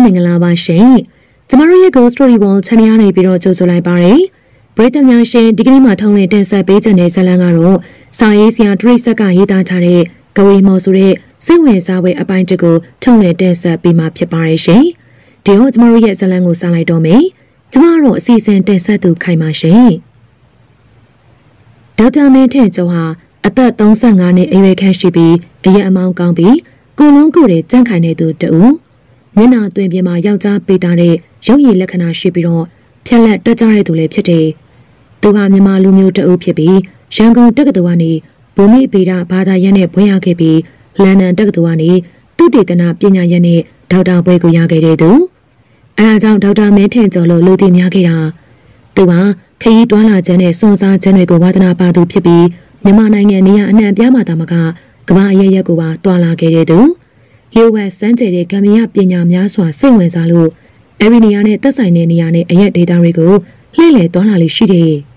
င်္ဂလာပါရှင်ကျမတို့ရဲ့ Ghost Story World Channel ကနေပြီးတော့ကြိုဆိုလိုက်ပါတယ်ပရိသတ်များရှင်ဒီကနေ့မှာထုံးလင်းတင်ဆက်ပေးခြင်းတဲ့ဇာတ်လမ်းကတော့စာရေးဆရာဒရိဆက်ကရေးသားထားတဲ့ကဝေမော်ဆိုတဲ့စိတ်ဝင်စားပွဲအပိုင်းတစ်ကိုထုံးလင်းတင်ဆက်ပေးမှာဖြစ်ပါတယ်ရှင်ဒီတော့ကျမတို့ရဲ့ဇာတ်လမ်းကိုစလိုက်တော့မယ်ကျမတို့အစီအစဉ်တင်ဆက်သူခိုင်ပါရှင်ဒေါက်တာမင်းထင်ကျော်ဟာအသက်35နှစ်အရွယ်ခန့်ရှိပြီးအရက်အမောင်းကောင်းပြီးကိုလုံးကိုယ်တွေကြန့်ခိုင်နေသူတူမျက်နှာသွင်းပြမှာယောက်ျားပေးထားတဲ့ရုပ်ရည်လက္ခဏာရှိပြီးတော့ဖြက်လက်တက်ကြတဲ့သူလည်းဖြစ်တယ်။သူဟာမြန်မာလူမျိုးတအုပ်ဖြစ်ပြီးရန်ကုန်တက္ကသိုလ်ကနေဘူမိဗေဒဘာသာရပ်နဲ့ဘွဲ့ရခဲ့ပြီးလန်ဒန်တက္ကသိုလ်ကနေသုတေသနပညာရပ်နဲ့ဒေါက်တာဘွဲ့ကိုရခဲ့တဲ့သူ။အဲဒါကြောင့်ဒေါက်တာမင်းထင်ကျော်လို့လူသိများခဲ့တာ။သူဟာခရီးတွားလာခြင်းနဲ့စွန့်စားခြင်းတွေကိုဝါသနာပါသူဖြစ်ပြီးမြန်မာနိုင်ငံနေရာအနှံ့အပြားမှာတာမကကမ္ဘာအရရက်ကိုပါတွာလာခဲ့တဲ့သူ။လျှို့ဝှက်စမ်းကြဲတဲ့ကံမရပညာများစွာစိတ်ဝင်စားလို့အဲဒီနေရာနဲ့သက်ဆိုင်တဲ့နေရာနဲ့အရက်ဒေတာတွေကိုလှည့်လည်သွားလာလို့ရှိတယ်။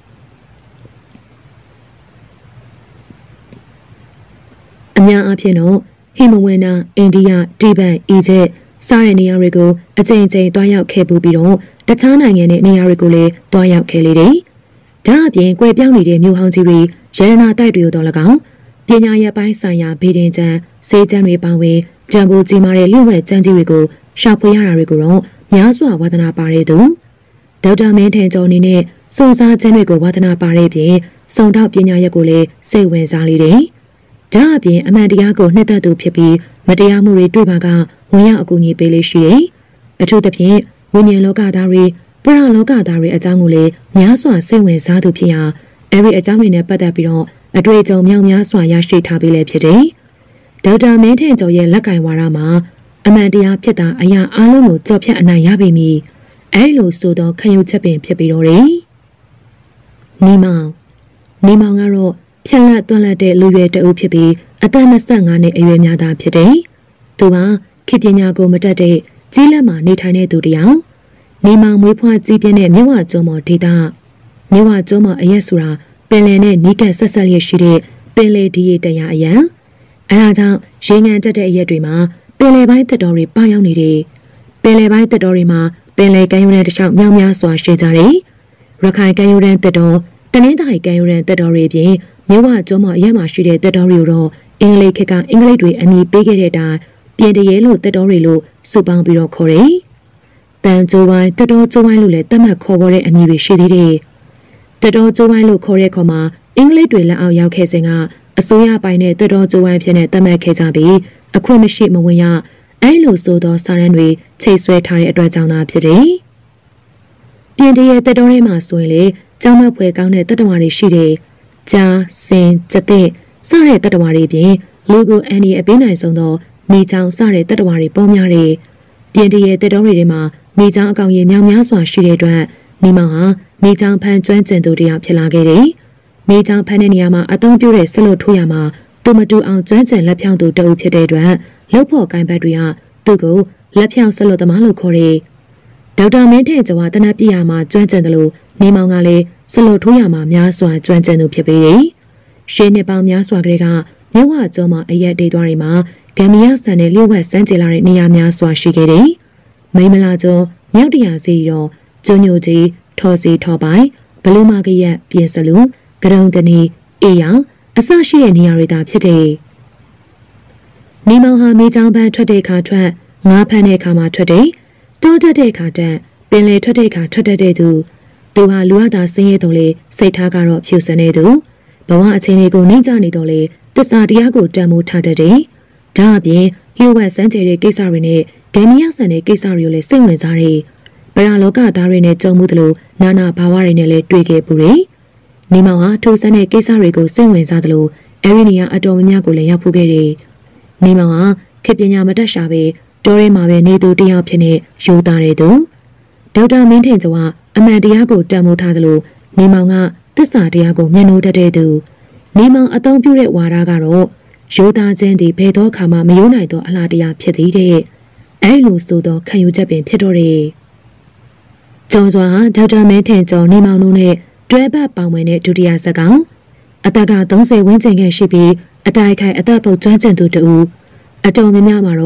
အများအားဖြင့်တော့ဟိမဝန္တာအိန္ဒိယတိဘက်အီဂျစ်စတဲ့နေရာတွေကိုအကြိမ်ကြိမ်တွားရောက်ခဲ့ပူပြီးတော့တခြားနိုင်ငံနဲ့နေရာတွေကိုလည်းတွားရောက်ခဲ့လေတယ်။ဒါအပြင်ကွယ်ပြောင်းနေတဲ့မြို့ဟောင်းကြီးတွေရတနာတိုက်တွေတော်၎င်းပညာရပ်ပိုင်းဆိုင်ရာဗေဒင်ကျန်စေကျန်တွေပါဝင်ကြံဖို့ကြီးမားတဲ့လျှို့ဝှက်ကျန်းကြီးတွေကိုရှာဖွေရတာတွေကိုတော့များစွာဝါသနာပါတဲ့သူဒေါက်တာမင်းထင်ကျော်အနေနဲ့စုံစားခြင်းတွေကိုဝါသနာပါတဲ့ပြင်စုံထောက်ပညာရပ်ကိုလည်းစိတ်ဝင်စားလေတယ်။ဒါအပြင်အမှန်တရားကိုနှစ်သက်သူဖြစ်ပြီးမတရားမှုတွေတွေ့ပါကဝင်ရောက်အကူအညီပေးလေးရှိတယ်။အထူးသဖြင့်ဝိညာဉ်လောကသားတွေပရလောကသားတွေအကြောင်းကိုလည်းများစွာစိတ်ဝင်စားသူဖြစ်ရာအဲဒီအကြောင်းတွေနဲ့ပတ်သက်ပြီးတော့အတွေ့အကြုံမြောက်များစွာရရှိထားပြီးလည်းဖြစ်တယ်။ဒေါက်တာမင်းထင်ကျော်ရဲ့လက်ကင်ဝါဒမှာအမှန်တရားဖြစ်တာအရာအလုံးကိုကြော်ဖြတ်အနိုင်ရပြီမီအဲဒီလိုဆိုတော့ခံယူချက်ပင်ဖြစ်ပြီးတော့တယ်။နီမောင်ကတော့ဖြက်လက်တွန်းလက်တဲ့လူရွယ်တအုပ်ဖြစ်ပြီးအသက်25နှစ်အရွယ်များသားဖြစ်တယ်။သူကခေပညာကိုမတတ်တဲ့ကြီးလက်မှာနေထိုင်တဲ့သူတယောက်။နီမောင်မွေးဖွားကြီးပြင်းတဲ့မြဝကျွန်းပေါ်ဒေသမြဝကျွန်းပေါ်အရက်ဆိုတာပင်လယ်နဲ့နီးကပ်ဆက်ဆက်လျက်ရှိတဲ့ပင်လယ်ဒီရေတရားအရန်အဲဒါကြောင့်ရေငန်တက်တဲ့အရက်တွေမှာပင်လယ်ပိုင်းတက်တော်တွေပရောက်နေတယ်ပင်လယ်ပိုင်းတက်တော်တွေမှာပင်လယ်ကမ်းရိုးတန်းတစ်လျှောက်မြောက်များစွာရှိကြတယ်ရခိုင်ကမ်းရိုးတန်းတက်တော်တနင်္သာရီကမ်းရိုးတန်းတက်တော်တွေပြင်မြဝကျွန်းပေါ်အရက်မှာရှိတဲ့တက်တော်တွေကိုတော့အင်္ဂလိပ်ခေတ်ကအင်္ဂလိပ်တွေအမည်ပေးခဲ့တဲ့အတိုင်းပြင်တရေလို့တက်တော်တွေလို့စုပေါင်းပြီးတော့ခေါ်တယ်တန်ကျိုးဝိုင်းတက်တော်ကျိုးဝိုင်းလို့လည်းသတ်မှတ်ခေါ်ပေါ်တဲ့အမည်တွေရှိသေးတယ်တက်တော်ကျိုးဝိုင်းလို့ခေါ်တဲ့ခေါ်မှာအင်္ဂလိပ်တွေလက်အောက်ရောက်ခဲ့စဉ်ကအစိုးရပိုင်းနဲ့တက်တော်ကျိုးဝိုင်းဖြစ်နေသတ်မှတ်ခဲ့ကြပြီးအခွင့်မရှိမဝင်ရအဲလိုဆိုသောစာရန်တွေချိတ်ဆွဲထားတဲ့အတွက်ကြောင့်သာဖြစ်တယ်။ပြင်တရဲ့တက်တော်ထဲမှာဆိုရင်လေကျောင်းမဖွယ်ကောင်းတဲ့တတ္တဝါတွေရှိတယ်။ကြာစင်ကြတဲ့စတဲ့တတ္တဝါတွေပြင်လူကိုအန်ဒီအပေးနိုင်ဆုံးသောမိချောင်းစတဲ့တတ္တဝါတွေပေါ်များတယ်။ပြင်တရဲ့တက်တော်တွေထဲမှာမိချောင်းအကောင်ရေများများစွာရှိတဲ့အတွက်မိမောင်ဟာမိချောင်းဖန်ကျွမ်းကျင်သူတယောက်ဖြစ်လာခဲ့တယ်။မိချောင်းဖန်တဲ့နေရာမှာအသုံးပြုတဲ့ဆက်လို့ထိုးရမှာသူမတူအောင်ကျွမ်းကျင်လက်ဖြောင်းသူတအုပ်ဖြစ်တဲ့အတွက်လောက်ဖို့ကိုင်ဘက်တွေကသူ့ကိုလက်ဖြောင်းဆက်လို့သမားလို့ခေါ်တယ်။ဒေါက်တာမင်းထင်ကျော်ကတနက်ပြရမှာကျွမ်းကျင်တယ်လို့နေမောင်ကလည်းဆက်လို့ထိုးရမှာများစွာကျွမ်းကျင်သူဖြစ်ပေတယ်။ရှေးနှစ်ပေါင်းများစွာကလေးကမြဝကျော်မှာအရက်ဒေးသွားတွေမှာဂမ်ဘီယာဆန်နဲ့လျှို့ဝှက်စမ်းကြလာတဲ့နေရာများစွာရှိခဲ့တယ်။မိမလာကျော်မြောက်တရာစီတော့ကျွညိုကြီးထော်စီထော်ပိုင်ဘလူးမာကရက်ပြင်စလူကရုံတနီအေးရောင်အစရှိတဲ့နေရာတွေသာဖြစ်တယ်။နေမောင်ဟာမိချောင်းပန်းထွက်တဲ့အခါထွက်ငါးဖမ်းတဲ့အခါမှာထွက်တယ်။တောတက်တဲ့အခါတက်ပင်လေထွက်တဲ့အခါထွက်တတ်တဲ့သူဟာလူအသာဆင်းရဲတော်လေစိတ်ထားကတော့ဖြူစင်နေသူဘဝအခြေအနေကိုနှိမ့်ချနေတော်လေသစ္စာတရားကိုတန်ဖိုးထားတတ်တယ်။ဒါအပြင်လျှို့ဝှက်စမ်းကြဲတဲ့ကိစ္စတွေနဲ့ဂမ်မီယာဆန်တဲ့ကိစ္စတွေကိုလည်းစိတ်ဝင်စားတယ်။ပရလောကသားတွေနဲ့ကြုံမှုသလိုနာနာဘာဝတွေနဲ့လည်းတွေ့ခဲ့ပူတယ်။နေမောင်ဟာထိုးစမ်းတဲ့ကိစ္စတွေကိုစိတ်ဝင်စားသလိုအဲဒီနေရာအတော်များများကိုလည်းရောက်ဖူးခဲ့တယ်။နေမောင်ဟာခေပညာမတတ်ရှာပဲတောထဲမှာပဲနေသူတယောက်ဖြစ်နေရိုးသားတဲ့သူဒေါက်တာမင်းထင်ကျော်ကအမှန်တရားကိုတန်ဖိုးထားသလိုနေမောင်ကသစ္စာတရားကိုမျက်နှိုးတတ်တဲ့သူနေမောင်အသုံးပြုတဲ့ဝါဒကတော့ရိုးသားခြင်းဒီဘယ်သောအခါမှမယိုးနိုင်သောအလားတရားဖြစ်သေးတဲ့အဲလိုဆိုသောခံယူချက်ပင်ဖြစ်တော့တယ်။ကျော်စွာဒေါက်တာမင်းထင်ကျော်နေမောင်တို့နဲ့တွဲပတ်ပေါင်ဝင်တဲ့ဒုတိယဇက်ကောင်အသက်က30ဝန်းကျင်ခန့်ရှိပြီးအတိုက်ခိုက်အသက်ပုတ်ကျွမ်းကျင်သူတူအတော်များများမှာတော့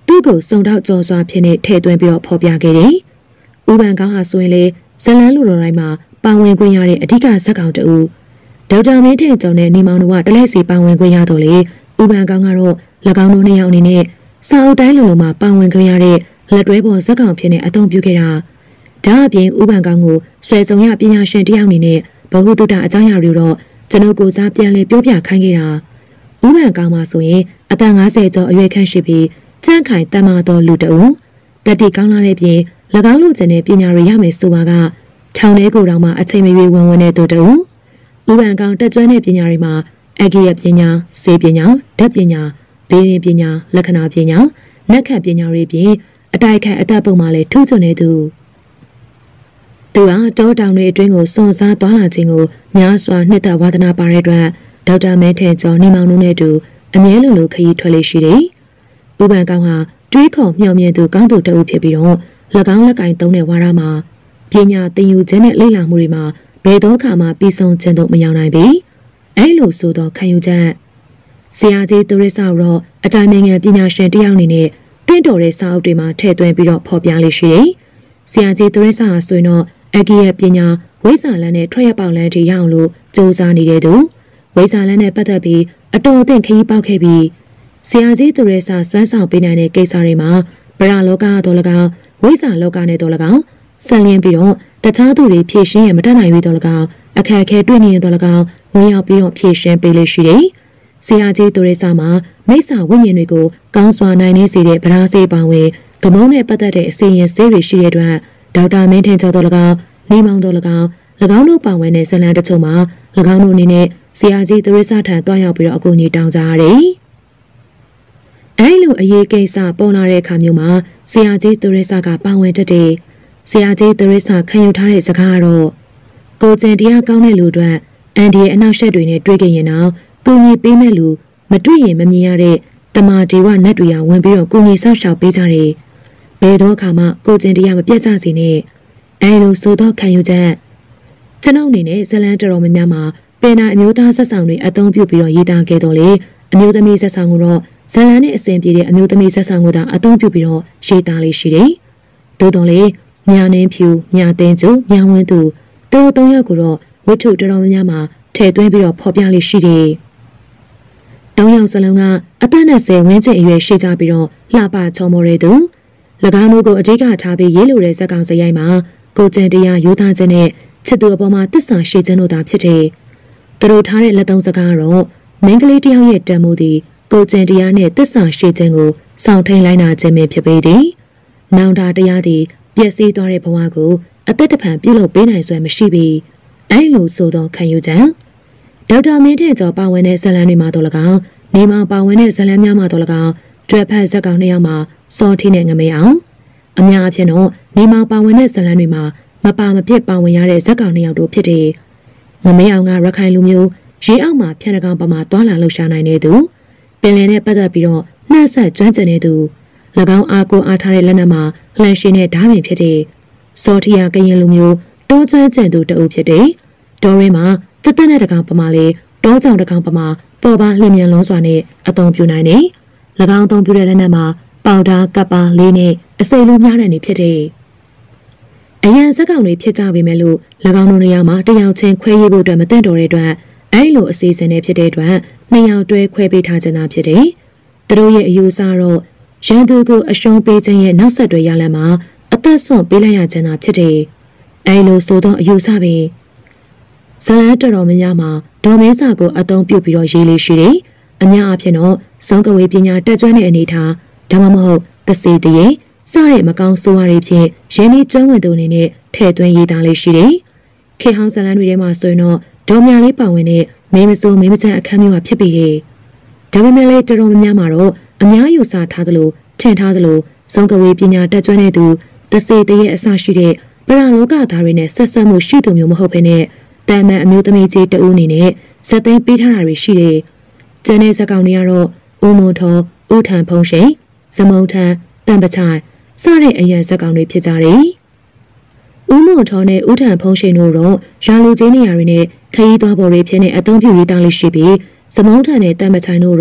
သူ့ကိုစုံတော့ကြော်စွာဖြစ်နေထဲ့သွင်းပြီးတော့ဖော်ပြခဲ့တယ်။ဥပန်ကောင်းဟာဆိုရင်လေဇလန်းလူတော်တိုင်းမှာပါဝင်ခွင့်ရတဲ့အဓိကဇက်ကောင်တူဒေါက်တာမင်းထင်ကျော်နဲ့နေမောင်တို့ကတလဲစီပါဝင်ခွင့်ရတော့လေဥပန်ကောင်းကတော့၎င်းတို့နှစ်ယောက်အနေနဲ့စာအုပ်တိုင်းလိုလိုမှာပါဝင်ခွင့်ရတဲ့လက်တွဲပေါ်ဇက်ကောင်ဖြစ်နေအသုံးပြုခဲ့တာဒါအပြင်ဥပန်ကောင်းကိုဆွဲဆောင်ရပညာရှင်တယောက်အနေနဲ့ဘဟုတုတအကြောင်းအရာတွေတော့ကျွန်ုပ်ကိုစားပြန်လဲပြောပြခိုင်းခဲ့တာဥပန်ကောင်းမှာဆိုရင်အသက်50ကျော်အရွယ်ခန့်ရှိပြီးကြန့်ခိုင်တမတော်လူတအုံတတိကောင်းလာတဲ့ပြင်၎င်းလူကျင်တဲ့ပညာတွေရမယ်ဆိုပါကထောင်ထဲကိုတောင်မှအချိန်မရွေးဝင်ဝင်တဲ့သူတအုံဥပန်ကောင်းတက်ကျွမ်းတဲ့ပညာတွေမှာအဂိယပညာစေပညာဓာတ်ပညာဘေးရင်ပညာလက္ခဏာပညာနက္ခတ်ပညာတွေပြင်အတိုက်ခိုက်အသက်ပုံမှာလည်းထူးချွန်နေသူသူကတောတောင်တွေအတွင်းကိုစွန့်စားသွားလာခြင်းကိုများစွာနှစ်သက်ဝါသနာပါတဲ့အတွက်ဒေါက်တာမဲထန်ကျော်နေမောင်တို့နဲ့တူအမြဲလိုခရီးထွက်လေရှိတယ်။ဥပန်ကောင်းဟာတွေးခေါ်မျှော်မြင်သူကောင်းသူတအုပ်ဖြစ်ပြီးတော့၎င်းလက်ကင်သုံးတဲ့ဝါဒမှာပညာသင်ယူခြင်းနဲ့လေ့လာမှုတွေမှာဘယ်တော့မှပြီးဆုံးခြင်းတော့မရောက်နိုင်ပြီ။အဲလိုဆိုတော့ခံယူချက်ဆရာကြီးသူရစ်ဆောက်တော့အတိုင်းနိုင်ငံပညာရှင်တယောက်အနေနဲ့တင့်တော်တဲ့စာအုပ်တွေမှာထည့်သွင်းပြီးတော့ဖော်ပြလေးရှိတယ်။ဆရာကြီးသူရစ်ဆောက်ဟာဆိုရင်တော့အဂိယပညာဝိဇ္ဇာလန်းနဲ့ထွက်ရပေါက်လန်းထိရအောင်လို့စူးစမ်းနေတဲ့သူဝိဇ္ဇာလန်းနဲ့ပတ်သက်ပြီးအတော်အသင့်ခရီးပေါက်ခဲ့ပြီးဆရာကြီးသူရဲစာစွမ်းဆောင်ပေးနိုင်တဲ့ကိစ္စတွေမှာဗရာလောကတော့၎င်းဝိဇ္ဇာလောကနဲ့တော့၎င်းဆက်လျင်းပြီးတော့တခြားသူတွေဖြည့်ရှင်းရမတတ်နိုင်ပြီတော့၎င်းအခက်အခဲတွေ့နေရင်တော့၎င်းဝင်ရောက်ပြီးတော့ဖြည့်ရှင်းပေးလို့ရှိတယ်။ဆရာကြီးသူရဲစာမှာမိစ္ဆာဝိညာဉ်တွေကိုကောင်းစွာနိုင်နေစေတဲ့ဗရာစေးပါဝင်ကမုန်းနဲ့ပတ်သက်တဲ့အစီရင်ဆေးတွေရှိတဲ့အတွက်ဒေါက်တာမင်းထင်ကျော်တော့၎င်းနေမောင်တော့၎င်း၎င်းတို့ပါဝင်တဲ့ဇလန်တချို့မှာ၎င်းတို့အနေနဲ့ဆရာကြီးသူရစာထံတွားရောက်ပြီးတော့အကူအညီတောင်းကြရတယ်။အဲလိုအရေးကိစ္စပေါ်လာတဲ့အခါမျိုးမှာဆရာကြီးသူရစာကပါဝင်တတ်တယ်။ဆရာကြီးသူရစာခံယူထားတဲ့စကားကတော့ကိုကျင်တရားကောင်းတဲ့လူအတွက်အန်ဒီရဲ့အနောက်ရှက်တွေနဲ့တွေ့ကြရင်တော့ကူညီပေးမဲ့လူမတွေ့ရင်မမြင်ရတဲ့တမာဒီဝနတ်တွေဝင်ပြီးတော့ကူညီဆောက်ရှောက်ပေးကြတယ်။ဘယ်တော့အခါမှကိုကျင်တရားမပြတ်ကြစေနဲ့။အဲလိုဆိုတော့ခံယူချက်ကျွန်ုပ်အနေနဲ့ဇလန်တော်များများမှာပင်နိုင်အမျိုးသားဆက်ဆောင်တွေအသုံးပြုပြီးတော့ရေးသားခဲ့တော့လေအမျိုးသမီးဆက်ဆောင်ကိုတော့ဇလန်နဲ့အစဉ်ပြေတဲ့အမျိုးသမီးဆက်ဆောင်ကိုသာအသုံးပြုပြီးတော့ရေးသားလေးရှိတယ်။သို့တော်လေမြာနှင်းဖြူမြာသိန်းကျူမြာဝင်းသူတို့၃ယောက်ကိုတော့ဝတ္ထုတော်များများမှာထည့်သွင်းပြီးတော့ဖော်ပြလေးရှိတယ်။၃ယောက်စလုံးကအသက်20ဝန်းကျင်အရွယ်ရှိကြပြီးတော့လှပချောမောတဲ့သူ၎င်းတို့ကိုအဓိကထားပြီးရေးလိုတဲ့ဇာတ်ကောင်စရိုက်မှာကိုကျင်တရားရိုးသားခြင်းနဲ့ချစ်သူအပေါ်မှာတစ္ဆာရှိခြင်းတို့သာဖြစ်တယ်။သူတို့ထားတဲ့လက်သုံးစကားတော့မိန်းကလေးတယောက်ရဲ့တန်မိုးသည်ကိုကျင်တရားနဲ့တစ္ဆာရှိခြင်းကိုစောင့်ထိန်လိုက်နာခြင်းပဲဖြစ်ပေသည်။နောင်တတရားသည်ပျက်စီးသွားတဲ့ဘဝကိုအသက်တဖန်ပြုလုပ်ပေးနိုင်စွမ်းမရှိပြီ။အဲလိုဆိုတော့ခံယူချက်ဒေါက်တာမင်းထင်ကျော်ပါဝင်တဲ့ဇလန်တွေမှာတော့၎င်းနေမှာပါဝင်တဲ့ဇလန်များမှာတော့၎င်းကျွဲဖက်ဇက်ကောင်နှစ်ယောက်မှာစောထီနဲ့ငမေအောင်အများအဖြစ်တော့နေမှာပါဝင်တဲ့ဇလန်တွေမှာမပါမပြစ်ပါဝင်ရတဲ့ဇက်ကောင်နှစ်ယောက်တို့ဖြစ်တယ်။ငမေအောင်ကရခိုင်လူမျိုးရေအောက်မှာဖြန့်တကောင်ပမာတွာလာလှုပ်ရှားနိုင်တဲ့သူပင်လယ်နဲ့ပတ်သက်ပြီးတော့နှက်ဆက်ကျွမ်းကျင်တဲ့သူ၎င်းအားကိုအားထားတဲ့လက်နက်မှာလှန်ရှင်တဲ့ဓာတ်ပင်ဖြစ်တဲ့စောထီယာကရင်လူမျိုးတောကျွမ်းကျင်သူတအုပ်ဖြစ်တဲ့တောရင်းမှာစက်တက်တဲ့တကောင်ပမာလေးတောကြောင်တကောင်ပမာပေါ်ပါလျင်မြန်လုံးစွာနဲ့အသုံးပြုနိုင်တယ်။၎င်းအသုံးပြုတဲ့လက်နက်မှာပေါင်တာကပ်ပါလေးနဲ့အစိလူများတဲ့နေဖြစ်တဲ့အရန်စက်ကောင်တွေဖြစ်ကြပေမဲ့လို့၎င်းတို့နေရာမှာတယောက်ချင်းခွဲရေးဖို့အတွက်မသင့်တော်တဲ့အတွက်အဲလိုအစီအစဉ်နဲ့ဖြစ်တဲ့အတွက်နှစ်ယောက်တွဲခွဲပေးထားခြင်းသာဖြစ်တယ်။သူတို့ရဲ့အယူဆတော့ရန်သူကိုအရှုံးပေးခြင်းရဲ့နောက်ဆက်တွဲရလဒ်မှာအသက်ဆုံးပေးလိုက်ရခြင်းသာဖြစ်တယ်။အဲလိုဆိုတော့အယူဆပဲဇလန်တော်များများမှာဒေါ်မင်းစာကိုအသုံးပြုပြီးတော့ရေးလေးရှိတယ်။အများအားဖြင့်တော့ဇုံကဝေပညာတက်ကျွမ်းတဲ့အနေထားဒါမှမဟုတ်သစေတရေစတဲ့မကောင်းဆိုးဝါးတွေဖြင့်ရင်းနှီးကျွမ်းဝင်သူအနေနဲ့ထည့်သွင်းရေးသားလေးရှိတယ်။ခေဟောင်းဇလန်တွေထဲမှာဆိုရင်တော့ဒေါ်မြလေးပါဝင်တဲ့မင်းမစိုးမင်းမချမ်းအခန်းမျိုးကဖြစ်ပြီးတယ်။ဒါပေမဲ့လည်းတော်များများမှာတော့အများယူဆထားသလိုထင်ထားသလိုဇုံကဝေပညာတက်ကျွမ်းတဲ့သူသစေတရေအစရှိတဲ့ပရလောကသားတွေနဲ့ဆက်ဆက်မှုရှိသူမျိုးမဟုတ်ဘဲနဲ့တန်မန်အမျိုးသမီးကြီးတဦးအနေနဲ့ဇက်သိမ်းပေးထားတာတွေရှိတယ်။ကျန်တဲ့ဇက်ကောင်တွေကတော့ဦးမွန်ထော်ဦးထန်ဖုံးရှိန်ဇမုံထန်တန်ပချိုင်စတဲ့အရန်ဇက်ကောင်တွေဖြစ်ကြတယ်။ဦးမွန်ထော်နဲ့ဦးထန်ဖုံးရှိန်တို့တော့ရာလူကြီးနေရာတွေနဲ့ခရီးသွားပေါ်တွေဖြစ်နေအသုံးပြုရေးသားလေးရှိပြီးဇမုံထန်နဲ့တန်ပချိုင်တို့တော့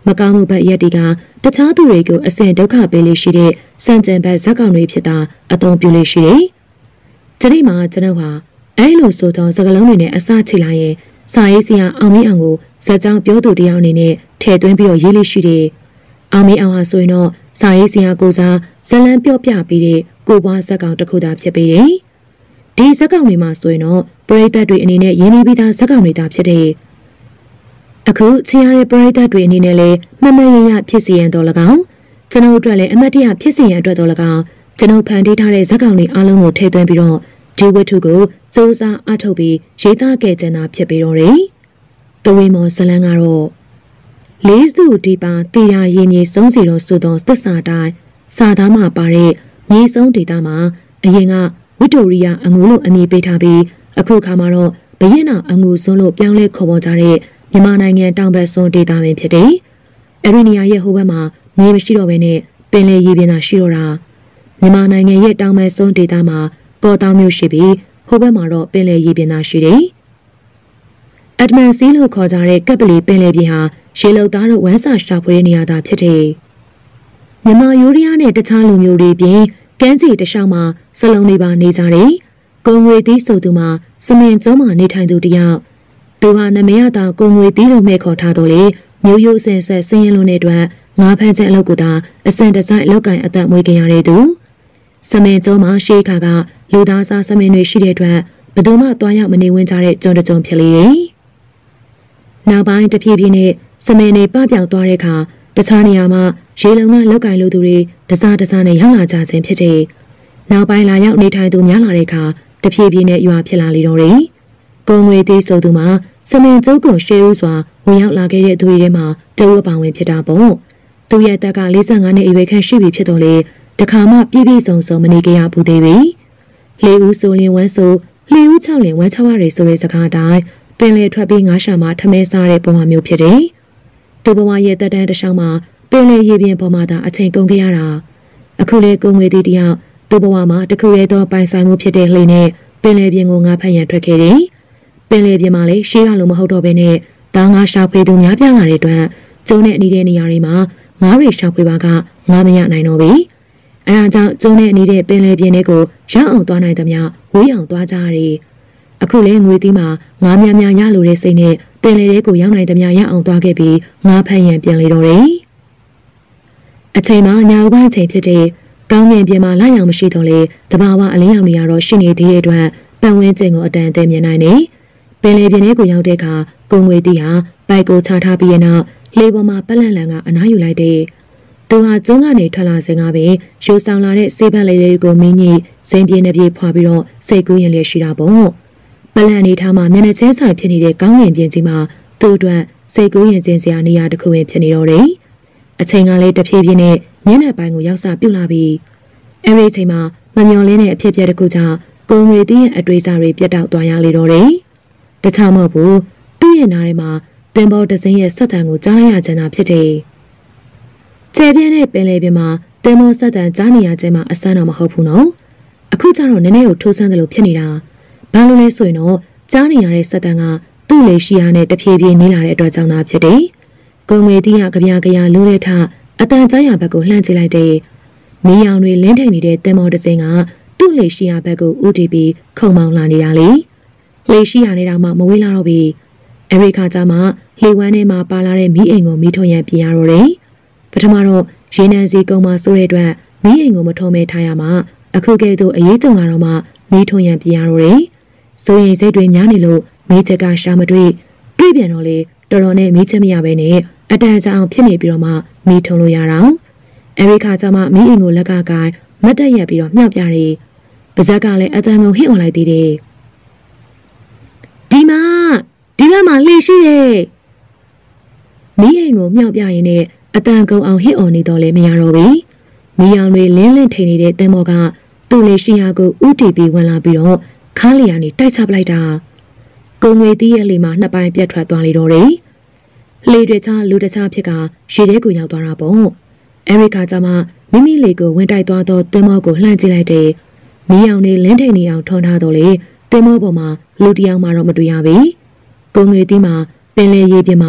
မကောင်းမှုဘက်ရက်တီကတခြားသူတွေကိုအစဉ်ဒုက္ခပေးလို့ရှိတဲ့စံကြံဘက်ဇက်ကောင်တွေဖြစ်တာအသုံးပြုလို့ရှိတယ်။ဒီနေ့မှာကျွန်တော်ဟာအဲလိုဆိုသောစကားလုံးတွေနဲ့အစချိလိုက်ရင်စာရေးဆရာအောင်မင်းအောင်ကိုဇက်ကြောင်ပြောသူတယောက်အနေနဲ့ထည့်သွင်းပြီးတော့ရေးလို့ရှိတယ်။အောင်မင်းအောင်ဟာဆိုရင်တော့စာရေးဆရာကိုစားဇလန်းပြောပြပြီးတဲ့ကိုပွားဇက်ကောင်တစ်ခုသာဖြစ်ပေတယ်။ဒီဇက်ကောင်တွေမှာဆိုရင်တော့ပရိသတ်တွေအနေနဲ့ရင်းနှီးပြီးသားဇက်ကောင်တွေသာဖြစ်တယ်။အခုချင်ရတဲ့ပရိသတ်တွေအနေနဲ့လည်းမမရရဖြစ်စီရန်တော်၎င်းကျွန်တော်တို့လည်းအမတ်တရဖြစ်စီရန်အတွက်တော်၎င်းကျွန်တော်ဖန်တီးထားတဲ့ဇက်ကောင်တွေအားလုံးကိုထည့်သွင်းပြီးတော့ဒီဝတ္ထုကိုစူးစမ်းအထောက်ပြီးရေးသားခဲ့ခြင်းသာဖြစ်ပေတော့တယ်။ကဝေမော်ဇလန်းကတော့လေးစုဒီပါတီရာရင်မြေဆုံးစီတော်ဆိုသောသစ္စာတိုင်းစာသားမှာပါတဲ့မြေဆုံးဒေတာမှာအရင်ကဝိတိုရိယအငူလို့အမည်ပေးထားပြီးအခုခါမှာတော့ဘရင်နာအငူစွန်းလို့ပြောင်းလဲခေါ်ပေါ်ကြတဲ့မြန်မာနိုင်ငံတောင်ဘက်စွန်းဒေတာပင်ဖြစ်တယ်။အဲဒီနေရာရဲ့ဟိုဘက်မှာမြေမရှိတော့ဘဲနဲ့ပင်လယ်ရေပြင်သာရှိတော့တာမြန်မာနိုင်ငံရဲ့တောင်ဘက်စွန်းဒေတာမှာကော်တောင်မြို့ရှိပြီးဟိုဘက်မှာတော့ပင်လယ်ရေပြင်သာရှိတယ်။အဒမန်စီလို့ခေါ်ကြတဲ့ကပ်ပလီပင်လယ်ပြင်ဟာရေလုံသားတို့ဝမ်းစာရှာဖွေတဲ့နေရာသာဖြစ်တယ်။မြန်မာယူရီးယားနဲ့တခြားလူမျိုးတွေပြင်ကမ်းခြေတစ်လျှောက်မှာစလုံးတွေပါနေကြတယ်။ကုံငွေသီးဆိုသူမှာစမင်ကျုံးမှာနေထိုင်သူတယောက်သူဟာနမရတာကုံငွေသီးလို့မဲ့ခေါ်ထားတော့လေမျိုးရိုးစင်ဆက်ဆင်းရဲလုံးတဲ့အတွက်ငါးဖမ်းချက်အလုပ်ကိုသာအစံတစိုက်လောက်ကင်အသက်မွေးကြရတဲ့သူစမင်ကျုံးမှာရှေးခါကလူသားစားစမင်တွေရှိတဲ့အတွက်ဘယ်သူမှတွားရောက်မနေဝင်ကြတဲ့ကြုံတကြုံဖြစ်လေတယ်။နောက်ပိုင်းတဖြည်းဖြည်းနဲ့စမင်တွေပပျောက်သွားတဲ့အခါတခြားနေရာမှာရေလုံကလောက်ကင်လူသူတွေတစားတစားနဲ့ရောက်လာကြခြင်းဖြစ်တယ်။နောက်ပိုင်းလာရောက်နေထိုင်သူများလာတဲ့အခါတဖြည်းဖြည်းနဲ့ရွာဖြစ်လာလေတော့တယ်။ကုံငွေသေးဆိုသူမှာစမင်ကျုပ်ကိုရှေးဦးစွာဝင်ရောက်လာခဲ့တဲ့သူတွေထဲမှာတဝက်ပါဝင်ဖြစ်တာပေါ့။သူရဲ့တက်က45နှစ်အရွယ်ခန့်ရှိပြီဖြစ်တော့လေတခါမှပြည့်ပြည့်စုံစုံမနေကြရဘူးသေးပြီ။လေဦးဆိုလင်ဝမ်းဆိုလှေဦး6လင်ဝမ်း6ရတွေဆိုတဲ့စကားတိုင်းပင်လေထွက်ပြီးငါးရှာမှာထမဲစားတဲ့ပုံမှန်မျိုးဖြစ်တယ်။သူ့ဘဝရဲ့တက်တန်းတစ်လျှောက်မှာပင်လေရေပြင်ပေါ်မှာသာအချိန်ကုန်ခဲ့ရတာအခုလေကုံငွေတီတယောက်သူ့ဘဝမှာတခုရဲသောပိုင်ဆိုင်မှုဖြစ်တဲ့လှေနဲ့ပင်လေပြင်ကိုငါဖတ်ရန်ထွက်ခဲ့တယ်။ပင်လေပြင်မှာလေရှေးရလို့မဟုတ်တော့ဘဲနဲ့တောင်းငါရှာဖွေသူများပြားလာတဲ့အတွက်ကျုံနဲ့အနီးတဲ့နေရာတွေမှာငါးရီရှာဖွေပါကငါမရနိုင်တော့ဘူး။အဲဒါကြောင့်ကျုံနဲ့အနီးတဲ့ပင်လေပြင်တွေကိုရောက်အောင်သွားနိုင်သမျှဝေးအောင်သွားကြရတယ်။အခုလေငွေတီးမှာငါးများများရလို့တဲ့စိတ်နဲ့ပင်လေတွေကိုရောက်နိုင်သမျှရအောင်သွားခဲ့ပြီးငါဖတ်ရန်ပြန်လေတော့တယ်။အချိန်မှာညာဥပိုင်းအချိန်ဖြစ်တဲ့ကောင်းငင်ပြင်မှာလာရောက်မရှိတော့လေတဘာဝအလင်းရောင်တွေကတော့ရှိနေသေးတဲ့အတွက်ပတ်ဝန်းကျင်ကိုအတန်အသင့်မြင်နိုင်တယ်။ပင်လေပြင်တွေကိုရောက်တဲ့အခါကုံငွေတီးဟာပိုက်ကိုချထားပြီးတဲ့နောက်လေပေါ်မှာပက်လန့်လန့်ကအနားယူလိုက်တဲ့သူဟာကျုံးကနေထွက်လာစဉ်ကပဲရိုးဆောင်လာတဲ့ဆေးဘက်လေးတွေကိုမင်းကြီးစိန်ပြေနေပြေဖွာပြီးတော့စိတ်ကူးရင်လည်းရှိတာပေါ့ပလန်အနေထားမှာမျက်နှာချင်းဆိုင်ဖြစ်နေတဲ့ကောင်းငင်ပြင်ကြီးမှာသူ့အတွက်စိတ်ကူးရင်ချင်းစရာနေရာတစ်ခုဝင်ဖြစ်နေတော့တယ်အချိန်ကလေးတဖြည်းဖြည်းနဲ့မျက်နှာပိုင်းကိုရောက်စပြုတ်လာပြီးအဲဒီအချိန်မှာမမျော်လင်းတဲ့အဖြစ်အပျက်တစ်ခုကြောင့်ကုံငွေတီးရဲ့အတွေ့အကြုံတွေပြတ်တောက်သွားရလေတော့တယ်တခြားမဟုတ်ဘူးသူ့ရဲ့နားထဲမှာသင်္ဘောတစ်စင်းရဲ့ဆက်တံကိုကြားရကြတာဖြစ်တယ်ကျဲပြင်းတဲ့ပင်လေပြင်မှာသင်္ဘောဆက်တံကြားနေရခြင်းမှာအဆန်းတော့မဟုတ်ဘူးနော်အခုကျတော့နည်းနည်းကိုထိုးဆန်းတယ်လို့ဖြစ်နေတာဘာလို့လဲဆိုရင်တော့ကြားနေရတဲ့ဆက်တံကသူ့လေရှိရနဲ့တဖြည်းဖြည်းနေလာတဲ့အတွက်ကြောင့်သာဖြစ်တယ်ကုံငွေတီးကကြပြလိုးတဲ့ထအတန်ကြားရဘက်ကိုလှမ်းကြည့်လိုက်တယ်မီးရောင်တွေလင်းထိန်နေတဲ့သင်္ဘောတစ်စင်းကသူ့လေရှိရဘက်ကိုဦးတည်ပြီးခုံမောင်းလာနေတာလေလေရှိရနေတာမှမဝေးလာတော့ဘူးအဲဒီခါကျမှလေဝမ်းထဲမှာပါလာတဲ့မီးအိမ်ကိုမီးထွန်းရန်ပြရတော့တယ်ပထမတော့ရေနံစီကုန်းမှာဆိုတဲ့အတွက်မီးအိမ်ကိုမထုံးမဲထားရမှာအခုကဲ့သို့အရေးကြုံလာတော့မှမီးထွန်းရန်ပြရတော့တယ်စိုးရင်စိတ်တွေများနေလို့မီးချက်ကရှာမတွေ့ပြန်တော့လေတော်တော်နဲ့မီးချက်မရဘဲနဲ့အတန်ကြာအောင်ဖြစ်နေပြီးတော့မှမီးထုံလို့ရတာအဲဒီခါကျမှမီးအိမ်ကိုလက်ကကိုင်းမတ်တက်ရက်ပြီးတော့မြှောက်ပြတယ်ပါဇက်ကလည်းအတန်ကုန်ဟစ်အောင်လိုက်သေးတယ်ဒီဘက်မှာလှေရှိတယ်မီးအိမ်ကိုမြှောက်ပြရင်နဲ့အတန်ကုန်အောင်ဟစ်အောင်နေတော့လည်းမရတော့ဘူးမီးရောင်တွေလင်းလင်းထိန်နေတဲ့သင်္ဘောကသူ့လေရှိရာကိုဥတီပြီးဝင်လာပြီးတော့ခါးလျာနေတိုက်ချပလိုက်တာကုံငွေတီးရဲ့လေမှာနှစ်ပိုင်းပြတ်ထွက်သွားလေတော့တယ်လေတွေချလူတခြားဖြစ်ကရေထဲကိုရောက်သွားတာပေါ့အဲဒီခါကျမှမိမိလေကိုဝင်တိုက်သွားသောသင်္ဘောကိုလှမ်းကြည့်လိုက်တယ်မီးရောင်တွေလင်းထိန်နေအောင်ထွန်းထားတော့လေသင်္ဘောပေါ်မှာလူတယောက်မှတော့မတွေ့ရဘူးကုံငွေတီးမှာပင်လေရေပြင်မှာက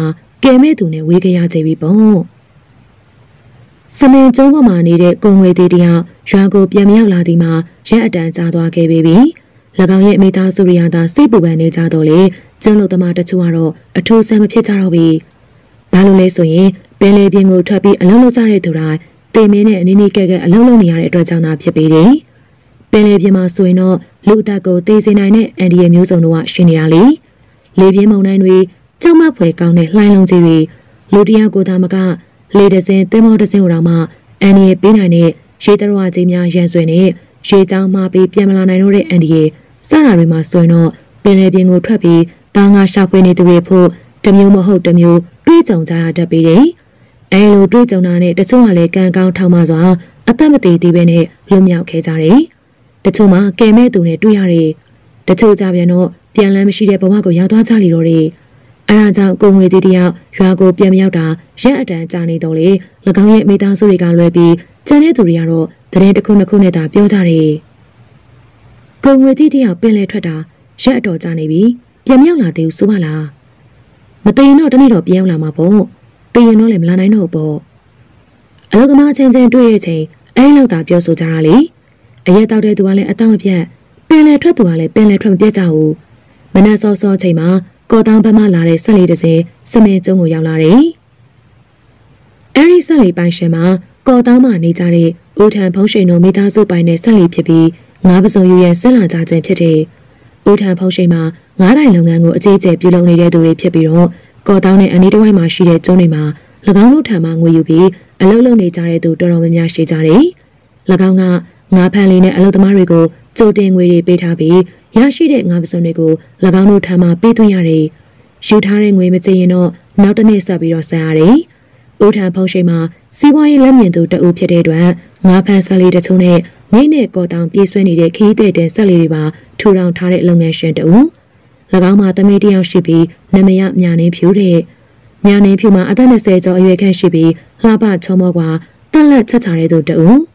ကဲမဲ့သူနဲ့ဝေးကြရကြပြီပေါ့စမင်ကျုံးပေါ်မှာနေတဲ့ကုံငွေသေးတယောက်ရွာကိုပြန်မရောက်လာသည်မှာရက်အတန်ကြာသွားခဲ့ပြီ၎င်းရဲ့မိသားစုရိယာသာစိတ်ပူပန်နေကြတော့လေကျင်းလို့သမားတချို့ကတော့အထူးဆန်းမဖြစ်ကြတော့ပြီဘာလို့လဲဆိုရင်ပင်လေပြင်ကိုထွက်ပြီးအလုံးလုံးကြတဲ့သူတိုင်းတေမင်းနဲ့အနည်းနည်းကဲကဲအလုံးလုံးနေရတဲ့အတွက်ကြောင့်သာဖြစ်ပေတယ်ပင်လေပြင်မှာဆိုရင်တော့လူအသက်ကိုသေစေနိုင်တဲ့အန်ဒီရဲ့မျိုးစုံတို့ကရှင်နေရလေလေပြင်းမုန်တိုင်းတွေကြောက်မဖွယ်ကောင်းတဲ့လှိုင်းလုံးကြီးတွေလူတယောက်ကိုသာမကလေတစင်းသင်းမောတစင်းတို့မှအန်ဒီရဲ့ပေးနိုင်တဲ့ရေတရဝကြီးများရန်ဆွေနဲ့ရေချောင်းမှပြီးပြန်မလာနိုင်တော့တဲ့အန်ဒီရဲ့စတာတွေမှာဆိုရင်တော့ပင်လေပြင်ကိုထွက်ပြီးတာငါရှာဖွေနေသူတွေဖို့တမျိုးမဟုတ်တမျိုးတွေးကြုံကြရတတ်ပေတယ်။အဲလိုတွေးကြုံတာနဲ့တချို့ကလည်းကံကောင်းထောက်မှစွာအသက်မသေးသေးပဲနဲ့လွတ်မြောက်ခဲ့ကြတယ်။တချို့မှကဲမဲ့သူနဲ့တွေ့ရတယ်။တချို့ကြပြန်တော့ပြန်လန်းမရှိတဲ့ဘဝကိုရောက်သွားကြလိမ့်တော့တယ်။အဲဒါကြောင့်ကိုငွေသေးတယောက်ရွာကိုပြန်မရောက်တာရက်အတန်ကြာနေတော့လေ၎င်းရဲ့မိသားစုတွေကလွယ်ပြီးကျန်တဲ့သူတွေကတော့တရင်တစ်ခုနှစ်ခုနဲ့သာပြောကြတယ်။ကိုငွေသေးတယောက်ပင်လယ်ထွက်တာရက်အတော်ကြာနေပြီပြန်မရောက်လာသေးဘူးဆိုပါလားမတည်ရင်တော့တနေ့တော့ပြန်ရောက်လာမှာပေါ့တည်ရင်တော့လည်းမလာနိုင်တော့ပေါ့အလုပ်သမားချင်းချင်းတွေ့တဲ့ချိန်အဲ့လောက်သာပြောဆိုကြတာလေအရက်တောက်တဲ့သူကလည်းအတောင့်အပြတ်ပင်လယ်ထွက်သူကလည်းပင်လယ်ထွက်မပြတ်ကြဘူးမနက်စောစောချိန်မှာကော်တောင်ဘက်မှလာတဲ့ဆက်လေးတစ်စင်းစမင်းကျုံကိုရောက်လာတယ်အဲ့ဒီဆက်လေးပိုင်ရှင်မှာကော်တောင်မှနေကြတဲ့ဦးထံဖုံးရှိန်တို့မိသားစုပိုင်တဲ့ဆက်လေးဖြစ်ပြီးငါးပစုံယူရန်ဆက်လာကြခြင်းဖြစ်တယ်ဦးထံဖုံးရှိန်မှာငါးတိုင်လုပ်ငန်းကိုအကြီးအကျယ်ပြုလုပ်နေတဲ့သူတွေဖြစ်ပြီးတော့ကော်တောင်းနဲ့အနီးတစ်ဝိုက်မှာရှိတဲ့ကျုံးတွေမှာ၎င်းတို့ထံမှငွေယူပြီးအလုပ်လုပ်နေကြတဲ့သူတော်တော်များများရှိကြတယ်။၎င်းကငါးဖန်လေးနဲ့အလုပ်သမားတွေကိုကြိုတင်ငွေတွေပေးထားပြီးရရှိတဲ့ငါးပစုံတွေကို၎င်းတို့ထံမှပေးသွင်းရတယ်။ယူထားတဲ့ငွေမကြည့်ရင်တော့နောက်တစ်နေ့ဆက်ပြီးတော့ဆက်ရတယ်။ဦးထံဖုံးရှိန်မှာစီးပွားရေးလက်မြင်သူတအုပ်ဖြစ်တဲ့အတွက်ငါးဖန်ဆက်လေးတချို့နဲ့ငိမ့်နဲ့ကော်တောင်ပြေးဆွဲနေတဲ့ခီးတဲ့တဲ့ဆက်လေးတွေပါထူထောင်ထားတဲ့လုပ်ငန်းရှင်တအုပ်၎င်းမှာသမီးတယောက်ရှိပြီးနမယမြာနေဖြူတဲ့မြာနေဖြူမှာအသက်20ကျော်အရွယ်ခန့်ရှိပြီးလှပချုံမောကွာတက်လက်ချက်ချတဲ့သူတအုပ်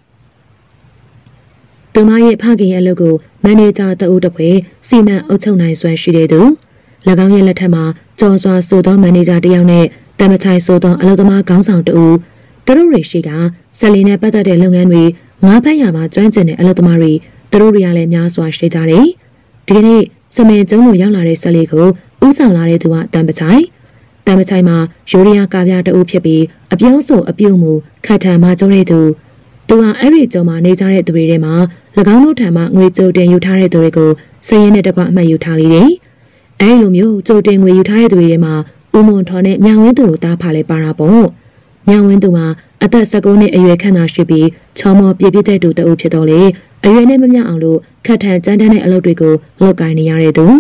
သူမရဲ့ဖခင်ရဲ့အလုပ်ကိုမန်နေဂျာတအုပ်တစ်ဖွဲ့စီမံအုပ်ချုပ်နိုင်စွမ်းရှိတဲ့သူ၎င်းရဲ့လက်ထက်မှာကြော်စွာဆိုသောမန်နေဂျာတယောက်နဲ့တမချိုင်ဆိုသောအလုပ်သမားခေါင်းဆောင်တအုပ်သူတို့တွေရှိကဆက်လီနဲ့ပတ်သက်တဲ့လုပ်ငန်းတွေငါးဖက်ရမှာကျွမ်းကျင်တဲ့အလုပ်သမားတွေသူတို့တွေကလည်းများစွာရှိကြတယ်ဒီကနေ့စမင်ကျုံးကိုရောက်လာတဲ့ဆက်လေးကိုဥဆောင်လာတဲ့သူကတန်ပချိုင်မှာရိုးရီးယားကာပြားတအုပ်ဖြစ်ပြီးအပြုံးဆိုအပြုံးမူခတ်ထန်မှကျုံးတဲ့သူဟာအဲ့ဒီကျုံမှာနေကြတဲ့သူတွေထဲမှာ၎င်းတို့ထံမှငွေကြိုတင်ယူထားတဲ့သူတွေကိုစည်ရင်းနဲ့တကွအမှတ်ယူထားလိမ့်တယ်အဲ့လိုမျိုးကြိုတင်ငွေယူထားတဲ့သူတွေထဲမှာဦးမွန်ထော်နဲ့မြောင်ဝင်းသူတို့တားဖာလဲပါတာပေါ့မြောင်ဝင်းသူမှာအသက်19နှစ်အရွယ်ခန့်သာရှိပြီးချောမောပြည့်ပြည့်တဲ့သူတအုပ်ဖြစ်တော့လေအရွယ်နဲ့မမျှအောင်လို့ခတ်ထန်ကြမ်းတမ်းတဲ့အလုပ်တွေကိုလုပ်ကိုင်နေရတဲ့သူ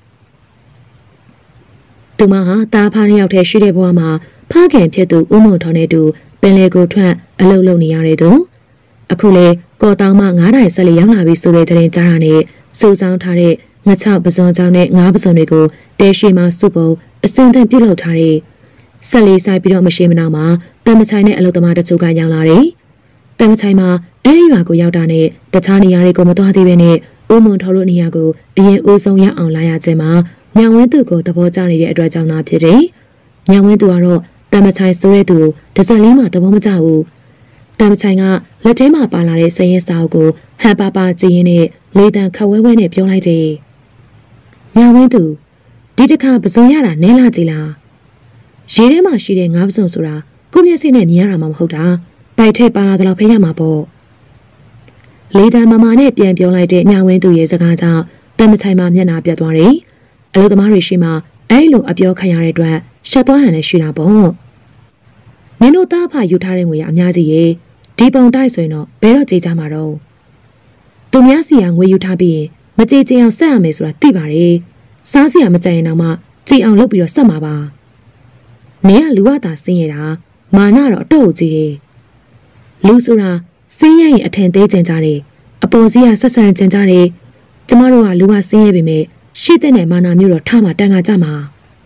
မဟာတားဖားနှစ်ယောက်တည်းရှိတဲ့ဘဝမှာဖခင်ဖြစ်သူဦးမွန်ထော်နဲ့တူပင်လေကိုထွက်အလုပ်လုပ်နေရတဲ့သူအခုလေကော်တောင်မှ9တိုင်ဆက်လေးရောက်လာပြီဆိုတဲ့တဲ့ကြားတာနဲ့စူဆောင်းထားတဲ့ငချောက်ပစုံချောင်းနဲ့ငါးပစုံတွေကိုတဲရှိမှစုပုံအစင်သင့်ပြုတ်လောက်ထားတဲ့ဆက်လေးဆိုင်ပြီးတော့မရှိမနာမှာတမချိုင်နဲ့အလုပ်သမားတချို့ကရောက်လာတယ်တမချိုင်မှာအဲဒီရွာကိုရောက်တာနဲ့တခြားနေရာတွေကိုမသွားသေးဘဲနဲ့ဦးမွန်ထော်တို့နေရာကိုအရင်အိုးဆုံးရောက်အောင်လာရခြင်းမှာညောင်ဝင်းသူကိုသဘောကျနေတဲ့အတွက်ကြောင့်သာဖြစ်တယ်။ညောင်ဝင်းသူကတော့တမချိုင်ဆိုတဲ့သူကိုတစ်စက်လေးမှသဘောမကျဘူး။တမချိုင်ကလက်ထဲမှာပါလာတဲ့စရင်စာအုပ်ကိုဟန်ပါပါကြည့်ရင်းနဲ့လေတံခက်ဝဲဝဲနဲ့ပြောလိုက်ကြ။ညောင်ဝင်းသူဒီတစ်ခါပစုံရတာနဲလာကြည်လား။ရေထဲမှာရှိတဲ့ငါးပစုံဆိုတာကိုမျက်စိနဲ့မြင်ရတာမှမဟုတ်တာ။ပိုက်ထဲပါလာတော့ဖေးရမှာပေါ့။လေတံမမနဲ့ပြန်ပြောလိုက်တဲ့ညောင်ဝင်းသူရဲ့စကားကြောင့်တမချိုင်မှာမျက်နှာပြတ်သွားတယ်။အလုပ်သမားတွေရှိမှအဲ့လိုအပြောခံရတဲ့အတွက်ရှက်သွားဟန်လည်းရှိတာပေါ့နင်တို့သားဖယူထားတဲ့ငွေအများကြီးရေဒီပုံတိုက်ဆိုရင်တော့ဘယ်တော့ကြေးကြမှာတော့သူများစီကငွေယူထားပြီးရင်မကြေးချင်အောင်ဆက်ရမယ်ဆိုတာသိပါတယ်စားစီကမကြိုင်ရင်တော့မှကြေးအောင်လုပ်ပြီးတော့ဆက်မှာပါနင်ကလူဝတာဆင်းရတာမာနတော့အတော့ကြီးတယ်လူဆိုတာဆင်းရရင်အထင်သေးကြကြတယ်အပေါ်စီကဆက်ဆံကြကြတယ်ကျမတို့ကလူဝဆင်းရပေမဲ့ရှိတဲ့မာနာမျိုးတော့ထားမှတန်ခါကြမှာ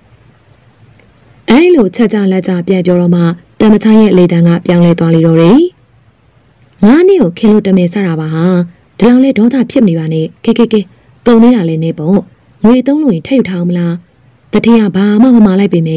အဲ့လိုချက်ကြလက်ကြပြန်ပြောတော့မှတမချိုင်းရဲ့လေတန်းကပြောင်းလဲသွားလိတော့တယ်ငါးနှစ်ကိုခင်းလို့တမဲဆတာပါဟာဒီလောက်လဲဒေါသဖြစ်နေပါနဲ့ကဲတုံနေတာလဲနေပေါ့ငွေသုံးလို့ရင်ထည့်ယူထားအောင်မလားတတိယဘာမှမမလိုက်ပေမဲ့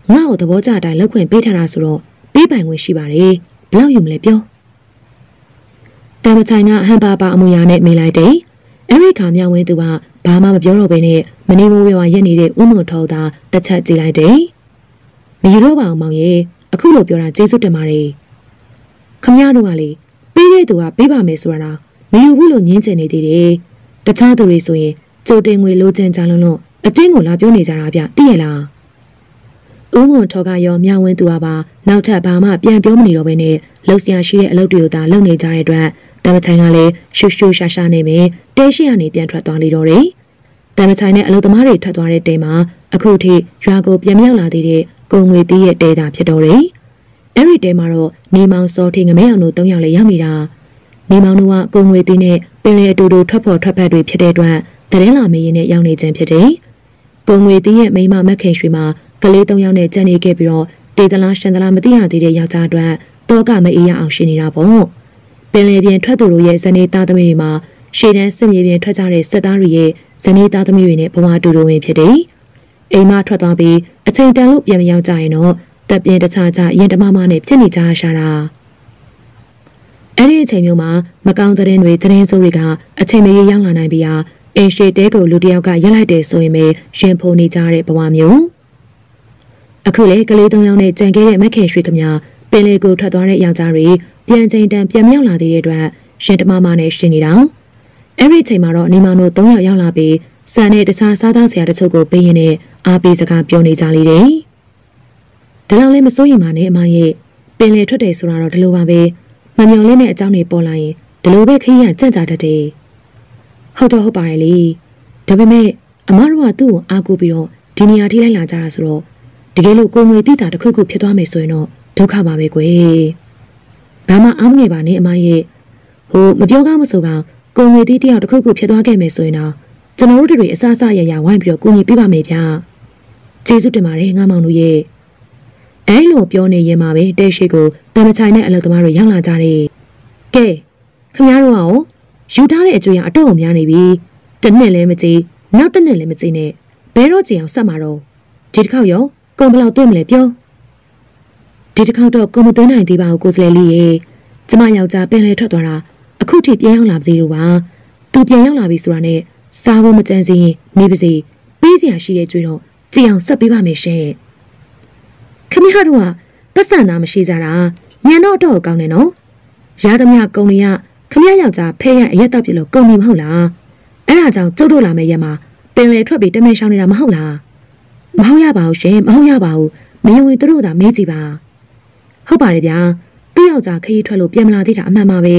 ငါ့ကိုသဘောကျတိုင်းလောက်ခွင့်ပေးထားတာဆိုတော့ပေးပိုင်ဝင်ရှိပါတယ်ဘလောက်ယူမလဲပြောတမချိုင်ကဟန်ပါပါအမူအရာနဲ့မေးလိုက်တယ်အဲ့ဒီခါမြောင်ဝင်းသူကဘာမှမပြောတော့ဘဲနဲ့မနေမိုးရွာရက်နေတဲ့ဦးမွန်ထောသာတစ်ချက်ကြည့်လိုက်တယ်မယူတော့ပါအောင်မောင်ရဲ့အခုလိုပြောတာကျေးဇူးတင်ပါတယ်ခမရတို့ကလေပေးတဲ့သူကပေးပါမယ်ဆိုတာမယူဘူးလို့ညင်းချင်နေသေးတယ်တခြားသူတွေဆိုရင်ကြိုတင်ငွေလိုချင်ကြလို့အတင်းကိုလာပြောနေကြတာဗျသိရလားဦးမွန်ထောကရောမြောင်ဝင်းသူကပါနောက်ထပ်ဘာမှပြန်ပြောမနေတော့ဘဲနဲ့လှုပ်ရှားရှိတဲ့အလုပ်တွေကိုသာလုပ်နေကြတဲ့အတွက်တမချိုင်ကလည်းရှူရှူရှာရှာနေမယ်တဲရှိကနေပြန်ထွက်သွားလိတော့တယ်တမချိုင်နဲ့အလုပ်သမားတွေထွက်သွားတဲ့တဲမှာအခုထိရွာကိုပြန်မြောက်လာသေးတဲ့ကုံငွေတီးရဲ့တဲတာဖြစ်တော့တယ်အဲ့ဒီတဲမှာတော့နေမောင်စောထင်းငမဲအောင်တို့၃ယောက်လည်းရောက်နေတာနေမောင်တို့ကကုံငွေတီးနဲ့ပင်လေအတူတူထွက်ဖို့ထွက်ဖက်တွေဖြစ်တဲ့အတွက်တရင်လာမေးရင်နဲ့ရောက်နေခြင်းဖြစ်တယ်ကုံငွေတီးရဲ့မိမမက်ခင်ရွှေမှာကလေး၃ယောက်နဲ့ကြံနေခဲ့ပြီးတော့တေသလားရှင်သလားမသိရသေးတဲ့ယောက်ျားအတွက်တော့ကမအေးရအောင်ရှင်းနေတာပေါ့ပင်လေပြင်ထွက်သူတို့ရဲ့ဇနီးသားသမီးတွေမှာရှေ့တန်းစစ်မြေပြင်ထွက်ကြတဲ့စစ်သားတွေရဲ့ဇနီးသားသမီးတွေနဲ့ဘဝတူတူဝင်ဖြစ်တယ်အိမ်မထွက်သွားပြီးအချိန်တန်လို့ပြန်မရောက်ကြရင်တော့တပ်ပြင်းတခြားရင်တမမနဲ့ဖြစ်နေကြရှာတာအဲ့ဒီအချိန်မျိုးမှာမကောင်းတဲ့တွေသတင်းစိုးတွေကအချိန်မရွေးရောက်လာနိုင်ပြီးအင်းရှိတဲကိုလူတယောက်ကရက်လိုက်တယ်ဆိုရင်ပဲရှင်ဖုန်နေကြတဲ့ဘဝမျိုးအခုလေကလေး၃ယောက်နဲ့ကြံခဲ့တဲ့မက်ခင်ရွှေကမြပင်လေကိုထွက်သွားတဲ့ယောက်ျားတွေပြန်ချိန်တန်ပြန်မြောက်လာသေးတဲ့အတွက်ရှင်တမမနဲ့ရှင်နေတာအဲ့ဒီအချိန်မှာတော့နေမောင်တို့၃ယောက်ရောက်လာပြီးစံနဲ့တခြားစားသောက်စရာတချို့ကိုပေးရင်းနဲ့အားပေးစကားပြောနေကြလေတယ်။ဒါလောက်လည်းမစိုးရင်ပါနဲ့အမရဲ့ပင်လေထွက်တယ်ဆိုတာတော့ဒီလိုပါပဲမမျော်လင့်တဲ့အကြောင်းတွေပေါ်လာရင်ဒီလိုပဲခရီးရကြံ့ကြတတ်တယ်။ဟုတ်တော့ဟုတ်ပါရဲ့လေ။ဒါပေမဲ့အမတို့ကသူ့ကိုအားကိုးပြီးတော့ဒီနေရာထိလိုက်လာကြတာဆိုတော့တကယ်လို့ကိုငွေတိတာတစ်ခုခုဖြစ်သွားမယ်ဆိုရင်တော့ဒုက္ခပါပဲကွယ်။ဘာမှအားမငယ်ပါနဲ့အမရဲ့ဟိုမပြောကောင်းမဆိုကောင်းကိုငွေတိတယောက်တစ်ခုခုဖြစ်သွားခဲ့မယ်ဆိုရင်တော့ကျွန်တော်တို့တွေအစားအစာရရဝိုင်းပြီးတော့ကိုကြီးပြပါမယ်ဗျာကျေးဇူးတင်ပါတယ်ငါမောင်တို့ရဲ့အဲလိုပြောနေရင်မှာပဲတဲရှိကိုတမချိုင်နဲ့အလုပ်သမားတွေရောက်လာကြတယ်ကဲခင်ဗျားတို့ကယူထားတဲ့အကျွေးအတော့များနေပြီတစ်နှစ်လည်းမကြည့်နောက်တစ်နှစ်လည်းမကြည့်နဲ့ဘဲတော့ကြင်အောင်ဆက်မှာတော့ဒီတစ်ခေါက်ရောကုန်ဘယ်လောက်တွေ့မလဲပြောဒီတစ်ခေါက်တော့ကုန်မသွင်းနိုင်သေးပါဘူးကိုစလဲလေးရဲ့ကျမယောက်ျားပင်လေထွက်သွားတာအခုထိပြန်ရောက်လာပြီလို့ပါသူပြန်ရောက်လာပြီဆိုတာနဲ့စားဖို့မကြမ်းစင်းနေပါစေပေးစရာရှိတဲ့ကြွေးတော့ကြည်အောင်ဆက်ပေးပါမယ်ရှင်ခင်ဗျားတို့ကပတ်စံသားမရှိကြတာညံတော့တော့ကောင်းတယ်နော်ရသမျှကုံတွေကခင်ဗျားယောက်ျားဖဲရအရက်တော့ပြလို့ကုန်ပြီမဟုတ်လားအဲ့ဒါကြောင့်ကျုပ်တို့လာမယ့်ရက်မှာပင်လေထွက်ပြီးတမင်ရှောင်းနေတာမဟုတ်လားမဟုတ်ရပါဘူးရှင်မဟုတ်ရပါဘူးမယုံရင်တို့သာမေးကြည့်ပါဟုတ်ပါတယ်ဗျာသူ့ယောက်ျားခရီးထွက်လို့ပြန်မလာသေးတာအမှန်ပါပဲ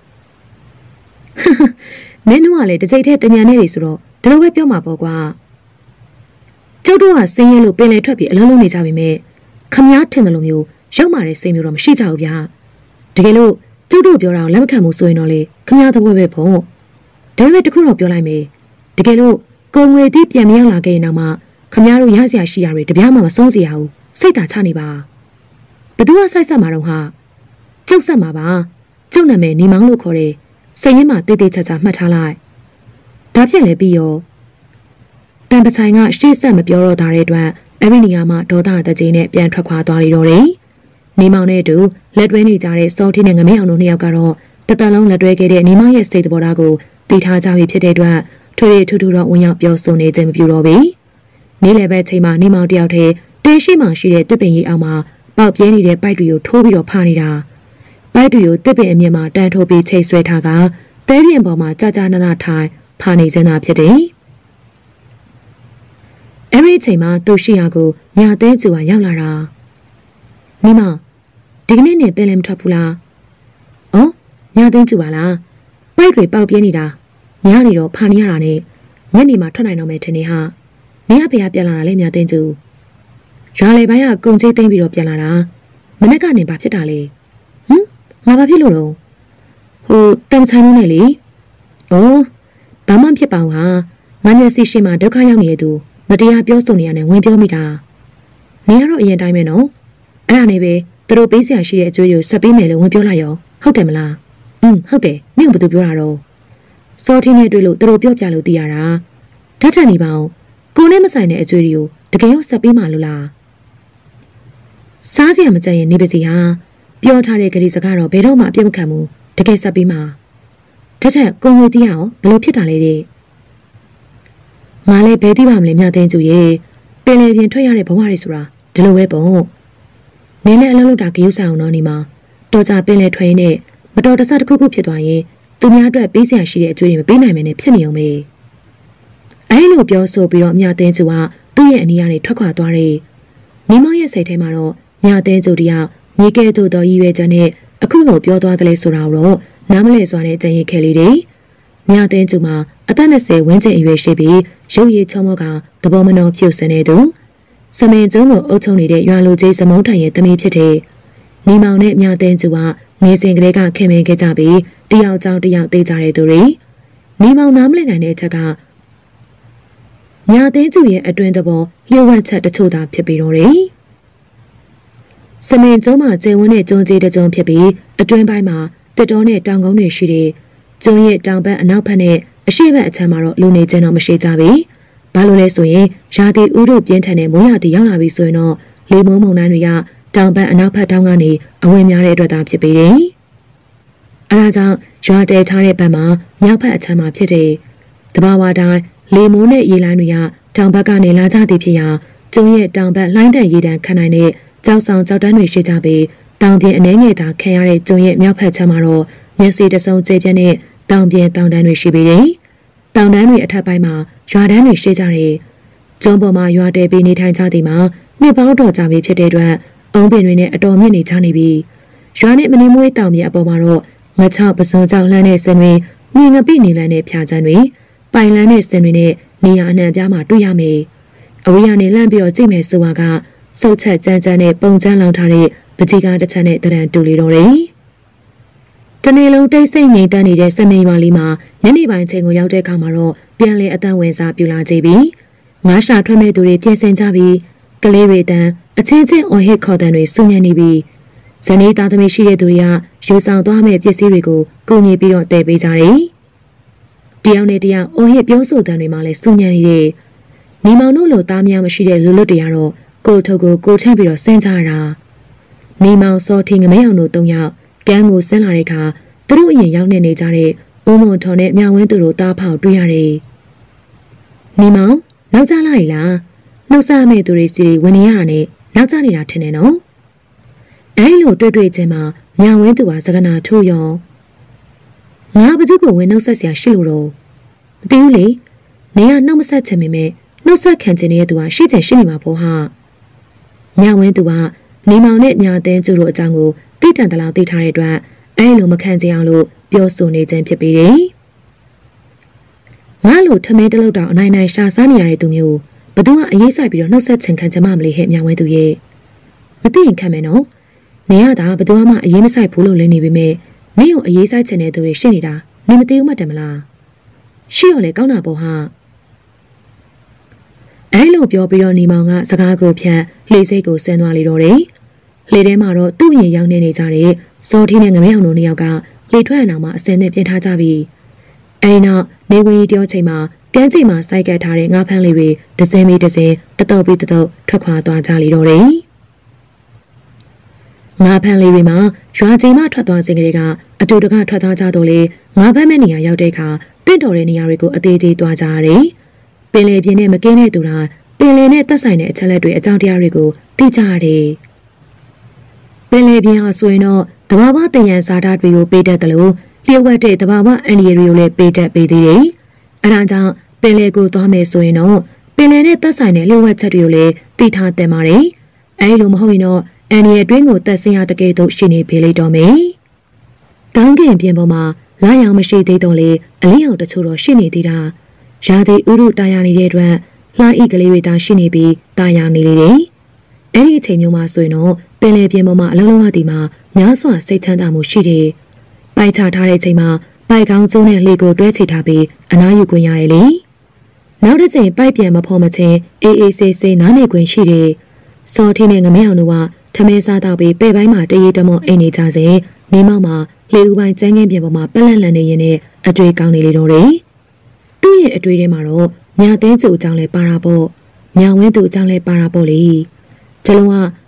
မင်းတို့ကလည်းတစ်ချိန်တည်းတညံနေနေဆိုတော့ဒီလိုပဲပြောမှာပေါ့ကွာကျုပ်တို့ကစင်းရဲလို့ပင်လေထွက်ပြီးအလုံးလုံးနေကြပြီမဲ့ခမည်းထင်တယ်လို့မျိုးရောက်မာတဲ့စိတ်မျိုးတော့မရှိကြဘူးဗျာတကယ်လို့ကျုပ်တို့ပြောတာကိုလက်မခံဘူးဆိုရင်တော့လေခမည်းသဘောပဲပေါ့ဒါပေမဲ့တခုတော့ပြောလိုက်မယ်တကယ်လို့ကိုငွေတိပြန်မရောက်လာခဲ့ရင်တော့မှခမည်းတို့ရစရာရှိတာတွေတပြားမှမဆုံးစေရဘူးစိတ်သာချနေပါဘသူကစိုက်ဆက်မှာတော့ဟာကျုပ်ဆက်မှာပါကျုပ်နာမည်နေမောင်လို့ခေါ်တယ်စိတ်ရင်းမှာတေးသေးချာချာမှတ်ထားလိုက်ဒါဖြစ်လေပြီးရောတန်ပချိုင်ကရှေ့ဆက်မပြောတော့တာတဲ့အတွက်အဲ့ဒီနေရာမှာဒေါသတကြီးနဲ့ပြန်ထွက်ခွာသွားလိတော့တယ်နေမောင်နဲ့အတူလက်တွဲနေကြတဲ့စောထင်းနဲ့ငမဲအောင်တို့နှစ်ယောက်ကတော့တတလုံးလက်တွဲခဲ့တဲ့နေမောင်ရဲ့စိတ်သဘောထားကိုသိထားကြပြီဖြစ်တဲ့အတွက်ထွေထူးထူးတော့ဝင်ရောက်ပြောဆိုနေခြင်းမပြုတော့ဘူးနေ့လယ်ပဲချိန်မှာနေမောင်တယောက်တည်းတေးရှိမှရှိတဲ့တစ်ပင်ကြီးအောင်မှာပေါက်ပြဲနေတဲ့ပိုက်တွေကိုထိုးပြီးတော့ဖားနေတာပိုက်တွေကိုတစ်ပင်အမြင့်မှာတန်းထိုးပြီးချိတ်ဆွဲထားကတဲပြင်ပေါ်မှာကြာကြာနာနာထိုင်ဖားနေခြင်းသာဖြစ်တယ်အဲ့ဒီအချိန်မှာသူရှိရာကိုမြာတဲကျူကရောက်လာတာမိမဒီကနေ့နဲ့ပင်လည်းမထွက်ဘူးလားဩမြာတဲကျူပါလားပိုက်တွေပေါက်ပြဲနေတာညနေတော့ဖားနေရတာနဲ့ညနေမှထွက်နိုင်တော့မယ်ထင်နေဟာမင်းအဖေကပြန်လာတာလေမြာတဲကျူရွာလေပိုင်းကကုံချေးသိမ်းပြီးတော့ပြန်လာတာမနေ့ကနေဘာဖြစ်တာလဲငါဘာဖြစ်လို့တော့ဟိုတမ်ဆိုင်လုံးနဲ့လေဩဘာမှဖြစ်ပါဘူးဟာငါမျက်စိရှိမှဒုက္ခရောက်နေတဲ့သူမတရားပြောဆိုနေရတဲ့ဝင်ပြောမိတာနေရတော့အရင်တိုင်းပဲနော်အဲ့ဒါနဲ့ပဲသူတို့ပေးစရာရှိတဲ့အကျွေးကိုဆက်ပေးမယ်လို့ဝင်ပြောလိုက်ရောဟုတ်တယ်မလားဟုတ်တယ်မင်းကဘာသူပြောတာတော့စောထင်းနဲ့တွေ့လို့သူတို့ပြောပြလို့သိရတာဓာတ်ထန်နေပါအောင်ကိုနဲ့မဆိုင်တဲ့အကျွေးတွေကိုတကယ်ရောဆက်ပေးမှလို့လားစားစရာမကြရင်နေပါစီဟာပြောထားတဲ့ကလေးစကားတော့ဘယ်တော့မှအပြစ်မခံဘူးတကယ်ဆက်ပြီးမှတစ်ချက်ကိုငွေတီးအောင်ဘလို့ဖြစ်တာလဲတဲ့ငါလည်းဘယ်သိပါမလဲမြသိန်းကျူရဲ့ပင်လယ်ပြင်ထွက်ရတဲ့ဘဝတွေဆိုတာဒီလိုပဲပေါ့နင်းနဲ့အလုံးလုံးတာဂရုစိုက်အောင်တော့နေမှာတော်ကြပင်လယ်ထွက်ရင်းနဲ့မတော်တဆတစ်ခုခုဖြစ်သွားရင်သူများအတွက်ပေးစရာရှိတဲ့အကျွေးတွေမပေးနိုင်မနဲ့ဖြစ်နေအောင်ပဲအဲလိုပြောဆိုပြီးတော့မြသိန်းကျူကသူ့ရဲ့အနီးကနေထွက်ခွာသွားတယ်မိမောင်ရဲ့စိတ်ထဲမှာတော့မြသိန်းကျူတယောက်မြေကဲသို့တော်ရည်ရွယ်ချက်နဲ့အခုလိုပြောသွားတယ်ဆိုတာတော့နားမလည်စွာနဲ့ကြံရည်ခဲ့လေတယ်မြသိန်းကျူမှာအသက်20ဝန်းကျင်အရွယ်ရှိပြီးရုပ်ရည်ချုံမောကသဘောမနှောဖြူစင်နေသူစမင်ကျုံကိုအုပ်ချုပ်နေတဲ့ရွာလူကြီးစမုံထိုင်ရဲ့တမီးဖြစ်တဲ့မိမောင်နဲ့မြသိန်းကျူကငယ်စဉ်ကလေးကခင်မင်ခဲ့ကြပြီးတယောက်ကြောင့်တယောက်သေးကြတဲ့သူတွေမိမောင်နားမလည်နိုင်တဲ့အချက်ကမြသိန်းကျူရဲ့အတွင်းသဘောလျှို့ဝှက်ချက်တချို့သာဖြစ်ပြီးတော့တယ်စမင်ကျုံမှာကျဲဝန်းတဲ့ကျုံကြီးတကျုံဖြစ်ပြီးအတွင်းပိုင်းမှာတစ်တော်နဲ့တောင်ကုန်းတွေရှိတဲ့ကျုံရဲ့တောင်ဘက်အနောက်ဘက်နဲ့အရှေ့ဘက်အချမ်းမှာတော့လူနေခြင်းတော့မရှိကြပြီ။ဘာလို့လဲဆိုရင်ရာသီဥတုပြင်းထန်တဲ့မိုးရာသီရောက်လာပြီဆိုရင်တော့လေမုံမုန်တိုင်းတွေကတောင်ဘက်အနောက်ဘက်တောင်ကနေအဝင်များတဲ့အတွက်သာဖြစ်ပေတယ်။အဲဒါကြောင့်ရွာတဲထားတဲ့ဘက်မှာမြောက်ဘက်အချမ်းမှာဖြစ်တဲ့တဘာဝတိုင်းလေမိုးနဲ့ရေလိုင်းတွေကတောင်ဘက်ကနေလာကြသည်ဖြစ်ရာကျုံရဲ့တောင်ဘက်လှိုင်းတန်ရေတန်ခံနိုင်တဲ့ကြောက်ဆောင်ကြောက်တန်းတွေရှိကြပြီးတောင်ပြင်အနေငယ်သာခံရတဲ့ကျုံရဲ့မြောက်ဘက်ချမ်းမှာတော့မျက်စိတစုံကျေပြန့်တဲ့တောင်ပြင်တောင်တန်းတွေရှိပေတယ်။တောင်တန်းတွေအထက်ပိုင်းမှာရွာတန်းတွေရှိကြတယ်။ကျုံပေါ်မှာရွာတဲပြီးနေထိုင်ကြသည်မှာနှစ်ပေါင်းတော်ကြာပြီဖြစ်တဲ့အတွက်အုံးပင်တွေနဲ့အတော်မြင့်နေကြနေပြီ။ရွာနဲ့မနေမွေးတောင်မြေအပေါ်မှာတော့ငချောက်ပစုံကြောက်လှမ်းတဲ့ဆင်တွေမြင်ငပိနေလန်းတဲ့ဖြာချမ်းတွေပိုင်လန်းတဲ့ဆင်တွေနဲ့နေရာအနှံ့ပြားမှာတွေ့ရမယ်။အဝေးကနေလှမ်းပြီးတော့ကြည့်မယ်ဆိုတာကစုတ်ချက်ကြမ်းကြမ်းနဲ့ပုံကျန်းလောင်ထားတဲ့ပကြီးကားတစ်ချက်နဲ့တရံတူလီတော့တယ်။တနေ့လုံးတိတ်ဆိတ်ငြိမ်သက်နေတဲ့စမင်ရွာလေးမှာညနေပိုင်းချိန်ကိုရောက်တဲ့အခါမှာတော့ပြန်လည်အတန်းဝင်စားပြူလာကြပြီးငါးရှာထွက်မဲ့သူတွေပြင်ဆင်ကြပြီးကလေးတွေတန်းအချင်းချင်းအော်ဟစ်ခေါ်တန်းတွေစုညံနေပြီးဇနီးသားသမီးရှိတဲ့သူတွေကယူဆောင်သွားမဲ့ပစ္စည်းတွေကိုကုန်ညီပြီးတော့တည်ပေးကြတယ်။တယောက်နဲ့တယောက်အော်ဟစ်ပြောဆိုတန်းတွေမှလည်းစုညံနေတဲ့ညီမောင်တို့လိုသားများမရှိတဲ့လူလွတ်တွေကတော့ကိုထုတ်ကိုထန့်ပြီးတော့ဆင်းကြတာမိမောင်စောထင်းငမဲအောင်တို့၃ယောက်ကန်းကိုဆင်းလာတဲ့အခါသူတို့အရင်ရောက်နေကြတဲ့ဦးမွန်ထော်နဲ့မြဝင်းသူတို့တားဖောက်တွေ့ရတယ်မိမောင်နောက်ကျလာရည်လားနှုတ်ဆက်မဲ့သူတွေစီဝင်နေရတာနဲ့နောက်ကျနေတာထင်တယ်နော်အဲလိုတွေ့ချင်းမှာမြဝင်းသူကစကနာထိုးရောငါဘသူကိုဝင်နှုတ်ဆက်เสียရှိလို့တော့မသိဘူးလေနေကနှုတ်မဆက်ချင်ပေမဲ့နှုတ်ဆက်ခံချင်တဲ့သူကရှိချင်ရှိနေမှာပေါ့ဟာမြဝင်းသူကနေမောင်နဲ့မြသင်းကျူတို့အကြောင်းကိုသိတန်တလားသိထားတဲ့အတွက်အဲလိုမခံကြအောင်လို့ပြောဆိုနေခြင်းဖြစ်ပေတယ်။ငါလိုထမင်းတလုတ်တောင်အနိုင်နိုင်ရှာစားနေရတဲ့သူမျိုးဘသူကအရေးဆိုင်ပြီးတော့နှုတ်ဆက်ချင်ခံချင်မှမလေးဟဲ့မြဝင်းသူရဲ့မသိရင်ခံမယ်နော်။နေရတာဘသူမှအရေးမဆိုင်ဘူးလို့လည်းနေပေမဲ့မင်းကိုအရေးဆိုင်ချင်တဲ့သူတွေရှိနေတာနေမသိဘူးမှတ်တယ်မလား။ရှိရောလေကောင်းတာပေါ့ဟာ။အဲလိုပြောပြီးတော့နေမောင်ကစကားကိုဖြတ်လှေစိတ်ကိုဆင်းသွားလေတော့တယ်။လှေထဲမှာတော့သူ့ရင်ရောက်နေကြတဲ့စောထင်းနဲ့ငမဲအောင်တို့နှစ်ယောက်ကလှေထွက်အောင်မှအစင်းနဲ့ပြင်ထားကြပြီ။အဲဒီနောက်နေဝင်ကြီးပြောချိန်မှာကမ်းခြေမှာစိုက်ကပ်ထားတဲ့ငါးဖမ်းလေးတွေတစင်းပြီးတစင်းတတုပ်ပြီးတတုပ်ထွက်ခွာသွားကြလေတော့တယ်။ငါးဖမ်းလေးတွေမှာရွာချိန်မှထွက်သွားစဉ်ကလေးကအတူတကထွက်သွားကြတော့လေငါးဖမ်းမဲ့နေရာရောက်တဲ့အခါတင့်တော်တဲ့နေရာတွေကိုအသေးသေးသွားကြရတယ်။ပင်လယ်ပြင်နဲ့မကင်းတဲ့သူတိုင်းပင်လယ်နဲ့သက်ဆိုင်တဲ့အချက်လက်တွေအကြောင်းတရားတွေကိုသိကြရတယ်။ပင်လယ်ပြင်ဟာဆိုရင်တော့တဘာဝတယံဇာတာတွေကိုပေးတတ်တယ်လို့လျှို့ဝှက်တဲ့တဘာဝအန်ဒီရီကိုလည်းပေးတတ်ပေးသေးတယ်။အဲဒါကြောင့်ပင်လယ်ကိုသွားမယ်ဆိုရင်တော့ပင်လယ်နဲ့သက်ဆိုင်တဲ့လျှို့ဝှက်ချက်တွေကိုလည်းသိထားသင့်ပါတယ်။အဲဒီလိုမဟုတ်ရင်တော့အန်ဒီရီအတွင်းကိုသက်ဆင်းရတဲ့ကဲ့သို့ရှိနေပေးလိမ့်တော့မယ်။တောင်းကင်ပြင်ပေါ်မှာလာရောင်မရှိသေးတော့လေအလင်းရောင်တချို့တော့ရှိနေသေးတာ။ရာသီဥတုတာယာနေတဲ့အတွက်လှိုင်းဤကလေးတွေသာရှိနေပြီးတာယာနေလေတယ်။အဲ့ဒီအချိန်မျိုးမှာဆိုရင်တော့ပင်လယ်ပြင်ပေါ်မှာအလုံးလုံးဟာဒီမှာများစွာစိတ်ချမ်းသာမှုရှိတယ်။ပိုက်ချထားတဲ့အချိန်မှာပိုက်ကောင်းကျုံးနဲ့လေကိုတွဲချထားပြီးအနားယူခွင့်ရတယ်လေ။နောက်တစ်ချိန်ပိုက်ပြန်မဖော်မချင်းအေးအေးဆေးဆေးနားနေခွင့်ရှိတယ်။စောထင်းနဲ့ငမဲအောင်တို့ကထမင်းစားတော့ပြီးပဲ့ပိုင်းမှာတရေတမောအိမ်နေကြစဉ်မိမောက်မှာလေဦးပိုင်းကျန်းကင်းပြင်ပေါ်မှာပက်လက်လန်နေရင်နဲ့အတွေ့ကောင်းနေလေတော့တယ်။သူ့ရဲ့အတွေ့ထဲမှာတော့မြသင်းကျူအကြောင်းလဲပါတာပေါ့။မြဝင်းသူအကြောင်းလဲပါတာပေါ့လေ။ကျလုံးက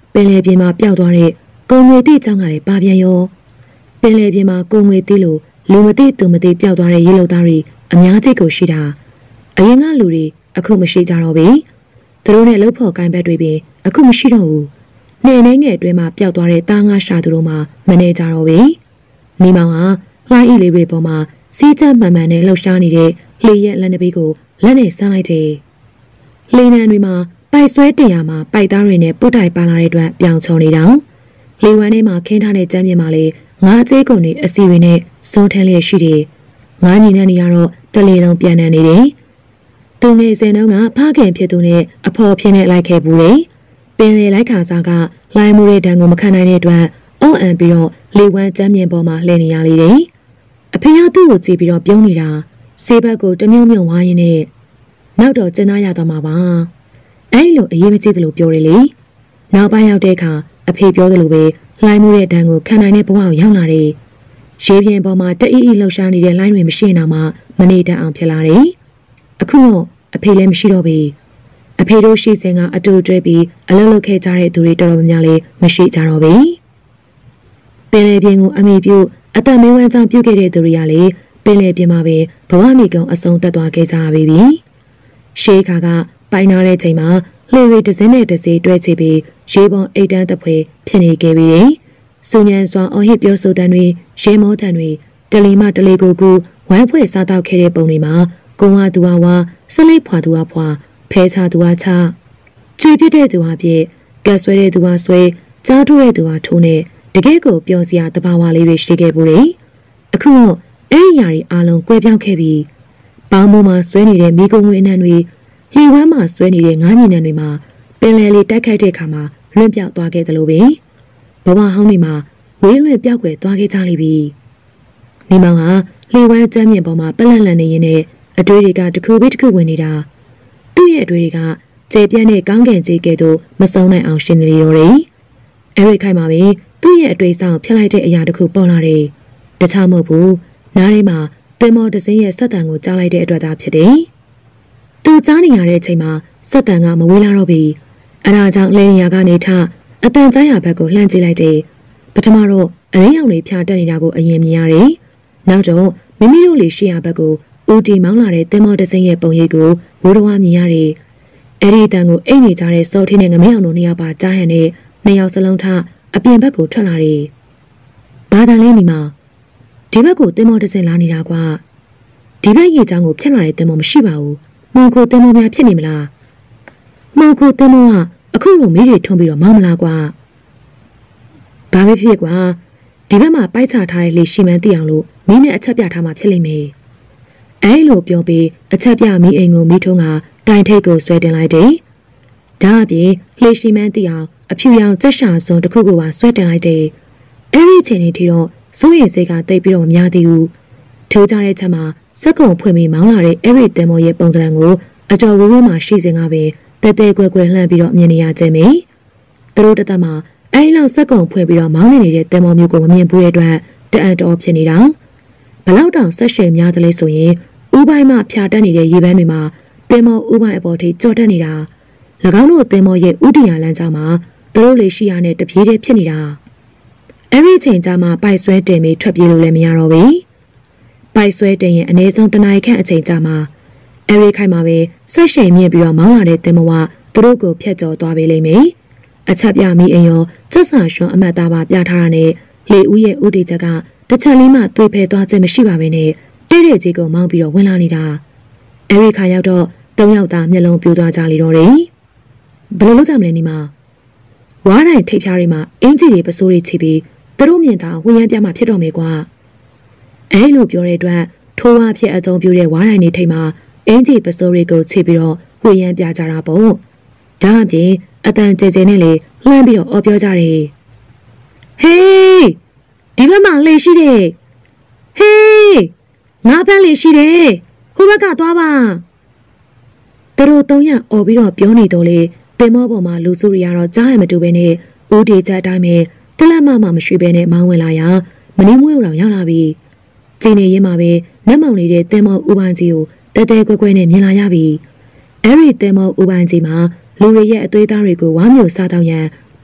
ပင်လယ်ပြင်မှာပျောက်သွားတဲ့ကုံငွေတိအကြောင်းကလည်းပါပြန်ရောပင်လယ်ပြင်မှာကုံငွေတိလို့လူမသိသူမသိပျောက်သွားတဲ့ရေလုံသားတွေအများကြီးကိုရှိတာအရင်ကလူတွေအခုမရှိကြတော့ဘူးသူတို့နဲ့လှုပ်ဖို့ကိုင်းဘက်တွေပင်အခုမရှိတော့ဘူးနေနေငယ်အတွင်းမှာပျောက်သွားတဲ့သားငါရှာသူတို့မှမနေကြတော့ဘူးမိမောင်ဟာလှိုင်းအီလေးတွေပေါ်မှာစီးချက်မှန်မှန်နဲ့လှုပ်ရှားနေတဲ့လေရဲ့လက်နှပီးကိုလက်နဲ့ဆန်းလိုက်တယ်လေနံတွေမှာပိုက်ဆွဲတင်ရမှာပိုက်သားတွေနဲ့ပုတ်တိုင်ပါလာတဲ့အတွက်ပြောင်ချုံနေတာလေဝမ်းထဲမှာခင်းထားတဲ့ကြမ်းပြင်မှာလေငါးကြေးကုန်တွေအစီတွေနဲ့စုံထန်းလျက်ရှိတယ်ငါးညီနဲ့နေရတော့တလေလုံးပြန်နေနေတယ်သူငယ်စဉ်တုန်းကဖခင်ဖြစ်သူနဲ့အဖော်ဖြစ်နေလိုက်ခဲ့ဘူးတယ်ပင်လေလိုက်ခါစားကလိုင်းမှုတဲ့တန်ကိုမခံနိုင်တဲ့အတွက်အော့အန်ပြီးတော့လေဝမ်းကြမ်းပြင်ပေါ်မှာလှည့်နေရလေတယ်အဖေကသူ့ကိုကြည့်ပြီးတော့ပြုံးနေတာဆေးဘက်ကိုတမြုံမြုံဝိုင်းရင်းနဲ့နောက်တော့ကျင်းသားရသွားမှာပါအဲ့လိုအရေးမကြီးသလိုပြောရလေနောက်ပိုင်းရောက်တဲ့အခါအဖေပြောသလိုပဲလှိုင်းမှုတဲ့တန်ကိုခံနိုင်တဲ့ဘဝကိုရောက်လာတယ်ရေပြင်ပေါ်မှာတအီလှုပ်ရှားနေတဲ့လှိုင်းတွေမရှိတော့မှမနေတတ်အောင်ဖြစ်လာတယ်အခုတော့အဖေလည်းမရှိတော့ဘူးအဖေတို့ရှိစဉ်ကအတူတွဲပြီးအလုပ်လုပ်ခဲ့ကြတဲ့သူတွေတော်တော်များများလည်းမရှိကြတော့ဘူးပင်လယ်ပြင်ကိုအမိပြုအသက်မင်းဝမ်းကြောင့်ပြုတ်ခဲ့တဲ့သူတွေကလည်းပင်လယ်ပြင်မှာပဲဘဝမိကုံအဆုံးသက်သွားခဲ့ကြပြီရှေးခါကပိုင်နာတဲ့ချိန်မှာလှေတွေတစ်စင်းနဲ့တစ်စီးတွဲချပြီးရေပေါ်အိတ်တန်းတဖွဲဖြစ်နေခဲ့ပြီစူညံစွာအော်ဟစ်ပြောဆိုတဲ့တွေရေမောတန်တွေတလီမတလီကိုကူဝိုင်းဖွဲ့စားတော့ခဲ့တဲ့ပုံတွေမှာကုံဝါသူဝါဆလိပ်ဖွာသူဝဖွာဖဲချသူဝချကျွေပြစ်တဲ့သူဟာပြည့်ကက်ဆွဲတဲ့သူဟာဆွဲကြားထိုးတဲ့သူဟာထိုးနဲ့တကယ်ကိုပျော်စရာတဘာဝလေးတွေရှိခဲ့ဘူးလေအခုတော့အဲ့ဒီຢာတွေအားလုံးကွဲပြောင်းခဲ့ပြီးပေါင်းပေါ်မှာဆွဲနေတဲ့မိကုံငွေအနှံတွေလှေဝမ်းမှာဆွဲနေတဲ့ငါးညီနှံတွေမှာပင်လယ်လေးတိုက်ခိုက်တဲ့အခါမှာလွင့်ပြောက်သွားခဲ့တယ်လို့ပဲဘဝဟောင်းတွေမှာဝေးလွင့်ပြောက်ွယ်သွားခဲ့ကြလိမ့်ပြီနေမောင်ဟာလှေဝမ်းကျမ်းပြင်ပေါ်မှာပလန့်လန့်နေရင်းနဲ့အတွေးတွေကတစ်ခုပြီးတစ်ခုဝင်နေတာသူ့ရဲ့အတွေးတွေကကျေပြန့်တဲ့ကောင်းကင်ကြီးကဲ့သို့မဆုံးနိုင်အောင်ရှင်နေရတော့တယ်အဲ့ဒီခိုင်မှာပဲသူ့ရဲ့အတွေးဆောင်ဖြစ်လိုက်တဲ့အရာတစ်ခုပေါ်လာတယ်တခြားမဟုတ်ဘူးနားထဲမှာတင်မော်တစင်းရဲ့စက်တန်ကိုကြားလိုက်တဲ့အတွက်သာဖြစ်တယ်သူကြားနေရတဲ့အချိန်မှာစက်တန်ကမဝေးလာတော့ပြီအဲဒါကြောင့်လဲနေရကနေထအတန်ကြားရဘက်ကိုလှမ်းကြည့်လိုက်တယ်ပထမတော့အရင်းရောင်တွေဖြာတက်နေတာကိုအရင်မြင်ရတယ်နောက်တော့မိမိတို့လေရှိရဘက်ကိုဦးတီမောင်းလာတဲ့တင်မော်တစင်းရဲ့ပုံရိပ်ကိုဝိုးတော်မြင်ရတယ်အဲ့ဒီအတန်ကိုအိတ်နေကြတဲ့စော်ထင်းနဲ့ငမင်းအောင်တို့နှစ်ယောက်ပါကြားဟန်နဲ့နှစ်ယောက်စလုံးထအပြင်ဘက်ကိုထွက်လာတယ်ဘာတန်လဲနေမှာဒီဘက်ကိုတင်မော်တစင်းလာနေတာကွာဒီဘက်ရေချောင်းကိုဖြတ်လာတဲ့တင်မော်မရှိပါဘူးမောင်ကိုတင်မော်များဖြစ်နေမလားမောင်ကိုတင်မော်ကအခုလိုမိတွေထုံးပြီးတော့မောင်းမလားကွာဘာပဲဖြစ်ကွာဒီဘက်မှာပိုက်ချထားတဲ့လေရှိမှန်းသိအောင်လို့မင်းနဲ့အချက်ပြထားမှဖြစ်လိမ့်မယ်အဲလိုပြောပြီးအချက်ပြမီးအိမ်ကိုမိထုံးကတိုင်ထိပ်ကိုဆွဲတင်လိုက်တယ်ဒါအပြင်လေရှိမှန်းသိအောင်အဖြူရောင်ကြက်ရှာစုံတစ်ခုကိုပါဆွဲတင်လိုက်တယ်အဲ့ဒီအချိန်လေးထိတော့စိုးရိမ်စိတ်ကတိတ်ပြီးတော့မများသေးဘူးထိုးကြတဲ့ချက်မှာစက်ကုံဖွင့်ပြီးမောင်းလာတဲ့အဲ့ဒီတင်မော်ရဲ့ပုံစံကိုအတော်ဝေးဝေးမှရှိစဉ်ကပင်တဲတဲကွယ်ကွယ်လှမ်းပြီးတော့မြင်နေရကြမယ်သူတို့တသက်မှာအဲ့လောက်စက်ကုံဖွင့်ပြီးတော့မောင်းနေတဲ့တင်မော်မျိုးကိုမမြင်ဘူးတဲ့အတွက်တအံ့တော်ဖြစ်နေတာဘလောက်တောင်ဆက်ရှိန်များတယ်လဲဆိုရင်ဥပိုင်းမှဖြာတက်နေတဲ့ရေပန်းတွေမှာတင်မော်ဥပိုင်းအပေါ်ထိကြော်တက်နေတာ၎င်းတို့တင်မော်ရဲ့ဥတီယာလမ်းကြောင်းမှာသူတို့လေရှိရနဲ့တပြေးတည်းဖြစ်နေတာအဲ့ဒီချိန်ကျမှပိုက်ဆွဲတင်ပြီးထွက်ပြေးလို့လည်းမရတော့ဘူးပိုက်ဆွဲတင်ရင်အနည်းဆုံးတနားရီခန့်အချိန်ကြာမှာအဲ့ဒီခိုင်မှာပဲဆက်ရှိန်မြင့်ပြီးတော့မောင်းလာတဲ့တင်မော်ကသူတို့ကိုဖျက်ကျော်သွားပေးလိမ့်မယ်အချက်ပြမိအိမ်ရောစက်ဆာရွှန်အမတ်သားပါပြထားတာနဲ့လေဦးရဲ့ဥတီချက်ကတစ်ချက်လေးမှတွေးဖဲသွားခြင်းမရှိပါဘဲနဲ့တဲ့တဲ့ကြီးကိုမောင်းပြီးတော့ဝင်လာနေတာအဲ့ဒီခါရောက်တော့၃ယောက်သားမျက်လုံးပြိုသွားကြလေတော့တယ်ဘယ်လိုလုပ်ကြမလဲညီမဝါးတိုင်းထိပ်ဖြားတွေမှာအင်ကြီးတွေပစိုးတွေချိပြီးသူတို့မြင်တာဝင်းရမ်းပြမှဖြစ်တော့မယ်ကွာအဲလိုပြောတဲ့အတွက်ထိုးဝါဖြစ်အသုံးပြုတဲ့ဝါးတိုင်းတွေထိပ်မှာအင်ကြီးပစိုးတွေကိုချိပြီးတော့ဝင်းရမ်းပြကြတာပေါ့ဒါအပြင်အတန်ကျဲကျဲနဲ့လေလှမ်းပြီးတော့အော်ပြောကြတယ်ဟေးဒီဘက်မှာလှေရှိတယ်ဟေးငါးဖမ်းလှေရှိတယ်ဟိုဘက်ကသွားပါသူတို့၃ယောက်အော်ပြီးတော့ပြောနေတော့လေတင်မောပေါ်မှာလူစုရီကတော့ကြားရမတူပဲနဲ့ဦးတီချက်တိုင်းပဲတလက်မမရှိပဲနဲ့မောင်းဝင်လာရမနေမွေးအောင်ရောက်လာပြီကျင်းနေရင်မှာပဲနတ်မောင်နေတဲ့တင်မောဥပန်းကြီးကိုတဲတဲကွဲကွဲနဲ့မြင်လာရပြီအဲ့ဒီတင်မောဥပန်းကြီးမှာလူတွေရဲ့အသွေးသားတွေကိုဝါမျိုးစားတော့ရန်မ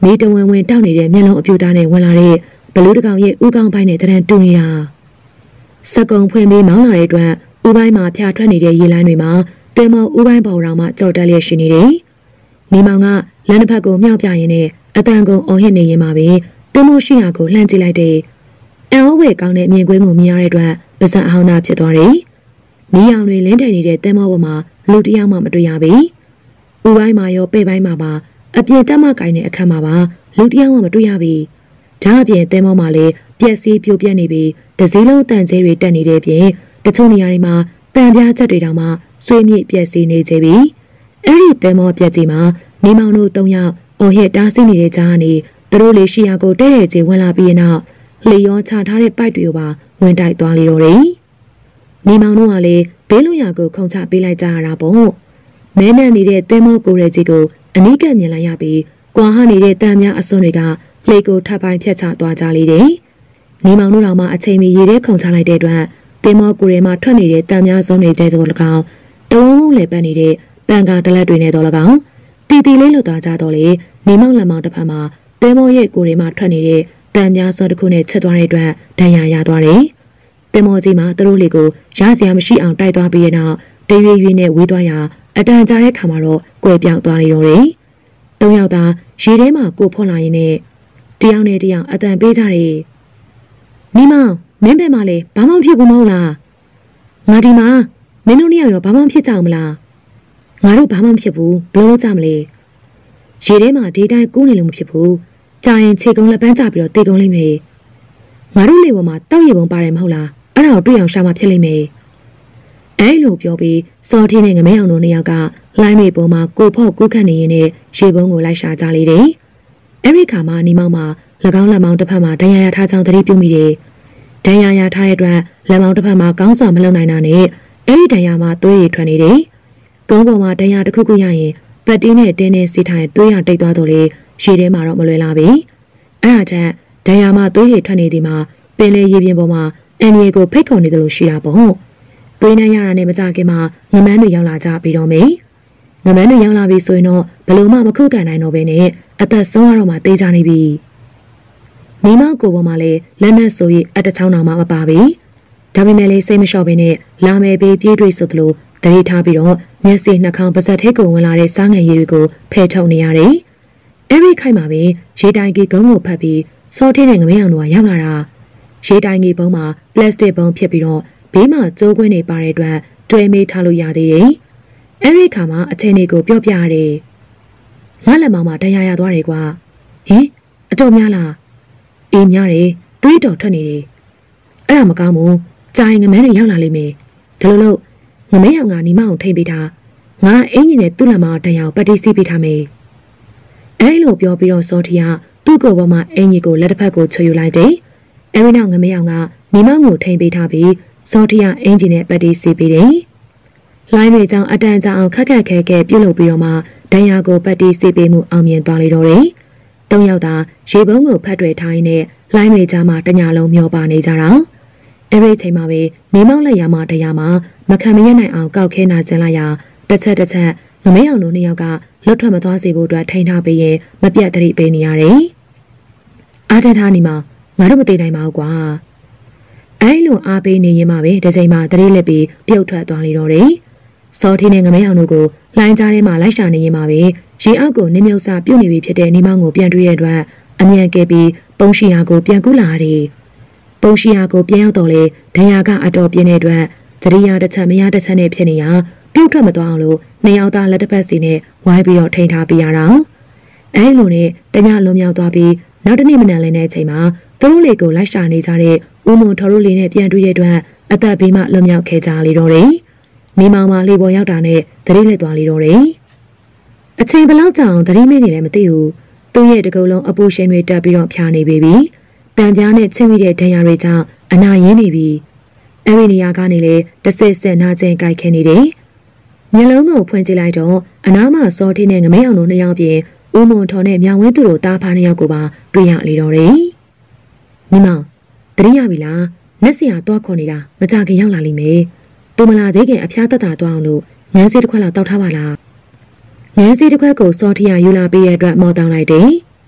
မေးတဝင်းဝင်းတောက်နေတဲ့မျက်လုံးအပြူသားနဲ့ဝင်လာတဲ့ဘလူးတကောင်ရဲ့ဥကောင်းပိုင်းနဲ့တရံတူနေတာစက်ကုံဖွင့်ပြီးမောင်းလာတဲ့အတွက်ဥပိုင်းမှာဖျားထွက်နေတဲ့ရေလမ်းတွေမှာသင်္ဘောဥပိုင်းပေါ်တော်မှကြော်တက်လျက်ရှိနေတယ်။နေမောင်ကလမ်းတစ်ဖက်ကိုမြောက်ပြရင်းနဲ့အတန်ကုန်အော်ဟစ်နေရင်မှပဲသင်္ဘောရှိရာကိုလှမ်းကြည့်လိုက်တဲ့အံ့ဩဝယ်ကောင်းတဲ့မြင်ကွင်းကိုမြင်ရတဲ့အတွက်ပါဇက်အဟောင်းသားဖြစ်သွားတယ်။မီးရောင်တွေလင်းထိုင်နေတဲ့သင်္ဘောပေါ်မှာလူတယောက်မှမတွေ့ရပေ။ဥပိုင်းမှာရောပဲ့ပိုင်းမှာပါအပြင်တက်မကိုင်းတဲ့အခန်းမှာပါလူတယောက်မှမတွေ့ရပေ။ဒါအပြင်သင်္ဘောမှာလည်းပြက်စီးပြိုပြက်နေပြီးတစည်းလုံးတန်ကျဲတွေတက်နေတဲ့ပြင်တချို့နေရာတွေမှာတန်ပြားချက်တွေတောင်မှဆွေးမြေ့ပြက်စီးနေကြပြီအဲ့ဒီသင်္ဘောပြက်ကြီးမှာနေမောင်တို့၃ယောက်အော်ဟစ်တားဆီးနေတဲ့ကြားကနေသူတို့လေးရှိရာကိုတဲ့တဲ့ချင်းဝင်လာပြီးနောက်လေရောချထားတဲ့ပိုက်တွေကိုပါဝင်တိုက်သွားလေတော့တယ်နေမောင်တို့ကလည်းဘေးလွတ်ရာကိုခုန်ချပေးလိုက်ကြရတာပေါ့မဲနဲ့နေတဲ့သင်္ဘောကိုရဲကြီးကိုအနီးကပ်မြင်လိုက်ရပြီးကွာဟနေတဲ့တန်များအစွန်းတွေကလေကိုထပ်ပိုင်းဖြတ်ချသွားကြလေတယ်နေမောင်တို့တော်မှအချိန်မီရေထဲခုန်ချလိုက်တဲ့အတွက်သင်္ဘောကိုရဲမှာထွက်နေတဲ့တန်များစုံနေတဲ့ဆို၎င်းတဝုံဝုံလေပတ်နေတဲ့ပန်ကာတလက်တွေနဲ့တော့၎င်းတီတီလေးလွတ်သွားကြတော့လေနေမောင်လက်မောင်တစ်ဖက်မှာသင်္ဘောရဲ့ကိုရဲမှာထွက်နေတဲ့တန်များစုံတစ်ခုနဲ့ချက်သွားတဲ့အတွက်ဒဏ်ရာရသွားတယ်သင်္ဘောကြီးမှာသူတို့လေးကိုရစရာမရှိအောင်တိုက်သွားပြီးတဲ့နောက်တရွေ့ရွေ့နဲ့ဝေးသွားရာအတန်ကြာတဲ့ခါမှာတော့ကွယ်ပြောက်သွားနေတော့တယ်၃ယောက်သားရေထဲမှာကိုဖွန်လာရင်းနဲ့တယောက်နဲ့တယောက်အတန်ပေးကြတယ်မိမောင်မင်းဘက်မှာလေဘာမှမဖြစ်ဘူးမဟုတ်လားငါဒီမှာမင်းတို့နှစ်ယောက်ရောဘာမှမဖြစ်ကြအောင်မလားငါတို့ဘာမှမဖြစ်ဘူးဘလို့လုပ်ကြမလဲရေထဲမှာဒီတိုင်းကူးနေလို့မဖြစ်ဘူးကြာရင်ခြေကုံလက်ပန်းကျပြီးတော့တေကုံလိမ့်မယ်ငါတို့လေပေါ်မှာတောက်ရည်ပုံပါတယ်မဟုတ်လားအဲ့ဒါကိုတွေ့အောင်ရှာမှဖြစ်လိမ့်မယ်အဲ့လိုပြောပြီးစော်ထင်းနဲ့ငမဲအောင်တို့နှစ်ယောက်ကလိုင်းတွေပေါ်မှာကိုဖော့ကူးခတ်နေရင်းနဲ့ရေပုံးကိုလိုက်ရှာကြလေတယ်အဲ့ဒီခါမှာနေမောင်မှာ၎င်းလက်မောင်းတစ်ဖက်မှာဒဏ်ရာရထားချောင်းသတိပြုမိတယ်ဒဏ်ရာရထားတဲ့အတွက်လက်မောင်းတစ်ဖက်မှာကောင်းစွာမလုံနိုင်တာနဲ့အဲ့ဒီဒဏ်ရာမှာသွေးတွေထွက်နေတယ်ကုန်းပေါ်မှာဒဏ်ရာတစ်ခုခုရရင်ပတ်တင်းနဲ့တင်းနဲ့စီထိုင်သွေးရတိတ်သွားတော့လေရေထဲမှာတော့မလွယ်လာပြီအဲ့ဒါထက်ဒဏ်ရာမှာသွေးတွေထွက်နေသည်မှာပင်လေရေပြင်ပေါ်မှာအန်ရီကိုဖိတ်ခေါ်နေတယ်လို့ရှိတာပေါ့သွေးနဲ့ရတာနဲ့မကြခင်မှာငမန်းတွေရောက်လာကြပြီးတော့မေငမန်းတွေရောက်လာပြီဆိုရင်တော့ဘလို့မှမခုခံနိုင်တော့ဘဲနဲ့အသက်ဆုံးရတော့မှတေးကြနေပြီမိမကိုပေါ်မှာလည်းလက်နက်ဆိုရင်အတချောင်းတော်မှမပါပြီဒါပေမဲ့လည်းစိတ်မလျှော့ဘဲနဲ့လာမယ်ပေးပြေးတွေ့ဆိုသလိုတရေထားပြီးတော့မျက်စိနှာခေါင်းပါးစပ်ထဲကိုဝင်လာတဲ့စားငယ်ရည်တွေကိုဖယ်ထုတ်နေရတယ်အဲ့ဒီခိုက်မှာပဲရေတိုင်ကြီးကုန်းကိုဖတ်ပြီးစောထင်းတဲ့ငမင်းအောင်တို့ကရောက်လာတာရေတိုင်ကြီးပုံးမှာပလတ်စတစ်ပုံးဖြစ်ပြီးတော့ဘေးမှာကျိုးခွင်းတွေပါတဲ့အတွက်တွဲမေးထားလို့ရသေးတယ်အဲ့ဒီခါမှာအချိန်တွေကိုပြောပြရတယ်ငါလက်မောင်မှာတရားရသွားတယ်ကွာဟင်အတော်များလားအေးများတယ်သွေးတော်ထွက်နေတယ်အဲ့ဒါမကောင်းဘူးကြာရင်ငမန်းတွေရောက်လာလိမ့်မယ်ဒါလို့ငမဲအောင်ကညီမအောင်ထိမ့်ပေးတာငါအင်းကြီးနဲ့သူ့လက်မောင်တရားပတ်တိစီးပေးထားမယ်အဲ့လိုပြောပြီးတော့စောထီကသူ့ကိုယ်ပေါ်မှာအင်းကြီးကိုလက်တစ်ဖက်ကိုချွေယူလိုက်တယ်အဲ့ဒီနောက်ငမဲအောင်ကညီမကိုထိမ့်ပေးထားပြီးစောထီကအင်ဂျင်နဲ့ပတ်တီးစီးပြီးတယ်။လိုင်းတွေကြောင့်အတန်ကြာအောင်ခက်ခက်ခဲခဲပြုတ်လုပ်ပြီးတော့မှဒဏ်ရာကိုပတ်တီးစီးပေးမှုအောင်မြင်သွားလေတော့တယ်။၃ယောက်သာရေပုံးကိုဖတ်တွယ်ထားရင်းနဲ့လိုင်းတွေကြားမှာတညာလုံးမျောပါနေကြတာ။အဲ့ဒီအချိန်မှာပဲနေမောက်လက်ရမှာတရားမှာမခံမရနိုင်အောင်ကောက်ခဲနာကျင်လိုက်ရာတစ်ချက်ငမဲအောင်တို့နှစ်ယောက်ကလွတ်ထွက်မသွားစေဖို့အတွက်ထိန်းထားပြီးရင်မပြတ်သတိပေးနေရတယ်။အားထထားနေမှာငါတို့မသိနိုင်ပါဘူးကွာ။အဲ့လိုအားပေးနေရင်မှပဲတစ်ချိန်မှတရေလက်ပြီးပြုတ်ထွက်သွားလေတော့တယ်။စောထင်းနဲ့ငမဲအောင်တို့ကိုလိုင်းကြားထဲမှာလိုက်ရှာနေရင်မှပဲရေအောက်ကိုနင်းမြုပ်စာပြုတ်နေပြီဖြစ်တဲ့နေမောင်ကိုပြန်တွေ့ရတဲ့အတွက်အမြန်ကဲပြီးပုံရှိရာကိုပြန်ကူးလာတယ်။ပုံရှိရာကိုပြန်ရောက်တော့လေဒဏ်ရာကအတော်ပြင်းတဲ့အတွက်သတိရတစ်ချက်မရတစ်ချက်နဲ့ဖြစ်နေရပြုတ်ထွက်မသွားအောင်လို့နှစ်ယောက်သားလက်တစ်ဖက်စီနဲ့ဝိုင်းပြီးတော့ထိန်းထားပြရတာ။အဲ့လိုနဲ့တညလုံးမြောက်သွားပြီးနောက်တစ်နေ့မနက်လင်းတဲ့အချိန်မှာသူတို့လေးကိုလိုက်ရှာနေကြတဲ့ဦးမွန်ထော်တို့လေးနဲ့ပြန်တွေ့တဲ့အတွက်အသက်ဘေးမှလွတ်မြောက်ခဲ့ကြလေတော့တယ်။မိမောင်မလေးပေါ်ရောက်တာနဲ့သတိလက်သွားလေတော့တယ်။အချိန်ဘလောက်ကြာအောင်သတိမေ့နေလဲမသိဘူး။သူ့ရဲ့တကုံလုံးအပူရှင်တွေတက်ပြီးတော့ဖြာနေပြီ။တန်ပြားနဲ့ချစ်မိတဲ့ဒဏ်ရာတွေကြောင့်အနာရင်းနေပြီ။အဲ့ဒီနေရာကနေလေတဆစ်ဆက်နာကျင်ကြိုက်ခဲနေတယ်။မျက်လုံးကိုဖွင့်ကြည့်လိုက်တော့အနားမှာစောထင်းနဲ့ငမဲအောင်တို့နှစ်ယောက်ပြင်ဦးမွန်ထော်နဲ့မြောင်ဝင်းသူတို့တားဖားနှစ်ယောက်ကိုပါတွေ့ရလေတော့တယ်။မိမောင်တတိယပြီလားနက်စရာတော့ခေါ်နေတာမကြခင်ရောက်လာလိမ့်မယ်။သူမလာသေးခင်အဖျားတက်တာတော့အောင်လို့ငန်းစေးတစ်ခွက်လောက်တောက်ထားပါလား။ငန်းစေးတစ်ခွက်ကိုစောထီယာယူလာပေးရတဲ့အတွက်မော်တောင်းလိုက်တယ်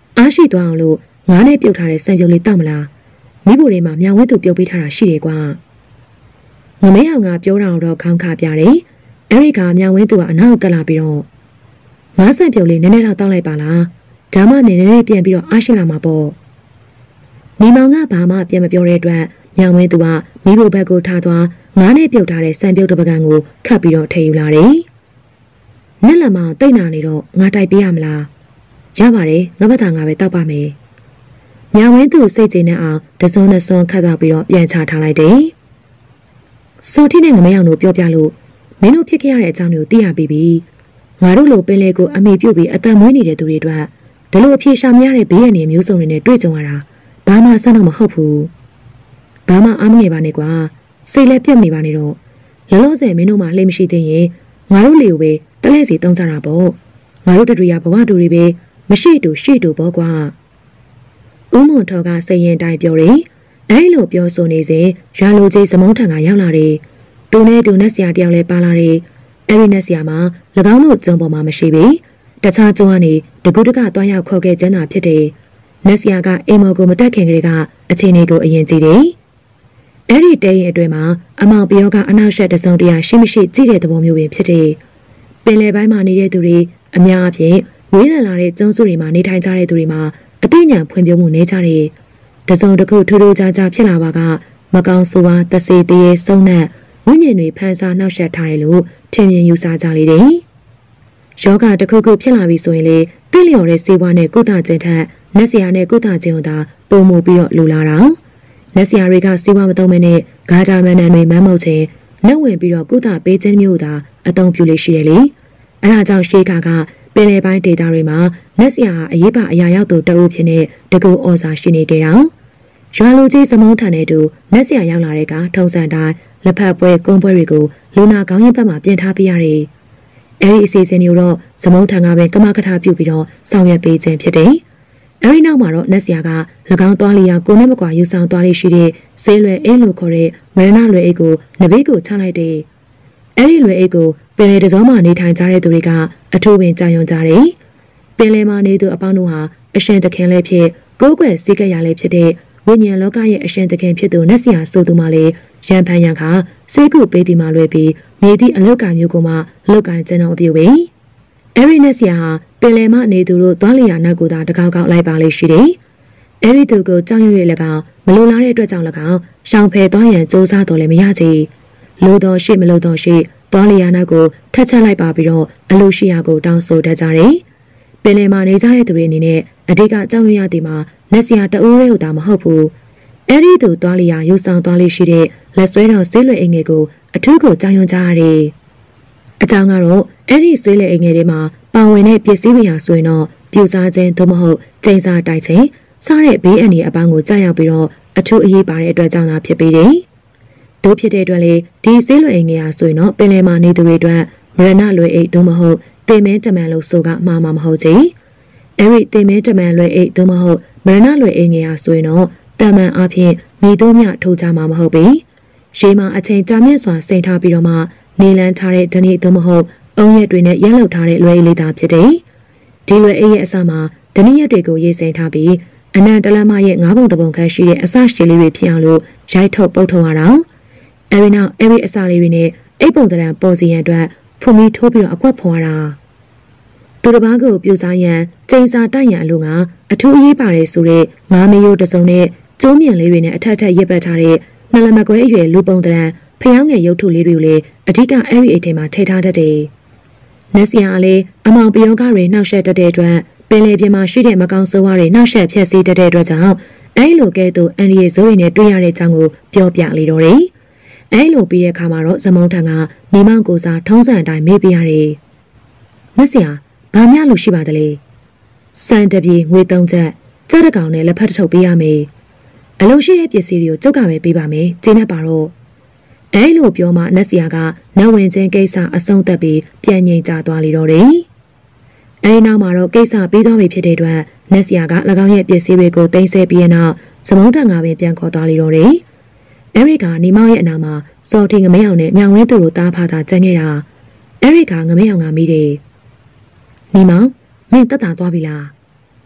အားရှိသွားအောင်လို့ငါးနဲ့ပြုတ်ထားတဲ့စံပြုတ်လေးတောက်မလားမိဖို့တွေမှာမြောင်ဝဲသူပြုတ်ပေးထားတာရှိတယ်ကွာငမဲအောင်ကပြောတာတော့ခေါင်းခါပြတယ်အဲ့ဒီကမြောင်ဝဲသူကအနောက်ကလာပြီးတော့ငါးစံပြုတ်လေးနည်းနည်းတော့တောက်လိုက်ပါလားဒါမှနည်းနည်းပြန်ပြီးတော့အားရှိလာမှာပေါ့ညီမောင်ကဘာမှပြန်မပြောတဲ့အတွက်မြောင်ဝဲသူကမိဖို့ဘက်ကိုထားသွားငါးနဲ့ပြုတ်ထားတဲ့စံပြုတ်တစ်ပကံကိုခတ်ပြီးတော့ထည့်ယူလာတယ်နက်လက်မောင်တိတ်နာနေတော့ငါတိုက်ပေးရမလားရပါတယ်ငါဘက်သာငါပဲတောက်ပါမယ်။ညာဝင်းသူစိတ်ကျေနပ်အောင်တစုံနဲ့စုံခတ်သွားပြီးတော့ပြန်ချထားလိုက်တယ်။စော်ထီနဲ့ငမယောင်တို့ပြောပြလို့မင်းတို့ဖြစ်ခဲ့ရတဲ့အကြောင်းတွေကိုသိရပြီ။ငါတို့လိုပင်လေကိုအမိပြုတ်ပြီးအတန်မွေးနေတဲ့သူတွေအတွက်ဒီလိုအပြေရှာမရတဲ့ဘေးရန်တွေမျိုးစုံတွေနဲ့တွေ့ကြုံရတာဘာမှဆန်းတော့မဟုတ်ဘူး။ဘာမှအားမငယ်ပါနဲ့ကွာ။စိတ်လည်းပြတ်နေပါနဲ့တော့လောလောဆယ်မင်းတို့မှလှိမရှိသေးရင်ငါတို့လေကိုပဲတလဲစီတုံးကြတာပေါ့။ငါတို့တို့ရဘဝတူတွေပဲမရှိတူရှိတူပေါ့ကွာဦးမွန်ထော်ကစိတ်ရင်တိုင်းပြောတယ်အဲ့လိုပြောဆိုနေစဉ်ရွာလူကြီးစမုံထံကရောက်လာတယ်သူနဲ့တူနက်ဆရာတယောက်လည်းပါလာတယ်အဲ့ဒီနက်ဆရာမှာ၎င်းတို့ကျုံပေါ်မှာမရှိပြီတခြားကျုံကနေတကူတကတွားရောက်ခေါ်ခဲ့ကျန်းတာဖြစ်တယ်နက်ဆရာကအိမ်မော်ကိုမတက်ခင်ကလေးကအချိန်လေးကိုအရင်ကြည့်တယ်အဲ့ဒီတဲရင်အတွင်းမှာအမောင်ပြောကအနောက်ရှက်တစုံတရာရှိမရှိကြည့်တဲ့သဘောမျိုးပင်ဖြစ်တယ်ပင်လယ်ပိုင်းမှာနေတဲ့သူတွေအများအပြားဝေးလည်လာတဲ့ကျုံစုတွေမှာနေထိုင်ကြတဲ့သူတွေမှာအသိဉာဏ်ဖွံ့ဖြိုးမှုနေကြတဲ့တစုံတစ်ခုထူးထူးခြားခြားဖြစ်လာပါကမကောင်းဆိုးဝါးတစေတရေစုံနဲ့ဝိညာဉ်တွေဖန်ဆာနှောက်ယှက်ထားတယ်လို့ထင်မြင်ယူဆကြလေတယ်။ယောဂတစ်ခုခုဖြစ်လာပြီဆိုရင်လေသိလျော်တဲ့စေဝါနဲ့ကုသခြင်းထက်နက်ဆရာနဲ့ကုသခြင်းတို့သာပုံမှုပြီးတော့လူလာတာ။နက်ဆရာတွေကစေဝါမသုံးမနဲ့ဂါဂျာမန်နန်တွေမမ်းမုတ်ခြင်းလက်ဝင်ပြီးတော့ကုသပေးခြင်းမျိုးသာအသုံးပြုလို့ရှိတယ်လေ။အဲဒါကြောင့်ရှေးကပင်လယ်ပိုင်းဒေသတွေမှာနက်ဆရာအရေးပါအရာရောက်သူတအုပ်ဖြစ်နေတကူဩဇာရှိနေကြတာရွာလူကြီးစမုံထန်တဲ့တူနက်ဆရာရောက်လာတဲ့ကထုံစံတိုင်းလက်ဖက်ပွဲကုန်းပွဲတွေကိုလူနာကောင်းရင်ဘက်မှာပြင်ထားပေးရတယ်အဲဒီအစီအစဉ်တွေတော့စမုံထန်ကပဲကမကထပြုတ်ပြီးတော့ဆောင်ရွက်ပေးခြင်းဖြစ်တယ်အဲဒီနောက်မှာတော့နက်ဆရာက၎င်းသွားလျာကိုနဲ့မကွာယူဆောင်သွားလေးရှိတဲ့ဆေးလွယ်အင်းလို့ခေါ်တဲ့မရဏလွယ်အိတ်ကိုနဘေးကိုချလိုက်တယ်အဲ့ဒီလွယ်အိတ်ကိုပင်လယ်တစောမှာနေထိုင်ကြတဲ့သူတွေကအထူးပင်ကြာယွန်ကြတယ်။ပင်လယ်မှာနေသူအပေါင်းတို့ဟာအရှင်သခင်လည်းဖြစ်ကိုးကွယ်စည်းကပ်ရလည်းဖြစ်တဲ့ဝိညာဉ်လောကရဲ့အရှင်သခင်ဖြစ်သူနတ်ဆရာဆိုသူမှလည်းရန်ဖန်ရန်ခါစေကုပေးတီမှလွယ်ပြီးမြေသည့်အလုတ်ကမျိုးကမှလောက်ကကျန်းတော်အပြုပဲ။အဲ့ဒီနတ်ဆရာဟာပင်လယ်မှာနေသူတို့သွားလျာနောက်ကိုသာတကောက်ကောက်လိုက်ပါလိမ့်ရှိတယ်။အဲ့ဒီသူကိုကြောက်ရွံ့ရ၎င်းမလိုလားတဲ့အတွက်ကြောင့်၎င်းရှောင်ဖယ်သွားရန်စူးစမ်းတော်လည်းမရချေ။လိုတော်ရှိမလိုတော်ရှိသွားလျာနောက်ကိုထက်ချက်လိုက်ပါပြီးတော့အလိုရှိရာကိုတောင်းဆိုတတ်ကြတယ်။ပင်လယ်မှာနေကြတဲ့သူတွေအနေနဲ့အဓိကကြောက်ရွံ့ရသည်မှာလက်စရာတအိုးရဲတာမဟုတ်ဘူး။အဲ့ဒီသူသွားလျာယူဆောင်သွားလေးရှိတဲ့လက်ဆွဲတော်ဆေးလွယ်အိမ်ငယ်ကိုအထူးကိုကြောက်ရွံ့ကြရတယ်။အကြောင်းကတော့အဲ့ဒီဆွဲလွယ်အိမ်ငယ်ထဲမှာပါဝင်တဲ့ပစ္စည်းတွေဟာဆိုရင်တော့ပြူစားခြင်းသို့မဟုတ်ကျိန်စာတိုက်ခြင်းစားတဲ့ဘေးအန္တရာယ်အပန်းကိုကြားရောက်ပြီးတော့အထူးအရေးပါတဲ့အတွက်ကြောင့်သာဖြစ်ပေတယ်။တို့ဖြစ်တဲ့အတွက်လေဒီဆေးလွယ်အိမ်ငယ်ဟာဆိုရင်တော့ပင်လယ်မှာနေသူတွေအတွက်မရဏလွယ်အိတ်သို့မဟုတ်တင်မဲတမန်လို့ဆိုကမှားမှာမဟုတ်ချေ။အဲ့ဒီတင်မဲတမန်လွယ်အိတ်သို့မဟုတ်မရဏလွယ်အိမ်ငယ်ဟာဆိုရင်တော့တမန်အဖြစ်မိတို့မြထိုးကြမှာမဟုတ်ပေ။ရေမှာအချိန်ကြာမြင့်စွာစိန်ထားပြီးတော့မှနေလန်းထားတဲ့ဓနိသို့မဟုတ်အုံရက်တွေနဲ့ရက်လောက်ထားတဲ့လွယ်အိတ်လေးသာဖြစ်တယ်။ဒီလွယ်အိတ်ရဲ့အစမှာဓနိရက်တွေကိုရေးစိန်ထားပြီးအနံတလမရဲ့ငါးပုံတပုံခန့်ရှိတဲ့အစရှိလေးတွေဖြစ်အောင်လို့ရိုက်ထုတ်ပုတ်ထုံရတာ။အဲဒီနောက်အဲဒီအစာလေးတွေနဲ့အိပ်ပုံတရံပေါ်စီရန်အတွက်ဖုန်ပြီးထိုးပြီးတော့အကွက်ဖွာတာသူတစ်ပါးကိုပြူစားရန်ကျိန်စာတိုက်ရန်အလို့ကအထူးအရေးပါတယ်ဆိုတဲ့ငါးမယိုးတစုံနဲ့ကျိုးမြင့်လေးတွေနဲ့အထက်ထက်ရစ်ပတ်ထားတဲ့နှလမကွဲအရွယ်လူပုံတရံဖျောင်းငယ်ရုပ်ထုလေးတွေကိုလည်းအဓိကအဲ့ဒီအိတ်ထဲမှာထည့်ထားတတ်တယ်။နက်ဆီယာလည်းအမောင်ပယောဂတွေနှောက်ယှက်တတ်တဲ့အတွက်ပင်လယ်ပြင်မှာရှိတဲ့မကောင်းဆိုးဝါးတွေနှောက်ယှက်ဖျက်ဆီးတတ်တဲ့အတွက်ကြောင့်အဲ့လိုကဲ့သို့အန်ဒီရဲ့ဇိုးတွေနဲ့တွေ့ရတဲ့အကြောင်းကိုပြောပြလေတော့တယ်။အဲ့လိုပြီးတဲ့အခါမှာတော့ဇမုံထံကမိမောင်ကိုစားထုံးစံအတိုင်းမေးပြရတယ်။နက်ဆီယာဘာများလို့ရှိပါသလဲ။စံတပြေငွေ3ချက်ကြက်တကောင်နဲ့လက်ဖက်တစ်ထုပ်ပေးရမယ်။အလို့ရှိတဲ့ပစ္စည်းတွေကိုကျုပ်ကပဲပေးပါမယ်။ကျင်းနေပါတော့။အဲ့လိုပြောမှနက်ဆီယာကနတ်ဝင်ချင်းကိစ္စအဆုံးသတ်ပြီးပြန်ငိမ်ကြသွားလေတော့တယ်။အဲဒီနောက်မှာတော့ကိစ္စပြီးသွားပြီဖြစ်တဲ့အတွက်နက်ဆီယာက၎င်းရဲ့ပစ္စည်းတွေကိုတင်ဆက်ပြီးနောက်ဇမုံထံကပင်ပြန်ခေါ်သွားလေတော့တယ်။အဲရိကနေမောင်ရဲ့အနာမှာစော်တီငမဲအောင်နဲ့မြောင်ဝဲသူတို့တားဖာတာကျန်ခဲ့တာ။အဲရိကငမဲအောင်ကမိတယ်။နေမောင်မင်းတက်တာသွားပြီလား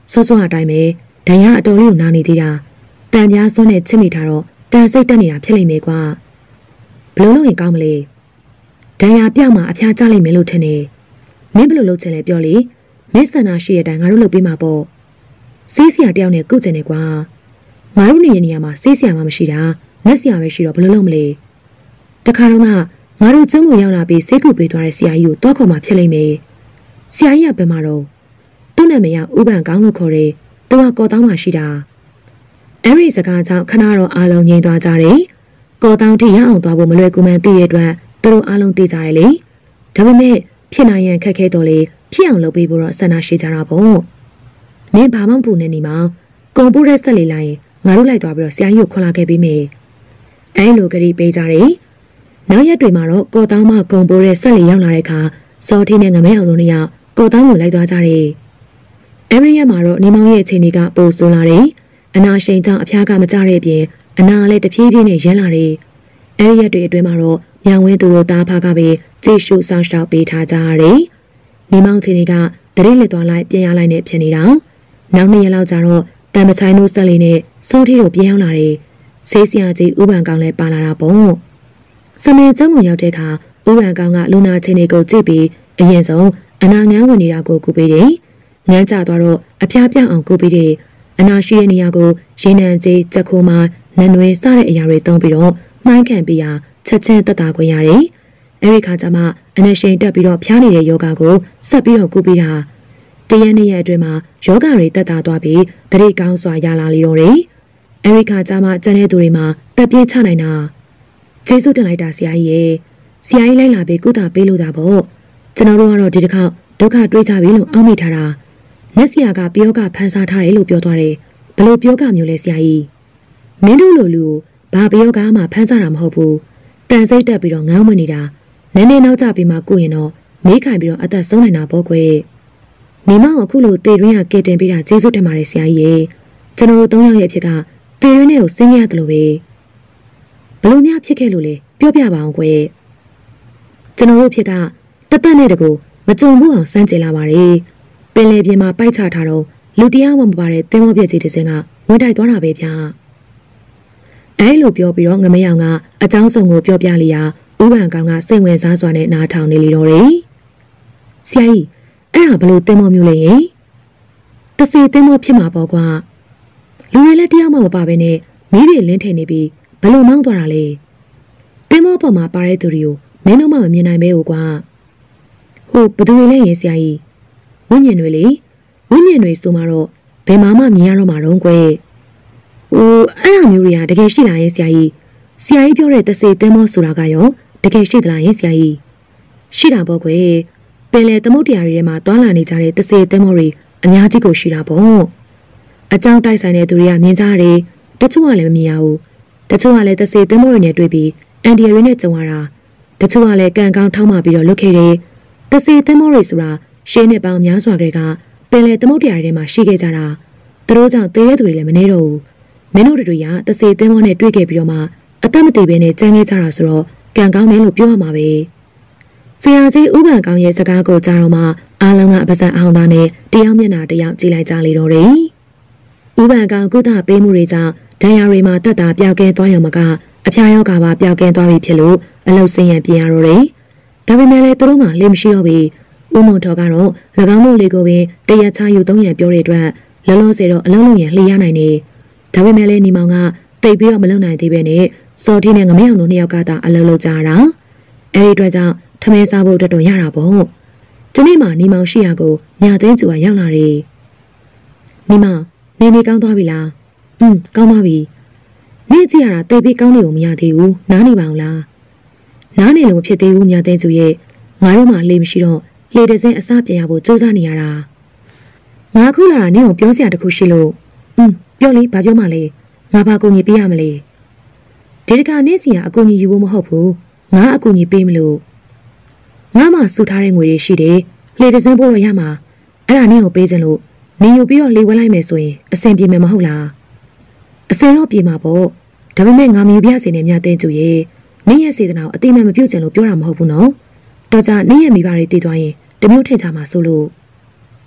စောစောအတိုင်းပဲဒဏ်ရာအတော်လေးကိုနာနေသေးတာတန်ပြားစွန်းနဲ့ချစ်မိထားတော့တန်စိတ်တက်နေတာဖြစ်လိမ့်မယ်ကွာဘလို့လို့ရင်ကောင်းမလဲဒဏ်ရာပြမှာအဖျားကျလိမ့်မယ်လို့ထင်နေမင်းဘလို့လုပ်ချင်လဲပြောလေမင်းဆန္ဒရှိတဲ့အတိုင်းငါတို့လုပ်ပေးမှာပေါ့စေးစရာတယောက်နဲ့ကုတ်ချင်တယ်ကွာငါတို့နေရနေရမှာစေးစရာမှမရှိတာလက်စရာပဲရှိတော့ဘလို့လုပ်မလဲတခါတော့ကငါတို့ကျုံးကိုရောက်လာပြီးစေးကုပေးသွားတဲ့ဆရာကြီးကိုတွားခေါ်မှဖြစ်လိမ့်မယ်ဆရာကြီးကဘယ်မှာတော့သူ့နာမည်ကဥပန်ကောင်းလို့ခေါ်တယ်သူကကော်တောင်းမှရှိတာအဲ့ဒီစကားကြောင့်ခဏတော့အားလုံးငြိမ်သွားကြတယ်ကော်တောင်းထိရအောင်သွားဖို့မလွယ်ကူမှန်းသိတဲ့အတွက်သူတို့အားလုံးသိကြတယ်လေဒါပေမဲ့ဖြစ်နိုင်ရန်ခက်ခဲတော့လေဖြစ်အောင်လုပ်ပေးဖို့တော့ဆန္ဒရှိကြတာပေါ့မင်းဘာမှမပူနေနေမှာကွန်ပူတာဆက်လေးလိုက်ရင်ငါတို့လိုက်သွားပြီးတော့ဆရာကြီးကိုခေါ်လာခဲ့ပေးမယ်အဲ့လိုကြိပေးကြတယ်နောက်ရက်တွေမှာတော့ကော်တောင်းမှကွန်ပူတာဆက်လေးရောက်လာတဲ့အခါစောထင်းနဲ့ငမဲအောင်တို့နှစ်ယောက်ကော်တောင်းကိုလိုက်သွားကြတယ်အဲ့ဒီရက်မှာတော့နေမောင်ရဲ့အခြေအနေကပိုဆိုးလာတယ်အနာရှိန်ကြောင့်အဖျားကမကျတဲ့အပြင်အနာလည်းတဖြည်းဖြည်းနဲ့ရမ်းလာတယ်အဲ့ဒီရက်တွေအတွင်းမှာတော့မြောင်ဝင်းသူတို့တားဖားကပဲကြိတ်ရှုဆောင်ရှောက်ပေးထားကြရတယ်နေမောင်အခြေအနေကတရိပ်လက်သွားလိုက်ပြန်ရလိုက်နဲ့ဖြစ်နေတာနောက်2ရက်လောက်ကြာတော့တန်မချိုင်းတို့ဆက်လေးနဲ့စိုးထီတို့ပြန်ရောက်လာတယ်ဆေးဆရာကြီးဥပန်ကောင်လည်းပါလာတာပေါ့စမင်းကျုံကိုရောက်တဲ့အခါဥပန်ကောင်ကလူနာချင်းတွေကိုကြည့်ပြီးအရင်ဆုံးအနာငန်းဝင်နေတာကိုကူပေးတယ်ငန်းကျသွားတော့အဖျားပြောင်းအောင်ကူပေးတယ်အနာရှိတဲ့နေရာကိုရေနံကြီးချက်ခိုးမှနန်းနွေစတဲ့အရာတွေသုံးပြီးတော့မှိုင်းခံပေးရချက်ချင်းတက်တာခွင့်ရတယ်အဲဒီခါကျမှအနက်ရှိန်တက်ပြီးတော့ဖျားနေတဲ့ယောဂါကိုဆက်ပြီးတော့ကူပေးတာတရက်နှစ်ရက်အတွင်းမှာယောဂါတွေတက်တာသွားပြီးတရိပ်ကောင်းစွာရလာလေတော့တယ်အဲဒီခါကျမှကျန်တဲ့သူတွေမှာတက်ပြင်းချနိုင်တာကျေးဇူးတင်လိုက်တာဆရာကြီးရဲ့ဆရာကြီးလိုက်လာပြီးကုသပေးလို့တာပေါ့ကျွန်တော်တို့ကတော့ဒီတစ်ခေါက်ဒုက္ခတွေးကြပြီလို့အောက်မိထားတာနက်ဆရာကပယောဂဖန်ဆားထားတယ်လို့ပြောသွားတယ်ဘယ်လိုပယောဂမျိုးလဲဆရာကြီးမင်းတို့လိုလူဘာပယောဂမှဖန်ဆားတာမဟုတ်ဘူးတန်စိတ်တက်ပြီးတော့ငေါင်းမနေတာနည်းနည်းနောက်ကျပြီးမှကိုရင်တော့မေးခိုင်ပြီးတော့အသက်ဆုံးနေတာပေါ့ကွယ်မိမအခုလိုတေတွင်းကကဲတင်ပေးတာကျေးဇူးတင်ပါတယ်ဆရာကြီးရဲ့ကျွန်တော်တို့3ယောက်ရဲ့ဖြစ်ကတေတွင်းနဲ့ကိုဆင်းရဲရတယ်လို့ပဲဘလို့များဖြစ်ခဲ့လို့လဲပြောပြပါအောင်ကွယ်ကျွန်တော်တို့ဖြစ်ကတသက်နဲ့တကူမကြုံဘူးအောင်စမ်းကြင်လာပါတယ်ပင်လယ်ပြင်မှာပိုက်ချထားတော့လူတရားဝင်မပါတဲ့သင်္ဘောပြည့်ကြီးတစ်စင်းကဝင်တိုက်သွားတာပဲဗျာအဲလိုပြောပြီးတော့ငမယောင်ကအကြောင်းစုံကိုပြောပြလျာဥပန်ကောင်ကစိတ်ဝင်စားစွာနဲ့နားထောင်နေလေတော့တယ်ဆရာကြီးအဲ့ဒါဘလို့သင်္ဘောမျိုးလဲရင်တစေသင်္ဘောဖြစ်မှာပေါ့ကွာလူတွေလည်းတရားမှမပါဘဲနဲ့မီးတွေလင်းထင်နေပြီးဘလို့မောင်းသွားတာလဲသင်္ဘောပေါ်မှာပါတဲ့သူတွေကိုမင်းတို့မှမမြင်နိုင်ပဲကွာဟုတ်ဘသူတွေလဲရင်ဆရာကြီးဝိညာဉ်တွေလေဝိညာဉ်တွေဆိုမှတော့ဘယ်မှမမြင်ရတော့မှာတော့ကွယ်။အိုးအဲ့အမျိုးတွေကတကယ်ရှိလားရင်ဆရာကြီးပြောတဲ့တစေသင်းမောဆိုတာကရောတကယ်ရှိသလားရင်ဆရာကြီးရှိတာပေါ့ကွယ်ပင်လေသမုတ်တရားတွေထဲမှာတွာလာနေကြတဲ့တစေသင်းမောတွေအများကြီးကိုရှိတာပေါ့အကြောင်းတိုက်ဆိုင်တဲ့သူတွေကမြင်ကြတယ်တချို့ကလည်းမမြင်ရဘူးတချို့ကလည်းတစေသင်းမောတွေနဲ့တွေ့ပြီးအန်ဒီရီနဲ့ကြုံရတာတချို့ကလည်းကံကောင်းထောက်မှပြီးတော့လွတ်ခဲ့တယ်တစေသင်းမောတွေဆိုတာရှင်းနှစ်ပေါင်းများစွာကပင်လေသမုတ်တရားတွေထဲမှာရှိခဲ့ကြတာသူတို့ကြောင့်တေးတဲ့သူတွေလည်းမနေတော့ဘူးမင်းတို့တွေကတစေသင်းမောနဲ့တွေ့ခဲ့ပြီးတော့မှအသက်မသေးဘဲနဲ့ကြမ်းခဲ့ကြတာဆိုတော့ကံကောင်းတယ်လို့ပြောရမှာပဲဆရာကြီးဥပန်ကောင်းရဲ့စကားကိုကြားတော့မှအားလုံးကပါဇက်အောင်သားနဲ့တယောက်မျက်နှာတယောက်ကြည့်လိုက်ကြလေတော့တယ်ဥပန်ကောင်းကုသပေးမှုတွေကြောင့်ဒဏ်ရာတွေမှာတက်တာပျောက်ကဲသွားရုံမကအဖျားရောဂါပါပျောက်ကဲသွားပြီဖြစ်လို့အလုတ်ဆင်းရပြင်ရတော့တယ်ဒါပေမဲ့လည်းသူတို့မှလေမရှိတော့ပြီဦးမုံတော်ကတော့၎င်းတို့လေးကိုပင်တရက်ချယူ3ရံပြောတဲ့အတွက်လောလောဆယ်တော့အလုံးလုံးရလှေရနိုင်နေဒါပေမဲ့လည်းညီမောင်ကတိတ်ပြီးတော့မလုံနိုင်သေးပဲနဲ့စော်ထင်းနဲ့ငမယောင်တို့2ယောက်ကသာအလုံးလုံးကြတာအဲဒီအတွက်ကြောင့်ထမင်းစားဖို့တော်တော်ရတာပေါ့ဒီနေ့မှညီမောင်ရှိရကိုညာသိန်းကျူကရောက်လာတယ်ညီမောင်နေကောင်းသွားပြီလားကောင်းသွားပြီနေ့ကြည့်ရတာတိတ်ပြီးကောင်းနေပုံမရသေးဘူးနားနေပါအောင်လားနားနေလို့ဖြစ်သေးဘူးညာသိန်းကျူရဲ့ငါတို့မှလေမရှိတော့လေတစင်းအစပြန်ရဖို့စူးစမ်းနေရတာငါခုလာတာနင့်ကိုပြောစရာတခုရှိလို့ပြောလေဘာပြောမှလဲငါဘာအကူအညီပေးရမလဲဒီတခါနေ့စီကအကူအညီယူဖို့မဟုတ်ဘူးငါအကူအညီပေးမလို့ငါမှစုထားတဲ့ငွေတွေရှိတယ်လေတစင်းဖို့တော့ရမှာအဲ့ဒါနင့်ကိုပေးခြင်းလို့နေယူပြီးတော့လေဝဲလိုက်မယ်ဆိုရင်အဆင်ပြေမယ်မဟုတ်လားအဆင်တော့ပြေမှာပေါ့ဒါပေမဲ့ငါမယူပြစေနဲ့မြတ်တဲ့ကျူရဲ့နင့်ရဲ့စေတနာကိုအတိမတ်မပြုတ်ချင်လို့ပြောတာမဟုတ်ဘူးနော်တော့ကြနင့်ရဲ့မိဘတွေတည်သွားရင်တမျိုးထင်ကြမှာဆိုလို့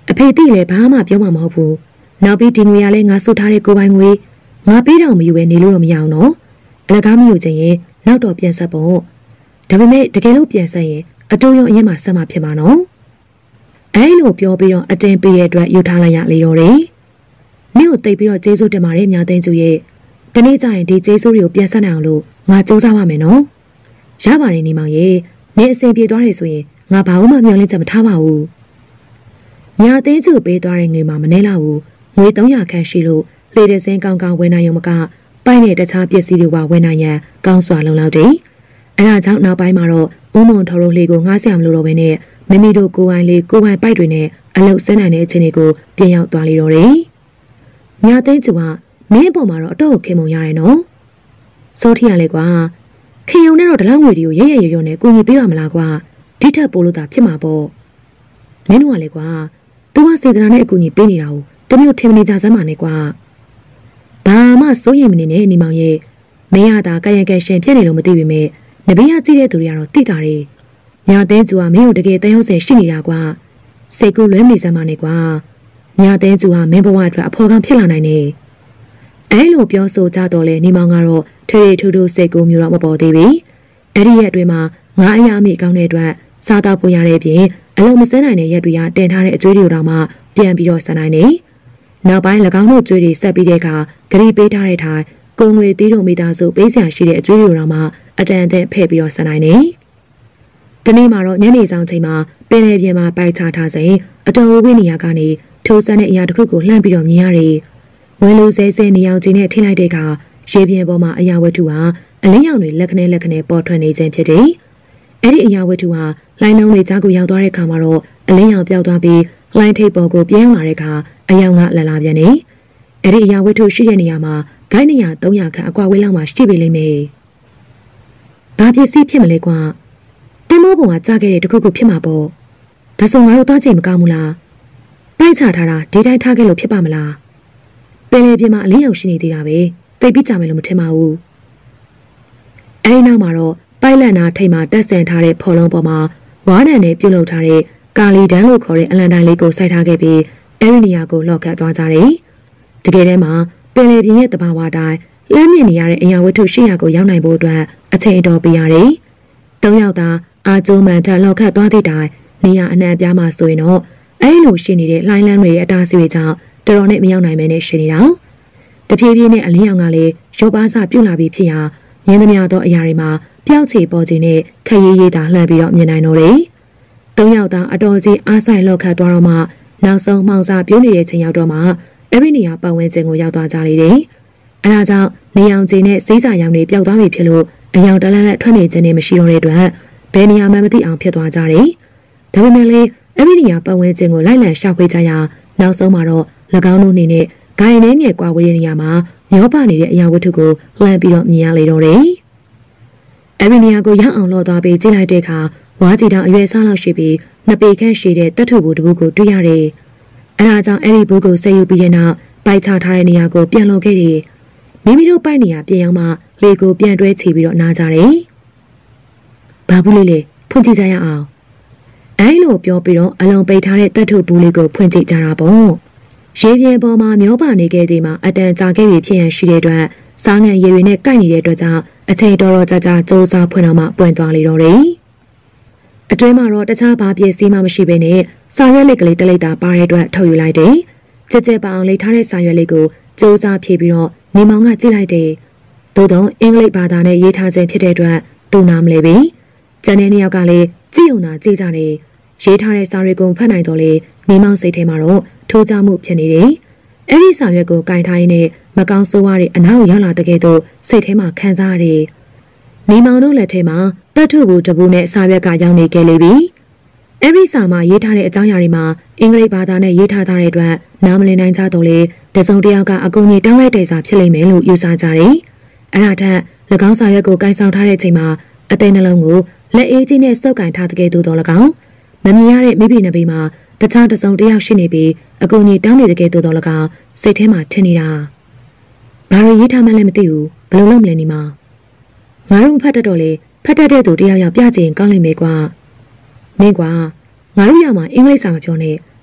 အဖေတိလည်းဘာမှပြောမှာမဟုတ်ဘူးနောက်ပြီးဒီငွေရလဲငါစုထားတဲ့ကိုပိုင်ငွေငါပေးတော့မယူပဲနေလို့တော့မရအောင်နော်အလကားမယူချင်ရင်နောက်တော့ပြန်ဆက်ပေါ့ဒါပေမဲ့တကယ်လို့ပြန်ဆက်ရင်အတူရုံအရင်မှဆက်မှာဖြစ်မှာနော်အဲလိုပြောပြီးတော့အတင်းပေးတဲ့အတွက်ယူထားလိုက်ရလေတော့တယ်မင်းကိုတိတ်ပြီးတော့ကျေးဇူးတင်ပါတယ်မြာသိန်းကျူရဲ့တနေ့ကျရင်ဒီကျေးဇူးတွေကိုပြန်ဆက်နိုင်အောင်လို့ငါစူးစမ်းပါမယ်နော်ရပါတယ်နေမောင်ရဲ့မင်းအဆင်ပြေသွားတယ်ဆိုရင်ငါဘာမှမျှော်လင့်ချက်မထားပါဘူးမြာသိန်းကျူပေးသွားတဲ့ငွေမှာမနှဲလာဘူးငွေ300ခန့်ရှိလို့လေတဲ့စင်းကောင်းကောင်းဝယ်နိုင်ရုံမကပိုက်နဲ့တခြားပစ္စည်းတွေပါဝယ်နိုင်ရန်ကောင်းစွာလုံလောက်တယ်အဲဒါကြောင့်နောက်ပိုင်းမှာတော့ဦးမုံထော်တို့လေးကိုငှားဆရာမလို့တော့ဘဲနဲ့မမီတို့ကိုပိုင်လေးကိုပိုင်ပိုက်တွေနဲ့အလုတ်ဆင်းနိုင်တဲ့အခြေအနေကိုပြင်ရောက်သွားလေတော့တယ်။ညာသိန်းကျူကမင်းအပေါ်မှာတော့အတော့ခင်မုံရတယ်နော်။စောထီရလေကွာခင်ယုံနဲ့တော့ဒလောက်ငွေတွေကိုရဲရဲရွရွနဲ့ကိုကြီးပေးပါမလားကွာဒီထက်ပိုလို့သာဖြစ်မှာပေါ့။မင်းတို့ကလေကွာသူကစေတနာနဲ့အကူကြီးပေးနေတာကိုတမျိုးထင်မနေကြစမ်းပါနဲ့ကွာ။ဘာမှစိုးရိမ်မနေနဲ့နေမောင်ရဲ့မင်းရတာကာယကံရှင်ဖြစ်နေလို့မသိပေမဲ့နဘေးကကြည့်တဲ့သူတွေကတော့သိတာတယ်။ညာသိန်းကျူကမင်းတို့တကယ်တန်ရုံးစင်ရှိနေတာကွာ။စိတ်ကူးလွဲမနေစမ်းပါနဲ့ကွာ။ညာသိန်းကျူကမင်းဘဝအတွက်အဖော်ကံဖြစ်လာနိုင်နေ။အဲလိုပြောဆိုကြတော့လေနေမောင်ကတော့ထွေထူးထူးစိတ်ကူးမျိုးတော့မပေါ်သေးဘူး။အဲ့ဒီရက်အတွင်းမှာငါအရာအမိကောင်းတဲ့အတွက်စားတော့ဖို့ရတဲ့ပြင်အလုံးမစဲနိုင်တဲ့ရက်တွေကတင်ထားတဲ့အကျွေးတွေတော့မှပြန်ပြီးတော့ဆန်နိုင်နေ။နောက်ပိုင်း၎င်းတို့ကျွေးတွေဆက်ပြီးတဲ့အခါဂရီပေးထားတဲ့ထိုင်ကိုငွေတီးတို့မိသားစုပေးဆရာရှိတဲ့အကျွေးတွေတော့မှအတန်အသင့်ဖဲ့ပြီးတော့ဆန်နိုင်နေ။ဒီနေ့မှာတော့ညနေဆောင်ချိန်မှာပင်လယ်ပြင်မှာပိုက်ချထားစဉ်အတော်ဝေးနေရကနေထိုးဆန်းတဲ့အရာတစ်ခုကိုလှမ်းပြီးတော့မြင်ရတယ်။ဝဲလိုဆဲဆဲနေအောင်ချင်းနဲ့ထိလိုက်တဲ့အခါရေပြင်ပေါ်မှာအရာဝတ္ထုဟာအလင်းရောင်တွေလက်ခနဲပေါ်ထွက်နေခြင်းဖြစ်တယ်။အဲ့ဒီအရာဝတ္ထုဟာလိုင်းနှုံးတွေကြားကိုရောက်သွားတဲ့အခါမှာတော့အလင်းရောင်ပြောက်သွားပြီးလိုင်းထိပ်ပေါ်ကိုပြင်းလာတဲ့အခါအယောင်ကလန်လာပြန်နေ။အဲ့ဒီအရာဝတ္ထုရှိတဲ့နေရာမှာဂိုင်းနေရ300ခန့်အကွာဝေးလောက်မှရှိပေလိမ့်မယ်။ဘာပစ္စည်းဖြစ်မလဲကွာ။တင်မောပုံကကြားခဲ့တဲ့တခုခုဖြစ်မှာပေါ့။ဒါဆိုငါတို့သွားချိန်မကောင်းဘူးလား။ပိုက်ချထားတာဒီတိုင်းထားခဲ့လို့ဖြစ်ပါမလား။ပင်လေပြင်မှာအလင်းရောင်ရှိနေသေးတာပဲ။သိပြီးကြမယ်လို့မထင်ပါဘူး။အဲဒီနောက်မှာတော့ပိုက်လန့်နာထိတ်မှာတက်ဆန်ထားတဲ့ဖော်လုံးပေါ်မှာဝါးနံနဲ့ပြုတ်လုထားတဲ့ကာလီဒန်လို့ခေါ်တဲ့အလန်တိုင်းလေးကိုစိုက်ထားခဲ့ပြီးအဲဒီနေရာကိုလော့ခတ်သွားကြတယ်။တကယ်တမ်းမှာပင်လေပြင်ရဲ့တဘာဝတိုင်းလမ်းမြင့်နေရတဲ့အရာဝတ္ထု800ကိုရောက်နိုင်ဖို့အတွက်အချိန်တော်ပေးရတယ်။၃ယောက်သာအာကျိုးမှန်ထက်လော့ခတ်သွားသည့်တိုင်နေရအနှံ့အပြားမှာဆိုရင်တော့အဲဒီလိုရှိနေတဲ့လှိုင်းလန်းတွေရဲ့အတားအဆီးတွေကြောင့်တော်တော်နဲ့မရောက်နိုင်မဲနဲ့ရှိနေတာ။တဖြည်းဖြည်းနဲ့အလင်းရောင်ကလည်းရောပါးစပြုတ်လာပြီးဖြစ်ရာမြင်သမျှသောအရာတွေမှာပျောက်ချေပေါ်ခြင်းနဲ့ခရီးရေးတာလှမ်းပြီးတော့မြင်နိုင်တော့တယ်။၃ယောက်သာအတော်ကြီးအားဆိုင်လော့ခတ်သွားတော့မှနောက်ဆုံးမှောင်စာပြုတ်နေတဲ့ချိန်ရောက်တော့မှအဲဒီနေရာပတ်ဝန်းကျင်ကိုရောက်သွားကြလေတယ်။အဲဒါကြောင့်နေအောင်ကျင်းနဲ့စိမ့်စာရောင်တွေပျောက်သွားပြီဖြစ်လို့အယောင်တလန်းလက်ထွက်နေခြင်းနဲ့မရှိတော့တဲ့အတွက်ဘယ်နေရာမှမသိအောင်ဖြစ်သွားကြတယ်။ဒါပေမဲ့လည်းအဲဒီနေရာပတ်ဝန်းကျင်ကိုလိုက်လံရှောက်ခွေးကြရာနောက်ဆုံးမှာတော့၎င်းတို့အနေနဲ့ဂိုင်နှဲငယ်ကွာဝေးတဲ့နေရာမှာမျောပါနေတဲ့အရာဝတ္ထုကိုလှမ်းပြီးတော့မြင်ရလေတော့တယ်။အဲဒီနေရာကိုရောက်အောင်လော့သွားပြီးကြည့်လိုက်တဲ့အခါဝါးကြည်တောင်အရွယ်စားလောက်ရှိပြီးနှစ်ပေခန့်ရှိတဲ့တက်ထုပ်ဘူးတစ်ခုကိုတွေ့ရတယ်။အဲဒါကြောင့်အဲဒီဘူးကိုဆက်ယူပြီးတဲ့နောက်ပိုက်ချထားတဲ့နေရာကိုပြန်လော့ခဲ့တယ်။မိမိတို့ပိုက်နေရာပြန်ရောက်မှလေကိုပြန်တွဲချပြီးတော့နားကြတယ်။ဘာဘူးလေးလေဖွင့်ကြည့်ကြရအောင်။အဲလိုပြောပြီးတော့အလုံးပိတ်ထားတဲ့တက်ထုပ်ဘူးလေးကိုဖွင့်ကြည့်ကြတာပေါ့။ရေပြင်ပေါ်မှာမျောပါနေခဲ့သည်မှာအတန်ကြာခဲ့ပြီဖြစ်ရန်ရှိတဲ့အတွက်စားငံရည်တွေနဲ့ကိုက်နေတဲ့အတွက်ကြောင့်အချိန်တော်တော်ကြာကြာစူးစမ်းဖွင့်တော့မှပွင့်သွားလေတော့တယ်။အတွင်းမှာတော့တခြားဘာပစ္စည်းမှမရှိဘဲနဲ့စာရွက်လေးကလေးတစ်လိပ်သာပါတဲ့အတွက်ထုတ်ယူလိုက်တယ်။ကြက်ကြက်ပအောင်လိထားတဲ့စာရွက်လေးကိုစူးစမ်းဖြည့်ပြီးတော့နေမောင်ကကြည့်လိုက်တယ်။သို့တော့အင်္ဂလိပ်ဘာသာနဲ့ရေးထားခြင်းဖြစ်တဲ့အတွက်သူနားမလဲပြီ။ကျန်တဲ့နှစ်ယောက်ကလည်းကြည့်ုံသာကြည့်ကြတယ်။ရေးထားတဲ့စာတွေကိုဖတ်နိုင်တော့လေနေမောင်စိတ်ထဲမှာတော့ထိုးကြမှုဖြစ်နေတယ်။အဲ့ဒီစာရွက်ကိုကင်ထားရင်းနဲ့မကောင်းဆိုးဝါးတွေအနောက်ရောက်လာတဲ့ကဲ့သို့စိတ်ထဲမှာခံစားရတယ်။နေမောင်တို့လက်ထဲမှာတက်ထုဘူးတပူနဲ့စာရွက်ကရောက်နေခဲ့လေပြီ။အဲ့ဒီစာမှာရေးထားတဲ့အကြောင်းအရာတွေမှာအင်္ဂလိပ်ဘာသာနဲ့ရေးထားတဲ့အတွက်နားမလည်နိုင်ကြတော့လေတစုံတစ်ယောက်ကအကူအညီတောင်းလိုက်တဲ့စာဖြစ်လိမ့်မယ်လို့ယူဆကြတယ်။အဲ့ဒါထက်၎င်းစာရွက်ကိုကင်ဆောင်ထားတဲ့အချိန်မှာအသိနှလုံးကိုလက်အေးကြီးနဲ့စုပ်ကင်ထားတဲ့ကဲ့သို့တော်၎င်းမမြင်ရတဲ့မိဘနှစ်ပေမှာတခြားတစုံတစ်ယောက်ရှိနေပြီးအကူအညီတောင်းနေတဲ့ကဲ့သို့တော်၎င်းစိတ်ထဲမှာထင်နေတာ။ဘာလို့ရေးထားမှလည်းမသိဘူးဘယ်လိုလုပ်မလဲနေမှာငါတို့ဖတ်တတ်တော့လေဖတ်တတ်တဲ့သူတယောက်ယောက်ပြချင်ကောင်းလိမ့်မယ်ကွာမင်းကွာငါတို့ရမှာအင်္ဂလိပ်စာမပြောနဲ့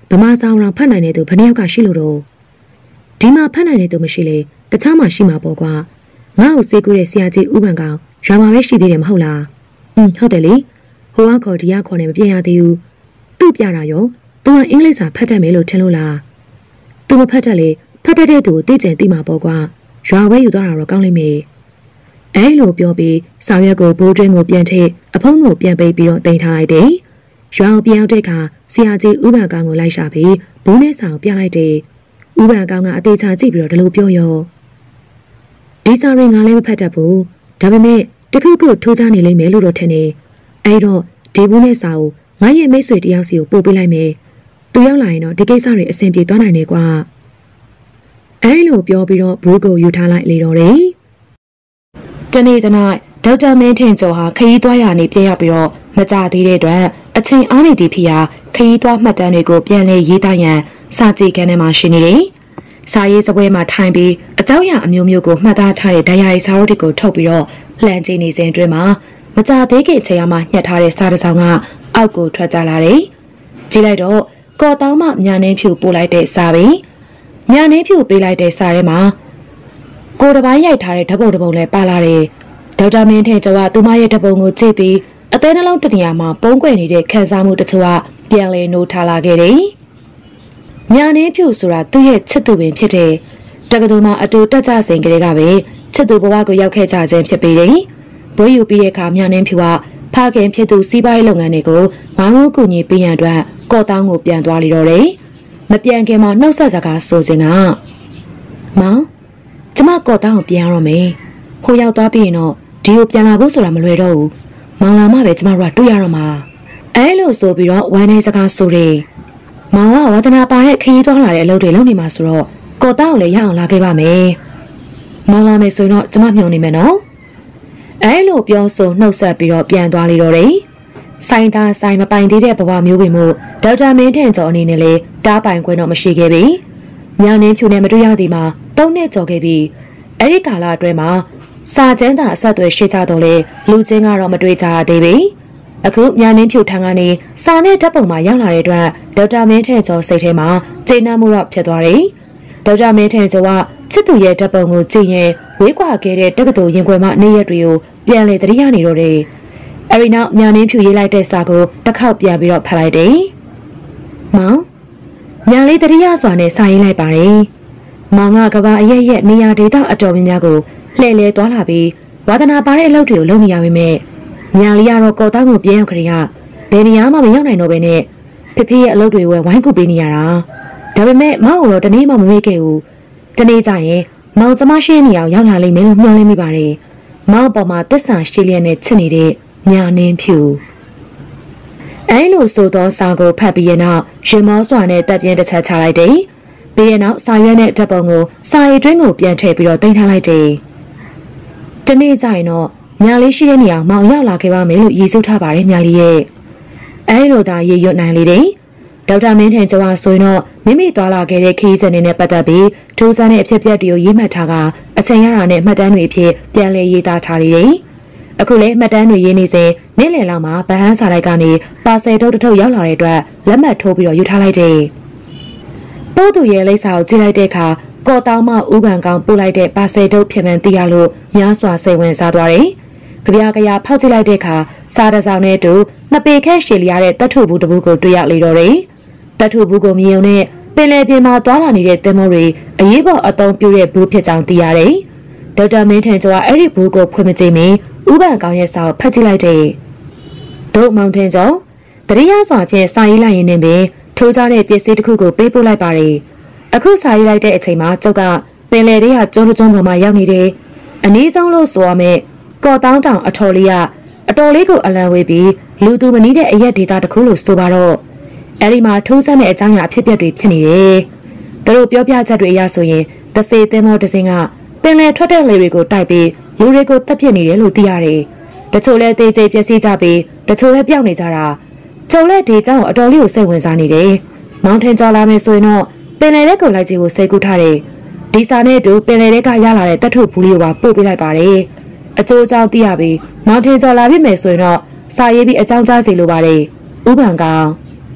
ဗမာစာအောင်ဖတ်နိုင်တဲ့သူဘယ်နှယောက်ကရှိလို့တော့ဒီမှာဖတ်နိုင်တဲ့သူမရှိလေတခြားမှာရှိမှာပေါ့ကွာငါ့ကိုစေးကူးတဲ့ဆရာကြီးဥပန်ကောင်ရွာမှာပဲရှိသေးတယ်မဟုတ်လားဟုတ်တယ်လေဟိုကခေါ်ဒီကခေါ်နေမပြင်ရသေးဘူးသူ့ပြတာရောသူကအင်္ဂလိပ်စာဖတ်တတ်မယ်လို့ထင်လို့လားသူမဖတ်တတ်လေဖတ်တတ်တဲ့သူကိုသိကျင်သိမှာပေါ့ကွာရွာဝဲယူသွားတာတော့ကောင်းလိမ့်မယ်အဲလိုပြောပြီးဆောင်ရွက်ကိုဘိုးတွင်းကိုပြန်ထည့်အဖုံးကိုပြန်ပေးပြီးတော့တင်ထားလိုက်တယ်ရွာကိုပြန်ရောက်တဲ့အခါဆရာကြီးဥပန်ကောင်ကိုလိုက်ရှာပြီးဘိုးနဲ့စာကိုပြလိုက်တယ်ဥပန်ကောင်ကအသေးချာကြည့်ပြီးတော့ဒီလိုပြောရောဒီစာရင်ငါလည်းမဖတ်တတ်ဘူးဒါပေမဲ့တခုခုထိုးချနေလိမ့်မယ်လို့တော့ထင်နေအဲ့တော့ဒီဘူးနဲ့စာကိုငါရဲ့မိတ်ဆွေတယောက်စီကိုပို့ပေးလိုက်မယ်သူရောက်လာရင်တော့ဒီကိစ္စတွေအဆင်ပြေသွားနိုင်တယ်ကွာအဲ့လိုပြောပြီးတော့ဘူးကိုယူထားလိုက်လေတော့တယ်တနေ့တနေ့ဒေါက်တာမင်းထင်ကျော်ဟာခရီးသွားရနေပြရောက်ပြီးတော့မကြသေးတဲ့အတွက်အချိန်အားနေသည်ဖြစ်ရာခရီးသွားမှတ်တမ်းတွေကိုပြန်လည်ရေးသားရန်စာကြည့်ခန်းထဲမှာရှိနေတယ်စာရေးစပွဲမှာထိုင်ပြီးအကြောင်းအရာအမျိုးမျိုးကိုမှတ်သားထားတဲ့ဒိုင်ယာရီစာအုပ်တွေကိုထုတ်ပြီးတော့လှန်ကြည့်နေစဉ်အတွင်းမှာမကြသေးခင်အချိန်မှာညှက်ထားတဲ့စာတစ်စောင်ကအောက်ကိုထွက်ကြလာတယ်။ကြည့်လိုက်တော့ကော်တောင်းမှညာနှင်းဖြူပို့လိုက်တဲ့စာပဲ။ညာနှင်းဖြူပေးလိုက်တဲ့စာထဲမှာကိုတပိုင်းရိုက်ထားတဲ့ဓပုတ်တစ်ပုတ်လည်းပါလာတယ်။ဒေါက်တာမင်းထင်ကျော်ကသူမရဲ့ဓပုတ်ကိုကြည့်ပြီးအသေးနှလုံးတနေရာမှာပုံကွယ်နေတဲ့ခံစားမှုတချို့ကပြန်လည်နိုးထားလာခဲ့တယ်။ညာနှင်းဖြူဆိုတာသူ့ရဲ့ချစ်သူပင်ဖြစ်တဲ့တက္ကသိုလ်မှာအတူတက်ကြစဉ်ကလေးကပဲချစ်သူဘဝကိုရောက်ခဲ့ကြခြင်းဖြစ်ပေတယ်။ဘွေးယူပြီးတဲ့အခါညာနှင်းဖြူကဖခင်ဖြစ်သူစီးပွားရေးလုပ်ငန်းတွေကိုမောင်းမှုကူညီပေးရန်အတွက်ကော့တောင်းကိုပြန်သွားလိတော့တယ်။မပြန်ခင်မှာနှုတ်ဆက်စကားဆိုစဉ်ကမောင်ကျမကော့တောင်းကိုပြန်ရတော့မယ်။ဟိုရောက်သွားပြီးရင်တော့ဒီကိုပြန်လာဖို့ဆိုတာမလွယ်တော့ဘူး။မောင်လာမှပဲကျမတို့ကတွေ့ရတော့မှာ။အဲလိုဆိုပြီးတော့ဝမ်းနေစကားဆိုတယ်။မောင်ကဝါသနာပါတဲ့ခရီးသွားလာတဲ့အလုပ်တွေလုပ်နေမှာဆိုတော့ကော့တောင်းကိုလည်းရအောင်လာခဲ့ပါမယ်။မောင်လာမယ်ဆိုရင်တော့ကျမမျှော်နေမယ်နော်။အဲလိုပြောဆိုနှုတ်ဆက်ပြီးတော့ပြန်သွားလိတော့တယ်။ဆိုင်သားဆိုင်မပိုင်သေးတဲ့ဘဝမျိုးပဲမို့ဒေါက်တာမင်းထင်ကျော်အနေနဲ့လေတားပိုင်ခွင့်တော့မရှိခဲ့ပြီ။ညာနှင်းဖြူနဲ့မတွေ့ရသည်မှာ3နှစ်ကျော်ခဲ့ပြီ။အဲဒီကာလအတွင်းမှာစာကျန်းသာအဆက်အသွယ်ရှိကြတော့လေလူချင်းကတော့မတွေ့ကြရသေးပြီ။အခုညာနှင်းဖြူထံကနေစာနဲ့ဓာတ်ပုံမှာရောက်လာတဲ့အတွက်ဒေါက်တာမင်းထင်ကျော်စိတ်ထဲမှာကျေနပ်မှုတော့ဖြစ်သွားတယ်။ဒေါက်တာမင်းထင်ကျော်ကချစ်သူရဲ့ဓာတ်ပုံကိုကြည့်ရင်ဝေးကွာခဲ့တဲ့တက္ကသိုလ်ရင်ခွင်မှနေရက်တွေကိုပြန်လေတရိယာနေတော့တယ်။အဲဒီနောက်ညာနှင်းဖြူရေးလိုက်တဲ့စာကိုတစ်ခေါက်ပြန်ပြီးတော့ဖတ်လိုက်တယ်။မောင်ညာလေးတရိယာစွာနဲ့စာရေးလိုက်ပါတယ်။မောင်ကကဘာအရက်ရက်နေရာဒေသအတော်များများကိုလှည့်လဲသွားလာပြီးဝါသနာပါတဲ့အလုပ်တွေကိုလုပ်နေရပါမယ်။ညာလေးကတော့ကော်တောင်းကိုပြန်ရောက်ခရီးကဘယ်နေရာမှမရောက်နိုင်တော့ဘဲနဲ့ဖေဖေရဲ့အလုပ်တွေကိုဝိုင်းကူပေးနေရတာ။ဒါပေမဲ့မောင်ကတော့တနေ့မှမမေ့ခဲ့ဘူး။တနေ့ကျရင်မောင်ကျမရှိနေအောင်ရောက်လာလိမ့်မယ်လို့မျှော်လင့်မိပါတယ်။မောင်ပေါ်မှာသစ္စာရှိလျက်နဲ့ချစ်နေတဲ့ညာနှင်းဖြူအဲလိုဆိုသောစာကိုဖတ်ပြီးရနောက်ရင်မောစွာနဲ့တပ်ပြင်းတစ်ချက်ချလိုက်တယ်။ပြီးရနောက်စာရွက်နဲ့ဓာတ်ပုံကိုစာရီတွင်းကိုပြန်ထည့်ပြီးတော့တင်ထားလိုက်တယ်။တနေ့ကျရင်တော့ညာလေးရှိတဲ့နေရာမောင်ရောက်လာခဲ့ပါမယ်လို့ရည်စူးထားပါတယ်ညာလေးရဲ့။အဲလိုသာရေရွတ်နိုင်လေတယ်။ဒေါက်တာမင်းထင်ကျော်ဆိုရင်တော့မိမိသွားလာခဲ့တဲ့ခရီးစဉ်တွေနဲ့ပတ်သက်ပြီးထိုးစမ်းတဲ့အဖြစ်အပျက်တွေကိုရေးမှတ်ထားကအချိန်ရတာနဲ့မှတ်တမ်းတွေအဖြစ်ပြန်လည်ရေးသားထားလေတယ်။အခုလည်းမှတ်တမ်းတွေရေးနေစဉ်နေ့လယ်လောက်မှာဗဟန်းစာတိုက်ကနေပါဆယ်ထုတ်ရောက်လာတဲ့အတွက်လက်မှတ်ထိုးပြီးတော့ယူထားလိုက်တယ်။ပို့သူရဲ့လိပ်စာကိုကြည့်လိုက်တဲ့အခါကော်တောင်းမှဥကန်ကောင်ပို့လိုက်တဲ့ပါဆယ်ထုတ်ဖြစ်မှန်သိရလို့များစွာစိတ်ဝင်စားသွားတယ်။ကြပြားကြရာဖောက်ကြည့်လိုက်တဲ့အခါစာတစ်စောင်နဲ့တူနှစ်ပေခန့်ရှည်လျားတဲ့တတ်ထုဘူးတစ်ဘူးကိုတွေ့ရလေတော့တယ်။တတ်ထုဘူးကိုမြင်ုံနဲ့ပင်လယ်ပြင်မှာသွားလာနေတဲ့သင်္ဘောတွေအရေးပေါ်အသုံးပြုတဲ့ဘူးဖြစ်ကြောင်းသိရတယ်။ဒေါက်တာမင်းထင်ကျော်ကအဲ့ဒီဘူးကိုဖွင့်မကြည့်မီဥပန်ကောင်ရဲ့စာကိုဖတ်ကြည့်လိုက်တယ်။ဒုတ်မောင်ထင်ကျော်တရိယာစွာဖြင့်စာရေးလိုက်ရင်းနဲ့ပင်ထိုးကြတဲ့ပစ္စည်းတစ်ခုကိုပေးပို့လိုက်ပါတယ်။အခုစာရေးလိုက်တဲ့အချိန်မှာကျုပ်ကပင်လယ်ထဲကကျွန်းပေါ်မှာရောက်နေတယ်။အနည်းဆုံးလို့ဆိုရမယ်ကော်တောင်းတောင်အထော်လေးကအတော်လေးကိုအလံဝေးပြီးလူသူမနီးတဲ့အရက်ဒေတာတစ်ခုလို့ဆိုပါတော့အဲ့ဒီမှာထိုးစမ်းတဲ့အကြောင်းအရာအဖြစ်အပျက်တွေဖြစ်နေတယ်။သူတို့ပြောပြချက်တွေအရဆိုရင်တစေသင်းမောတစင်းကပင်လယ်ထွက်တဲ့လေတွေကိုတိုက်ပြီးလူတွေကိုတပ်ပစ်နေတယ်လို့သိရတယ်။တချို့လဲတေးကျိတ်ပျက်စီးကြပြီးတချို့လဲပျောက်နေကြတာ။ကျုံလဲဒီအကြောင်းကိုအတော်လေးကိုစိတ်ဝင်စားနေတယ်။မောင်ထင်ကျော်လာမယ်ဆိုရင်တော့ပင်လယ်ထဲကိုလိုက်ကြည့်ဖို့စိတ်ကူးထားတယ်။ဒီစာနဲ့အတူပင်လယ်ထဲကရလာတဲ့တတ်ထုဘူးလေးကိုပါပို့ပေးလိုက်ပါတယ်။အကျိုးအကြောင်းသိရပြီးမောင်ထင်ကျော်လာပြီမယ်ဆိုရင်တော့စာရေးပြီးအကြောင်းကြားစီလိုပါတယ်။ဥပန်ကောင်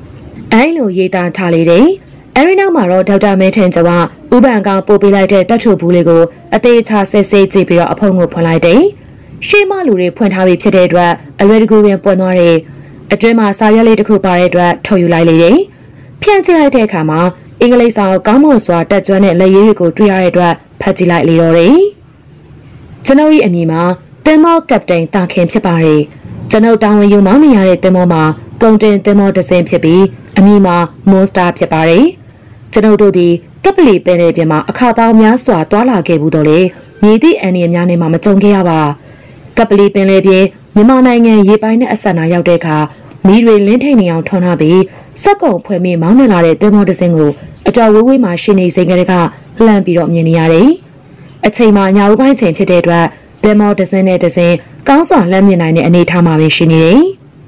အဲလိုရေးသားထားလေတယ်အဲဒီနောက်မှာတော့ဒေါက်တာမဲထင်ကျော်ကဥပန်ကောင်ပို့ပေးလိုက်တဲ့တက်ထုဘူးလေးကိုအသေးချစစ်ဆေးကြည့်ပြီးတော့အဖုံကိုဖွင့်လိုက်တယ်ရှေ့မလူတွေဖွင့်ထားပြီးဖြစ်တဲ့အတွက်အလွယ်တကူပင်ပွင့်သွားတယ်အတွင်းမှာစာရွက်လေးတစ်ခုပါတဲ့အတွက်ထုတ်ယူလိုက်လေတယ်ဖြန့်ကြည့်လိုက်တဲ့အခါမှာအင်္ဂလိပ်စာကိုကောင်းမွန်စွာတက်ကျွမ်းတဲ့လက်ရည်တွေကိုတွေ့ရတဲ့အတွက်ဖတ်ကြည့်လိုက်လေတော့တယ်ကျွန်ုပ်၏အမည်မှာတင်မောကပတိန်တာခင်ဖြစ်ပါတယ်ကျွန်ုပ်တာဝန်ယူမောင်းနေရတဲ့တင်မောမှာကုန်တင်တင်မောတစ်စင်းဖြစ်ပြီးအမည်မှာမွန်စတာဖြစ်ပါတယ်ကျွန်ုပ်တို့ဒီကပလီပင်လေးပြင်မှာအခါပေါင်းများစွာတွာလာခဲ့ဘူးတော့လေမြေသည့်အန်ဒီများနဲ့မှမကြုံခဲ့ရပါကပလီပင်လေးပြင်မြန်မာနိုင်ငံရေပိုင်းနဲ့အဆက်နာရောက်တဲ့အခါမီးတွေလင်းထိန်နေအောင်ထွန်းထားပြီးစက်ကုံဖွဲ့မိမောင်းနေလာတဲ့တင်မောတစ်စင်းကိုအတော်ဝေးဝေးမှာရှင်နေစိန်ကလေးကလှမ်းပြီးတော့မြင်နေရတယ်အချိန်မှာညာဦးပိုင်းချိန်ဖြစ်တဲ့အတွက်တင်မောတစ်စင်းနဲ့တစ်စင်းကောင်းစွာလှမ်းမြင်နိုင်တဲ့အနေအထားမှာပဲရှိနေတယ်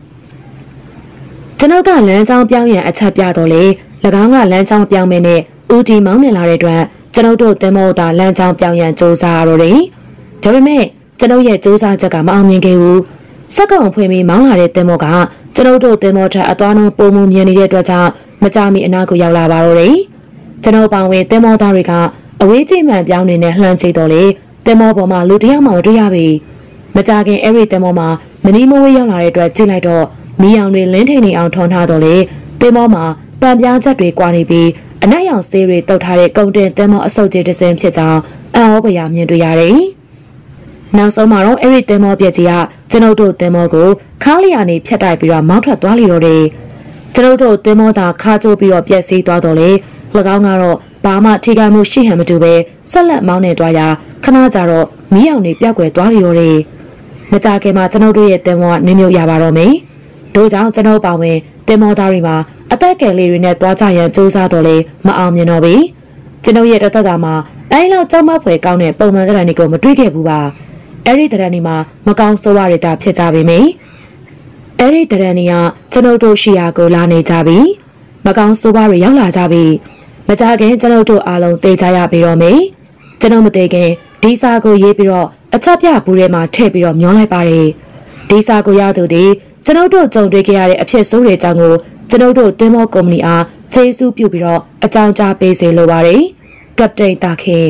ကျွန်ုပ်ကလမ်းကြောင်းပြောင်းရန်အချက်ပြတော့လေ၎င်းကလမ်းကြောင်းပြောင်းမယ်နဲ့ဦးတီမောင်းနေလာတဲ့အတွက်ကျွန်ုပ်တို့တင်မောသာလမ်းကြောင်းပြောင်းရန်စူးစမ်းရတော့တယ်ဒါပေမဲ့ကျွန်ုပ်ရဲ့စူးစမ်းချက်ကမအောင်မြင်ခဲ့ဘူးစက်ကောင်ဖွင့်ပြီးမောင်းလာတဲ့တင်မောကကျွန်ုပ်တို့တင်မောထက်အသွားနှုန်းပုံမှုမြင်နေတဲ့အတွက်ကြောင့်မကြမီအနာကိုရောက်လာပါတော့တယ်ကျွန်ုပ်ပောင်ဝင်တင်မောသားတွေကအဝေးကြီးမှန်ပြောင်းနေတဲ့လှမ်းကြည့်တော့လေတင်မောပေါ်မှာလူတယောက်မှမတွေ့ရပြီမကြခင်အဲ့ဒီတင်မောမှာမနီးမဝေးရောက်လာတဲ့အတွက်ကြည့်လိုက်တော့မီးရောင်တွေလင်းထိန်နေအောင်ထွန်းထားတော့လေတင်မောမှာတံပြားချက်တွေကွာနေပြီးအနက်ရောင်ဆေးတွေတုပ်ထားတဲ့ကုန်တင်တင်မောအစုပ်ကြီးတစ်စင်းဖြစ်ကြောင်းအံ့ဩဖွယ်မြင်တွေ့ရတယ်နောက်ဆုံးမှာတော့အဲ့ဒီတင်မောပြက်ကြီးကကျွန်ုပ်တို့တင်မောကိုခါးလျာနေဖြတ်တိုက်ပြီးတော့မောင်းထွက်သွားလိတော့တယ်ကျွန်ုပ်တို့တင်မောသာခါကျိုးပြီးတော့ပြက်စီးသွားတော့လေ၎င်းကတော့ဘာမှထိခိုက်မှုရှိဟန်မတူပဲဆက်လက်မောင်းနေသွားရာခဏကြာတော့မီးရောင်တွေပြောက်ကွယ်သွားလိတော့တယ်မကြခင်မှာကျွန်ုပ်တို့ရဲ့တင်မောကနေမြုပ်ရပါတော့မယ်တို့ကြောင့်ကျွန်ုပ်ပါဝင်တင်မောသားတွေမှာအသက်ကယ်လေးတွေနဲ့တွားကြရန်စူးစမ်းတော့လေမအောင်မြင်တော့ပြီကျွန်ုပ်ရဲ့တသက်တာမှာအဲဒီလောက်ကြောက်မက်ဖွယ်ကောင်းတဲ့ပုံမှန်တဲ့နေကိုမတွေ့ခဲ့ဘူးပါအဲ့ဒီတရန်ဒီမှာမကောင်းဆိုးရတဲ့တာဖြစ်ကြပြီမေအဲ့ဒီတရန်ဒီကကျွန်ုပ်တို့ရှိရာကိုလာနေကြပြီမကောင်းဆိုးရတွေရောက်လာကြပြီမကြခင်ကျွန်ုပ်တို့အားလုံးတေးကြရပြီတော့မေကျွန်ုပ်မသေးခင်ဒီစာကိုရေးပြီးတော့အချက်ပြဘူးထဲမှာထည့်ပြီးတော့မျောလိုက်ပါတယ်ဒီစာကိုရသူဒီကျွန်ုပ်တို့ကြုံတွေ့ခဲ့ရတဲ့အဖြစ်ဆိုးတွေအကြောင်းကိုကျွန်ုပ်တို့တင်မောကုမ္ပဏီအားကျေးဇူးပြုပြီးတော့အကြောင်းကြားပေးစေလိုပါတယ်ကပတိန်တာခင်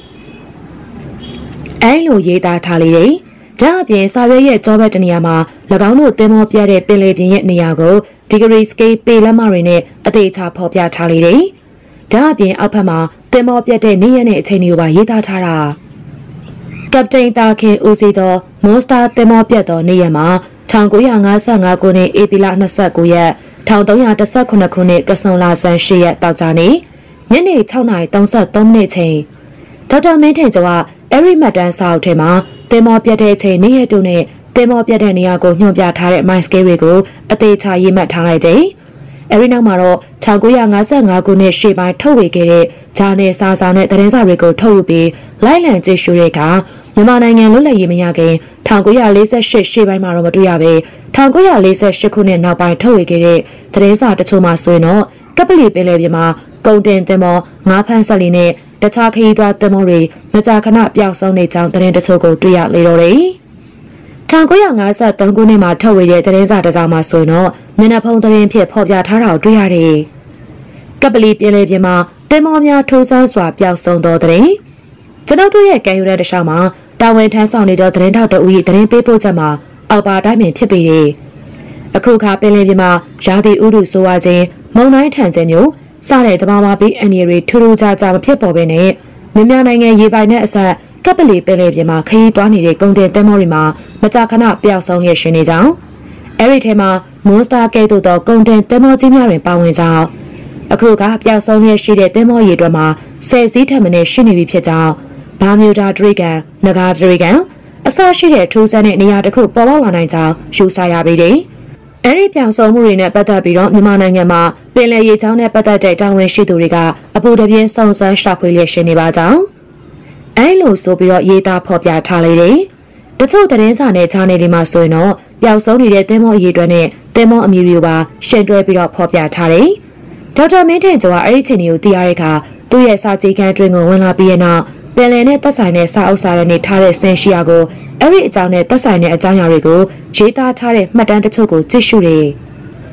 အဲလိုရေးသားထားလေတယ်ဒါအပြင်စာရွက်ရဲ့ကြောဘက်တနေရာမှာ၎င်းတို့တင်မောပြတဲ့ပင်လယ်ပြင်ရဲ့နေရာကိုဒီဂရီစကေးပေလက်မတွေနဲ့အသေးချဖော်ပြထားလေတယ်ဒါအပြင်အောက်ဖက်မှာတင်မောပြတဲ့နေရက်နဲ့အချိန်တွေကိုပါရေးသားထားတာကပတိန်တာခင်ဦးစီးသောမွန်စတာတင်မောပြသောနေရက်မှာ1955ခုနှစ်ဧပြီလ29ရက်1318ခုနှစ်ကဆုံလာဆန်း8ရက်တောက်ကြနေ့ညနေ6:33မိနစ်ချိန်ဒေါက်တာမင်းထင်ကျော်ကအဲ့ဒီမှတ်တမ်းစာအုပ်ထဲမှာတင်မောပြတဲ့ချိန်နေ့ရက်တို့နဲ့တင်မောပြတဲ့နေရာကိုညွှန်ပြထားတဲ့ mouse scale တွေကိုအသေးချာရေးမှတ်ထားလိုက်တယ်။အဲ့ဒီနောက်မှာတော့1955ခုနှစ်ရှေ့ပိုင်းထုတ်ဝေခဲ့တဲ့ဂျာနယ်စာဆောင်နဲ့သတင်းစာတွေကိုထုတ်ယူပြီးလိုက်လံကြည့်ရှုတဲ့အခါမြန်မာနိုင်ငံလွတ်လပ်ရေးမရခင်1948ရှေ့ပိုင်းမှာတော့မတွေ့ရပဲ1948ခုနှစ်နောက်ပိုင်းထုတ်ဝေခဲ့တဲ့သတင်းစာတချို့မှဆိုရင်တော့ကပလီပင်လယ်ပြင်မှာကုန်တင်တင်မောငါးဖမ်းဆက်လီနဲ့တခြားခရီးသွားတင်မောတွေမကြာခဏပျောက်ဆုံးနေကြောင်းသတင်းတချို့ကိုတွေ့ရလေတော့တယ်1953ခုနှစ်မှာထုတ်ဝေတဲ့သတင်းစာတစ်စောင်မှာဆိုရင်တော့မျက်နှာဖုံးသတင်းဖြစ်ဖော်ပြထားတာကိုတွေ့ရတယ်ကပလီပင်လယ်ပြင်မှာတင်မောများထိုးဆန်းစွာပျောက်ဆုံးသောသတင်းကျွန်ုပ်တို့ရဲ့ကံယူတဲ့တခြားမှာတာဝန်ထမ်းဆောင်နေသောသတင်းထောက်တို့၏သတင်းပေးပို့ချက်မှာအောက်ပါတိုင်းပင်ဖြစ်ပေတယ်။အခုခါပင်လယ်ပြင်မှာရာသီဥတုဆိုးဝါးခြင်းမုန်တိုင်းထန်ခြင်းမျိုးစတဲ့သဘာဝဘေးအန္တရာယ်တွေထူးထူးခြားခြားမဖြစ်ပေါ်ဘဲနဲ့မြန်မာနိုင်ငံရေပိုင်နဲ့အဆက်ကပလီပင်လယ်ပြင်မှာခရီးသွားနေတဲ့ကုန်တင်သင်္ဘောတွေမှာမကြာခဏပျောက်ဆုံးရရှင်နေကြောင်းအဲ့ဒီထဲမှာမွန်စတာကဲ့သို့သောကုန်တင်သင်္ဘောကြီးများတွင်ပါဝင်ကြောင်းအခုကပျောက်ဆုံးရရှိတဲ့သင်္ဘောရေအတွက်မှာ10စီးထက်မနည်းရှိနေပြီဖြစ်ကြောင်းဘာမျိုးတာဒရိကန်နဂါဒရိကန်အစရှိတဲ့ထိုးစမ်းတဲ့နေရာတစ်ခုပေါ်ပေါက်လာနိုင်ကြောင်းယူဆရပေတယ်။အဲဒီပြောင်းဆုံးမှုတွေနဲ့ပတ်သက်ပြီးတော့မြန်မာနိုင်ငံမှာပင်လယ်ရေကြောင်းနဲ့ပတ်သက်တဲ့တာဝန်ရှိသူတွေကအပူတပြင်းစုံစမ်းရှာဖွေလျက်ရှိနေပါကြောင်းအဲလိုဆိုပြီးတော့ရေးသားဖော်ပြထားလိုက်တယ်။တချို့သတင်းစာနဲ့ဂျာနယ်တွေမှာဆိုရင်တော့ပျောက်ဆုံးနေတဲ့သင်္ဘောအရေးအတွက်နဲ့သင်္ဘောအမည်တွေကိုပါရှင်းတွဲပြီးတော့ဖော်ပြထားတယ်။ဒေါက်တာမင်းထင်ကျော်ကအဲ့ဒီချိန်တွေကိုသိရတဲ့အခါသူ့ရဲ့စာကြည့်ခန်းတွင်ကိုဝင်လာပြီးတဲ့နောက်ပင်လယ်နဲ့သက်ဆိုင်တဲ့စာအုပ်စာတွေနဲ့ထားတဲ့ဆင်ရှိယာကိုအဲ့ဒီအကြောင်းနဲ့သက်ဆိုင်တဲ့အကြောင်းအရာတွေကိုရေးသားထားတဲ့မှတ်တမ်းတချို့ကိုကြည့်ရှုတယ်။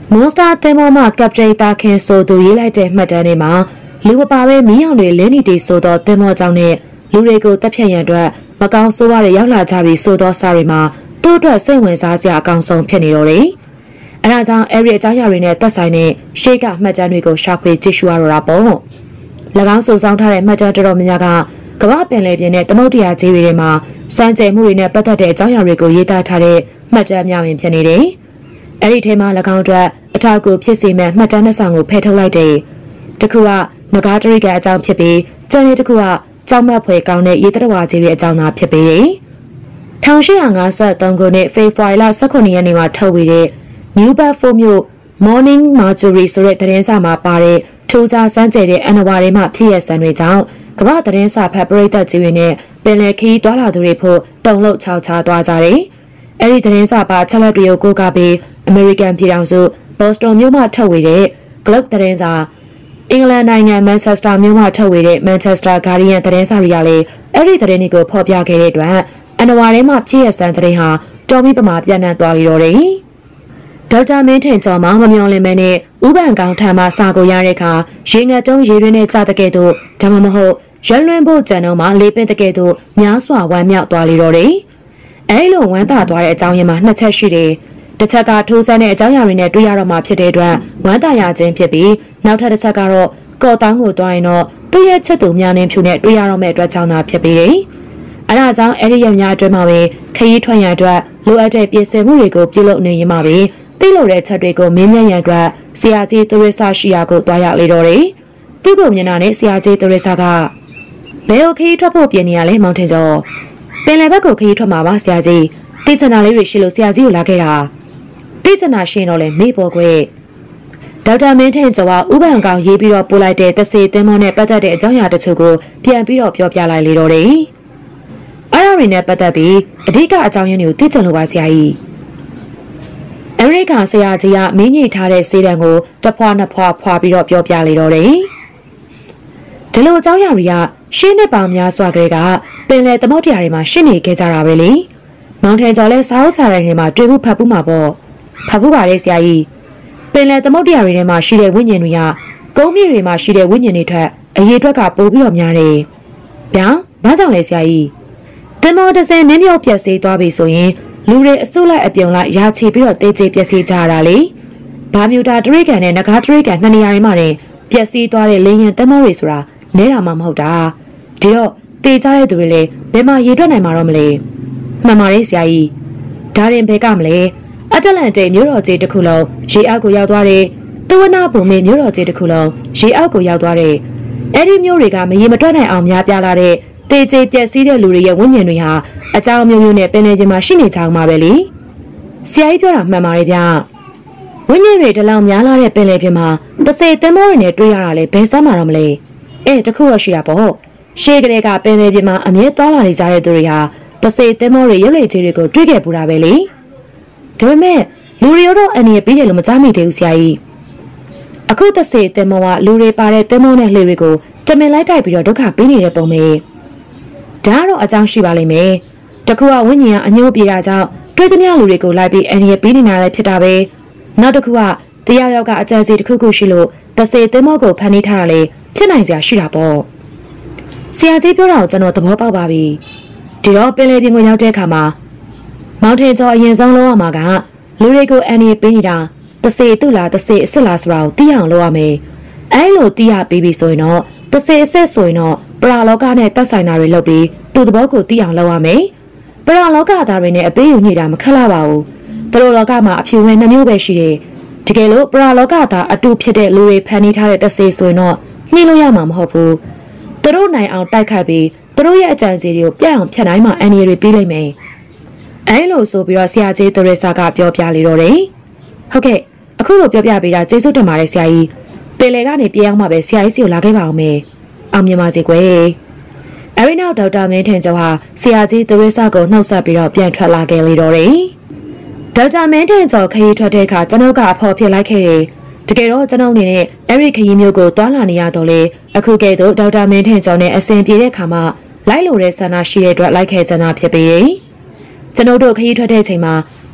မွန်စတာသင်္ဘောမှကပ်ပတိန်တာခင်ဆိုသူရေးလိုက်တဲ့မှတ်တမ်းတွေမှာလူမပါပဲမီးရောင်တွေလင်းနေသည်ဆိုသောသင်္ဘောကြောင့်နဲ့လူတွေကိုတပ်ဖြတ်ရန်အတွက်မကောင်းဆိုးဝါးတွေရောက်လာကြပြီးဆိုသောစာတွေမှာသူ့အတွက်စိတ်ဝင်စားစရာအကောင်ဆုံးဖြစ်နေတော့တယ်။အဲဒါကြောင့်အဲ့ဒီအကြောင်းအရာတွေနဲ့သက်ဆိုင်တဲ့ရှေ့ကမှတ်တမ်းတွေကိုရှာဖွေကြည့်ရှုရတော့ပေါ့။၎င်းစုဆောင်းထားတဲ့မှတ်တမ်းတော်တော်များများကကမ္ဘာပင်လယ်ပြင်နဲ့သမုဒ္ဒရာကြီးတွေမှာစံကြယ်မှုတွေနဲ့ပတ်သက်တဲ့အကြောင်းအရာတွေကိုရေးသားထားတဲ့မှတ်တမ်းများပင်ဖြစ်နေတယ်။အဲ့ဒီထဲမှာ၎င်းအတွက်အထောက်အကူဖြစ်စေမဲ့မှတ်တမ်းနှစ်ဆောင်ကိုဖယ်ထုတ်လိုက်တယ်။တစ်ခုကငကားတရိကအကြောင်းဖြစ်ပြီးကျန်တဲ့တစ်ခုကကြောက်မက်ဖွယ်ကောင်းတဲ့ရေတရဝါကြီးရဲ့အကြောင်းသာဖြစ်ပေတယ်။1853ခုနှစ်ဖေဖော်ဝါရီလ18ရက်နေ့မှာထုတ်ဝေတဲ့ New Bedford မြို့ Morning Mercury ဆိုတဲ့သတင်းစာမှာပါတဲ့ထိုးခြားစမ်းကြဲတဲ့အနဝါတွေမှဖြစ်ရဆန်တွေကြောင့်ကမ္ဘာသတင်းစာဖတ်ပရိသတ်ကြီးတွေနဲ့ပင်လယ်ခီးတွာလာသူတွေဖို့တုံ့လှုပ်ခြောက်ခြားသွားကြတယ်။အဲဒီသတင်းစာပါချက်လက်တွေကိုကိုးကားပြီး American ပြည်ထောင်စု Boston မြို့မှထုတ်ဝေတဲ့ Globe သတင်းစာအင်္ဂလန်နိုင်ငံမန်ချက်စတာမြို့မှာထုတ်ဝေတဲ့ Manchester Guardian သတင်းစာတွေကလည်းအဲ့ဒီသတင်းတွေကိုဖော်ပြခဲ့တဲ့အတွက်အန်နဝါထဲမှာဖြစ်ရဆန်သတင်းဟာတော်ပြီးပမာပြန့်နှံ့သွားပြီးတော့တယ်။ဒေါက်တာမင်းထင်ကျော်မမျော်လင့်မဲနဲ့ဥပန်ကောင်ထံမှစာကိုရတဲ့အခါရေငတ်တုံးရေရင်းနဲ့စတဲ့ကဲ့သို့ဒါမှမဟုတ်ရွလွင်ဖို့ကြံတော့မှလေးပင်တဲ့ကဲ့သို့များစွာဝမ်းမြောက်သွားလေတော့တယ်။အဲဒီလိုဝမ်းသာသွားတဲ့အကြောင်းရင်းမှာနှစ်ချက်ရှိတယ်။တစ်ချက်ကထိုးဆန်းတဲ့အကြောင်းအရာတွေနဲ့တွေ့ရတော့မှဖြစ်တဲ့အတွက်ဝမ်းသာရခြင်းဖြစ်ပြီးနောက်ထပ်တစ်ချက်ကတော့ကော်တောင်းကိုတွားရင်တော့သူ့ရဲ့ချက်သူများနှင်းဖြူနဲ့တွေ့ရတော့မယ့်အတွက်ကြောင့်သာဖြစ်ပြီးတယ်။အဲဒါကြောင့်အဲ့ဒီရက်များအတွင်းမှာပဲခရီးထွက်ရန်အတွက်လိုအပ်တဲ့ပြင်ဆင်မှုတွေကိုပြုလုပ်နေရင်မှပဲသိလို့တဲ့ချက်တွေကိုမင်းမြတ်ရန်အတွက်ဆရာကြီးသူရဆရှိရာကိုတွားရလေတော့တယ်။သူ့ကိုမြင်တာနဲ့ဆရာကြီးသူရဆကဘယ်လိုခရီးထွက်ဖို့ပြင်နေရလဲမောင်ထင်ကျော်ပင်လယ်ဘက်ကိုခရီးထွက်မှာပါဆရာကြီးတိကျနာလေးတွေရှိလို့ဆရာကြီးကိုလာခဲ့တာတိကျနာရှိရင်တော့လေမေ့ပေါ်ခွဲဒေါက်တာမင်းထင်ကျော်ကဥပန်ကောင်ရေးပြီးတော့ပို့လိုက်တဲ့တဆေသင်းမောနဲ့ပတ်သက်တဲ့အကြောင်းအရာတချို့ကိုပြန်ပြီးတော့ပြောပြလိုက်လေတော့တယ်အဲ့ဒါတွေနဲ့ပတ်သက်ပြီးအဓိကအကြောင်းရင်းတွေကိုသိချင်လို့ပါဆရာကြီးအမေရိကန်ဆရာကြီးကမင်းညိထားတဲ့စေးတံကိုတစ်ဖွာနှစ်ဖွာဖွာပြီးတော့ပြောပြလေတော့တယ်ဒီလိုအကြောင်းအရာတွေကရှင်းနှစ်ပေါင်းများစွာကလေးကပင်လယ်သမုဒ္ဒရာတွေမှာရှင်းနေခဲ့ကြတာပဲလေမောင်ထင်ကျော်လဲစာအုပ်စာရိုက်တွေမှာတွေ့မှုဖတ်မှုမှာပေါ့ဖတ်ဖို့ပါလေဆရာကြီးပင်လယ်သမုဒ္ဒရာတွေထဲမှာရှိတဲ့ဝိညာဉ်တွေကကုန်းမြေတွေမှာရှိတဲ့ဝိညာဉ်တွေထက်အရေးအတွက်ကပိုပြီးတော့များတယ်။ဗျာဘာကြောင့်လဲဆရာကြီး။တင်မောတစ်စင်နင်းမြုပ်ပြက်စီးသွားပြီဆိုရင်လူတွေအစုလိုက်အပြုံလိုက်ရာချီပြီးတော့တေးကျေပြက်စီးကြရတာလေ။ဘာမြူတာတရိကန်နဲ့နဂါတရိကန်နှစ်နေရာတွေမှာတင်ပြက်စီးသွားတဲ့လေရင်တင်မောတွေဆိုတာနဲတာမှမဟုတ်တာ။ဒီတော့တေးကြတဲ့သူတွေလည်းဘယ်မှာရေတွက်နိုင်မှာတော့မလဲ။မှန်ပါတယ်ဆရာကြီး။ဒါရင်ဘယ်ကမလဲ။အတလန်တိတ်မြို့တော်ကြီးတစ်ခုလုံးရေအောက်ကိုရောက်သွားတဲ့သဝနာဘူမိမြို့တော်ကြီးတစ်ခုလုံးရေအောက်ကိုရောက်သွားတဲ့အဲ့ဒီမြို့တွေကမရေမတွက်နိုင်အောင်များပြားလာတဲ့တေကျေပြက်စီးတဲ့လူတွေရဲ့ဝိညာဉ်တွေဟာအကြောင်းမျိုးမျိုးနဲ့ပင်လယ်ပြင်မှာရှိနေကြအောင်ပါပဲလေဆရာကြီးပြောတာမှန်ပါတယ်ဗျဝိညာဉ်တွေတလောင်များလာတဲ့ပင်လယ်ပြင်မှာတဆေသင်းမောတွေနဲ့တွေ့ရတာလေဘယ်စမ်းမှာတော့မလဲတခုတော့ရှိတာပေါ့ရှေးကလေးကပင်လယ်ပြင်မှာအမြဲသွားလာနေကြတဲ့သူတွေဟာတဆေသင်းမောတွေရုပ်ရည်ကြီးတွေကိုတွေ့ခဲ့ပူတာပဲလေဒါပေမဲ့လူတွေတော့အနေနဲ့ပြီးတယ်လို့မကြားမိသေးဘူးဆရာကြီးအခုတဆေတင်မောကလူတွေပါတဲ့တင်မောနဲ့လှေတွေကိုတမင်လိုက်တိုက်ပြီးတော့ဒုက္ခပေးနေတဲ့ပုံပဲဒါကတော့အကြောင်းရှိပါလိမ့်မယ်တခုကဝိညာဉ်ကအညှိုးပြေတာကြောင့်တွေ့သမျှလူတွေကိုလိုက်ပြီးအနေနဲ့ပေးနေတာလည်းဖြစ်တာပဲနောက်တစ်ခုကတရားရောက်ကအကြံစီတစ်ခုခုရှိလို့တဆေတင်မောကိုဖန်တီးထားတာလေဖြစ်နိုင်စရာရှိတာပေါ့ဆရာကြီးပြောတာကိုကျွန်တော်သဘောပေါက်ပါပြီဒီတော့ပင်လယ်ပြင်ကိုရောက်တဲ့အခါမှာမောင်ထင်ကျော်အရင်ဆုံးလုပ်ရမှာကလူတွေကိုအန်ဒီပေးနေတာတဆေသူ့လားတဆေအစ်စ်လားဆိုတာကိုသိအောင်လုပ်ရမယ်အဲလိုသိရပြီးပြီဆိုရင်တော့တဆေအစ်စ်ဆိုရင်တော့ပရာလောကနဲ့တက်ဆိုင်တာတွေလုပ်ပြီးသူ့သဘောကိုသိအောင်လုပ်ရမယ်ပရာလောကသားတွေနဲ့အပေးယူညှိတာမခက်လာပါဘူးသူတို့လောကမှာအဖြူဝဲနှမျိုးပဲရှိတယ်တကယ်လို့ပရာလောကသားအတူဖြစ်တဲ့လူတွေဖန်တီးထားတဲ့တဆေဆိုရင်တော့နှိမ့်လို့ရမှာမဟုတ်ဘူးသူတို့နိုင်အောင်တိုက်ခတ်ပြီးသူတို့ရဲ့အကြံစီတွေကိုပြတ်အောင်ဖြတ်တိုင်းမှာအန်ဒီတွေပြီးလိမ့်မယ်အဲလိုဆိုပြီးတော့ဆရာကြီးတရဆာကပြောပြလေတော့တယ်ဟုတ်ကဲ့အခုလိုပြောပြပေးတာကျေးဇူးတင်ပါတယ်ဆရာကြီးပင်လေကနေပြေးအောင်မှပဲဆရာကြီးစီကိုလာခဲ့ပါအောင်မယ်အောင်မြင်ပါစေကွယ်အဲဒီနောက်ဒေါက်တာမင်းထင်ကျော်ဟာဆရာကြီးတရဆာကိုနှုတ်ဆက်ပြီးတော့ပြန်ထွက်လာခဲ့လေတော့တယ်ဒေါက်တာမင်းထင်ကျော်ခရီးထွက်တဲ့အခါကျွန်ုပ်ကအဖော်ဖြစ်လိုက်ခဲ့တယ်တကယ်တော့ကျွန်ုပ်အနေနဲ့အဲ့ဒီခရီးမျိုးကိုတွာလာနေရတော့လေအခုကဲတော့ဒေါက်တာမင်းထင်ကျော်နဲ့အစဉ်ပြေတဲ့ခါမှာလိုက်လို့တဲ့ဆန္ဒရှိတဲ့အတွက်လိုက်ခဲ့ကြတာဖြစ်ပေကျွန်ုပ်တို့ခရီးထွက်တဲ့ချိန်မှာပ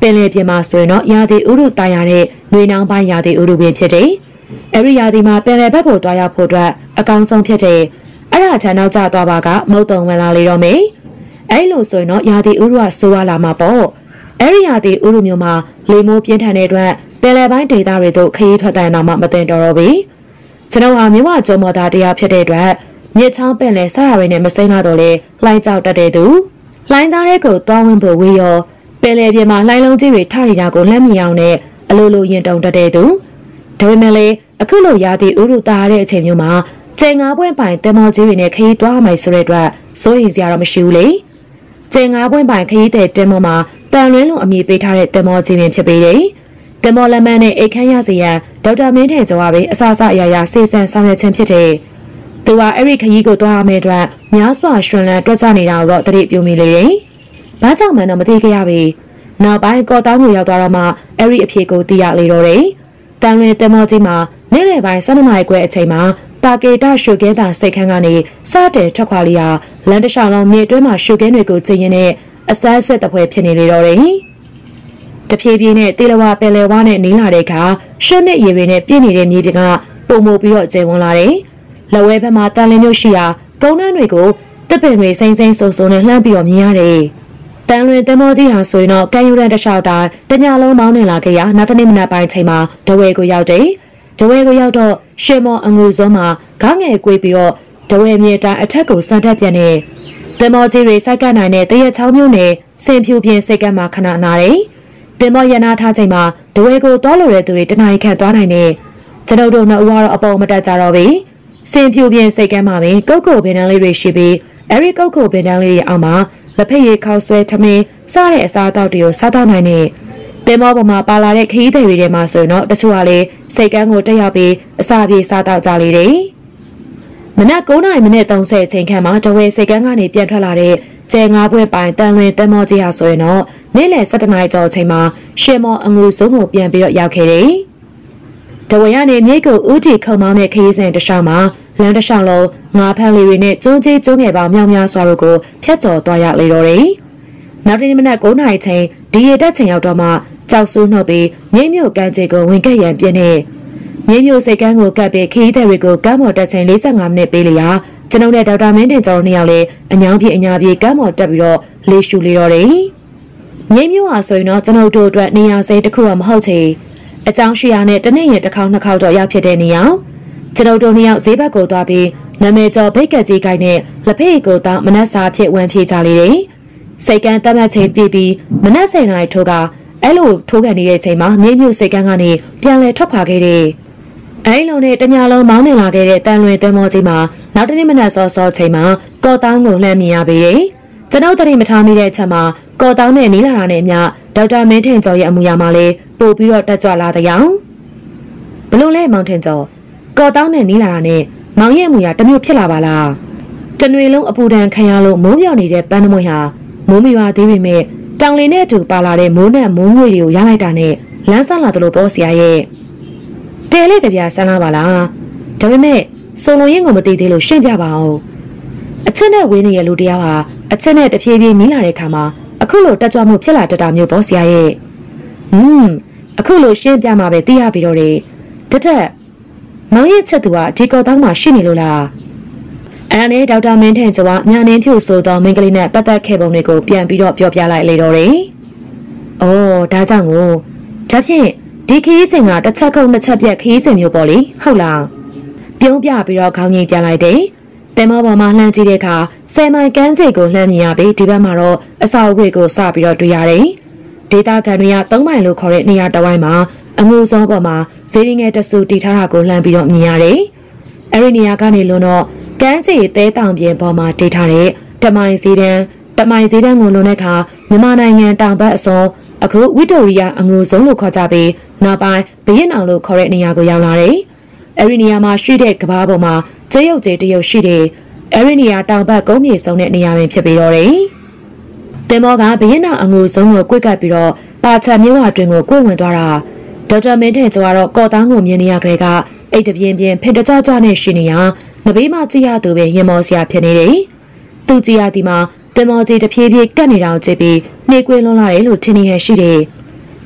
င်လယ်ပြင်မှာဆိုရင်တော့ရာသီဥတုတာယာတဲ့နှွေနှောင်းပိုင်းရာသီဥတုပင်ဖြစ်တယ်။အဲဒီရာသီမှာပင်လယ်ဘက်ကိုတွားရောက်ဖို့အတွက်အကောင်းဆုံးဖြစ်တယ်။အဲ့ဒါချမ်းနောက်ကျသွားပါကမုတ်တုံဝင်လာလေတော့မယ်။အဲ့လိုဆိုရင်တော့ရာသီဥတုကဆိုးရလာမှာပေါ့။အဲ့ဒီရာသီဥတုမျိုးမှာလေမိုးပြင်းထန်တဲ့အတွက်ပင်လယ်ပိုင်းဒေသတွေတို့ခရီးထွက်တဲ့နောက်မှမတင်တော်တော့ဘူး။ကျွန်တော်ဟာမြဝကျုံမော်သားတရားဖြစ်တဲ့အတွက်မြစ်ချောင်းပင်လယ်စတာတွေနဲ့မစိမ့်လာတော့လေလှိုင်းကြောက်တတ်တဲ့သူလှိုင်းကြားတဲ့ကိုတွားဝင်ဖို့ဝေးရောပင်လယ်ပြင်မှာလှိုင်းလုံးကြီးတွေထနေတာကိုလှမ်းမြင်အောင်နဲ့အလိုလိုရင်တုံတတ်တဲ့သူဒါပေမဲ့လေအခုလိုရာသီဥတုတာတဲ့အချိန်မျိုးမှာကျင်ငါးပွင့်ပိုင်တင်မောကြီးတွေနဲ့ခရီးတွားမယ်ဆိုတဲ့အတွက်စိုးရိမ်စရာတော့မရှိဘူးလေကျင်ငါးပွင့်ပိုင်ခရီးတဲ့တင်မောမှာတန်လွင်းလုံးအမည်ပေးထားတဲ့တင်မောကြီးပင်ဖြစ်ပေတယ်တင်မောလက်မန်းနဲ့အိတ်ခမ်းရစီရန်ဒေါက်တာမင်းထင်ကျော်ကပဲအစအရာရာစေစံဆောင်ရွက်ခြင်းဖြစ်တယ်သူကအဲ့ဒီခရီးကိုတွားရမယ့်အတွက်များစွာရှင်လန်းတွက်ကြနေတာတော့တတိပြုမိလေတယ်။ဘာကြောင့်မှန်းတော့မသိခဲ့ရပြီ။နောက်ပိုင်းကော်တောင်းကိုရောက်သွားတော့မှအဲ့ဒီအဖြေကိုသိရလေတော့တယ်။တန်လွင်တင်မောကြီးမှာနေ့လယ်ပိုင်း12နာရီခွဲအချိန်မှာတာကေတရှုကဲတာစိတ်ခန်းကနေစတဲ့ထွက်ခွာလျာလန်တရှောင်းလုံးမြေတွင်းမှာရှုကဲတွေကိုကျင်းရင်းနဲ့အစမ်းစစ်တပွဲဖြစ်နေလေတော့တယ်။တဖြည်းဖြည်းနဲ့တေလဝပယ်လယ်ဝါနဲ့နီးလာတဲ့အခါရှုနဲ့ရေတွေနဲ့ပြည့်နေတဲ့မြေပြင်ကပုံမိုပြီးတော့ကျယ်ဝန်းလာတယ်။လဝဲဘက်မှာတန်လင်းမျိုးရှိရာကုန်းနှန်းတွေကိုတစ်ပင်တွေစိမ့်စိမ့်ဆုံဆုံနဲ့လှမ်းပြီးတော့မြင်ရတယ်။တန်လွင်တင်မောကြီးဟာဆိုရင်တော့ကန်ယူရန်တလျှောက်တိုင်းတညလုံးမောင်းနေလာခဲ့ရနောက်တစ်နေ့မနက်ပိုင်းချိန်မှာဒဝဲကိုရောက်တယ်။ဒဝဲကိုရောက်တော့ရှေမော်အငူစုံးမှာဂါငယ်ကွေးပြီးတော့ဒဝဲမြေတိုင်းအထက်ကိုစံတက်ပြန်နေတင်မောကြီးတွေစိုက်ကနိုင်တဲ့တရက်ချောင်းမျိုးနဲ့စင်ဖြူပြင်းစိတ်ကမ်းမှာခဏနာတယ်။တင်မောရနာထားချိန်မှာဒဝဲကိုသွားလို့တဲ့သူတွေတနိုင်ခန့်သွားနိုင်တယ်။ကျွန်ုပ်တို့နှစ်ဦးကတော့အပေါ်မတက်ကြတော့ဘူး။စင်ဖြူပြင်းစိတ်ကမ်းမှာပဲကုတ်ကုတ်ပင်တန်းလေးတွေရှိပြီးအဲဒီကုတ်ကုတ်ပင်တန်းလေးတွေအောက်မှာလက်ဖက်ရည်ခေါက်ဆွဲထမင်းစားတဲ့အစားအသောက်တွေကိုစားတော့နိုင်တဲ့တင်မောပေါ်မှာပါလာတဲ့ခရီးသည်တွေထဲမှာဆိုရင်တော့တချို့ကလည်းစိတ်ကမ်းကိုတက်ရောက်ပြီးအစာပြေစားတော့ကြလေတယ်။မနက်9:30အချိန်ခန့်မှာတဝဲစိတ်ကမ်းကနေပြန်ထွက်လာတဲ့ကျဲငါးပွင့်ပိုင်တန်လွင်တင်မောကြီးဟာဆိုရင်တော့နေ့လယ်7:00နာရီကျော်အချိန်မှာရှေမော်အငူစုံကိုပြန်ပြီးတော့ရောက်ခဲ့တယ်။တဝဲရနေမြိတ်ကိုဦးတီခုံမောင်းတဲ့ခရီးစဉ်တစ်လျှောက်မှာလမ်းတစ်လျှောက်လုံးငါးဖမ်းလေးတွေနဲ့ကျုံကြီးကျုံငယ်ပေါင်းမြောင်များစွာတို့ကိုဖျက်ကျော်သွားရလေတော့တယ်။နောက်တစ်နေ့မနက်9:00နာရီချိန်ဒီရတက်ချိန်ရောက်တော့မှကြောက်ဆိုးနှုတ်ပြီးမြိတ်မြို့ကမ်းခြေကိုဝင်ကက်ရန်ပြင်းနေမြိတ်မြို့စိတ်ကမ်းကိုကပ်ပြီးခရီးသည်တွေကိုကမ်းမော်တက်ချိန်45မိနစ်ပေးလျာကျွန်ုပ်နဲ့ဒေါက်တာမင်းတင်ကျော်တို့နှစ်ယောက်လည်းအညောင်းပြေအညာပြေကမ်းမော်တက်ပြီးတော့လေရှူလေတော့တယ်။မြိတ်မြို့ဟာဆိုရင်တော့ကျွန်ုပ်တို့အတွက်နေရာစိတ်တစ်ခုတော့မဟုတ်ချေအကြောင်းရှိရနဲ့တနေ့ရင်တစ်ခေါက်နှစ်ခေါက်တော့ရောက်ဖြစ်တဲ့နေရာကျွန်ုပ်တို့နှစ်ယောက်ဈေးဘက်ကိုသွားပြီးနာမည်ကျော်ဘိတ်ကက်ကြီးကိုင်းနဲ့လက်ဖက်ရည်ကိုတောင်းမနက်စာဖြစ်ဝမ်းပြေးကြလေတယ်။စိတ်ကမ်းတတ်မှတ်ချိန်ပြည့်ပြီးမနက်10:00နာရီထိုးကအဲ့လိုထိုးကန်နေတဲ့ချိန်မှာမြေမြုပ်စိတ်ကမ်းကနေပြန်လဲထွက်ခွာခဲ့တယ်။အဲ့လိုနဲ့တညလုံးမောင်းနေလာခဲ့တဲ့တန်လွင်တင်မောကြီးမှာနောက်တစ်နေ့မနက်စောစောချိန်မှာကော်တောင်းကိုလှမ်းမြင်ရပေတယ်။ကျွန်ုပ်တတိမထားမိတဲ့ချက်မှာကော်တောင်းနဲ့နီးလာတာနဲ့အမျှဒေါက်တာမင်းထင်ကျော်ရဲ့အမူအရာမှာလည်းပို့ပြီးတော့တက်ကြွလာတဲ့အောင်ဘလို့လဲမောင်ထင်ကျော်ကော်တောင်းနဲ့နီးလာတာနဲ့မောင်ရဲ့အမူအရာတစ်မျိုးဖြစ်လာပါလား။တနွေလုံးအပူဒဏ်ခံရလို့မိုးမြောင်နေတဲ့ပန်းသမွေဟာမိုးမရွာသေးပေမဲ့တောင်လင်းနဲ့အတူပါလာတဲ့မိုးနဲ့မိုးငွေတွေကိုရလိုက်တာနဲ့လမ်းဆက်လာသလိုပေါ့ဆရာရဲ့တဲလေးတပြားဆန်းလာပါလားဒါပေမဲ့စုံလုံးရင်ကိုမသိသေးလို့ရှင်းပြပါအောင်အချက်နဲ့ဝင်းနေရလူတယောက်ဟာအချက်နဲ့တဖြည်းဖြည်းနီးလာတဲ့ခါမှာအခုလိုတက်ကြွမှုဖြစ်လာတတာမျိုးပေါ့ဆရာရဲ့အခုလိုရှင်းပြမှာပဲသိရပြီတော့တယ်တက်မောင်ရဲ့ချက်သူကဒီကော်တောင်းမှာရှိနေလို့လားအဲ့ဒါနဲ့ဒေါက်တာမင်းထင်ကျော်ကညာနေဖြူဆိုသောမိန်းကလေးနဲ့ပတ်သက်ခဲ့ပုံတွေကိုပြန်ပြီးတော့ပြောပြလိုက်လေတော့တယ်။အော်ဒါကြောင့်ကိုဒါဖြင့်ဒီခရီးစဉ်ကတစ်ချက်ခုတ်နှစ်ချက်ပြက်ခရီးစဉ်မျိုးပေါ့လေဟုတ်လား။ပြုံးပြပြီးတော့ခေါင်းကြီးပြန်လိုက်တယ်။တင်မောပေါ်မှာလှမ်းကြည့်တဲ့အခါ10မိုင်ကမ်းခြေကိုလှမ်းမြင်ရပြီးဒီဘက်မှာတော့အစာအုပ်တွေကိုစပြီးတော့တွေ့ရတယ်။ဒေတာကန်တွေက3မိုင်လို့ခေါ်တဲ့နေရာတစ်ဝိုင်းမှာအငူဆုံးပေါ်မှာဇေဒီငယ်တဆူတီထားတာကိုလှမ်းပြီးတော့မြင်ရတယ်။အဲ့ဒီနေရာကနေလွန်တော့ကမ်းခြေတဲတောင်ပြင်ပေါ်မှာဒေထားတဲ့တမိုင်စည်းတန်းကိုလွန်တဲ့အခါမြန်မာနိုင်ငံတောင်ဘက်အစွန်အခုဝီတိုရီယာအငူဆုံးလို့ခေါ်ကြပြီးနောက်ပိုင်းဘရင်အောင်လို့ခေါ်တဲ့နေရာကိုရောက်လာတယ်။အဲ့ဒီနေရာမှာရှိတဲ့ကဘာပေါ်မှာကျရုပ်ကျေတရုပ်ရှိတယ်။အဲ့ဒီနေရာတောင်ဘက်ကုန်းမြေဆုံးတဲ့နေရာပင်ဖြစ်ပြီးတော့တယ်။တင်မောကဘရင်အောင်အငူဆုံးကိုကွက်ကပ်ပြီးတော့ပါချက်မြို့ဝအတွင်ကိုကွဝင်သွားတာဒေါက်တာမင်းထင်ကျော်ကတော့ကော်တောင်းကိုမြင်နေရကြတဲ့ကအိတ်တပြင်းပြင်းဖင်တကြကြနဲ့ရှိနေရနဘေးမှာကြည့်ရသူပဲရင်မောစရာဖြစ်နေတယ်။သူကြည့်ရဒီမှာတင်မောကြီးတဖြည်းဖြည်းကတ်နေတာကိုကြည့်ပြီးနှေးကွင်းလွန်လာတယ်လို့ထင်နေရရှိတယ်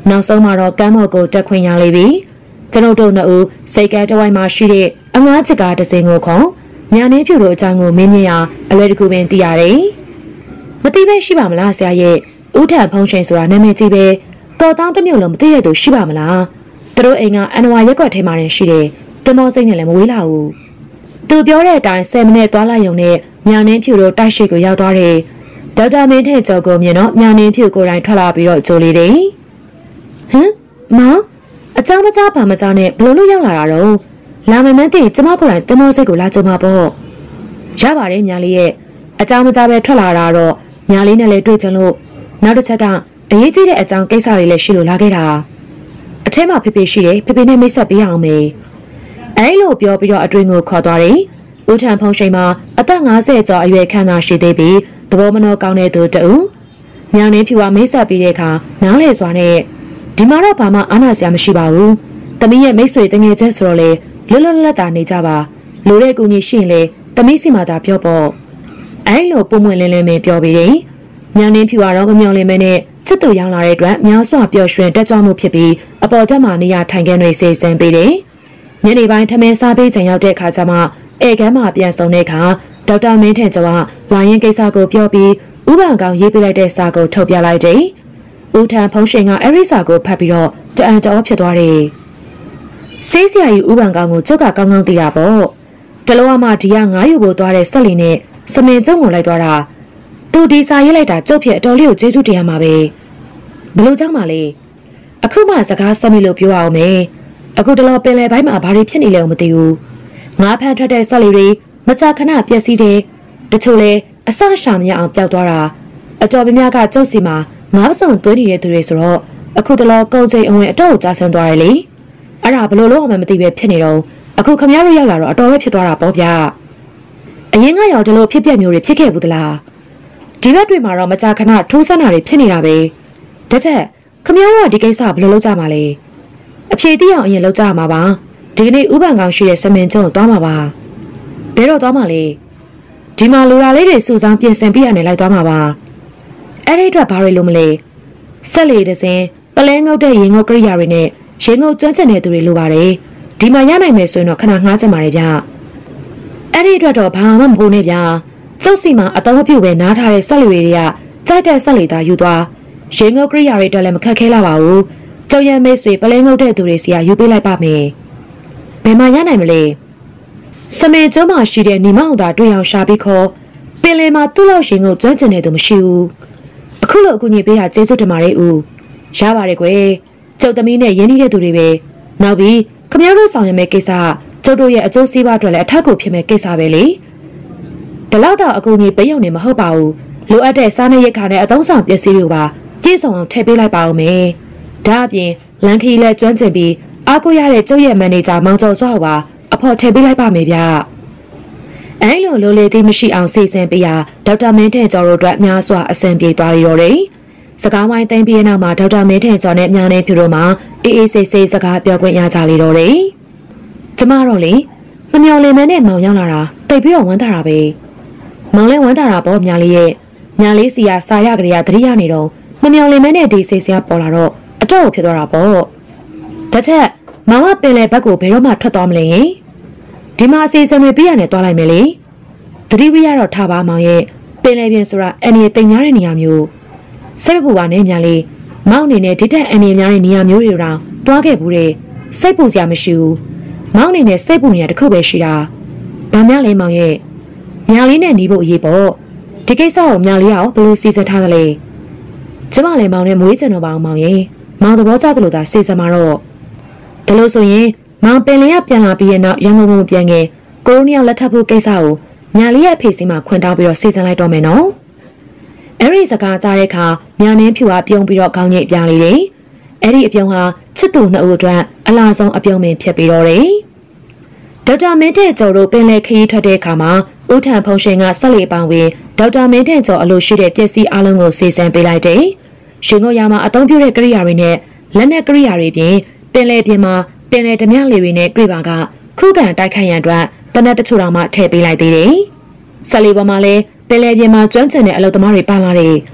နောက်ဆုံးမှာတော့ကမ်းမော်ကိုတက်ခွင့်ရလိမ့်ပြီကျွန်ုပ်တို့နှစ်ဦးစိတ်ကဲတဝိုင်းမှာရှိတဲ့အငှားချစ်ကားတစ်စင်းကိုခေါ်ညာနေဖြူတို့အကြောင်းကိုမင်းမြင်ရအလွယ်တကူပင်သိရတယ်မသိပဲရှိပါမလားဆရာရဲ့ဦးထံဖုံးချိန်ဆိုတာနာမည်ကြီးပဲတော်တောင်းတစ်မျိုးလုံးမသိရသူရှိပါမလားသူတို့အိမ်ကအန်ဝါရက်ကွက်ထဲမှာရှိတယ်တင်မောစိတ်နဲ့လည်းမဝေးလာဘူးသူပြောတဲ့အတိုင်း10မိနစ်သွားလိုက်ရုံနဲ့ညာနေဖြူတို့တိုက်ရှိကိုရောက်သွားတယ်ဒေါက်တာမင်းထဲကြော်ကိုမြင်တော့ညာနေဖြူကိုယ်တိုင်ထွက်လာပြီးတော့ကြိုလေးတယ်ဟမ်မောင်အကြောင်းမကြားပါမကြားနဲ့ဘလို့လို့ရောက်လာတာတော့လာမမန်းတည်ကျမကိုယ်တိုင်တင်မောစိတ်ကိုလာကြုံမှာပေါ့ရပါတယ်ညာလေးရဲ့အကြောင်းမကြားပဲထွက်လာတာတော့ညာလေးနဲ့လည်းတွေ့ကြလို့နောက်တစ်ချက်ကအရေးကြီးတဲ့အကြောင်းကိစ္စတွေလည်းရှိလို့လာခဲ့တာအထဲမှာဖေဖေရှိတယ်ဖေဖေနဲ့မိတ်ဆက်ပေးအောင်မေအဲလိုပြောပြီးတော့အတွင်းကိုခေါ်သွားတယ်ဦးထံဖုံးရှိန်မှာအသက်50ကျော်အရွယ်ခန့်သာရှိသေးပြီးသဘောမနှောကောင်းတဲ့သူတူညာနေဖြူကမိတ်ဆက်ပြီးတဲ့အခါနားလေစွာနဲ့ဒီမှာတော့ဘာမှအားနာစရာမရှိပါဘူးသမီးရဲ့မိတ်ဆွေတငယ်ချင်းဆိုတော့လေလွတ်လွတ်လပ်တာနေကြပါလိုတဲ့ကူညီရှိရင်လေသမီးစီမှာသာပြောပေါ့အဲလိုပုံမွင့်လင်းလင်းပဲပြောပြီးတယ်ညာနေဖြူကတော့မမျော်လင့်မဲနဲ့ချစ်သူရောက်လာတဲ့အတွက်များစွာပျော်ရွှင်တက်ကြွမှုဖြစ်ပြီးအပေါ်တက်မှနေရထိုင်ခင်းတွေစေစင်ပေးတယ်ညနေပိုင်းထမင်းစားပေးချိန်ရောက်တဲ့အခါကျမှဧကမ်းမှာပြန်ဆောင်တဲ့အခါဒေါက်တာမင်းထန်ကျော်ကလာရင်ကိစ္စကိုပြောပြီးဥပံကောင်ရေးပေးလိုက်တဲ့စာကိုထုတ်ပြလိုက်တယ်ဦးထံဖုံးရှင်ကအဲ့ဒီစာကိုဖတ်ပြီးတော့တအံကြောဖြစ်သွားတယ်ဆေးဆရာကြီးဥပံကောင်ကိုကျုပ်ကကောင်းကောင်းသိတာပေါ့တလုံးမှဒီကငားယူဖို့သွားတဲ့ဆက်လီနဲ့စမင်ကျုံကိုလိုက်သွားတာသူဒီစာရေးလိုက်တာကျုပ်ဖြစ်အတော်လေးကိုကျေးဇူးတင်ရမှာပဲဘလို့ကြောင့်မလဲအခုမှစကားဆက်မိလို့ပြောအောင်မယ်အခုတလောပင်လယ်ပိုင်းမှာဘာတွေဖြစ်နေလဲမသိဘူးငါးဖန်ထွက်တဲ့ဆက်လီတွေမကြာခဏပျက်စီးတယ်တချို့လဲအဆရှာမရအောင်ပျောက်သွားတာအတော်များများကကျုပ်စီမှာငါးပစုံသွေးနေတဲ့သူတွေဆိုတော့အခုတလောကုန်ချိန်အဝင်အတော့ကိုကြားဆန်းသွားတယ်လေအဲ့ဒါဘလို့လုံးအောင်မသိပဲဖြစ်နေတော့အခုခမရတို့ရောက်လာတော့အတော်ပဲဖြစ်သွားတာပေါ့ဗျာအရင်ကရောက်တယ်လို့ဖြစ်ပြက်မျိုးတွေဖြစ်ခဲ့ဘူးသလားဒီဘက်တွေမှာတော့မကြာခဏထိုးဆန်းတာတွေဖြစ်နေတာပဲတချက်ခမရတို့ကဒီကိစ္စဘယ်လိုလုပ်ကြမှာလဲအဖြေသိအောင်အရင်လုပ်ကြရမှာပါဒီကနေ့ဥပံကောင်ရှိတဲ့စမင်ကျုံကိုသွားမှာပါဘယ်တော့သွားမှာလဲဒီမှာလိုရာလေးတွေစုဆောင်းပြင်ဆင်ပြရနေလိုက်သွားမှာပါအဲ့ဒီအတွက်ဘာတွေလို့မလဲဆက်လေတစ်စင်းပလဲငုတ်တဲ့ရေငုတ်ကရိယာတွေနဲ့ရေငုတ်ကျွမ်းကျင်တဲ့သူတွေလိုပါတယ်ဒီမှာရနိုင်မယ်ဆိုရင်တော့ခဏငှားချင်ပါတယ်ဗျအဲ့ဒီအတွက်တော့ဘာမှမဟုတ်နဲ့ဗျကျုပ်စီမှာအတော်မပြုတ်ပဲနားထားတဲ့ဆက်လေတွေကကြိုက်တဲ့ဆက်လေသားယူသွားရေငုတ်ကရိယာတွေတော့လည်းမခက်ခဲလာပါဘူးကျုပ်ရဲ့မိတ်ဆွေပလဲငုတ်တဲ့သူတွေစီကယူပေးလိုက်ပါမယ်ဘယ်မှာရနိုင်မလဲစမေကျုံးမှာရှိတဲ့ညီမအောင်သာတွေ့အောင်ရှာပြီးခေါ်ပင်လယ်မှာသူ့လောက်ရှင်ကိုကျွမ်းကျင်နေသူမရှိဘူးအခုလိုအကူအညီပေးတာကျေးဇူးတင်ပါတယ်ဦးရပါတယ်ကွယ်ကျုပ်သမီးနဲ့ရင်းနှီးတဲ့သူတွေပဲနောက်ပြီးခမရတို့ဆောင်ရမယ့်ကိစ္စကျုပ်တို့ရဲ့အကျိုးစီးပွားအတွက်လည်းအထက်ကိုဖြစ်မဲ့ကိစ္စပဲလေဒီလောက်တော့အကူအညီပေးရုံနဲ့မဟုတ်ပါဘူးလိုအပ်တဲ့စားနပ်ရိက္ခာနဲ့အသုံးဆောင်ပစ္စည်းတွေပါကြည့်ဆောင်အောင်ထည့်ပေးလိုက်ပါဦးမယ်ဒါအပြင်လန်ခီလည်းကျွမ်းကျင်ပြီးအားကိုးရတဲ့ကျုပ်ရဲ့မန်နေဂျာမောင်ကျော်စွာပါအဖော်ထည့်ပေးလိုက်ပါမယ်ဗျအဲလိုလိုလေသေးမရှိအောင်စီစဉ်ပေးရဒေါက်တာမင်းထန်ကျော်တို့အတွက်များစွာအဆင်ပြေသွားရတော့တယ်စကားဝိုင်းသိမ်းပြီးနောက်မှာဒေါက်တာမင်းထန်ကျော်နဲ့မြားနေဖြူတို့မှာအေးအေးဆေးဆေးစကားပြောခွင့်ရကြလေတော့တယ်ကျမတော့လေမမျော်လင့်မဲနဲ့မောင်ရောက်လာတာတိတ်ပြီးတော့ဝမ်းသာတာပဲမောင်လည်းဝမ်းသာတာပေါ့မြားလေးရဲ့မြားလေးစီကစာရကလေးကတတိယနေတော့မမျော်လင့်မဲနဲ့ဒီဆေးစရာပေါ်လာတော့အတော့ဖြစ်သွားတာပေါ့တစ်ချက်မောင်ကပင်လေဘက်ကိုဘယ်တော့မှထွက်သွားမလဲရင်ဒီမှာအစီအစဉ်တွေပြရနေသွားလိုက်မယ်လေသတိဝိရတော့ထားပါမောင်ရဲ့ပင်လေပြင်ဆိုတာအန်ရီတိမ်များတဲ့နေရာမျိုးစိတ်ပူပါနဲ့များလေးမောင်အနေနဲ့ဒီတက်အန်ရီများတဲ့နေရာမျိုးတွေတော့တွားခဲ့ဘူးတဲ့စိတ်ပူစရာမရှိဘူးမောင်အနေနဲ့စိတ်ပူနေရတစ်ခုပဲရှိတာဘာများလဲမောင်ရဲ့များလေးနဲ့หนีဖို့အရေးပေါ့ဒီကိစ္စကိုများလေးရောဘယ်လိုစီစဉ်ထားသလဲကျမလည်းမောင်နဲ့မွေးချင်တော့ပါအောင်မောင်ရဲ့မောင်သဘောကျသလိုသာစီစဉ်မှာတော့ဒါလို့ဆိုရင်မောင်ပင်လျက်ပြန်လာပြီးရဲ့နောက်ရန်ကုန်ကိုပြန်ခဲ့ကိုရိုနီယောက်လက်ထပ်ဖို့ကိစ္စကိုညာလေးရဲ့အဖေစီမှာခွင့်တောင်းပြီးတော့စီစဉ်လိုက်တော့မယ်နော်အဲ့ဒီစကားကြားတဲ့အခါညာနှင်းဖြူကပြုံးပြီးတော့ခေါင်းညိတ်ပြလေတယ်အဲ့ဒီအပြုံးဟာချစ်သူနှစ်ဦးအတွက်အလားဆုံးအပြုံးပင်ဖြစ်ပြီးတော့တယ်ဒေါက်တာမင်းတဲ့ကျော်တို့ပင်လယ်ခရီးထွက်တဲ့အခါမှာဦးထံဖုံရှင်ကဆက်လေပောင်ဝင်ဒေါက်တာမင်းတဲ့ကျော်အလိုရှိတဲ့ပစ္စည်းအလုံးကိုစီစဉ်ပေးလိုက်တယ်ရှင်ကိုရမှာအသုံးပြုတဲ့ကိရိယာတွေနဲ့လက်နက်ကိရိယာတွေပြင်ပင်လယ်ပြင်မှာပင်လယ်ဓမြလေတွေနဲ့တွေ့ပါကခုခံတိုက်ခိုက်ရန်အတွက်တနက်တချို့တောင်မှထည့်ပေးလိုက်သေးတယ်ဆက်လေပေါ်မှာလည်းပင်လယ်ပြင်မှာကျွမ်းကျင်တဲ့အလုပ်သမားတွေပါလာတယ်ဒ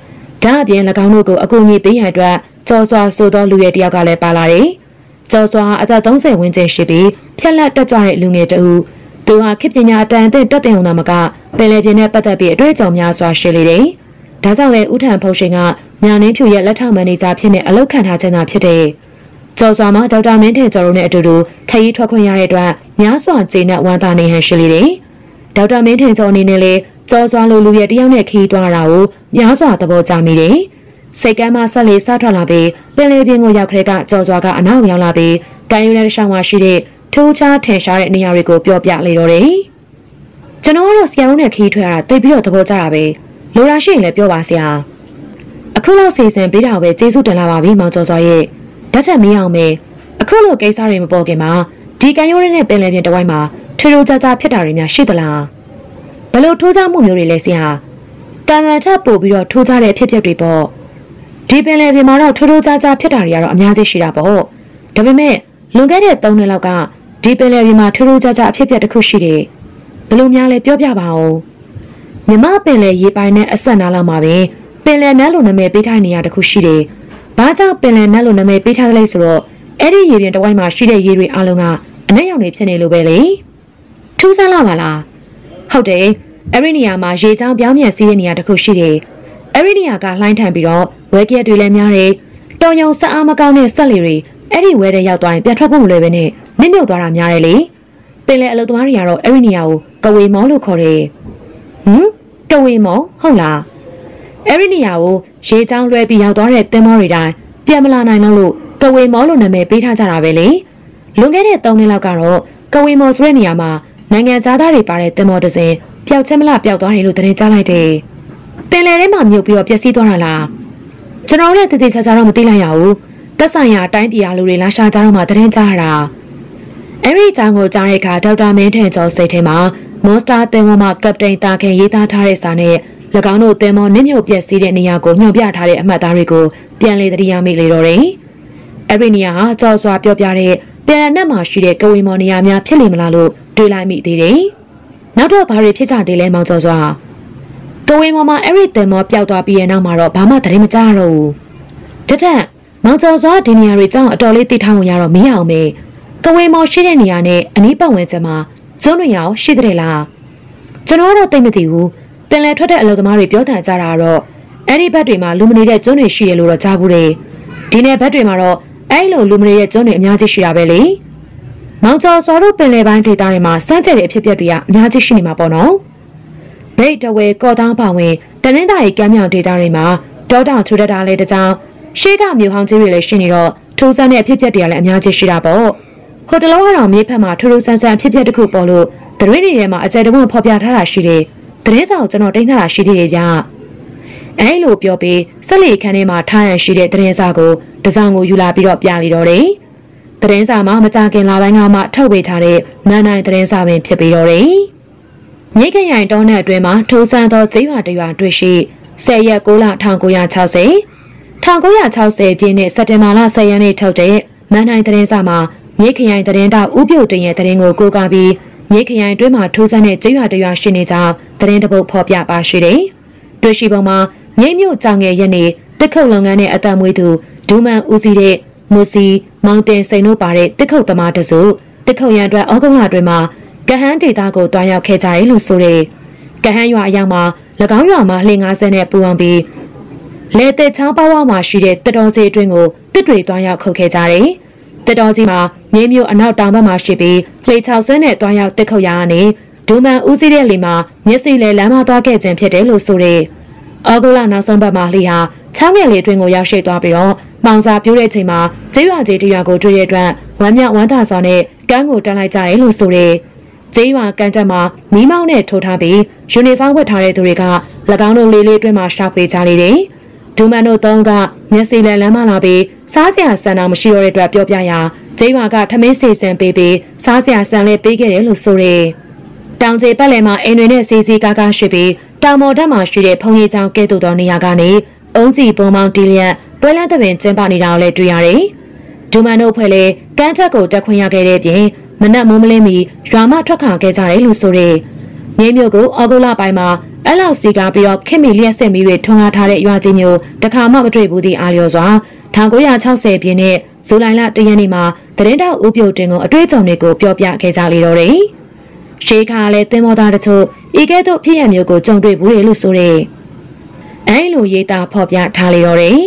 ဒါအပြင်၎င်းတို့ကိုအကူအညီပေးရန်အတွက်ကျော်စွာဆိုသောလူရဲတယောက်ကလည်းပါလာတယ်။ကျော်စွာအသက်30ဝန်းကျင်ရှိပြီးဖြက်လက်တက်ကြွတဲ့လူငယ်တဦးသူဟာခေတ်ပညာအတန်အသင့်တက်တဲ့ုံသာမကပင်လယ်ပြင်နဲ့ပတ်သက်ပြီးအတွေ့အကြုံများစွာရှိလေတယ်။ဒါကြောင့်လည်းဦးထံဖုန်ရှင်ကညာနှင်းဖြူရဲ့လက်ထောက်မန်နေဂျာဖြစ်နေအလုပ်ခံထားခြင်းသာဖြစ်တယ်။ကျော်စွာမှာဒေါက်တာမင်းထင်ကျော်တို့နဲ့အတူတူခရီးထွက်ခွင့်ရတဲ့အတွက်များစွာကျေနပ်ဝမ်းသာနေဟန်ရှိလေတယ်။ဒေါက်တာမင်းထင်ကျော်အနေနဲ့လည်းကျော်စွာလိုလူရဲ့တယောက်နဲ့ခရီးသွားတာကိုများစွာသဘောကျမိတယ်။စိတ်ကမ်းမဆက်လေးစားထွက်လာပြီးပင်လယ်ပြင်ကိုရောက်ခတဲ့ကကျော်စွာကအနောက်ရောက်လာပြီးကန်ယူတဲ့ရှောင်းမှာရှိတဲ့ထိုးခြားထင်ရှားတဲ့နေရာတွေကိုပြောပြလေတော့တယ်။ကျွန်တော်ကတော့ဆရာတို့နဲ့ခရီးထွက်ရတာတိတ်ပြီးတော့သဘောကျတာပဲ။လိုရာရှိရင်လည်းပြောပါဆရာ။အခုလောက်စီစဉ်ပေးတာပဲကျေးဇူးတင်လာပါပြီမောင်ကျော်စွာရဲ့ဓာတ်ထက်မင်းအောင်မယ်။အခုလိုကိစ္စတွေမပေါ်ခင်မှာဒီကန်ယူတဲ့ပင်လယ်ပြင်တဝိုက်မှာထူးထူးခြားခြားဖြစ်တာတွေများရှိသလား။ဘလို့ထိုးခြားမှုမျိုးတွေလဲဆရာ။တန်မှန်ချက်ပို့ပြီးတော့ထိုးခြားတဲ့အဖြစ်အပျက်တွေပေါ့။ဒီပင်လယ်ပြင်မှာတော့ထူးထူးခြားခြားဖြစ်တာတွေကတော့အများကြီးရှိတာပေါ့။ဒါပေမဲ့လွန်ခဲ့တဲ့3နှစ်လောက်ကဒီပင်လယ်ပြင်မှာထူးထူးခြားခြားအဖြစ်အပျက်တစ်ခုရှိတယ်။ဘလို့များလဲပြောပြပါဦး။မြမပင်လယ်ရေပိုင်နဲ့အဆက်နားလောက်မှာပဲပင်လယ်နတ်လိုနာမည်ပေးထားနေရတစ်ခုရှိတယ်။ဘာကြောင့်ပင်လယ်နတ်လိုနာမည်ပေးထားသလဲဆိုတော့အဲ့ဒီရေပြင်တစ်ဝိုက်မှာရှိတဲ့ရေတွေအလုံးကအနက်ရောင်တွေဖြစ်နေလို့ပဲလေ။ထူးဆန်းလာပါလား။ဟုတ်တယ်။အဲ့ဒီနေရာမှာရေချောင်းပြောင်းပြန်စီးတဲ့နေရာတစ်ခုရှိတယ်။အဲ့ဒီနေရာကလှိုင်းထန်ပြီးတော့ဝဲကရက်တွေလည်းများတယ်။တော်ရုံဆက်အားမကောင်းတဲ့ဆက်လေတွေအဲ့ဒီဝဲတဲ့ရောက်သွားရင်ပြတ်ထွက်ဖို့မလွယ်ပဲနဲ့နစ်မြုပ်သွားတာများတယ်လေပင်လေအလုပ်သမားတွေကတော့အဲ့ဒီနေရာကိုကဝေမောလို့ခေါ်တယ်ကဝေမောဟုတ်လားအဲ့ဒီနေရာကိုရေချောင်းလွှဲပြီးရောက်သွားတဲ့သင်္ဘောတွေတိုင်းပြန်မလာနိုင်လို့ကဝေမောလို့နာမည်ပေးထားကြတာပဲလေလွန်ခဲ့တဲ့3နှစ်လောက်ကတော့ကဝေမောဆိုတဲ့နေရာမှာနိုင်ငံသားတွေပါတဲ့သင်္ဘောတစ်စင်းပျောက်ချက်မလားပျောက်သွားတယ်လို့သတင်းကြားလိုက်တယ်ပင်လေထဲမှာမြုပ်ပြီးတော့ပျက်စီးသွားတာလားကျွန်တော်လည်းတည်တည်ချာချာတော့မသိလိုက်ရဘူးသက်ဆိုင်ရာအတိုင်းပြည်လူတွေလာရှာကြတော့မှသတင်းကြားရတာအဲ့ဒီအကြောင်းကိုကြားတဲ့အခါဒေါက်တာမင်းထင်ကျော်စိတ်ထဲမှာမွန်စတာသင်္ဘောမှာကပတိန်တာခင်ရေးသားထားတဲ့စာနဲ့၎င်းတို့သင်္ဘောနစ်မြုပ်ပျက်စီးတဲ့နေရာကိုညွှန်ပြထားတဲ့အမှတ်အသားတွေကိုပြန်လေသတိရမိလေတော့တယ်အဲ့ဒီနေရာဟာကြော်စွာပြောပြတဲ့ပြန်ရနက်မှာရှိတဲ့ကဝေမော်နေရာများဖြစ်လိမ့်မလားလို့တွေးလိုက်မိသေးတယ်နောက်တော့ဘာတွေဖြစ်ကြသေးလဲမောင်ကျော်စွာကဝေမော်မှာအဲ့ဒီသင်္ဘောပျောက်သွားပြီးတဲ့နောက်မှာတော့ဘာမှသတင်းမကြားတော့ဘူးတထက်မောင်ကျော်စွာဒီနေရာတွေကြောင့်အတော်လေးသိထားဝင်ရတော့မရအောင်မေကဝေမော်ရှိတဲ့နေရာနဲ့အနီးပတ်ဝန်းကျင်မှာကျုံးတွေရောရှိတဲ့လားကျွန်တော်ကတော့သိမသိဘူးပင်လယ်ထွက်တဲ့အလုပ်သမားတွေပြောတာကြတာတော့အဲ့ဒီဘက်တွေမှာလူမနေတဲ့ကျုံးတွေရှိရလို့တော့ကြားဘူးတယ်ဒီနေ့ဘက်တွေမှာတော့အဲ့လိုလူမနေတဲ့ကျုံးတွေအများကြီးရှိတာပဲလေမောင်ကျော်စွာတို့ပင်လယ်ပိုင်းဒေသတွေမှာစမ်းကြတဲ့အဖြစ်အပျက်တွေကအများကြီးရှိနေမှာပေါ့နော်ဗိတ်တဝဲကော်တောင်းပါဝင်တနင်္သာရီကမ်းမြောင်ဒေသတွေမှာတောတောင်ထူထပ်တာလေးတကြောင်ရှေးကမြို့ဟောင်းကြီးတွေလည်းရှိနေတော့ထိုးဆန်းတဲ့အဖြစ်အပျက်တွေကလည်းအများကြီးရှိတာပေါ့ဟိုတလုံးကတော့မြေဖက်မှာထူးထူးဆန်းဆန်းအဖြစ်အပျက်တစ်ခုပေါ်လို့သတင်းတွေထဲမှာအကြိမ်တပွန်းဖော်ပြထားတာရှိတယ်သတင်းစာကိုကျွန်တော်တင်ထားတာရှိသေးတယ်ဗျအဲလိုပြောပြီးဆက်လီခန်းထဲမှာထားရန်ရှိတဲ့သတင်းစာကိုတစောင်းကိုယူလာပြီးတော့ပြလိတော့တယ်သတင်းစာမှာမကြခင်လာပိုင်းကမှထုတ်ပေးထားတဲ့မန်နိုင်သတင်းစာပင်ဖြစ်ပြီးတော့တယ်မြေခရိုင်တောနယ်အတွင်းမှာထိုးဆန်းသောကျေးရွာတရွာတွေ့ရှိ10ရက်6လ1960 1960ပြည့်နှစ်စက်တင်ဘာလ10ရက်နေ့ထုတ်တဲ့မန်နိုင်သတင်းစာမှာမြေခရိုင်သတင်းတောက်ဦးပြုတ်တင်ရဲ့သတင်းကိုကိုးကားပြီးမြေခရိုင်တွင်းမှာထိုးဆန်းတဲ့ကျေးရွာတရွာရှိနေကြောင်းသတင်းတပုတ်ဖော်ပြပါရှိတယ်။တွေ့ရှိပုံမှာမြိတ်မြို့ကြောင်ငယ်ရက်နေ့တစ်ခုတ်လုပ်ငန်းနဲ့အသက်မွေးသူဒူးမန်ဦးစီးတဲ့မူစီမောင်တင်စိန်တို့ပါတဲ့တစ်ခုတ်သမားတစုတစ်ခုတ်ရန်အတွက်ဩဂုတ်လအတွင်းမှာကဟန်းဒေသကိုတွားရောက်ခဲ့ကြတယ်လို့ဆိုတဲ့ကဟန်းရွာအရောက်မှာ၎င်းရွာမှာလှေ90နဲ့ပူအောင်ပြီးလေသက်ချောင်းပေါဝါမှာရှိတဲ့တတော်ကြီးအတွင်းကိုတစ်တွေတွားရောက်ခုတ်ခဲ့ကြတယ်။တတော်ကြီးမှာမြေမြို့အနောက်တောင်ဘက်မှာရှိပြီးလှေ6ဆင်းနဲ့တွားရောက်တစ်ခုတ်ရာကနေဒူးမန်ဦးစီးတဲ့လေမှာမျက်စိလေလမ်းမသွားခဲ့ခြင်းဖြစ်တယ်လို့ဆိုတဲ့ဩဂုတ်လနောက်ဆုံးပတ်မှာလှေဟာချောင်းငယ်လေးအတွင်းကိုရောက်ရှိသွားပြီးတော့မောင်စာပြိုးတဲ့ချိန်မှာကျေးရွာကြီးတရွာကိုတွေ့ရတဲ့အတွက်ဝမ်းမြောက်ဝမ်းသာစွာနဲ့ကမ်းကိုတက်လိုက်ကြတယ်လို့ဆိုတဲ့ကျေးရွာကန်တက်မှာမီးမောင်းနဲ့ထိုးထားပြီးယူနီဖောင်းဝတ်ထားတဲ့သူတွေက၎င်းတို့လေးလေးအတွင်းမှာရှောက်ပေးကြလေတယ်။ဒူးမန်တို့သုံးကမျက်စိလဲလမ်းမလာပြီးစားစရာဆန်တာမရှိတော့တဲ့အတွက်ပြောပြရာကျေးရွာကထမင်းစီစံပေးပြီးစားစရာဆန်လေးပေးခဲ့တယ်လို့ဆိုတဲ့တောင်ကျေပတ်လည်မှာအိမ်တွေနဲ့စီစီကားကားရှိပြီးတောင်မော်ဓာတ်မှာရှိတဲ့ဖုံရီချောင်းကဲ့သို့သောနေရာကနေအုံးစီပုံမောင်းတီလျက်ပွဲလန်းသဘင်ကျင်းပနေတာကိုလည်းတွေ့ရတယ်။ဒူးမန်တို့ဖွဲ့လေကမ်းတက်ကိုတက်ခွင့်ရခဲ့တဲ့ပြင်မနက်မိုးမလင်းမီရွာမထွက်ခွာခဲ့ကြတယ်လို့ဆိုတဲ့မြေမြို့ကိုဩဂုတ်လပိုင်းမှာအဲ့လောက်စီကားပြီးတော့ခင်မီလျက်စစ်မီတွေထွန်းကားထားတဲ့ရွာကြီးမျိုးတခါမှမတွေ့ဘူးသည့်အားလျော်စွာ1960ပြည့်နှစ်ဇူလိုင်လ1ရက်နေ့မှာသတင်းတောက်ဦးပြိုတင်ကိုအတွေ့အကြုံတွေကိုပြောပြခဲ့ကြလေတော့တယ်။ရှေးခါလည်းသင်္ဘောသားတချို့ဤကဲ့သို့ဖြစ်ရမျိုးကိုကြုံတွေ့ဘူးလေလို့ဆိုတဲ့အဲ့လိုရေးသားဖော်ပြထားလေတော့တယ်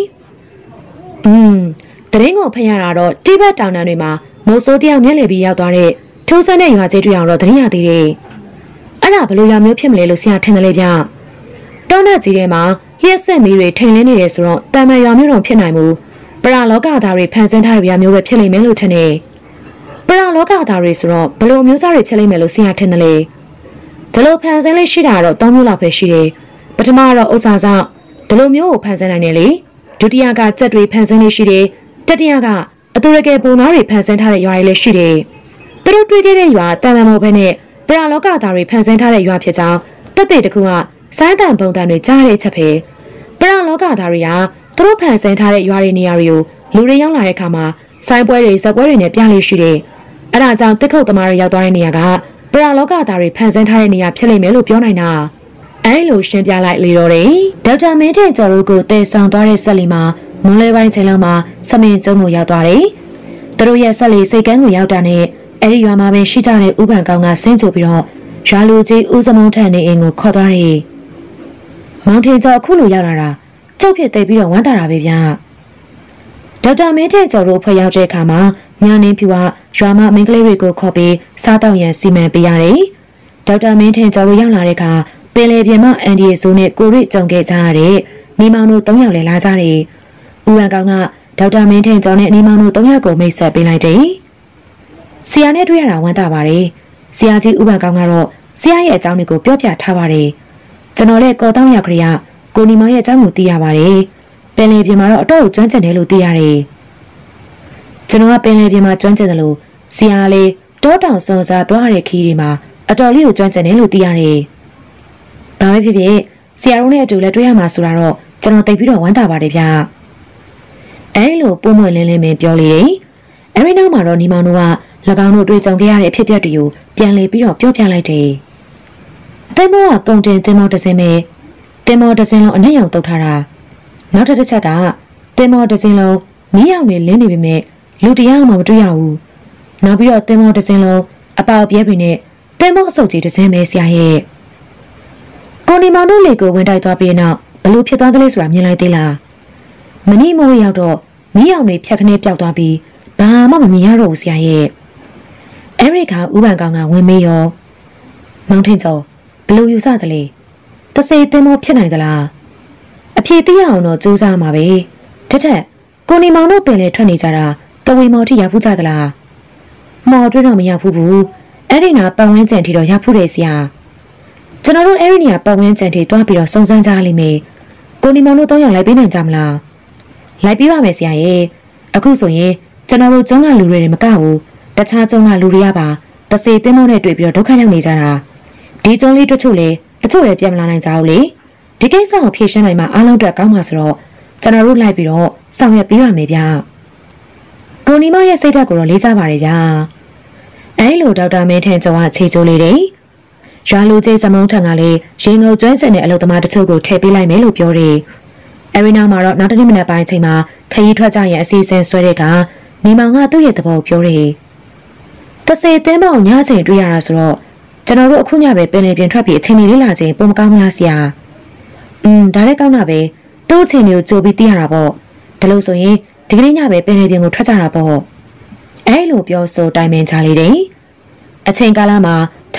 ။သတင်းကိုဖတ်ရတာတော့တိဘက်တောင်တန်းတွေမှာမိုးဆိုးတယောက်မျက်လည်ပြီးရောက်သွားတဲ့ထိုးဆန်းတဲ့ရွာကြီးတွေ့အောင်တော့သတင်းရသေးတယ်။အဲ့ဒါဘလို့ရွာမျိုးဖြစ်မလဲလို့ဆရာထင်တယ်လေဗျ။တောနက်ကြီးထဲမှာလျှက်ဆက်မီးတွေထိန်လင်းနေတယ်ဆိုတော့တာမန်ရွာမျိုးတော့ဖြစ်နိုင်ဘူး။ပရာလောကသားတွေဖန်ဆင်းထားတဲ့ရွာမျိုးပဲဖြစ်လိမ့်မယ်လို့ထင်တယ်။ပရာလောကသားတွေဆိုတော့ဘလို့မျိုးစားတွေဖြစ်လိမ့်မယ်လို့ဆရာထင်တယ်လေ။ဒီလိုဖန်ဆင်းလေးရှိတာတော့3မျိုးလောက်ပဲရှိတယ်။ပထမကတော့ဥစ္စာဆောင်ဒီလိုမျိုးကိုဖန်ဆင်းနိုင်တယ်လေ။ဒုတိယကစက်တွေဖန်ဆင်းလေးရှိတယ်။တတိယကအတူရကယ်ပုံသားတွေဖန်ဆင်းထားတဲ့ရွာတွေလည်းရှိတယ်။သူတို့တွေ့ခဲ့တဲ့ရွာတာမန်မဟုတ်ဘဲနဲ့ပရာလောကသားတွေဖန်ဆင်းထားတဲ့ရွာဖြစ်ကြောင်းတက်တဲ့တကူကစမ်းတန်ပုံတန်တွေကြားတဲ့ချက်ပဲပရာလောကသားတွေကသူတို့ဖန်ဆင်းထားတဲ့ရွာတွေနေရာတွေကိုလူတွေရောက်လာတဲ့အခါမှာဆိုင်ပွဲတွေဇက်ပွဲတွေနဲ့ပြလို့ရှိတယ်။အဲဒါကြောင့်တစ်ခုတ်သမားတွေရောက်သွားတဲ့နေရာကပရာလောကသားတွေဖန်ဆင်းထားတဲ့နေရာဖြစ်လိမ့်မယ်လို့ပြောနိုင်တာ။အဲလိုရှင်းပြလိုက်လေတော့တယ်။ဒေါက်တာမင်းထင်ကျော်တို့ကိုတည်ဆောင်သွားတဲ့ဆက်လီမှာမွန်လဲပိုင်းချိန်လောက်မှာစမင်းကျုံကိုရောက်သွားတယ်။သူတို့ရဲ့ဆက်လီစိတ်ကန်းကိုရောက်တာနဲ့အဲဒီရွာမှာပဲရှိကြတဲ့ဥပန်ကောင်ကဆင်းချိုပြီးတော့ရွာလူကြီးဦးစမုံထန်နေအိမ်ကိုခေါ်သွားတယ်။မောင်ထင်ကျော်အခုလိုရောက်လာတာကျုပ်ဖြစ်သိပြီးတော့ဝမ်းသာတာပဲဗျ။ဒေါက်တာမင်းထင်ကျော်တို့ဖွဲ့ရောက်တဲ့အခါမှာညာနေဖြူကရွာမမင်းကလေးတွေကိုခေါ်ပြီးစားတောက်ရန်စီမံပေးရတယ်။ဒေါက်တာမင်းထင်ကျော်တို့ရောက်လာတဲ့အခါပင်လေပြင်မအန်ဒီဆိုနဲ့ကိုရိကြုံခဲ့ကြရတဲ့နေမောင်တို့3ယောက်လည်းလာကြတယ်။ဦးဝံကောင်ကဒေါက်တာမင်းထင်ကျော်နဲ့နေမောင်တို့3ယောက်ကိုမိတ်ဆက်ပေးလိုက်တယ်။ဆရာနဲ့တွေ့ရတာဝမ်းသာပါတယ်။ဆရာကြီးဦးဝံကောင်ကတော့ဆရာရဲ့အကြောင်းတွေကိုပြောပြထားပါတယ်။ကျွန်တော်လည်းကော်တောင်းရောက်ကလေးကကိုနီမောင်ရဲ့အကြောင်းကိုသိရပါတယ်။ပင်လေပြင်မှာတော့အတော့ကိုကျွမ်းကျင်တယ်လို့သိရတယ်။ကျွန်တော်ကပင်လေပြင်မှာကျွမ်းကျင်တယ်လို့ဆရာလေးတောတောင်စွန်စားသွားရတဲ့ခီးတွေမှာအတော်လေးကိုကျွမ်းကျင်တယ်လို့သိရတယ်။ဒါပဲဖြစ်ဖြစ်ဆရာတို့နဲ့အတူလည်းတွေ့ရမှာဆိုတာတော့ကျွန်တော်သိပြီးတော့ဝမ်းသာပါတယ်ဗျ။အဲလိုပုံမှန်လင်းလင်းပဲပြောလေတယ်။အဲဒီနောက်မှာတော့နီမောင်တို့က၎င်းတို့တွေ့ကြုံခဲ့ရတဲ့အဖြစ်အပျက်တွေကိုပြန်လည်ပြီးတော့ပြောပြလိုက်တယ်။တိမ်မောကကုန်တင်တင်မောတစ်စင်းပဲတင်မောတစ်စင်းလုံးအနက်ရောင်တုတ်ထားတာနောက်တစ်ချက်ကတင်မောတစ်စင်းလုံးမီးရောင်တွေလင်းနေပေမဲ့လူတရားမှမတွေ့ရဘူး။နောက်ပြီးတော့တင်မောတစ်စင်းလုံးအပေါပြဲတွေနဲ့တင်မောအစုပ်ကြီးတစ်စင်းပဲဆရာရဲ့ကိုနီမောင်တို့လေကိုဝင်တိုက်သွားပြီးနောက်ဘလို့ဖြစ်သွားသလဲဆိုတာမြင်လိုက်သေးလား။မနီမိုးရောက်တော့မီးရောင်တွေဖြတ်ခနဲ့ပျောက်သွားပြီးဘာမှမမြင်ရတော့ဘူးဆရာရဲ့အဲရိကဥပန်ကောင်ကဝင်မေးရောမောင်ထင်ကျော်ဘလို့ယူဆသလဲတစေတင်မောဖြစ်နိုင်သလားအဖြေသိရအောင်တော့စူးစမ်းမှာပဲထက်ကိုနီမောင်တို့ပင်လေထွက်နေကြတာတဝီမော်ထိရောက်ဖူးကြသလားမော်တွေ့တော့မရောက်ဘူးအဲ့ဒီနာပတ်ဝန်းကျင်ထိတော့ရောက်ဖူးတယ်ဆရာကျွန်တော်တို့အဲ့ဒီနေရာပတ်ဝန်းကျင်ထိတွားပြီးတော့စုံစမ်းကြလိမ့်မယ်ကိုနီမောင်တို့3ယောက်လိုက်ပေးနိုင်ကြမလားလိုက်ပေးပါမယ်ဆရာရဲ့အခုဆိုရင်ကျွန်တော်တို့ကျောင်းကလူတွေမကဘူးတခြားကျောင်းကလူတွေကပါတစေတင်းမောနဲ့တွေ့ပြီးတော့ဒုက္ခရောက်နေကြတာဒီကျောင်းလေးတချို့လည်းပြန်မလာနိုင်ကြဘူးလေဒီကိစ္စကိုဖြေရှင်းနိုင်မှာအားလုံးအတွက်ကောင်းမှာဆိုတော့ကျွန်တော်တို့လိုက်ပြီးတော့ဆောင်ရွက်ပေးပါမယ်ဗျကိုနီမောရဲ့စိတ်ဓာတ်ကိုတော့လေးစားပါတယ်ဗျအဲလိုဒေါက်တာမင်းထန်ကျော်ကခြေကျိုးလေးတယ်ရွာလူကြီးစမုံထန်ကလည်းရေငုံကျွမ်းကျင်တဲ့အလုပ်သမားတချို့ကိုထည့်ပေးလိုက်မယ်လို့ပြောတယ်အဲဒီနောက်မှာတော့နောက်တစ်နေ့မနက်ပိုင်းအချိန်မှာခရီးထွက်ကြရင်အစီအစဉ်ဆွဲတဲ့ကနေမောင်ကသူ့ရဲ့သဘောပြောတယ်တစေတင်းမောင်ညချိန်တွေ့ရတာဆိုတော့ကျွန်တော်တို့အခုညပဲပင်လယ်ပြင်ထွက်ပြီးအချိန်လေးလာချိန်ပုံမကောင်းမလားဆရာဒါလည်းကောင်းတာပဲသူ့အချိန်လေးကိုကြိုပြီးသိရတာပေါ့ဒါလို့ဆိုရင်ဒီကနေ့ညပဲပင်လယ်ပြင်ကိုထွက်ကြတာပေါ့အဲလိုပြောဆိုတိုင်ပင်ချလေးတယ်အချိန်ကာလမှာ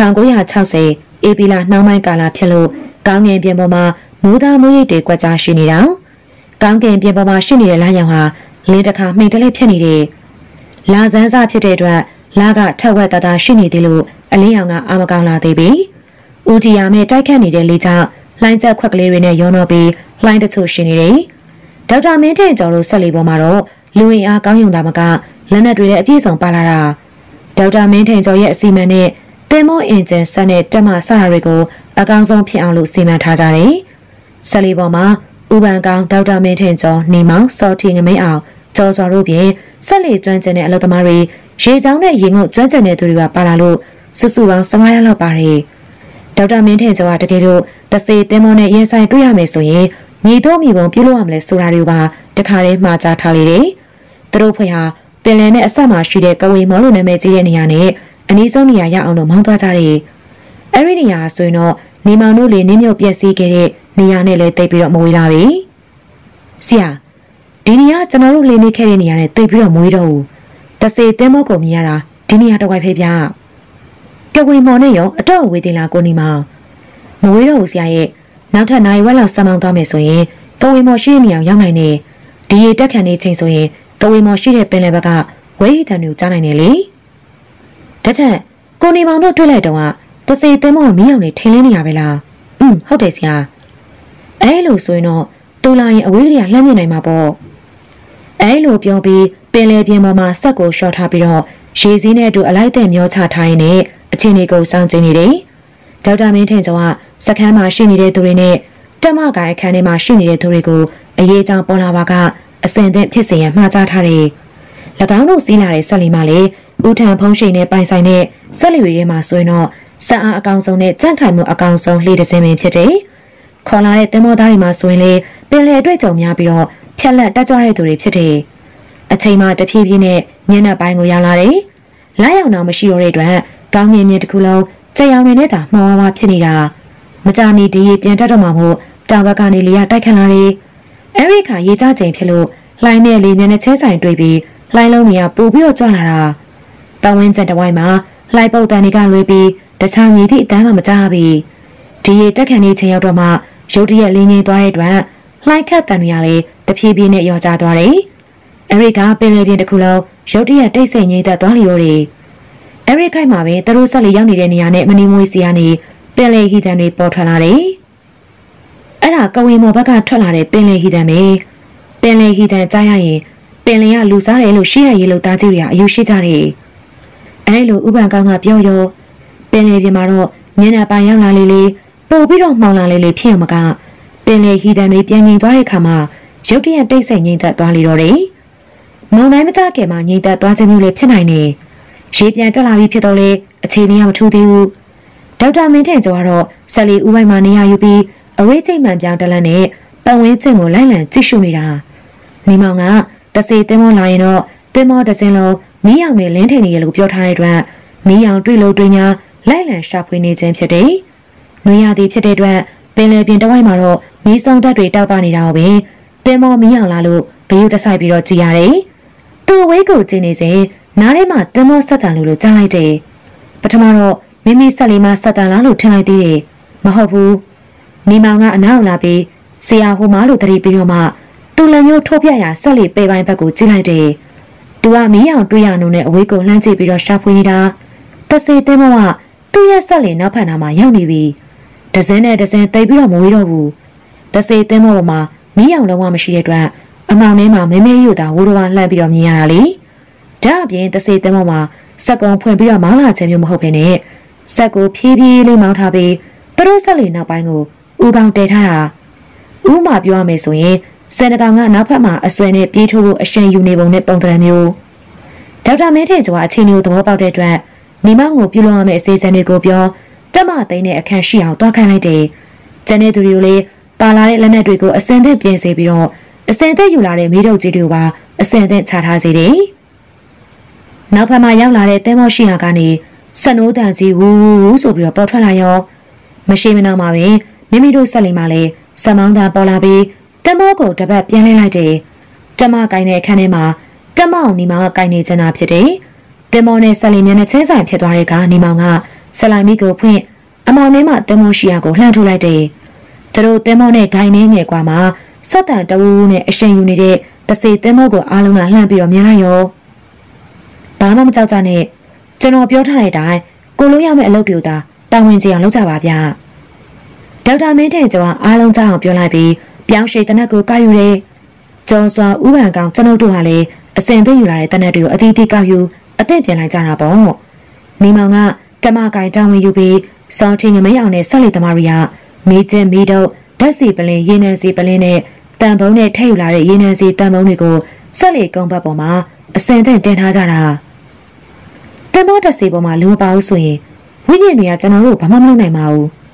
1960ဧပြီလနှောင်းပိုင်းကာလဖြစ်လို့ကောင်းငင်ပြင်ပေါ်မှာမိုးသားမိုးရိပ်တွေကွက်ကြားရှိနေတာကောင်းကင်ပြင်ပေါ်မှာရှိနေတဲ့လမ်းရောင်ဟာလင်းတစ်ခါမှိန်တလဲဖြစ်နေတယ်လာစန်းစားဖြစ်တဲ့အတွက်လာကထက်ဝက်တသားရှိနေသေးလို့အလင်းရောင်ကအာမကောင်းလာသေးပြီ။ဦးတီယာမဲ့တိုက်ခတ်နေတဲ့လေကြောင့်လှိုင်းချက်ခွက်ကလေးတွေနဲ့ရောနှောပြီးလှိုင်းတချို့ရှိနေတယ်။ဒေါက်တာမင်းထင်ကျော်တို့ဆက်လီပေါ်မှာတော့လူဝင်အားကောင်းယုံတာမကလက်နက်တွေလည်းအပြည့်စုံပါလာတာ။ဒေါက်တာမင်းထင်ကျော်ရဲ့အစီအမံနဲ့တင်မောအင်ဂျင်ဆက်နဲ့တက်မဆရာတွေကိုအကောင်းဆုံးဖြစ်အောင်လို့စီမံထားကြတယ်။ဆက်လီပေါ်မှာဥပန်ကောင်ဒေါက်တာမင်းထင်ကျော်နေမောင်စောထီငမိတ်အောင်ကျော်စွာတို့ပြင်ဆက်လီကျွမ်းကျင်တဲ့အလုပ်သမားတွေရေချောင်းနဲ့ရေငုပ်ကျွမ်းကျင်တဲ့သူတွေပါလာလို့စုစုပေါင်း15ရက်လောက်ပါတယ်။ဒဒေါက်တာမင်းထင်ကျော်ကတကယ်လို့တစေသင်းမောနဲ့ရင်ဆိုင်တွေ့ရမယ်ဆိုရင်မြေတော့မြေပုံပြုလုပ်ရမလဲဆိုတာတွေပါတခါတည်းမှာကြားထားလေတယ်။သူတို့ဖွဲ့ဟာပင်လယ်နဲ့အဆက်မှာရှိတဲ့ကဝေမောလို့နာမည်ကြီးတဲ့နေရာနဲ့အနီးဆုံးနေရာရောက်အောင်လို့မောင်းသွားကြတယ်။အဲ့ဒီနေရာဆိုရင်တော့နေမောင်တို့လေနင်းမြုပ်ပြက်စီးခဲ့တဲ့နေရာနဲ့လည်းတိတ်ပြီးတော့မဝေးလာပြီ။ဆရာဒီနေရာကျွန်တော်တို့လေနေခဲ့တဲ့နေရာနဲ့တိတ်ပြီးတော့မဝေးတော့ဘူး။တစေသင်းမောကိုမြင်ရတာဒီနေရာတော့ဝိုက်ဖေးပြ။ကဝေမောနဲ့ရောအတော့ဝေးတင်လာကိုနေမောင်မဝေးတော့ဘူးဆရာရဲ့နောက်ထပ်နိုင်ဝက်လောက်စမောင်းသွားမယ်ဆိုရင်ကဝေမောရှိတဲ့နေရာရောက်နိုင်တယ်။ဒီရေတက်ခံနေချိန်ဆိုရင်ကဝေမောရှိတဲ့ပင်လယ်ဘက်ကဝေးဟိတန်တွေကိုကြားနိုင်တယ်လေ။ဒါချက်ကိုနေမောင်တို့တွေ့လိုက်တော့တစေသင်းမောမီးအောင်နေထိန်လင်းနေရပဲလား။ဟုတ်တယ်ဆရာ။အဲလိုဆိုရင်တော့တူလာရင်အဝေးကလေးကလှမ်းမြင်နိုင်မှာပေါ့။အဲလိုပြောပြီးပင်လယ်ပြင်ပေါ်မှာစက်ကိုရှော့ထားပြီးတော့ရေစည်းနဲ့အတူအလိုက်တဲ့မျောချထားရင်းနဲ့အချင်းတွေကိုစောင့်ကြည့်နေတယ်။ဒေါက်တာမင်းထင်ကျော်ကစခန်းမှာရှိနေတဲ့သူတွေနဲ့တက်မကိုင်အခန်းထဲမှာရှိနေတဲ့သူတွေကိုအရေးအကြောင်းပေါ်လာပါကအစင်သင့်ဖြစ်စေရန်မှားကြားထားတယ်။၎င်းတို့စီးလာတဲ့ဆက်လီမှာလေဦးထံဖုံးရှိနဲ့ပိုင်ဆိုင်တဲ့ဆက်လီတွေထဲမှာဆိုရင်တော့စက်အားအကောင်ဆုံးနဲ့ကြန့်ခိုင်မှုအကောင်ဆုံးလှေတစ်စင်းပင်ဖြစ်တယ်။ခေါ်လာတဲ့သင်္ဘောသားတွေမှာဆိုရင်လေပင်လယ်အတွေ့အကြုံများပြီးတော့ဖြက်လက်တက်ကြွတဲ့သူတွေဖြစ်တယ်။အချိန်မှတဖြည်းဖြည်းနဲ့မျက်နှာပိုင်းကိုရောက်လာတယ်။လက်ရောက်တော့မရှိတော့တဲ့အတွက်ကောင်းငင်မြစ်တစ်ခုလုံးကြက်ရောင်နေနဲ့သာမှောင်ဝါးဖြစ်နေတာမကြမီဒီပြန်တက်တော့မှမို့တောင်ဘက်ကနေလေရတိုက်ခတ်လာတယ်။အဲဒီခါရေကြချိန်ဖြစ်လို့လှိုင်းနဲ့လေမျက်နှာချဲဆိုင်တွေ့ပြီးလှိုင်းလုံးတွေကပို့ပြီးတော့ကြွလာတာ။တောင်ဝင်းကျက်တစ်ဝိုင်းမှာလှိုင်းပုတ်တန်တွေကလွေးပြီးတခြားမြည်သည့်အတန်းမှမကြားဘူး။ဒီရေတက်ခတ်နေချိန်ရောက်တော့မှရုတ်တရက်လင်းငိမ့်သွားတဲ့အတွက်လှိုင်းခတ်တန်တွေကလည်းတဖြည်းဖြည်းနဲ့ရောကျသွားတယ်။အဲဒီကပင်လယ်ပြင်တစ်ခုလုံးရုတ်တရက်တိတ်ဆိတ်ငြိမ်သက်သွားလီတော့တယ်။အဲဒီခိုက်မှာပဲသူတို့ဆက်လက်ရောက်နေတဲ့နေရာနဲ့မနီမွေးစီကနေပင်လယ်ဟီတန်တွေပေါ်ထွက်လာတယ်။အဲ့ဒါကဝေမော်ဘက်ကထွက်လာတဲ့ပင်လယ်ဟီတန်ပဲ။ပင်လယ်ဟီတန်ကြားရရင်ပင်လယ်ကလူစားတယ်လို့ရှေ့ရရေလို့သားကြီးတွေကအယူရှိကြတယ်။အဲလိုဥပန်ကောင်းကပြောရောပင်လယ်ပြင်မှာတော့မျက်နှာပိုင်းရောက်လာလေပို့ပြီးတော့မှောင်လာလေဖြစ်ရမကပင်လယ်ဟီတန်တွေပြန်ငြိမ်သွားတဲ့အခါမှာရုတ်တရက်တိတ်ဆိတ်ငြိမ်သက်သွားလေတော့တယ်။မုန်တိုင်းမကြခင်မှာငြိမ်သက်သွားခြင်းမျိုးလေးဖြစ်နိုင်တယ်။ရေပြန်တက်လာပြီးဖြစ်တော့လေအခြေအနေကမထူးသေးဘူး။ဒေါက်တာမင်းထင်ကျော်ကတော့ဆက်လီဦးပိုင်းမှာနေရာယူပြီးအဝေးချိန်မှန်ပြောင်းတလန်းနဲ့ပတ်ဝန်းကျင်ကိုလိုက်လံကြည့်ရှုနေတာ။နေမောင်ကတစေသင်းမောလာရင်တော့သင်းမောတစ်စင်းလုံးမီးရောင်နဲ့လင်းထင်နေရလို့ပြောထားတဲ့အတွက်မီးရောင်တွေ့လို့တွေ့ညာလိုက်လံရှာဖွေနေခြင်းဖြစ်တယ်။နွေရာသီဖြစ်တဲ့အတွက်ပင်လယ်ပြင်တစ်ဝိုက်မှာတော့မီးစုံတက်တွေတောက်ပနေတာကိုပင်သင်းမောမီးရောင်လာလို့ဂရုတစိုက်ပြီးတော့ကြည်ရတယ်။သူ့ဝေးကိုကြည့်နေစဉ်နားထဲမှာသင်းမောဆက်တန်လို့ကြားလိုက်တယ်။ပထမတော့မိမိဆက်လေးမှဆက်တန်လားလို့ထင်လိုက်သေးတယ်။မဟုတ်ဘူး။နေမောင်ကအနောက်လာပြီးဆရာဟိုမားလို့တတိပြီးတော့မှသူ့လက်ညှိုးထိုးပြရာဆက်လေးပေပိုင်းဘက်ကိုကြည့်လိုက်တယ်။သူကမီးရောင်တွေ့ရနှုံနဲ့အဝေးကိုလှမ်းကြည့်ပြီးတော့ရှာဖွေနေတာ။တစေသင်းမောကသူ့ရဲ့ဆက်လေးနောက်ဖက်နာမှာရောက်နေပြီ။ဒဇင်းနဲ့ဒဇင်းတိတ်ပြီးတော့မဝေးတော့ဘူး။တစေသင်းမောပေါ်မှာမီးရောင်လုံးဝမရှိတဲ့အတွက်အမောင်ထဲမှာမဲမဲရွတ်တာဝိုးတော်လှမ်းပြီးတော့မြင်ရတာလေ။ဒါအပြင်တစေသင်းမောမှာစက်ကုံဖွင့်ပြီးတော့မောင်းလာခြင်းမျိုးမဟုတ်ဘဲနဲ့စက်ကိုဖြည်းဖြည်းလေးမောင်းထားပြီးသူတို့ဆက်လေးနောက်ပိုင်းကိုဦးကောင်တဲထားတာ။ဦးမှာပြောရမယ်ဆိုရင်စင်တကောင်ကနောက်ဖက်မှာအဆွဲနဲ့ပြေးထိုးဖို့အရှင်ယူနေပုံနဲ့ပုံသဏ္ဍာန်မျိုးဒေါက်တာမင်းထင်ကျော်ကအချိန်မျိုးသဘောပေါက်တဲ့အတွက်နေမောင်ကိုပြုလုပ်ရမယ့်အစီအစဉ်တွေကိုပြောတက်မသိန်းတဲ့အခန်းရှိအောင်တွားခိုင်းလိုက်တယ်။ကျန်တဲ့သူတွေကိုလည်းပါလာတဲ့လက်နက်တွေကိုအစင်သင့်ပြင်ဆင်ပြီးတော့အစင်သင့်ယူလာတဲ့မိထုတ်ကြီးတွေကိုပါအစင်သင့်ချထားစေတယ်။နောက်ဖက်မှာရောက်လာတဲ့တဲမော့ရှိရာကနေစနိုးတန်ကြီးဝူဝူဆိုပြီးတော့ပေါ်ထွက်လာရောမရှိမနောက်မှာပဲမိမိတို့ဆက်လိမ့်မှလည်းစမောင်းတန်ပေါ်လာပြီးတဲမော့ကိုတပတ်ပြန်လှည့်လိုက်တယ်။တက်မကိုင်းတဲ့အခန်းထဲမှာတက်မအောင်နေမောင်ကကိုင်းနေချင်တာဖြစ်တယ်။တဲမော့နဲ့ဆက်လိမ့်မြန်နဲ့ချင်းဆိုင်ဖြစ်သွားတဲ့ကနေမောင်ကဆက်လိုက်မိကိုဖွင့်အမောင်ထဲမှာတဲမော့ရှိရာကိုလှမ်းထုတ်လိုက်တယ်။သူတို့တဲမော့နဲ့ဂိုင်းနေငယ်ကွာမှာစက်တန်တဝူးနဲ့အရှင်ယူနေတဲ့တစေတဲမော့ကိုအားလုံးကလှမ်းပြီးတော့မြင်လိုက်ရောဘာမှမကြောက်ကြနဲ့ကျွန်တော်ပြောထားတဲ့အတိုင်းကိုလို့ရမယ့်အလုပ်တွေကိုတာတာဝန်ကျအောင်လုပ်ကြပါဗျ။ဒေါက်တာမင်းထင်ကျော်ကအားလုံးကြားအောင်ပြောလိုက်ပြီးပြောင်းရွှေတနက်ကိုကောက်ယူတယ်။ကျော်စွာဥပန်ကောင်ကျွန်ုပ်တို့ဟာလည်းအစင်သိယူလာတဲ့တနက်တွေကိုအသီးသီးကောက်ယူအသင့်ပြင်လိုက်ကြတာပေါ့။နေမောင်ကတမကိုင်တောင်းဝင်ယူပြီးစောင်းချင်းငမအောင်နဲ့ဆက်လက်သမားတွေကမေးချင်းမေးတော့ဓာတ်စီပလင်းရေနံစီပလင်းနဲ့တန်ပုံးနဲ့ထည့်ယူလာတဲ့ရေနံစီတန်ပုံးတွေကိုဆက်လက်ကုန်းဘက်ပေါ်မှာအစင်သင့်တင်ထားကြတာ။တန်ပုံးတက်စီပေါ်မှာလူမပါဘူးဆိုရင်ဝိညာဉ်တွေကကျွန်တော်တို့ဘာမှမလုပ်နိုင်ပါဘူး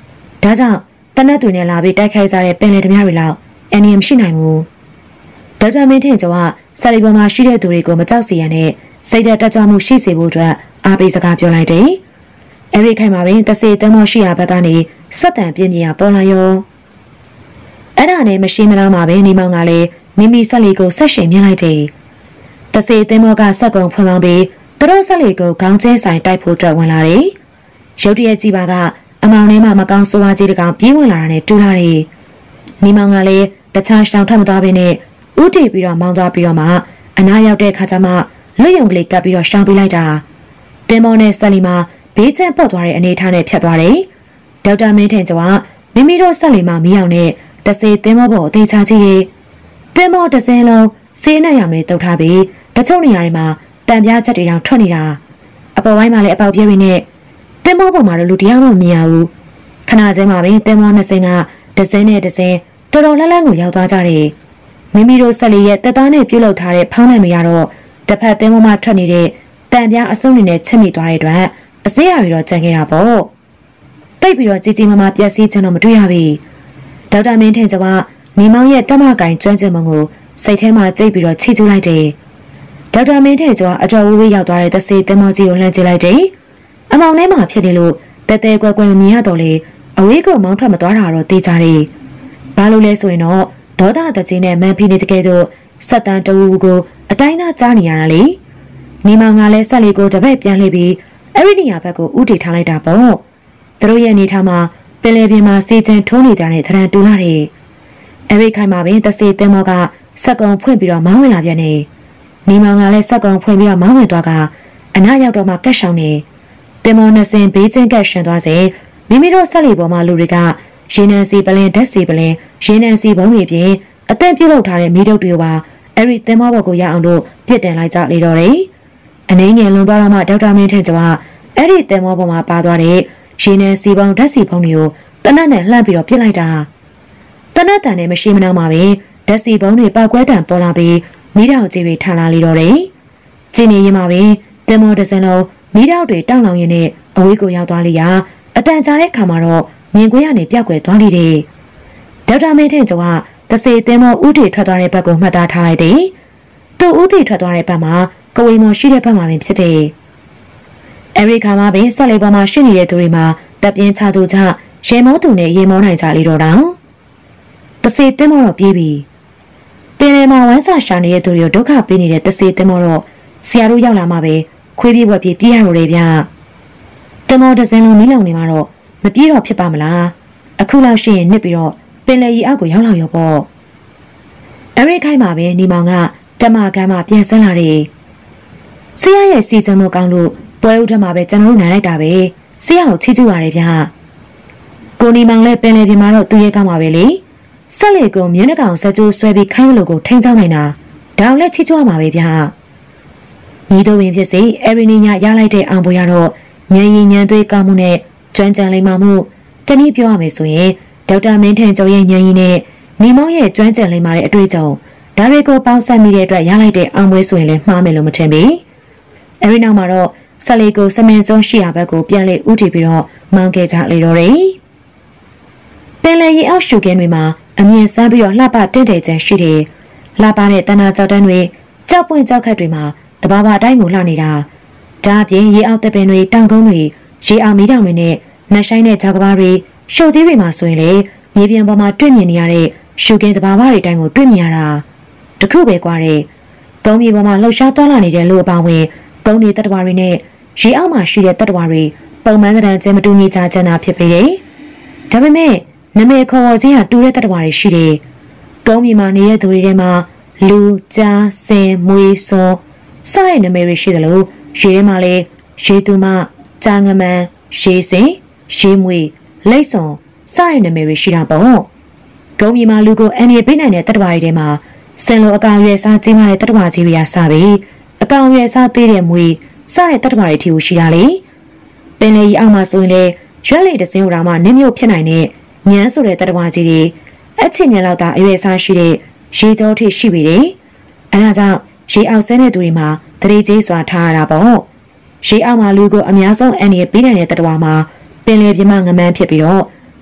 ဒါကြောင့်တနက်တွေနဲ့လာပြီးတိုက်ခိုက်ကြတဲ့ပင်လယ်ဓမြတွေလောက်အန်နီယမ်ရှိနိုင်ဘူးဒေါက်တာမင်းထင်ကျော်ကစာရီပေါ်မှာရှိတဲ့သူတွေကိုမကြောက်စေရနဲ့စိတ်ဓာတ်တက်ကြွမှုရှိစေဖို့အတွက်အားပေးစကားပြောလိုက်တယ်အဲဒီခိုင်မှာပင်တစေတမောရှိရာဘက်ကနေစက်တံပြင်းပြင်းပေါ်လာရောအဲ့ဒါနဲ့မရှိမလားမှာပဲနေမောင်ကလည်းမိမိဆက်လီကိုဆက်ရှင်မြင်လိုက်တယ်တစေသင်းမောကဆက်ကုံဖွင့်ပေါင်းပြီးသူတို့ဆက်လီကိုခေါင်းကျဲဆိုင်တိုက်ဖို့အတွက်ဝင်လာတယ်ရုတ်တရက်ကြည့်ပါကအမောင်ထဲမှာမကောင်းဆိုးဝါးကြီးတကောင်ပြေးဝင်လာတာနဲ့တူလာတယ်နေမောင်ကလည်းတခြားရှောင်ထပ်မသွားဘဲနဲ့ဥတီပြီးတော့မောင်းသွားပြီးတော့မှအနားရောက်တဲ့ခါကျမှလွတ်ယုံကလေးကပ်ပြီးတော့ရှောင်ပေးလိုက်တာသင်းမောနဲ့ဆက်လီမှာဘေးကျပုတ်သွားတဲ့အနေထားနဲ့ဖြတ်သွားတယ်ဒေါက်တာမင်းထင်ကျော်ကမိမိတို့ဆက်လီမှာမီးအောင်နဲ့တစေသင်းမောပေါ်အသေးချာကြည့်တယ်သင်းမောတစ်စင်းလုံးဆေးနဲ့ရောင်တွေတုပ်ထားပြီးတချို့နေရာတွေမှာတံပြားချက်တွေတောင်ထွက်နေတာအပေါ်ပိုင်းမှာလည်းအပေါက်ပြဲတွေနဲ့သင်းမောပေါ်မှာတော့လူတရားမှမမြင်ရဘူးခဏချင်းမှာပဲသင်းမောနှစ်စင်းကတစ်စင်းနဲ့တစ်စင်းတော်တော်လှမ်းကိုရောက်သွားကြတယ်မိမိတို့ဆက်လီရဲ့တက်သားနဲ့ပြုတ်လောက်ထားတဲ့ဖောင်းနှံတွေကတော့တစ်ဖက်သင်းမောမှာထွက်နေတဲ့တံပြားအစုံတွေနဲ့ချက်မိသွားတဲ့အတွက်အစင်းအရီတော့ကြံခဲ့တာပေါ့တိတ်ပြီးတော့ကြီးကြီးမားမားပြက်စီးချင်တော့မတွေ့ရပြီဒေါက်တာမင်းထင်ကျော်ကနေမောင်ရဲ့တမကင်ကျွမ်းကျင်မှုကိုစိတ်ထဲမှာကြိတ်ပြီးတော့ချီကျူးလိုက်တယ်ဒေါက်တာမင်းထင်ကျော်အတော်ဝေးရောက်သွားတဲ့တစေသမောကြီးကိုလှမ်းကြည့်လိုက်တယ်အမောင်ထဲမှာဖြစ်နေလို့တဲတဲကွယ်ကွယ်မမြင်ရတော့လေအဝေးကမောင်းထွက်မသွားတာတော့သိကြတယ်ဘာလို့လဲဆိုရင်တော့ဒေါသတကြီးနဲ့မန်ဖီနေတကယ်တော့စက်တန်တူကိုအတိုင်းသားကြားနေရတာလေနေမောင်ကလည်းဆက်လေးကိုတပည့်ပြန်လှည့်ပြီးအဲ့ဒီနေရာဘက်ကိုဥတီထားလိုက်တာပေါ့သူတို့ရဲ့အနေထားမှာပင်လယ်ပြင်မှာစေချင်ထိုးနေတဲ့သဏ္ဍာန်တူလာတယ်အဲ့ဒီခိုင်မှာပင်တစေသင်းမောကစက်ကုံဖွင့်ပြီးတော့မောင်းဝင်လာပြန်နေနေမောင်ကလည်းစက်ကုံဖွင့်ပြီးတော့မောင်းဝင်သွားကအနားရောက်တော့မှကက်ရှောင်းနေတင်မောနှစ်စင်ဘေးချင်းကက်ရှင်သွားစေမိမိတို့ဆက်လီပေါ်မှာလူတွေကရေနံစီပလင်ဓာတ်စီပလင်ရေနံစီဘုံတွေပြင်အသက်ပြုတ်လောက်ထားတဲ့မိတုပ်တွေပါအဲ့ဒီတင်မောဘော်ကိုရအောင်လို့ပြစ်တင်လိုက်ကြလေတော့တယ်အနေငယ်လွန်သွားတော့မှဒေါက်တာမင်းထင်ကျော်ကအဲ့ဒီတင်မောဘော်မှာပါသွားတဲ့ရေနံစီဘုံဓာတ်စီဘုံတွေကိုတနက်နဲ့လှမ်းပြီးတော့ပြစ်လိုက်တာတနက်တန်နဲ့မရှိမနှောင်းပါပဲဓာတ်စီဘုံတွေပောက်ကွဲတံပေါ်လာပြီးမိတောင်ကြီးတွေထန်လာလေတော့တယ်ကျင်းနေရင်မှာပဲတင်မောတစ်စင်းလုံးမိတောင်တွေတောင်းလောင်ရင်းနဲ့အဝေးကိုရောက်သွားလိရာအတန်ကြာတဲ့ခါမှာတော့မြင်ကွင်းကနေပြောက်ကွယ်သွားလိတဲ့ဒေါက်တာမင်းထင်ကျော်ကတစေတင်မောဥတီထွက်သွားတဲ့ဘက်ကိုမှတ်သားထားလိုက်တယ်သူဥတီထွက်သွားတဲ့ဘက်မှာကဝေမောရှိတဲ့ဘက်မှာပင်ဖြစ်တယ်အဲဒီခါမှာပင်ဆော့လေပေါ်မှာရှိနေတဲ့သူတွေမှာတပ်ပြင်းချသူချရေမောသူနဲ့ရေမောနိုင်ကြလေတော့တောင်တစေတင်မောတော့ပြေးပြီပင်လယ်မှာဝမ်းစာရှာနေတဲ့သူတွေကိုဒုက္ခပေးနေတဲ့တစေတင်မောတော့ဆရာတို့ရောက်လာမှပဲခွေးပြေးဝက်ပြေးပြေးရတော့တယ်ဗျတင်မောတစ်စင်းလုံးမီးလောင်နေမှာတော့မပြေးတော့ဖြစ်ပါမလားအခုလောက်ရှိရင်နစ်ပြီးတော့ပင်လယ်ရီအောက်ကိုရောက်လာရောပေါ့အဲဒီခိုင်မှာပဲနေမောင်ကတမကမ်းမှာပြန်ဆင်းလာတယ်ဆရာရဲ့စီစဉ်မှုကောင်းလို့ပွဲဥထမှာပဲကျွန်တော်တို့နိုင်လိုက်တာပဲဆရာကိုချီးကျူးရတယ်ဗျကိုနေမောင်လည်းပင်လယ်ပြင်မှာတော့သူ့ရဲ့ကောင်းပါပဲလေဆက်လေကိုမြင်းတကောင်ဆက်ကျိုးဆွဲပြီးခိုင်းလို့ကိုထိန်းချောင်းနိုင်တာဒါလည်းချီးကျူးရမှာပဲဗျညီတို့ဝင်ဖြစ်စေအဲ့ဒီနေ့ညရလိုက်တဲ့အောင်ပွဲရတော့ညံရင်ညံသွေးကောင်းမှုနဲ့ကျွမ်းကြံလိမ့်မှမှုတနည်းပြောရမယ်ဆိုရင်ဒေါက်တာမင်းထင်ကျော်ရဲ့ညံရင်နဲ့နေမောင်ရဲ့ကျွမ်းကြံလိမ့်မှတဲ့အတွေ့အကြုံဒါတွေကိုပေါင်းစပ်မိတဲ့အတွက်ရလိုက်တဲ့အောင်ပွဲဆိုရင်လည်းမှားမယ်လို့မထင်ဘူးအဲဒီနောက်မှာတော့ဆက်လေးကိုစမင်ကျုံးရှိရာဘက်ကိုပြန်လေဥတီပြီးတော့မောင်းခဲ့ကြလေတော့တယ်ပင်လယ်ရေအောက်ရှုခင်းတွေမှာအမြင်ဆန်းပြီးတော့လှပတင့်တယ်ချင်ရှိတယ်လှပတဲ့တဏှာကြောက်တန်းတွေကြောက်ပွင့်ကြောက်ခတ်တွေမှာတဘာဘာအတိုင်းကိုလှနေတာဒါအပြင်ရေအောက်တပင်တွေတောင်ကုန်းတွေရေအောက်မီးတောင်တွေနဲ့နှက်ဆိုင်တဲ့ကြောက်ကဘာတွေရှုပ်ကြီးတွေမှာဆိုရင်လေမြေပြင်ပေါ်မှာတွေ့မြင်နေရတဲ့ရှုခင်းတဘာဘာတွေတိုင်းကိုတွေ့မြင်ရတာတခုပဲကွာတဲ့ကုန်းမြေပေါ်မှာလှုပ်ရှားသွားလာနေတဲ့လူအပေါင်းဝင်ကုန်းတွေတတ္တဝါတွေနဲ့ရေအောက်မှာရှိတဲ့တတ္တဝါတွေပုံမှန်တဲ့ကျဲမတူညီကြကြတာဖြစ်ပေတယ်ဒါပေမဲ့နမေခေါ်ဝေါ်ခြင်းဟာတူတဲ့တတ္တဝါတွေရှိတယ်ကုန်းမြေမှာနေတဲ့သူတွေထဲမှာလူကြားစင်မွေးစောစတဲ့နမေတွေရှိတယ်လို့ရေထဲမှာလည်းရေသူမကြာငမန်ရေစင်ရေမွေလိတ်စွန်စတဲ့နမေတွေရှိတာပေါ့ကုန်းမြေမှာလူကိုအန်ရပေးနိုင်တဲ့တတ္တဝါတွေထဲမှာစင်လိုအကောင်ရွယ်စားကြီးမားတဲ့တတ္တဝါကြီးတွေကစပြီးအကောင်ရွယ်စားသေးတဲ့မွေစတဲ့တတ္တဝါတွေထီကိုရှိတာလေပင်လေကြီးအောက်မှာဆိုရင်လေရွက်လေတစင်းဟိုတာမှနင်းမြုပ်ဖြစ်နိုင်တဲ့ညမ်းဆိုတဲ့တတ္တဝါကြီးတွေအချင်းညလောက်သာအရွယ်စားရှိတဲ့ရေကြောထိရှိပြီလေအဲဒါကြောင့်ရေအောက်ဆင်းတဲ့သူတွေမှာတရေကြီးစွာထားရတာပေါ့ရေအောက်မှာလူကိုအများဆုံးအန်ရပေးနိုင်တဲ့တတ္တဝါမှာပင်လေပြမငမန်းဖြစ်ပြီးတော့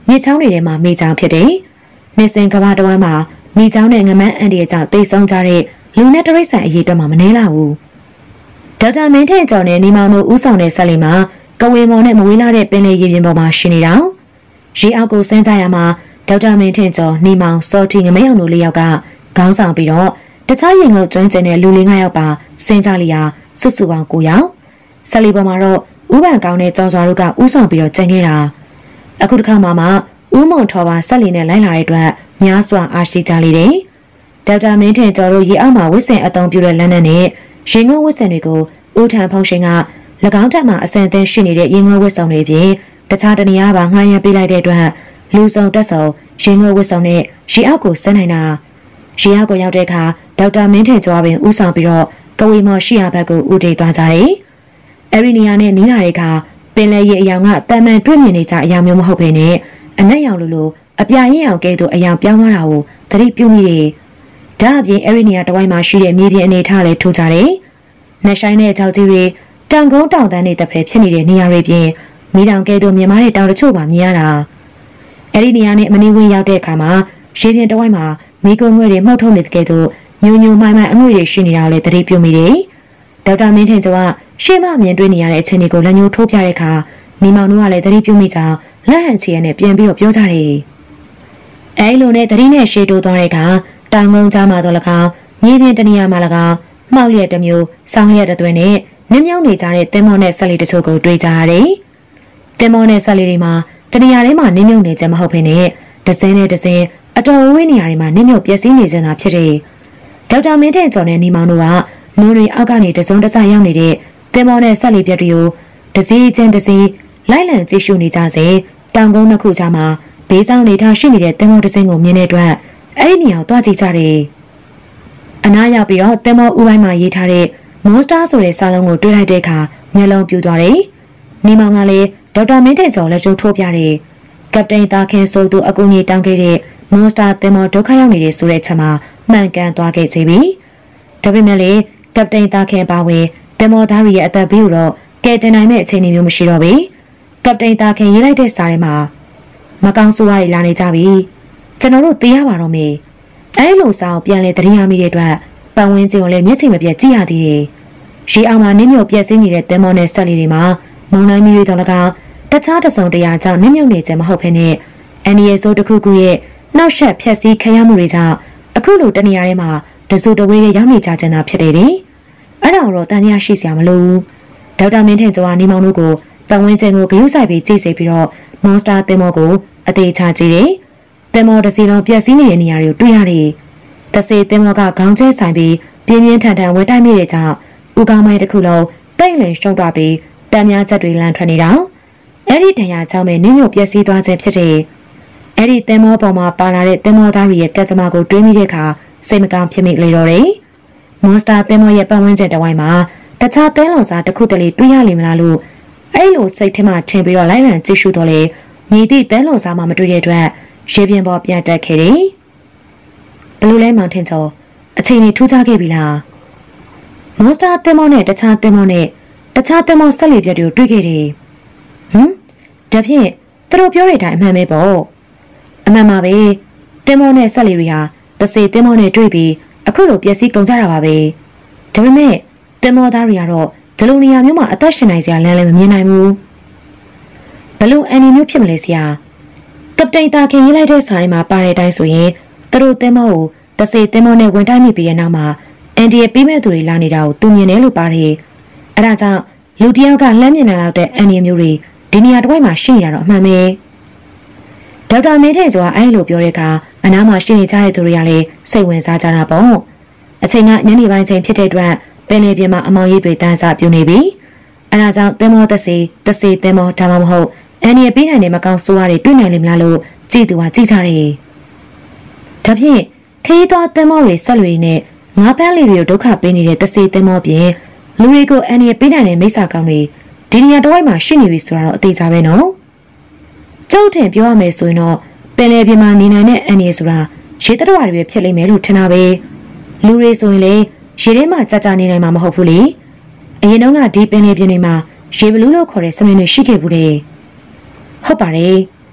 မြစ်ချောင်းတွေထဲမှာမိချောင်းဖြစ်တယ်။နေစဉ်ကဘာတဝမ်းမှာမိချောင်းနဲ့ငမန်းအန်ဒီရဲ့ကြောင့်တိတ်ဆုံးကြတဲ့လူနဲ့တရိတ်ဆန်အရေးအတွက်မှမနှဲလာဘူး။ဒေါက်တာမင်းထင်ကျော်နဲ့နေမောင်တို့ဦးဆောင်တဲ့ဆက်လီမှာကဝေမော်နဲ့မဝေးလာတဲ့ပင်လယ်ရေပြင်ပေါ်မှာရှိနေတာ။ရေအောက်ကိုဆင်းကြရမှာဒေါက်တာမင်းထင်ကျော်နေမောင်စောတီငမဲအောင်တို့၄ယောက်ကခေါင်းဆောင်ပြီးတော့တခြားရင်ငုတ်ကျွမ်းကျင်တဲ့လူ၄ယောက်ပါဆင်းကြလျာစုစုပေါင်း9ယောက်ဆက်လီပေါ်မှာတော့ဥပန်ကောင်းတဲ့ကျောင်းစွာတို့ကဦးဆောင်ပြီးတော့ကျန်ခဲ့တာအခုတစ်ခါမှဦးမွန်ထော်ပါဆက်လီနဲ့လိုက်လာတဲ့အတွက်များစွာအားရှိကြလေတယ်ဒေါက်တာမင်းထင်ကျော်တို့ရေအောက်မှာဝစ်စင်အသုံးပြုတဲ့လက်နက်နဲ့ရင်ငုတ်ဝစ်စင်တွေကိုဦးထန်ဖုံရှင်က၎င်းတက်မှာအစံသင်းရှိနေတဲ့ရင်ငုတ်ဝစ်စုံတွေပြင်တခြားတနေရာပါငှားရမ်းပေးလိုက်တဲ့အတွက်လူစုံတက်စုံရင်ငုတ်ဝစ်စုံနဲ့ရေအောက်ကိုဆင်းနိုင်တာရေအောက်ကိုရောက်တဲ့အခါဒေါက်တာမင်းထင်ကျော်ပင်ဦးဆောင်ပြီးတော့ကဝေမော်ရှိရာဘက်ကိုဦးတည်သွားကြတယ်အဲ့ဒီနေရာနဲ့နီးလာတဲ့အခါပင်လယ်ရေအယောင်ကတန်မှန်တွေ့မြင်နေကြအယောင်မျိုးမဟုတ်ဘဲနဲ့အနက်ရောင်လိုအပြာရင်အောင်ကဲ့သို့အယောင်ပြောင်းသွားတာကိုသတိပြုမိတယ်ဒါအပြင်အဲ့ဒီနေရာတစ်ဝိုက်မှာရှိတဲ့မြေပြင်အနေထားလည်းထူကြတယ်နှက်ဆိုင်တဲ့ကြောက်ကြီးတွေတောင်ကုန်းတောင်တန်းတွေတစ်ဖက်ဖြစ်နေတဲ့နေရာတွေပြင်မီးတောင်ကဲ့သို့မြင်မာတဲ့တောင်တချို့ပါမြင်ရတာအဲ့ဒီနေရာနဲ့မနီးဝင်းရောက်တဲ့အခါမှာရေပြင်တစ်ဝိုက်မှာမီးကုန်းငွေတွေမှုတ်ထုံနေတဲ့ကဲ့သို့ညိုညိုမှိုင်းမှိုင်းအငွေတွေရှိနေတာကိုလည်းသတိပြုမိတယ်ဒေါက်တာမင်းထင်ကျော်ကရှေ့မှမြင်တွေ့နေရတဲ့အချိန်တွေကိုလက်ညှိုးထိုးပြတဲ့အခါနေမောင်တို့ကလည်းသတိပြုမိကြောင်းလက်ဟန်ချီရနဲ့ပြန်ပြီးတော့ပြောကြတယ်အဲလိုနဲ့သတိနဲ့ရှေ့တိုးသွားတဲ့အခါတောင်ကုန်းကြားမှာတော့၎င်းမြေပြင်တနေရာမှာ၎င်းမှောက်လျက်တစ်မျိုးဆောင်းလျက်တစ်သွင်းနဲ့မြင်းမြောင်းနေကြတဲ့တင်မောနဲ့ဆက်လီတချို့ကိုတွေ့ကြရတယ်တင်မောနဲ့ဆက်လီတွေမှာတနေရာထဲမှာနင်းမြုပ်နေကြမဟုတ်ဘဲနဲ့ဒဇင်းနဲ့ဒဇင်းအတော်ဝေးနေရာတွေမှာနင်းမြုပ်ပျက်စီးနေကြတာဖြစ်တယ်ဒေါက်တာမင်းထင်ကျော်နဲ့နေမောင်တို့ကနုံတွေအောက်ကနေတစုံတစရောက်နေတဲ့တင်မောနဲ့ဆက်လီပြက်တွေကိုတစည်းချင်းတစည်းလိုက်လံကြည့်ရှုနေကြစေတောင်ကုန်းနှစ်ခုကြားမှာဘေးဆောင်နေထားရှိနေတဲ့တင်မောတစင်းကိုမြင်တဲ့အတွက်အဲ့ဒီနေရာကိုတွားကြည့်ကြတယ်အနားရောက်ပြီးတော့တင်မောဥပိုင်းမှာရေးထားတဲ့မွန်စတာဆိုတဲ့စာလုံးကိုတွေ့လိုက်တဲ့အခါမျက်လုံးပြူသွားတယ်နေမောင်ကလည်းဒေါက်တာမင်းထင်ကျော်လက်ကျုံထိုးပြတယ်ကပတိန်သားခင်ဆိုသူအကူကြီးတောင်းခဲ့တဲ့မွန်စတာတင်မောဒုက္ခရောက်နေတဲ့ဆိုတဲ့ချက်မှာမှန်ကန်သွားခဲ့စီပြီဒါပေမဲ့လေကပတိန်သားခင်ပါဝင်တင်မောသားရဲ့အသက်ဘေးကိုတော့ကဲတင်နိုင်မဲ့အခြေအနေမျိုးမရှိတော့ဘူးကပတိန်သားခင်ရေးလိုက်တဲ့စာထဲမှာမကောင်းဆိုးရည်လာနေကြပြီကျွန်တော်တို့သိရပါတော့မေအဲလိုစာကိုပြန်လဲတရိယာမိတဲ့အတွက်ပတ်ဝန်းကျင်ကိုလည်းမျက်ခြေမပြတ်ကြည့်ရသေးတယ်ရေအောင်မှာနင်းမြုပ်ပြက်စီးနေတဲ့တင်မောနဲ့ဆက်လီတွေမှာမုံတိုင်းမီတွေတော့၎င်းတခြားတစုံတရာကြောင့်နင်းမြုပ်နေခြင်းမဟုတ်ဘဲနဲ့အန်ဒီရဲ့ဆိုးတစ်ခုခုရဲ့နောက်ဆက်ဖြက်စီးခံရမှုတွေကြောင့်အခုလိုတနေရာထဲမှာတစုတဝေးတွေရောက်နေကြခြင်းသာဖြစ်တယ်လေအဲ့ဒါတော့တန်တရားရှိစရာမလိုဘူးဒေါက်တာမင်းထင်ကျော်ကနေမောင်တို့ကိုပတ်ဝန်းကျင်ကိုဂရုစိုက်ပြီးကြည့်စေပြီးတော့မွန်စတာတင်မောကိုအသေးချကြည့်တယ်တင်မောတစ်စီလုံးပြက်စီးနေတဲ့နေရာတွေကိုတွေ့ရတယ်တစေတင်မောကခေါင်းကျဲဆိုင်ပြီးပြင်းပြင်းထန်ထန်ဝဲတိုက်မိတဲ့ကြောင့်ဥကောင်းမိုင်းတစ်ခုလုံးတိတ်လင်ရှုံးသွားပြီးတမ်းများချက်တွေလန့်ထွက်နေတာအဲ့ဒီတရားကြောင့်ပဲနင်းမြုပ်ပျက်စီးသွားခြင်းဖြစ်တယ်အဲ့ဒီတင်မောပေါ်မှာပါလာတဲ့တင်မောသားတွေရဲ့ကက်ကြမကိုတွေးမိတဲ့အခါစိတ်မကောင်းဖြစ်မိလေတော့တယ်မွန်စတာတင်မောရဲ့ပတ်ဝန်းကျင်တစ်ဝိုင်းမှာတခြားသဲလွန်စားတစ်ခုတလေတွေးရလိမ့်မလားလို့အဲ့လိုစိတ်ထဲမှာထင်ပြီးတော့လိုက်လံကြည့်ရှုတော့လေညီသည့်သဲလွန်စားမှမတွေ့တဲ့အတွက်ရေပြင်ပေါ်ပြန်တက်ခဲ့တယ်ဘလို့လဲမောင်ထင်ကျော်အချိန်ကြီးထူးခြားခဲ့ပြီလားမွန်စတာတင်မောနဲ့တခြားတင်မောနဲ့တခြားတင်မောဆက်လီပြက်တွေကိုတွေ့ခဲ့တယ်ဒါဖြင့်သူတို့ပြောတဲ့အတိုင်းအမှန်ပဲပေါ့အမှန်ပါပဲတင်မောနဲ့ဆက်လီတွေဟာတစေတင်မောနဲ့တွေ့ပြီးအခုလိုပျက်စီးကုန်ကြတာပါပဲဒါပေမဲ့တင်မောသားတွေကတော့ဒီလိုနေရာမျိုးမှာအသက်ရှင်နိုင်စရာလမ်းလည်းမမြင်နိုင်ဘူးဘလို့အန်ဒီမျိုးဖြစ်မလဲဆရာကပတိန်သားခင်ရေးလိုက်တဲ့စာထဲမှာပါတဲ့အတိုင်းဆိုရင်သူတို့တင်မောကိုတစေတင်မောနဲ့ဝင်တိုက်မိပြီးတဲ့နောက်မှာအန်ဒီရဲ့ပြီးမဲ့သူတွေလာနေတာကိုသူမြင်တယ်လို့ပါတယ်အဲဒါကြောင့်လူတယောက်ကလှမ်းမြင်နေလောက်တဲ့အန်ဒီမျိုးတွေဒီနေရာတစ်ဝိုက်မှာရှိနေတာတော့အမှန်ပဲဒေါက်တာမင်းထဲကျော်အဲ့လိုပြောတဲ့အခါအနားမှာရှိနေကြတဲ့သူတွေကလည်းစိတ်ဝင်စားကြတာပေါ့အချိန်ကညနေပိုင်းချိန်ဖြစ်တဲ့အတွက်ပင်လယ်ပြင်မှာအမောင်ရိပ်တွေတန်းစားပြူနေပြီအဲဒါကြောင့်တင်မောတစေတင်မောဒါမှမဟုတ်အန်ဒီရဲ့ပြီးနိုင်တဲ့မကောင်းဆိုးရတွေတွေ့နိုင်လိမ့်မလားလို့ကြည့်သူကကြည့်ကြတယ်ဒါဖြင့်ခရီးသွားတင်မောတွေဆက်လွေနဲ့ငါးပန်းလေးတွေကိုဒုက္ခပေးနေတဲ့တစေတင်မောပြင်လူတွေကိုအန်ဒီရဲ့ပြီးနိုင်တဲ့မိစ္ဆာကောင်းတွေဒီနေရာတစ်ဝိုက်မှာရှိနေပြီဆိုတာတော့အသေးချာပဲနော်ကျုပ်ထင်ပြောရမယ်ဆိုရင်တော့ပင်လယ်ပြင်မှာနေနိုင်တဲ့အန်ဒီဆိုတာရေတရဝတွေပဲဖြစ်လိမ့်မယ်လို့ထင်တာပဲလူတွေဆိုရင်လေရေထဲမှာကြာကြာနေနိုင်မှာမဟုတ်ဘူးလေအရင်တော့ကဒီပင်လယ်ပြင်တွေမှာရေဘလူးလို့ခေါ်တဲ့စမင်းတွေရှိခဲ့ဘူးလေဟုတ်ပါတယ်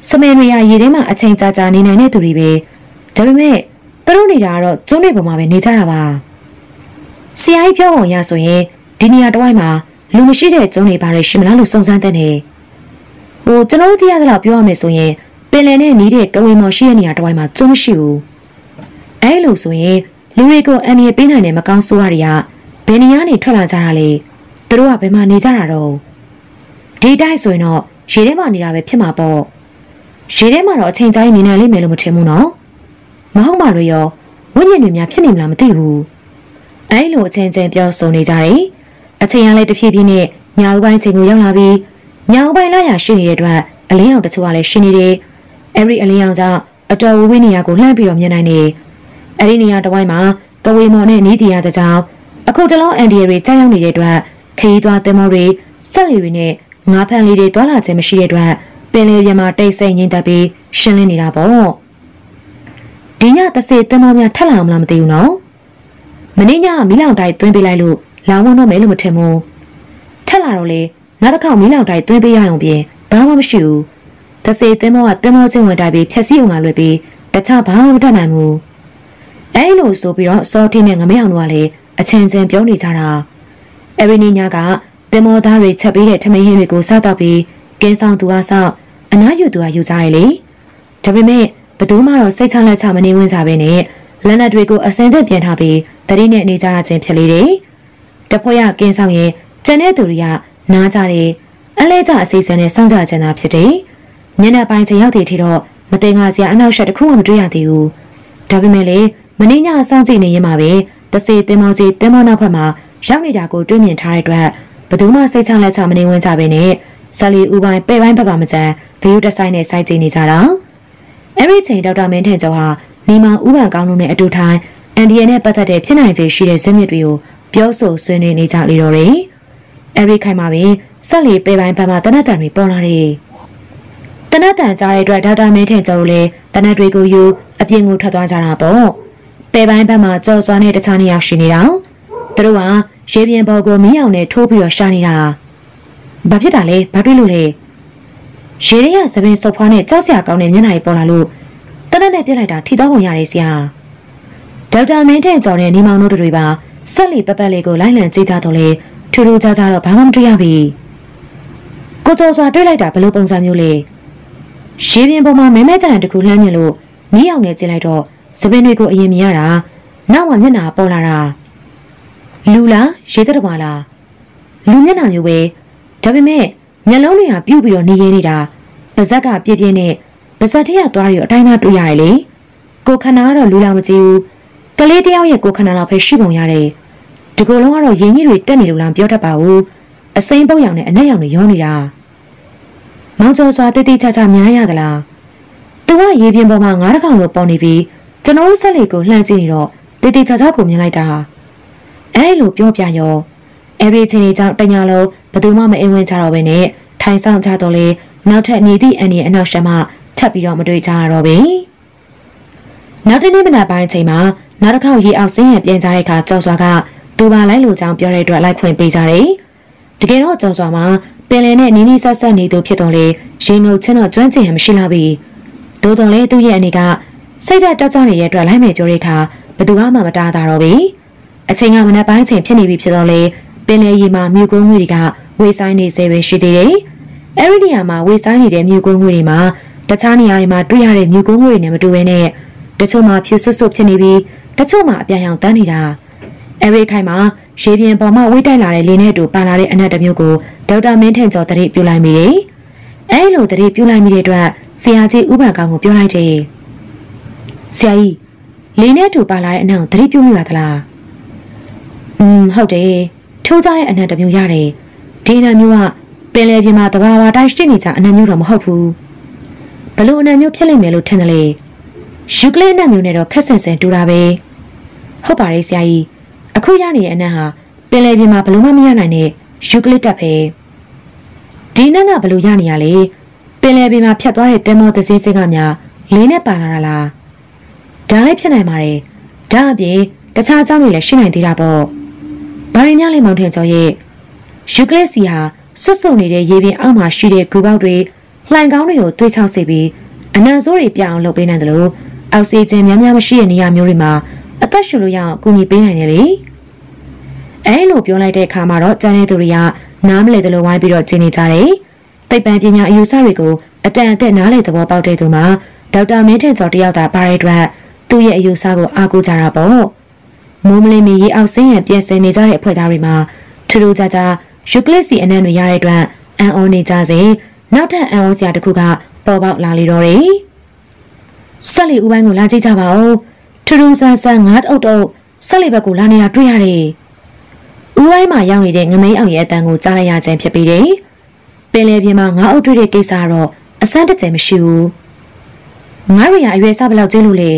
စမန်ရီယာရေထဲမှာအချိန်ကြာကြာနေနိုင်တဲ့သူတွေပဲဒါပေမဲ့သူတို့နေတာကတော့ကျုံးတွေပေါ်မှာပဲနေကြတာပါဆရာကြီးပြောပုံရဆိုရင်ဒီနေရာတစ်ဝိုက်မှာလူမရှိတဲ့ကျုံးတွေဘာတွေရှိမလားလို့စုံစမ်းတဲ့နေဟိုကျွန်တော်တို့သိရသလောက်ပြောရမယ်ဆိုရင်ပင်လယ်နဲ့နီးတဲ့ကဝေမော်ရှိတဲ့နေရာတစ်ဝိုက်မှာကျုံးမရှိဘူးအဲလိုဆိုရင်လူတွေကိုအန်ရီပေးနိုင်တဲ့မကောင်းဆိုးရတွေကဘယ်နေရာနေထွက်လာကြတာလဲသူတို့ကဘယ်မှာနေကြတာတော့ဒီတိုက်ဆိုရင်တော့ရေထဲမှာနေတာပဲဖြစ်မှာပေါ့ရေထဲမှာတော့အချိန်ကြာနေနိုင်လိမ့်မယ်လို့မထင်ဘူးနော်မဟုတ်ပါလို့ရောဝိညာဉ်တွေများဖြစ်နေမလားမသိဘူးအဲလိုအချိန်ချင်းပြောဆိုနေကြတယ်အချိန်ရလိုက်တဖြည်းဖြည်းနဲ့ညဦးပိုင်းချိန်ကိုရောက်လာပြီးညဦးပိုင်းလာရရှိနေတဲ့အတွက်အလင်းအောင်တချို့ကလည်းရှိနေတယ်အဲဒီအလင်းအောင်ကြောင့်အတော်ဝေးဝေးနေရာကိုလှမ်းပြီးတော့မြင်နိုင်တယ်အဲဒီနေရာတစ်ဝိုက်မှာကဝေမော်နဲ့နီးတီယာတဲ့ကြောင့်အခုတလုံးအန်ဒီရီကြောက်ရောက်နေတဲ့အတွက်ခရီးသွားသင်္ဘောတွေစက်လီတွေနဲ့ငါးဖန်လေးတွေတွာလာခြင်းမရှိတဲ့အတွက်ပင်လယ်ပြင်မှာတိတ်ဆိတ်ငြိမ်သက်ပြီးရှင်းလင်းနေတာပေါ့ဒီညသစေသင်္ဘောများထက်လာအောင်မလားမသိဘူးနော်မင်းညမီးလောင်တိုက်သွင်းပေးလိုက်လို့လောင်ဝန်းတော့မယ်လို့မထင်ဘူးထက်လာတော့လေနောက်တစ်ခေါက်မီးလောင်တိုက်သွင်းပေးရအောင်ပြင်ဘာမှမရှိဘူးသစေသင်္ဘောကသင်္ဘောချင်းဝင်တိုက်ပြီးဖြက်စီးအောင်ကလွယ်ပြီးတခြားဘာမှမတတ်နိုင်ဘူးအဲလိုဆိုပြီးတော့စောတီနဲ့ငမဲအောင်တို့ကလည်းအချင်းချင်းပြောနေကြတာအဲဒီနေ့ညကသင်္ဘောသားတွေချက်ပေးတဲ့ထမင်းဟင်းတွေကိုစားတော့ပြီးကင်းဆောင်သူကဆောက်အနားယူသူကယူကြရလေဒါပေမဲ့ဘယ်သူမှတော့စိတ်ချလက်ချမနေဝင်ကြပဲနဲ့လက်နက်တွေကိုအစင်သက်ပြန်ထားပြီးတတိနဲ့နေကြရခြင်းဖြစ်လေတယ်တဖွဲ့ရကင်းဆောင်ရင်ကျန်တဲ့သူတွေကနားကြတယ်အလဲကျအစိစံနဲ့စောင့်ကြခြင်းသာဖြစ်တယ်ညနေပိုင်းချိန်ရောက်တဲ့ထိတော့မတင်ငါစရာအနောက်ရှက်တစ်ခုမှမတွေ့ရသေးဘူးဒါပေမဲ့လေမင်းညစောင့်ကြည့်နေရင်မှပဲတစေတင်မောကြီးတင်မောနောက်ဖက်မှာရောက်နေတာကိုတွေ့မြင်ထားတဲ့အတွက်ဘယ်သူမှစိတ်ချလက်ချမနေဝင်ကြပဲနဲ့ဆလီဦးပိုင်းပဲ့ပိုင်းပတ်ပါမကြမ်းဂယုတဆိုင်နဲ့စိုက်ကြည့်နေကြတာအဲ့ဒီချိန်ဒေါက်တာမင်းထင်ကျော်ဟာနီမောင်ဦးပန်ကောင်းတို့နဲ့အတူထိုင်အန်ဒီယန်နဲ့ပတ်သက်တဲ့ဖြစ်နိုင်ခြေရှိတဲ့ဇက်မြစ်တွေကိုပြောဆိုဆွေးနွေးနေကြလေတော့တယ်အဲ့ဒီခိုင်မှာပဲဆက်လီပဲ့ပိုင်းပတ်မှာတနတ်တန်တွေပေါ်လာတယ်တနတ်တန်ကြားတဲ့အတွက်ဒေါက်တာမင်းထင်ကျော်တို့လည်းတနတ်တွေကိုယူအပြင်ကိုထွက်သွားကြတာပေါ့ပဲ့ပိုင်းပတ်မှာကြော်စွာနဲ့တခြားနေရာရှိနေတာသူတို့ကရေပြင်ပေါ်ကိုမီးအောင်နဲ့ထိုးပြီးတော့ရှာနေတာဘာဖြစ်တာလဲဘာတွေ့လို့လဲရေရဲရသပင်စုပ်ဖွားနဲ့ကြောက်စရာကောင်းတဲ့မျက်နှာကြီးပေါ်လာလို့တနက်နဲ့ပြစ်လိုက်တာထိတော့ပုံရတယ်ဆရာဒေါက်တာမင်းထင်ကျော်နဲ့နေမောင်တို့တွေပါဆက်လီပပတ်လေးကိုလိုက်လံကြည့်ကြတော့လေထူထူခြားခြားတော့ဘာမှမတွေ့ရပြီကိုကျော်စွာတွေ့လိုက်တာဘယ်လိုပုံစံမျိုးလဲရေပြင်ပေါ်မှာမဲမဲတန်တကူလှမ်းမြင်လို့မီးအောင်နဲ့ကြည့်လိုက်တော့သပင်တွေကိုအရင်မြင်ရတာနောက်မှမျက်နှာပေါ်လာတာလူလားရေတတော်ပါလားလူမျက်နှာမျိုးပဲဒါပေမဲ့မျက်လုံးတွေကပြုတ်ပြီးတော့နေရနေတာပါဇက်ကပြည့်ပြည့်နဲ့ပါဇက်ထရသွားပြီးအတိုင်းသားတွေ့ရတယ်လေကိုခနာကတော့လူလာမကြည့်ဘူးကလေးတယောက်ရဲ့ကိုခနာလောက်ပဲရှိပုံရတယ်ဒီကိုယ်လုံးကတော့ရင်းကြီးတွေတက်နေလို့လားပြောတတ်ပါဘူးအစိမ်းပုတ်ရောင်နဲ့အနက်ရောင်တွေရောနေတာမောင်ကျော်စွာတိတိကျကျများရသလားသူကရေပြင်ပေါ်မှာငါးတကောင်လိုပေါ်နေပြီးကျွန်တော်ဆက်လေကိုလှမ်းကြည့်နေတော့တိတိကျကျကိုမြင်လိုက်တာအဲလိုပြောပြရောအဲဒီချိန်လေးကြောင့်တညာလုံးဘသူမှမအိမ်ဝင်ကြတော့ဘဲနဲ့ထိုင်ဆောင်ကြတော့လေနောက်ထပ်မြည်သည့်အန်ဒီအနောက်ရှမ်းမှထပ်ပြီးတော့မတွေ့ကြရတော့ဘူးနောက်တနေ့မနက်ပိုင်းချိန်မှာနောက်တစ်ခေါက်ရေအောက်ဆင်းရပြန်ကြတဲ့အခါကျော်စွာကသူပါလိုက်လို့ကြောင်းပြောတဲ့အတွက်လိုက်ဖွင့်ပေးကြတယ်တကယ်တော့ကျော်စွာမှာပင်လယ်နဲ့နီးနီးဆက်ဆက်နေသူဖြစ်တော့လေရေငုပ်ချင်းတော့ကျွမ်းကျင်ရမရှိလာပြီသို့တော်လည်းသူ့ရဲ့အနေကစိတ်ဓာတ်တောက်ကြနေတဲ့အတွက်လိုက်မယ်ပြောတဲ့အခါဘသူမှမတားတာတော့ပြီအချိန်ကမနက်ပိုင်းချိန်ဖြစ်နေပြီဖြစ်တော့လေပင်လယ်ရေမှာမြူကုန်းငွေတွေကဝေဆိုင်နေစေပဲရှိသေးတယ်အဲဒီနေရာမှာဝေဆိုင်နေတဲ့မြူကုန်းငွေတွေမှာတခြားနေရာတွေမှာတွေ့ရတဲ့မြူကုန်းငွေတွေနဲ့မတူဘဲနဲ့တချို့မှာဖြူဆွတ်ဆွတ်ဖြစ်နေပြီးတချို့မှာအပြာရောင်တန်းနေတာအဲဒီခိုင်မှာရေပြင်ပေါ်မှာဝေးတိုက်လာတဲ့လေနဲ့တူပန်လာတဲ့အနက်တစ်မျိုးကိုဒေါက်တာမင်းထင်ကျော်တရိပ်ပြလိုက်မိတယ်အဲလိုတရိပ်ပြလိုက်မိတဲ့အတွက်ဆရာကြီးဥပန်ကောင်ကိုပြောလိုက်တယ်ဆရာကြီးလေနဲ့တူပန်လာတဲ့အနက်ကိုတရိပ်ပြမိပါသလားဟုတ်တယ်ထိုးကြတဲ့အနက်တစ်မျိုးရတယ်ဒီအနက်မျိုးကပင်လယ်ပြင်မှာတဘာဝတိုင်းရှိနေကြအနက်မျိုးတော့မဟုတ်ဘူးဘလို့အနက်မျိုးဖြစ်လိမ့်မယ်လို့ထင်တယ်လေယူကလစ်အနက်မျိုးနဲ့တော့ခက်ဆင်ဆင်တူတာပဲဟုတ်ပါတယ်ဆရာကြီးအခုရနေတဲ့အနက်ဟာပင်လယ်ပြင်မှာဘလို့မှမရနိုင်တဲ့ယူကလစ်တက်ပဲဒီနက်ကဘလို့ရနေရလဲပင်လယ်ပြင်မှာဖြတ်သွားတဲ့တင်မောသစေးစင်းကများလေးနဲ့ပါလာတာလားဒါလည်းဖြစ်နိုင်ပါတယ်ဒါအပြင်တခြားအကြောင်းတွေလည်းရှိနိုင်သေးတာပေါ့ဘာရင်းများလဲမောင်ထင်ကျော်ရဲ့ယူကလစ်စီဟာဆွတ်ဆုံနေတဲ့ရေပြင်အောက်မှာရှိတဲ့ဂူပေါက်တွေလှိုင်ကောင်းတွေကိုတွေးချောက်စေပြီးအနံဆိုးတွေပြအောင်လုပ်ပေးနိုင်တယ်လို့အောက်ဆီဂျင်များများမရှိတဲ့နေရာမျိုးတွေမှာအသက်ရှူလို့ရအောင်ကူညီပေးနိုင်တယ်လေအဲလိုပြောလိုက်တဲ့အခါမှာတော့ကျန်တဲ့သူတွေကနားမလည်တယ်လို့ဝိုင်းပြီးတော့ကျင်းနေကြတယ်သိပ္ပံပညာအယူဆတွေကိုအတန်အသက်နားလည်သဘောပေါက်တဲ့သူမှာဒေါက်တာမင်းထင်ကျော်တယောက်သာပါတဲ့အတွက်သူ့ရဲ့အယူဆကိုအားကိုးကြတာပေါ့မိုးမလင်းမီရေအောက်ဆင်းရန်ပြင်ဆင်နေကြတဲ့အဖွဲ့သားတွေမှာထူးထူးခြားခြားယူကလစ်စီအနံ့တွေရတဲ့အတွက်အန်အောနေကြစေနောက်ထပ်အန်အောစရာတစ်ခုကပေါ်ပေါက်လာလေတော့တယ်ဆက်လီဦးပိုင်းကိုလာကြည့်ကြပါဦးထူးထူးဆန်းဆန်းငါးအုပ်တုပ်ဆက်လီဘက်ကိုလာနေတာတွေ့ရတယ်ဦးပိုင်းမှာရောက်နေတဲ့ငမိန်အောင်ရဲ့အတန်ကိုကြားလိုက်ရခြင်းဖြစ်ပြီးတယ်ပင်လယ်ပြင်မှာငါးအုပ်တွေ့တဲ့ကိစ္စတော့အဆန်းတကျမရှိဘူးငါးရီရအရွယ်စားဘယ်လောက်ကျင်းလို့လဲ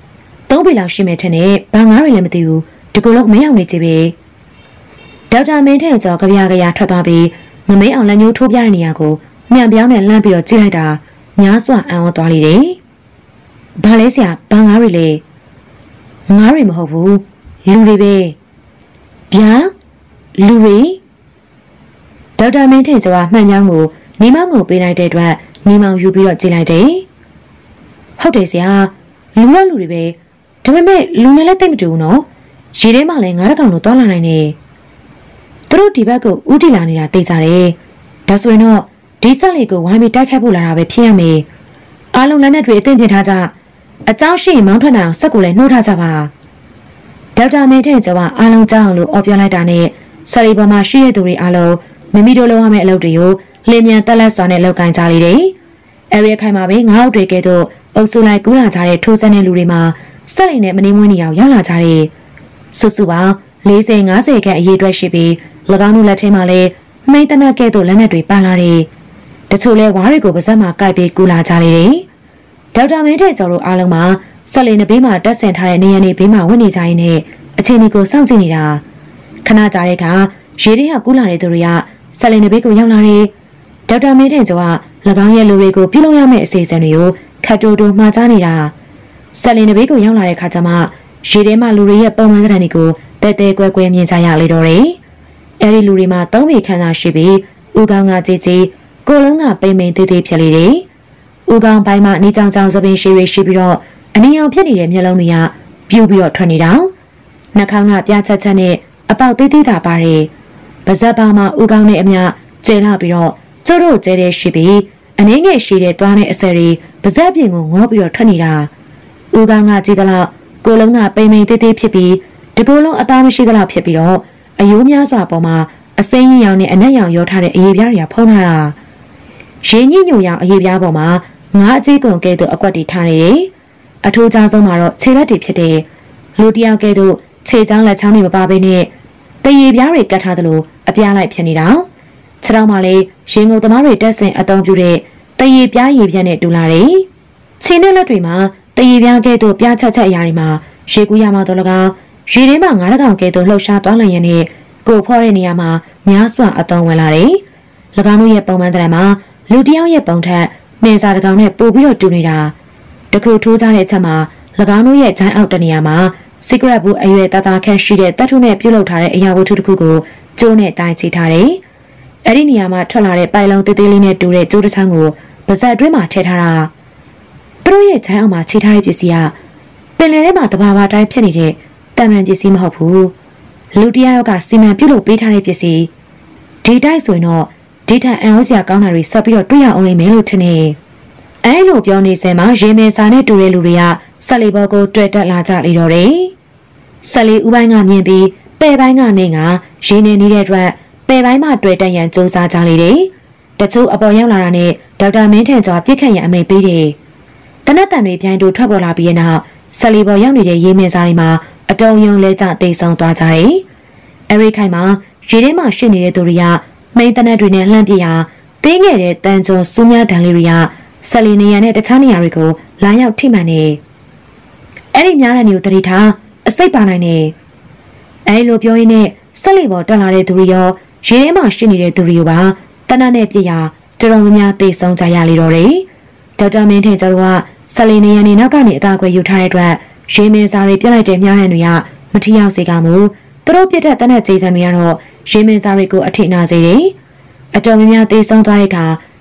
3ပေလောက်ရှိမယ်ထင်တယ်ဘာငါးရီလည်းမသိဘူးဒီကုလုံးမရောက်နေကြပြီဒေါက်တာမင်းထင်ကျော်ကြပြားထွက်သွားပြီးငမိန်အောင်လက်ညှိုးထိုးပြတဲ့နေရာကိုမြန်ပြောင်းနဲ့လှမ်းပြီးတော့ကြည့်လိုက်တာညားစွာအံ့ဩသွားလိမ့်တယ်ဘာလဲဆရာဘာငါးရီလဲငါးရီမဟုတ်ဘူးလူတွေပဲဗျာလူတွေဒေါက်တာမင်းထင်ကျော်ကမှန်ကြောင်းကိုနေမောင်ကိုပေးလိုက်တဲ့အတွက်နေမောင်ယူပြီးတော့ကြည့်လိုက်တယ်ဟုတ်တယ်ဆရာလူတော့လူတွေပဲဒါပေမဲ့လူနဲ့လည်းတိတ်မတူဘူးနော်ရေထဲမှာလည်းငါးတကောင်တို့သွားလာနိုင်တယ်သူတို့ဒီဘက်ကိုဥတီလာနေတာသိကြတယ်ဒါဆိုရင်တော့ဒီဆက်လေးကိုဝိုင်းပြီးတိုက်ခိုက်ဖို့လာတာပဲဖြစ်ရမယ်အားလုံးလက်နက်တွေအသင့်ပြင်ထားကြအကြောင်းရှိရင်မောင်းထွက်နိုင်အောင်စက်ကိုလည်းနှိုးထားကြပါဒေါက်တာမင်းထင်ကျော်ကအားလုံးကြောက်အောင်လို့အော်ပြောလိုက်တာနဲ့ဆက်လီပေါ်မှာရှိတဲ့သူတွေအားလုံးမိမိတို့လုပ်ရမယ့်အလုပ်တွေကိုလင်းမြန်တက်လက်စွာနဲ့လုပ်ကိုင်ကြလေတယ်အဲဒီအခိုင်မှာပဲငါးအုပ်တွေကဲ့သို့အုပ်စုလိုက်ကူးလာကြတဲ့ထိုးစက်တဲ့လူတွေမှာစက်လီနဲ့မနေမွေးနေအောင်ရောက်လာကြတယ်စုစုပေါင်း40-50ခန့်အရေးအတွက်ရှိပြီး၎င်းတို့လက်ထဲမှာလည်းမိန်တနက်ကဲ့သို့လက်နက်တွေပါလာတယ်တချို့လဲဝါးတွေကိုပါးစပ်မှာကိုက်ပြီးကူလာကြလေတယ်ဒေါက်တာမင်းတဲ့ကျော်တို့အားလုံးမှာဆက်လီနှစ်ဘေးမှာတက်ဆင်ထားတဲ့နေရနေဘေးမှာဝင်နေကြရင်းနဲ့အချိန်ကိုစောင့်ကြည့်နေတာခဏကြာတဲ့အခါရေတွေကကူလာတဲ့သူတွေကဆက်လီနှစ်ဘေးကိုရောက်လာတယ်ဒေါက်တာမင်းတဲ့ကျော်က၎င်းရဲ့လူတွေကိုပြုလုပ်ရမယ့်အစီအစဉ်တွေကိုခတ်တိုးတိုးမှားကြားနေတာဆက်လီနှစ်ဘေးကိုရောက်လာတဲ့အခါကျမှရေထဲမှာလူတွေရဲ့ပုံမှန်သဏ္ဍာန်တွေကိုတဲတဲကွဲကွဲမြင်ကြရလေတော့တယ်အဲဒီလူတွေမှာ3ပေခန့်သာရှိပြီးဦးကောင်းကကြည်ကြည်ကိုလုံးကပိမ့်ပိန်သေးသေးဖြစ်လေတယ်ဦးကောင်းပိုင်းမှာနေကြောင်ကြောင်သပင်ရှိရှိပြီးတော့အနီရောင်ဖြစ်နေတဲ့မျက်လုံးတွေကပြူပြီးတော့ထွက်နေတာနှာခေါင်းကပြားချက်ချက်နဲ့အပေါက်သေးသေးသာပါတယ်ပါးစပ်ပါမှာဦးကောင်းနဲ့အမျှကျဲလာပြီးတော့ကျိုးတို့ကျဲတဲ့ရှိပြီးအနည်းငယ်ရှိတဲ့သွားတဲ့အစတွေပါးစပ်ပြင်ကိုငေါပြီးတော့ထွက်နေတာဦးကောင်းကကြည်သလောက်ကိုလုံးကပိမ့်ပိန်သေးသေးဖြစ်ပြီးဒီကိုလုံးအသားမရှိသလောက်ဖြစ်ပြီးတော့အယိုးများစွာပေါ်မှာအစိမ်းရောင်နဲ့အနက်ရောင်ရောထားတဲ့အရေးပြားတွေကဖုံးလာတာရင်းညစ်ညူရောင်အရေးပြားပေါ်မှာငါးအကြီးကွန်ကဲ့သို့အကွက်တွေထားနေတယ်အထိုးချောင်းဆုံးမှာတော့ခြေလက်တွေဖြစ်တဲ့လူတယောက်ကဲ့သို့ခြေချောင်းလက်ချောင်းတွေမပါဘဲနဲ့တရေပြားတွေကတ်ထားသလိုအပြားလိုက်ဖြစ်နေတာခြေထောက်မှာလည်းရင်ငုံသမားတွေတက်ဆင်အသုံးပြုတဲ့တရေပြားရေပြက်နဲ့တူလာတယ်ခြေနဲ့လက်တွေမှာတရေပြားကဲ့သို့ပြားချက်ချက်အရာတွေမှာရေကူးရမှာတော့၎င်းရေထဲမှာငါးတကောင်ကဲ့သို့လှုပ်ရှားသွားလျင်နဲ့ကိုဖော်တဲ့နေရာမှာများစွာအသုံးဝင်လာတယ်၎င်းတို့ရဲ့ပုံမှန်တရံမှာလူတယောက်ရဲ့ပုံထက်မင်းစားတကောင်နဲ့ပို့ပြီးတော့တူနေတာတခုထိုးကြတဲ့အချက်မှာ၎င်းတို့ရဲ့ဂျိုင်းအောက်တနေရာမှာ secret ဘူးအရွယ်တသားခန့်ရှိတဲ့တပ်ထုနဲ့ပြုတ်လုပ်ထားတဲ့အရာဝတ္ထုတစ်ခုကိုကျိုးနဲ့တိုင်ချိထားတယ်အဲ့ဒီနေရာမှာထွက်လာတဲ့ပိုင်လုံးသေးသေးလေးနဲ့တူတဲ့ကျိုးတစ်ချောင်းကိုပါဇက်အတွင်းမှာထည့်ထားတာသူတို့ရဲ့ဂျိုင်းအောက်မှာချိထားတဲ့ပစ္စည်းကပင်လယ်ထဲမှာတဘာဘာတိုင်းဖြစ်နေတဲ့တံမှန်ပစ္စည်းမဟုတ်ဘူးလူတယောက်ကစီမံပြုတ်လုပ်ပေးထားတဲ့ပစ္စည်းဒီတိုက်ဆိုရင်တော့ဒီထက်အန်အောစရာကောင်းတာတွေဆက်ပြီးတော့တွေ့ရအောင်လိမ့်မယ်လို့ထင်နေအဲလိုပြောနေစဲမှာရေမေစာနဲ့တူတဲ့လူတွေကဆက်လီဘောကိုတွေ့တက်လာကြလေတော့တယ်ဆက်လီဥပိုင်းကမြင်ပြီးပဲ့ပိုင်းကနေကရေနေနေတဲ့အတွက်ပဲ့ပိုင်းမှာတွေ့တက်ရန်စူးစမ်းကြလေတယ်တချို့အပေါ်ရောက်လာတာနဲ့ဒေါက်တာမင်းထန်ကျော်ပြစ်ခတ်ရန်အမိန့်ပေးတယ်တနက်တန်တွေပြိုင်တူထွက်ပေါ်လာပြီးတဲ့နောက်ဆက်လီဘောရောက်နေတဲ့ရေမေစာတွေမှာအတုံယုံလဲကျတိတ်ဆုံးသွားကြတယ်အဲဒီခိုင်မှာရေထဲမှာရှိနေတဲ့သူတွေကမိန်တနက်တွေနဲ့လှမ်းပြရာတင်းငယ်တဲ့တန်ကျော်စူးများတန်လေးတွေကဆက်လီနေရနဲ့တခြားနေရာတွေကိုလာရောက်ထိမှန်နေအဲ့ဒီများတဲ့နေကိုတတိထားအစိတ်ပါနိုင်နေအဲ့လိုပြောရင်းနဲ့ဆက်လီပေါ်တက်လာတဲ့သူတွေရောရေထဲမှာရှိနေတဲ့သူတွေရောပါတနက်နဲ့ပြရာတော်တော်များများသိဆုံးကြရလေတော့တယ်ဒေါက်တာမင်းထင်ကျော်ကဆက်လီနေရနေနောက်ကနေအသာခွဲယူထားတဲ့အတွက်ရေမင်းစားတွေပြလိုက်တဲ့များတဲ့တွေကမထီရောက်စေကမူသူတို့ပြတဲ့တနက်ကြေးစံတွေကတော့ရေမင်းစားတွေကိုအထိနာစေတယ်အတော်များများသိဆုံးသွားတဲ့အခါ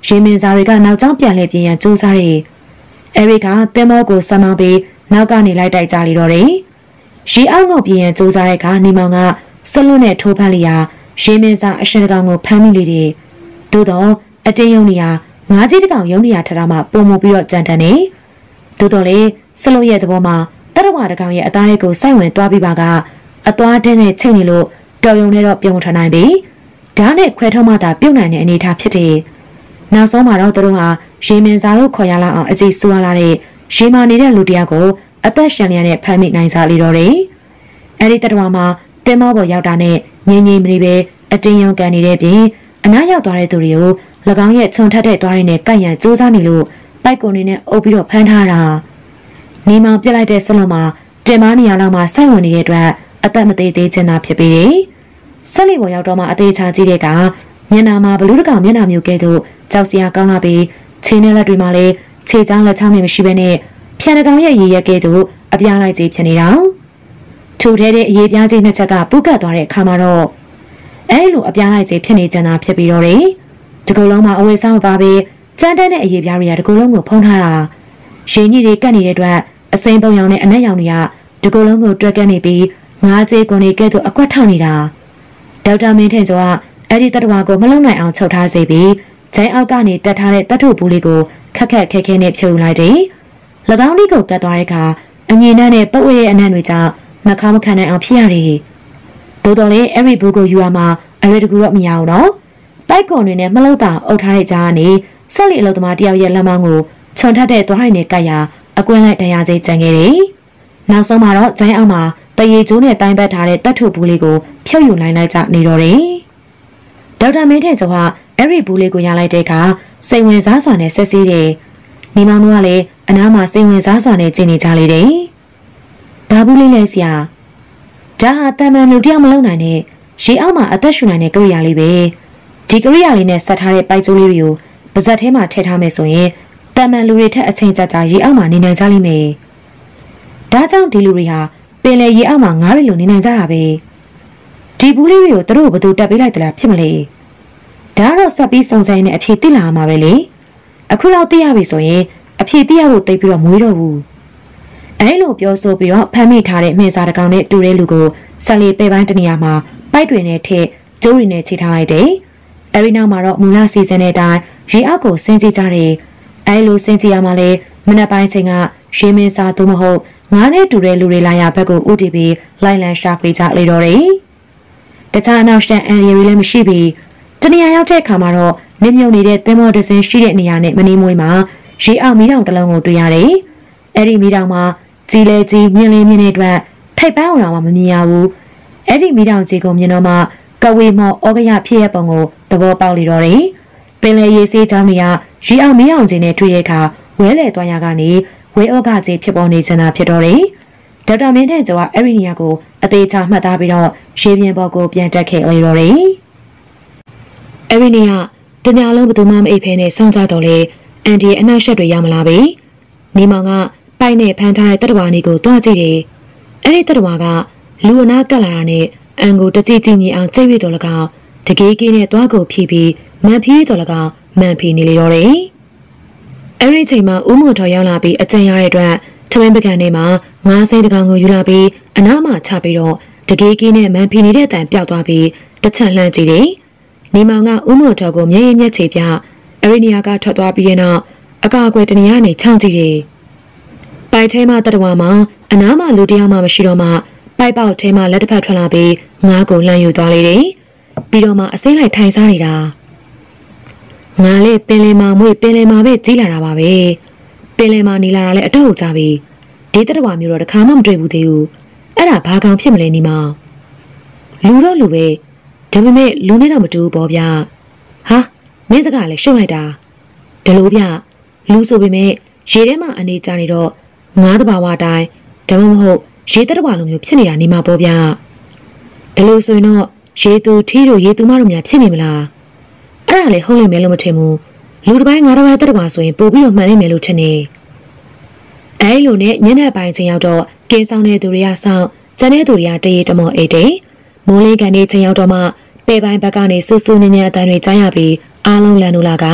ရေမင်းစားတွေကနောက်ကျောင်းပြန်လှည့်ပြင်ရန်စူးစမ်းတယ်။အဲဒီကတင်မောကိုဆက်မောင်းပြီးနောက်ကနေလိုက်တိုက်ကြလေတော့တယ်။ရေအောက်ငုတ်ပြင်ရန်စူးစမ်းတဲ့ကနေမောင်ကဆွလွတ်နဲ့ထိုးဖမ်းလျာရေမင်းစားအရှင်တကောင်ကိုဖမ်းမိလေတယ်။သို့တော့အတင်းယုံနေရငါးကြီးတကောင်ယုံနေရထတာမှပုံမှုပြီးတော့ကြံတန်းနေ။သို့တော့လေဆလွတ်ရဲ့သဘောမှာတရဝတကောင်ရဲ့အသားလေးကိုစိုက်ဝင်သွားပြီးပါကအသွားတင်းနဲ့ချိန်နေလို့တော်ယုံနဲ့တော့ပြုံထနိုင်ပြီ။ဓာတ်နဲ့ခွဲထုတ်မှသာပြုတ်နိုင်တဲ့အနေအထားဖြစ်တယ်။နောက်ဆုံးမှာတော့သူတို့ဟာရေမင်းစားလို့ခေါ်ရလာအောင်အကြည့်စွာလာတဲ့ရေမာနေတဲ့လူတယောက်ကိုအသက်ရှင်လျက်နဲ့ဖမ်းမိနိုင်စားလေတော့တယ်။အဲဒီတရဝမှာတင်မောပေါ်ရောက်တာနဲ့ငြိမ်ငြိမ်မနေပဲအတင်းယုံကန်နေတဲ့ပြင်အနားရောက်သွားတဲ့သူတွေကို၎င်းရဲ့ခြုံထက်တဲ့သွားရင်းနဲ့ကိုက်ရန်စူးစမ်းနေလို့ပိုက်ကုန်နေနဲ့အုပ်ပြီးတော့ဖမ်းထားတာနေမောင်ပြစ်လိုက်တဲ့ဆလွန်မှာတင်မနေရလောက်မှစိုက်ဝင်နေတဲ့အတွက်အသက်မသေးသေးချင်တာဖြစ်ပေတယ်ဆက်လီပေါ်ရောက်တော့မှအသေးချာကြည့်တဲ့ကမျက်နှာမှာဘလူးတကောင်မျက်နှာမျိုးကဲ့သို့ကြောက်စရာကောင်းလာပြီးခြေနဲ့လက်တွေမှာလည်းခြေချောင်းလက်ချောင်းနဲ့မရှိဘဲနဲ့ဖြန်တကောင်ရဲ့ရည်ရက်ကဲ့သို့အပြားလိုက်ကြီးဖြစ်နေတာထူထဲတဲ့အရေးပြားကြီးနှစ်ချက်ကပုတ်ကတ်သွားတဲ့အခါမှာတော့အဲလိုအပြားလိုက်ကြီးဖြစ်နေကြတာဖြစ်ပြီးတော့တယ်ဒီကုလုံးမှာအဝေးစားမပါပဲကြမ်းတမ်းတဲ့အရေးပြားတွေကဒီကုလုံးကိုဖုံးထားတာရင်းကြီးတွေကတ်နေတဲ့အတွက်အစိမ်းပုံရောင်နဲ့အနက်ရောင်တွေကဒီကုလုံးကိုတွက်ကတ်နေပြီးငါးကြေးကုန်တွေကဲ့သို့အကွက်ထောက်နေတာဒေါက်တာမင်းထင်ကျော်ကအဲ့ဒီတတဝါကိုမလုံနိုင်အောင်ချုပ်ထားစေပြီးဂျိုင်းအောက်ကနေတက်ထားတဲ့တထုဘူးလေးကိုခက်ခက်ခဲခဲနဲ့ဖြုတ်လိုက်တယ်၎င်းလေးကိုကတ်သွားတဲ့အခါအငြင်းနဲ့ပုတ်ဝဲရဲ့အနံ့တွေကြောင့်နှာခေါင်းမခံနိုင်အောင်ဖြစ်ရတယ်သို့တော်လည်းအဲ့ဒီဘူးကိုယူရမှာအရွယ်တကူတော့မရအောင်တော့ပိုက်ကွန်တွေနဲ့မလုံတာအုပ်ထားတဲ့ကြားကနေဆက်လီအလုပ်သမားတယောက်ရဲ့လက်မောင်းကိုခြုံထက်တဲ့သွားရိုက်နဲ့ကတ်ရအကွင်းလိုက်တရားချင်းကြံခဲ့တယ်နောက်ဆုံးမှာတော့ဂျိုင်းအောက်မှာတရေကျိုးနဲ့တိုင်းပတ်ထားတဲ့တတ်ထုဘူးလေးကိုဖြုတ်ယူနိုင်လိုက်ကြနေတော့တယ်။ဒေါက်တာမင်းထဲကျော်ကအဲ့ဒီဘူးလေးကိုရလိုက်တဲ့အခါစိတ်ဝင်စားစွာနဲ့ဆက်စည်းတယ်။နေမောင်တို့ကလည်းအနားမှာစိတ်ဝင်စားစွာနဲ့ကျင်နေကြလေတယ်။ဘာဘူးလေးလဲဆရာ။ဒါဟာတမန်လူတယောက်မလုံနိုင်တဲ့ရေအောက်မှာအသက်ရှူနိုင်တဲ့ကိရိယာလေးပဲ။ဒီကိရိယာလေးနဲ့ဆက်ထားတဲ့ပိုက်ကျိုးလေးတွေကိုပါဇက်ထဲမှာထည့်ထားမယ်ဆိုရင်တမန်လူတွေထက်အချိန်ကြာကြာရေအောက်မှာနေနိုင်ကြလိမ့်မယ်။ဒါကြောင့်ဒီလူတွေဟာပင်လေရေအောက်မှာငါးရီလိုနေနိုင်ကြတာပဲဒီဘူးလေးတွေကိုသူတို့ဘယ်သူတက်ပေးလိုက်သလားဖြစ်မလဲဒါတော့ဆက်ပြီးစုံစမ်းနေအဖြေသိလာမှာပဲလေအခုလောက်သိရပြီဆိုရင်အဖြေသိရဖို့တိတ်ပြီးတော့မွေးတော့ဘူးအဲလိုပြောဆိုပြီးတော့ဖမ်းမိထားတဲ့မှင်စာတကောင်နဲ့တူတဲ့လူကိုဆက်လီပဲပိုင်းတနေရာမှာပိုက်တွေနဲ့ထည့်ကျိုးတွေနဲ့ချိထားလိုက်တယ်အဲဒီနောက်မှာတော့မူလစီစဉ်တဲ့အတိုင်းရေအောက်ကိုဆင်းကြည့်ကြတယ်အဲလိုဆင်းကြည့်ရမှလည်းမနက်ပိုင်းချိန်ကရေမင်းစာသို့မဟုတ်ငါးနဲ့တူတဲ့လူတွေလာရဘက်ကိုဥတီပြီးလိုက်လံရှာဖွေကြလေတော့တယ်။တခြားအနောက်ရှန်အန်ရီတွေလည်းမရှိပြီးတနေရာရောက်တဲ့အခါမှာတော့နစ်မြုပ်နေတဲ့သင်္ဘောတစ်စင်းရှိတဲ့နေရာနဲ့မနီးမွေးမှာရေအောက်မီးတောင်တစ်လုံးကိုတွေ့ရတယ်။အဲ့ဒီမီးတောင်မှာကြီးလဲကြီးမြင်းလေးမြင်းတဲ့အတွက်ထိပ်ပန်းအောင်တော့မမြင်ရဘူး။အဲ့ဒီမီးတောင်ကြီးကိုမြင်တော့မှကဝေမော့ဩကရဖြစ်ရပုံကိုသဘောပေါက်လေတော့တယ်။ပင်လေရေစေးချောင်းတွေကရေအောက်မီးတောင်ကြီးနဲ့တွေ့တဲ့အခါဝဲလေသွားရကနေဝဲဩကကြီးဖြစ်ပေါ်နေချင်တာဖြစ်တော့တယ်။ဒေါက်တာမင်းတဲ့ကျော်ကအဲ့ဒီနေရာကိုအသေးချာမှတ်သားပြီးတော့ရေပြင်ပေါ်ကိုပြန်တက်ခဲ့လေတော့တယ်။အဲ့ဒီနေရာတညာလုံးဘယ်သူမှမအိပ်ဖဲနဲ့စောင့်ကြတော့လေအန်ဒီရဲ့အနောက်ရှက်တွေရမလာပဲ။နေမောင်ကပိုက်နဲ့ဖမ်းထားတဲ့တတဝါနေကိုတွားကြည့်တယ်။အဲ့ဒီတတဝါကလူအနာကတ်လာတာနဲ့အန်ကိုတကြည်ကြည်မြင်အောင်ကြိတ်ရတော်လကောင်တကေးကေးနဲ့တွားကိုဖြီးပြီးမန်ဖီးတော်လကောင်မန်ဖီးနေလေတော့တယ်။အဲ့ဒီချိန်မှာဦးမော်တော်ရောက်လာပြီးအကြံရတဲ့အတွက်ထမင်းပကံထဲမှာငါးစိမ်းတကောင်ကိုယူလာပြီးအနားမှာချပြီးတော့တကေးကင်းနဲ့မန်ဖီနေတဲ့အတန်ပျောက်သွားပြီးတစ်ချက်လှမ်းကြည့်တယ်။နေမောင်ကဦးမော်တော်ကိုမျက်ရည်မျက်ခြေပြအရီနီယာကထွက်သွားပြီးရင်တော့အကာအကွယ်တနေရာနေချောင်းကြည့်တယ်။ပိုက်ထဲမှာတတဝါမှာအနားမှာလူတယောက်မှမရှိတော့မှပိုက်ပေါက်ထဲမှာလက်တစ်ဖက်ထွက်လာပြီးငါးကိုလှမ်းယူသွားလေတယ်။ပြီးတော့မှအစိမ့်လိုက်ထိုင်စားနေတာငါလည်းပင်လယ်မှာမွေပင်လယ်မှာပဲကြီးလာတာပါပဲပင်လယ်မှာနေလာတာလည်းအတော့ကြပြီဒီတတဝါမျိုးတော့တခါမှမတွေ့ဘူးသေးဘူးအဲ့ဒါဘာကောင်ဖြစ်မလဲနီမလူတော့လူပဲဒါပေမဲ့လူနဲ့တော့မတူဘူးပေါ့ဗျာဟာမင်းစကားလည်းရှုံလိုက်တာဒီလိုဗျလူဆိုပေမဲ့ရေထဲမှာအနေကြနေတော့ငါးတဘာဝအတိုင်းဒါမှမဟုတ်ရေတတဝါလိုမျိုးဖြစ်နေတာနီမပေါ့ဗျာဒီလိုဆိုရင်တော့ရေသူထီးတို့ရေသူမတို့များဖြစ်နေမလားအဲ့ဒါလေဟုတ်လိမ့်မယ်လို့မထင်ဘူးလူတစ်ပိုင်းငါးတစ်ပိုင်းတက်တပါဆိုရင်ပို့ပြီးတော့မှန်လိမ့်မယ်လို့ထင်နေအဲ့လိုနဲ့ညနေပိုင်းချိန်ရောက်တော့ကင်းဆောင်တဲ့သူတွေကဆောင်ကျန်တဲ့သူတွေကတရေတမော်အိတ်တယ်မိုးလင်းကန်နေချိန်ရောက်တော့မှပဲပိုင်းဘက်ကနေဆူဆူညံ့ညံ့အတန်းတွေကြားရပြီးအားလုံးလန်လို့လာကပ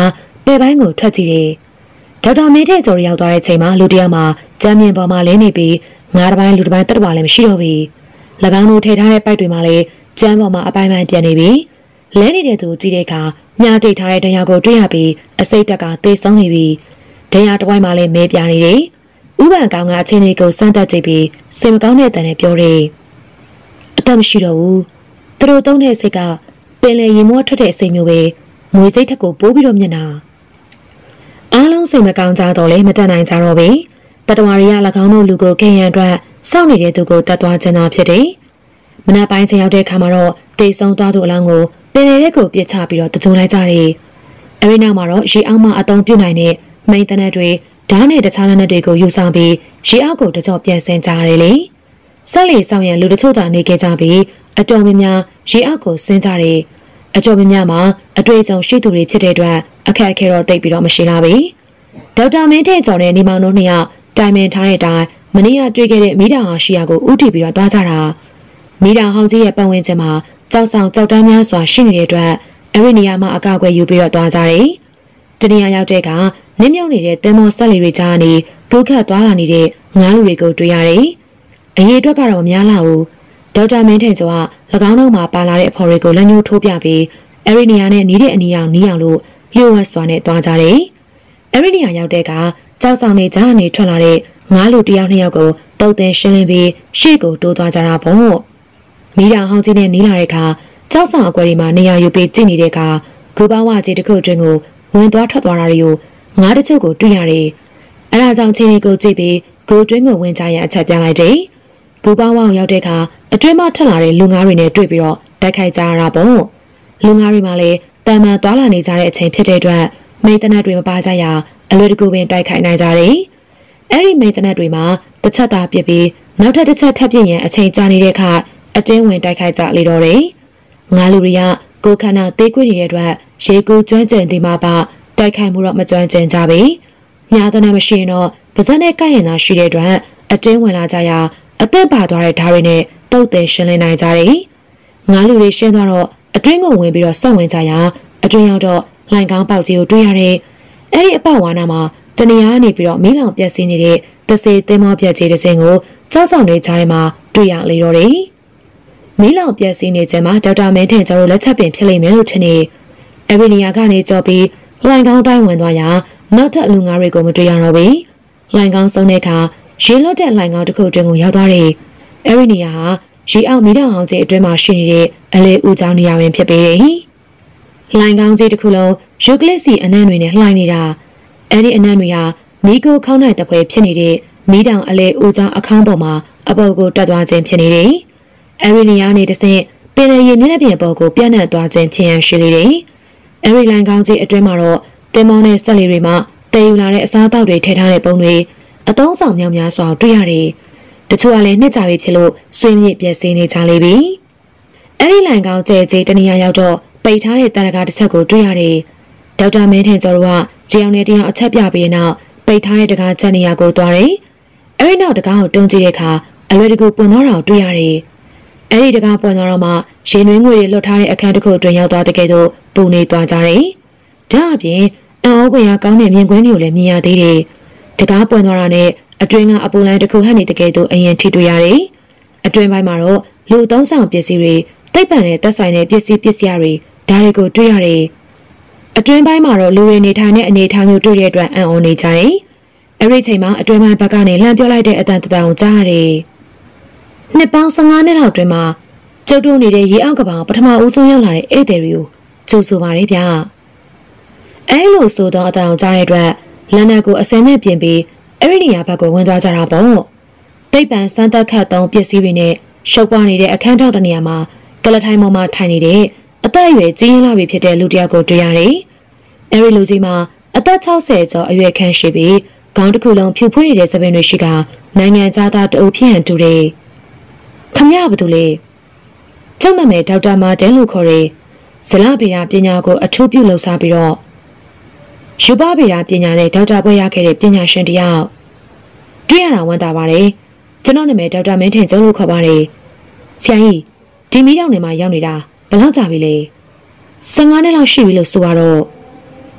ပေပိုင်းကိုထွက်ကြည့်တယ်။ဒေါက်တာမင်းထက်ကျော်ရောက်သွားတဲ့ချိန်မှာလူတယောက်မှာကျမ်းမြင်ပေါ်မှာလဲနေပြီးငါးတစ်ပိုင်းလူတစ်ပိုင်းတက်တစ်ပါလည်းမရှိတော့ဘူး။၎င်းတို့ထည့်ထားတဲ့ပိုက်တွေမှာလည်းကျမ်းပေါ်မှာအပိုင်းပိုင်းပြတ်နေပြီးလဲနေတဲ့သူကြည့်တဲ့အခါမြားတိတ်ထားတဲ့တရားကိုတွေ့ရပြီးအစိတ်တက်ကသေဆုံးနေပြီးတရားတစ်ဝိုင်းမှာလည်းမဲပြနေတယ်။ဥပန်ကောင်ကအချင်းလေးကိုစမ်းတက်ကြည့်ပြီးစင်မကောင်းတဲ့အတန်နဲ့ပြောတယ်။အသက်မရှိတော့ဘူး။သူတို့သုံးတဲ့စိတ်ကပင်လေရင်မောထွက်တဲ့အစိတ်မျိုးပဲမွေစိတ်ထက်ကိုပိုးပြီးတော့မျက်နှာအားလုံးစိတ်မကောင်းကြတော့လေမတတ်နိုင်ကြတော့ပဲတတဝါရီက၎င်းတို့လူကိုခင်ရန်အတွက်စောင့်နေတဲ့သူကိုတတ်သွားခြင်းသာဖြစ်တယ်။မနက်ပိုင်းချိန်ရောက်တဲ့အခါမှာတော့တေဆုံးသွားသူအလောင်းကိုပင်လေရက်ကိုပြစ်ချပြီးတော့တကြုံလိုက်ကြတယ်။အဲဒီနောက်မှာတော့ရေအောက်မှာအတုံးပြုတ်နိုင်တဲ့မိန်တနက်တွေဓာတ်နဲ့တခြားလက်နက်တွေကိုယူဆောင်ပြီးရေအောက်ကိုတကြော့ပြန်ဆင်းကြရတယ်လေ။ဆက်လေဆောင်ရန်လူတချို့သာနေခဲ့ကြပြီးအတော်များများရေအောက်ကိုဆင်းကြတယ်။အကျော်များများမှာအတွေ့အကြုံရှိသူတွေဖြစ်တဲ့အတွက်အခက်အခဲတော့တိတ်ပြီးတော့မရှိလာပြီ။ဒေါက်တာမင်းထက်ကျော်နဲ့နေမောင်တို့နှစ်ယောက်တိုင်ပင်ထားတဲ့အတိုင်းမနေ့ကတွေ့ခဲ့တဲ့မိသားဟာရှိယာကိုဥတီပြီးတော့တွားကြတာ။မိသားဟောင်းကြီးရဲ့ပတ်ဝန်းကျင်မှာကြောက်ဆောင်ကြောက်တန်းများစွာရှိနေတဲ့အတွက်အဲဒီနေရာမှာအကာအကွယ်ယူပြီးတော့တွားကြတယ်။တနေရာရောက်တဲ့ကနင်းမြုပ်နေတဲ့သင်္ဘောဆက်လီတွေကြားကနေကူးခတ်သွားလာနေတဲ့ငါးလူတွေကိုတွေ့ရတယ်။အရေးအတွက်ကတော့မများလာဘူး။ဒေါက်တာမင်းထင်ကျော်က၎င်းတို့မှာပါလာတဲ့အဖော်တွေကိုလက်ညှိုးထိုးပြပြီးအဲဒီနေရာနဲ့နီးတဲ့အနီးအောင်လို့လျှို့ဝှက်စွာနဲ့တွားကြတယ်။အဲဒီနေရာရောက်တဲ့ကကြောက်ဆောင်နေကြားကနေထွက်လာတဲ့ငါးလူတယောက်နှစ်ယောက်ကိုတုတ်တင်ရှင်းလင်းပြီးရှေ့ကိုတိုးသွားကြတာပေါ့။မိသားဟောင်းကြီးနဲ့နီးလာတဲ့အခါကြောက်ဆောင်အကွက်တွေမှာနေရာယူပြီးကြည့်နေတဲ့အခါဂူပေါဝကြီးတစ်ခုအတွင်းကိုဝင်သွားထွက်သွားတာတွေကိုငါးတချို့ကိုတွေ့ရတယ်။အဲဒါကြောင့်ချင်းလေးကိုကြည့်ပြီးဂူအတွင်းကိုဝင်ကြရအချက်ပြလိုက်တယ်။ဂူပေါဝရောက်တဲ့အခါအတွင်းမှာထက်လာတဲ့လူငါးတွေနဲ့တွေ့ပြီးတော့တိုက်ခိုက်ကြရတာပေါ့။လူငါးတွေမှာလည်းတန်မှန်သွားလာနေကြတဲ့အချိန်ဖြစ်တဲ့အတွက်မိန်တနတ်တွေမပါကြရအလွယ်တကူပင်တိုက်ခိုက်နိုင်ကြတယ်။အဲဒီမိန်တနတ်တွေမှာတစ်ချက်သာပြစ်ပြီးနောက်ထပ်တစ်ချက်ထပ်ပြစ်ရင်အချိန်ကြာနေတဲ့အခါအတင်းဝင်တိုက်ခိုက်ကြလေတော့တယ်။ငါလူတွေကကိုခန္ဓာသေးကွေ့နေတဲ့အတွက်ရေကူးကျွမ်းကျင်ဒီမှာပါတိုက်ခိုက်မှုတော့မကျွမ်းကျင်ကြပြီ။ညာတနတ်မရှိရင်တော့ပါဇက်နဲ့ကိုက်ရင်သာရှိတဲ့အတွက်အတင်းဝင်လာကြရအသက်ပါသွားတဲ့ဓာတ်တွေနဲ့တုတ်တယ်ရှင်းလင်းနိုင်ကြတယ်။ငါလူတွေရှင်းသွားတော့အတွင်းကိုဝင်ပြီးတော့စောင့်ဝင်ကြရအတွင်းရောက်တော့လိုင်ကောင်းပေါက်ကြီးကိုတွေ့ရတယ်။အဲ့ဒီအပေါက်ဝါနာမှာတနေရာနေပြီးတော့မီးလောင်ပြက်စီးနေတဲ့တစေသင်းမောပြက်ကြီးတစ်စင်းကိုကြောက်ဆောင်နေကြတဲ့မှာတွေ့ရလေတော့တယ်။မီးလောင်ပြက်စီးနေခြင်းမှာဒေါက်တာမင်းထင်ကျော်တို့လက်ချက်ပင်ဖြစ်လိမ့်မယ်လို့ထင်နေ။အဲ့ဒီနေရာကနေကြော်ပြီးလိုင်ကောင်းတိုင်းဝင်သွားရနောက်ထပ်လူငါးတွေကိုမတွေ့ရတော့ဘူး။လိုင်ကောင်းဆုံးတဲ့အခါရေလွတ်တဲ့လိုင်ကောင်းတစ်ခုအတွင်းကိုရောက်သွားတယ်။အဲ့ဒီနေရာဟာရေအောက်မီးတောင်ဟောင်းကြီးအတွင်းမှာရှိနေတဲ့အလဲဦးချောင်းနေရာပင်ဖြစ်ပေတယ်။လိုင်ကောင်းကြီးတစ်ခုလုံးယူကလစ်စီအနံ့တွေနဲ့လှိုင်းနေတာအဲ့ဒီအနံ့တွေဟာမီးကိုခေါင်းနိုင်တပွဲဖြစ်နေတဲ့မီးတောင်အလဲဦးချောင်းအခန်းပေါ်မှာအပေါ်ကိုတက်သွားခြင်းဖြစ်နေတယ်။အဲ့ဒီနေရာနေတစ်ဆင့်ပင်လယ်ရေမျက်နှာပြင်ပေါ်ကိုပြန့်နှံ့သွားခြင်းဖြစ်ရန်ရှိနေတယ်။အဲ့ဒီလိုင်ကောင်းကြီးအတွင်းမှာတော့တင်မောနဲ့ဆက်လီတွေမှာတည်ယူလာတဲ့အစားအသောက်တွေထည့်ထားတဲ့ပုံတွေအသုံးဆောင်များများစွာတွေ့ရတယ်။တချို့ကလည်းနှစ်ကြပြီဖြစ်လို့ဆွေးမြေ့ပြည့်စည်နေကြလေပြီ။အဲ့ဒီလိုင်ကောင်းကျဲကျဲတနေရာရောက်တော့ပိတ်ထားတဲ့တန်တကာတစ်ချက်ကိုတွေ့ရတယ်။ဒေါက်တာမင်းထင်ကျော်တို့ကကြေအောင်နဲ့တရားအချက်ပြပြီးနောက်ပိတ်ထားတဲ့တကာချက်နေရာကိုသွားတယ်။အဲ့ဒီနောက်တကာကိုတွန်းကြည့်တဲ့အခါအလွယ်တကူပွင့်သွားတာကိုတွေ့ရတယ်။အဲ့ဒီတကာပွင့်သွားတော့မှရေနွေးငွေတွေလွတ်ထားတဲ့အခန်းတစ်ခုအတွင်းရောက်သွားတဲ့ကဲ့သို့ပူနေသွားကြတယ်။ဒါအပြင်အံ့ဩဖွယ်ရာကောင်းတဲ့မြင်ကွင်းတွေကိုလည်းမြင်ရသေးတယ်။တကာပွင့်သွားတာနဲ့အတွင်းကအပူလိုင်းတစ်ခုဟပ်နေတဲ့ကဲ့သို့အရင်ထိတွေ့ရတယ်။အတွင်းပိုင်းမှာတော့လူသုံးဆောင်ပစ္စည်းတွေတိတ်ပန်တဲ့သက်ဆိုင်တဲ့ပစ္စည်းတွေဒါတွေကိုတွေ့ရတယ်။အတွင်းပိုင်းမှာတော့လူတွေနေထိုင်တဲ့အနေအထားမျိုးတွေ့တဲ့အတွက်အံ့ဩနေကြတယ်။အဲဒီချိန်မှာအတွင်းပိုင်းဘက်ကနေလှမ်းပြောလိုက်တဲ့အတန်တန်ကိုကြားရတယ်။နှစ်ပေါင်း15နှစ်လောက်အတွင်းမှာကျုပ်တို့နေတဲ့ရေအောက်ကပထမဦးဆုံးရောက်လာတဲ့ဧည့်သည်တွေကိုကြိုဆိုပါရဗျာ။အဲလိုဆိုတော့အတန်ကိုကြားတဲ့အတွက်လက်နက်ကိုအစင်းနဲ့ပြင်ပြီးအဲ့ဒီနေရာဘက်ကိုဝင်သွားကြတာပေါ့။တိတ်ပန်စမ်းသက်ခတ်သုံးပစ္စည်းတွေနဲ့ရှုပ်ပွားနေတဲ့အခန်းထောက်တနေရာမှာကလထိုင်ပေါ်မှာထိုင်နေတဲ့အသက်အရွယ်ကြီးရင်းလာပြီဖြစ်တဲ့လူတစ်ယောက်ကိုတွေ့ရတယ်။အဲဒီလူကြီးမှာအသက်60ကျော်အရွယ်ခန့်ရှိပြီးခေါင်းတစ်ခုလုံးဖြူဖွေးနေတဲ့သပင်တွေရှိကနိုင်ငံသားတအုပ်ဖြစ်ဟန်တူတယ်။ခမရဘာတူလဲ။ကျုံနာမည်ဒေါက်တာမာတင်လို့ခေါ်တဲ့ဇလဗေဒပညာကိုအထူးပြုလုပ်စားပြီးတော့ယူပဗေဒပညာနဲ့ဒေါက်တာဘွဲ့ရခဲ့တဲ့ပညာရှင်တယောက်တွေ့ရတာဝမ်းသာပါတယ်။ကျွန်တော်နာမည်ဒေါက်တာမင်းထင်ကျော်လို့ခေါ်ပါတယ်။ဆရာကြီးဒီမီးတောင်နေမှာရောက်နေတာဘယ်လောက်ကြာပြီလဲ15နှစ်လောက်ရှိပြီလို့ဆိုတော့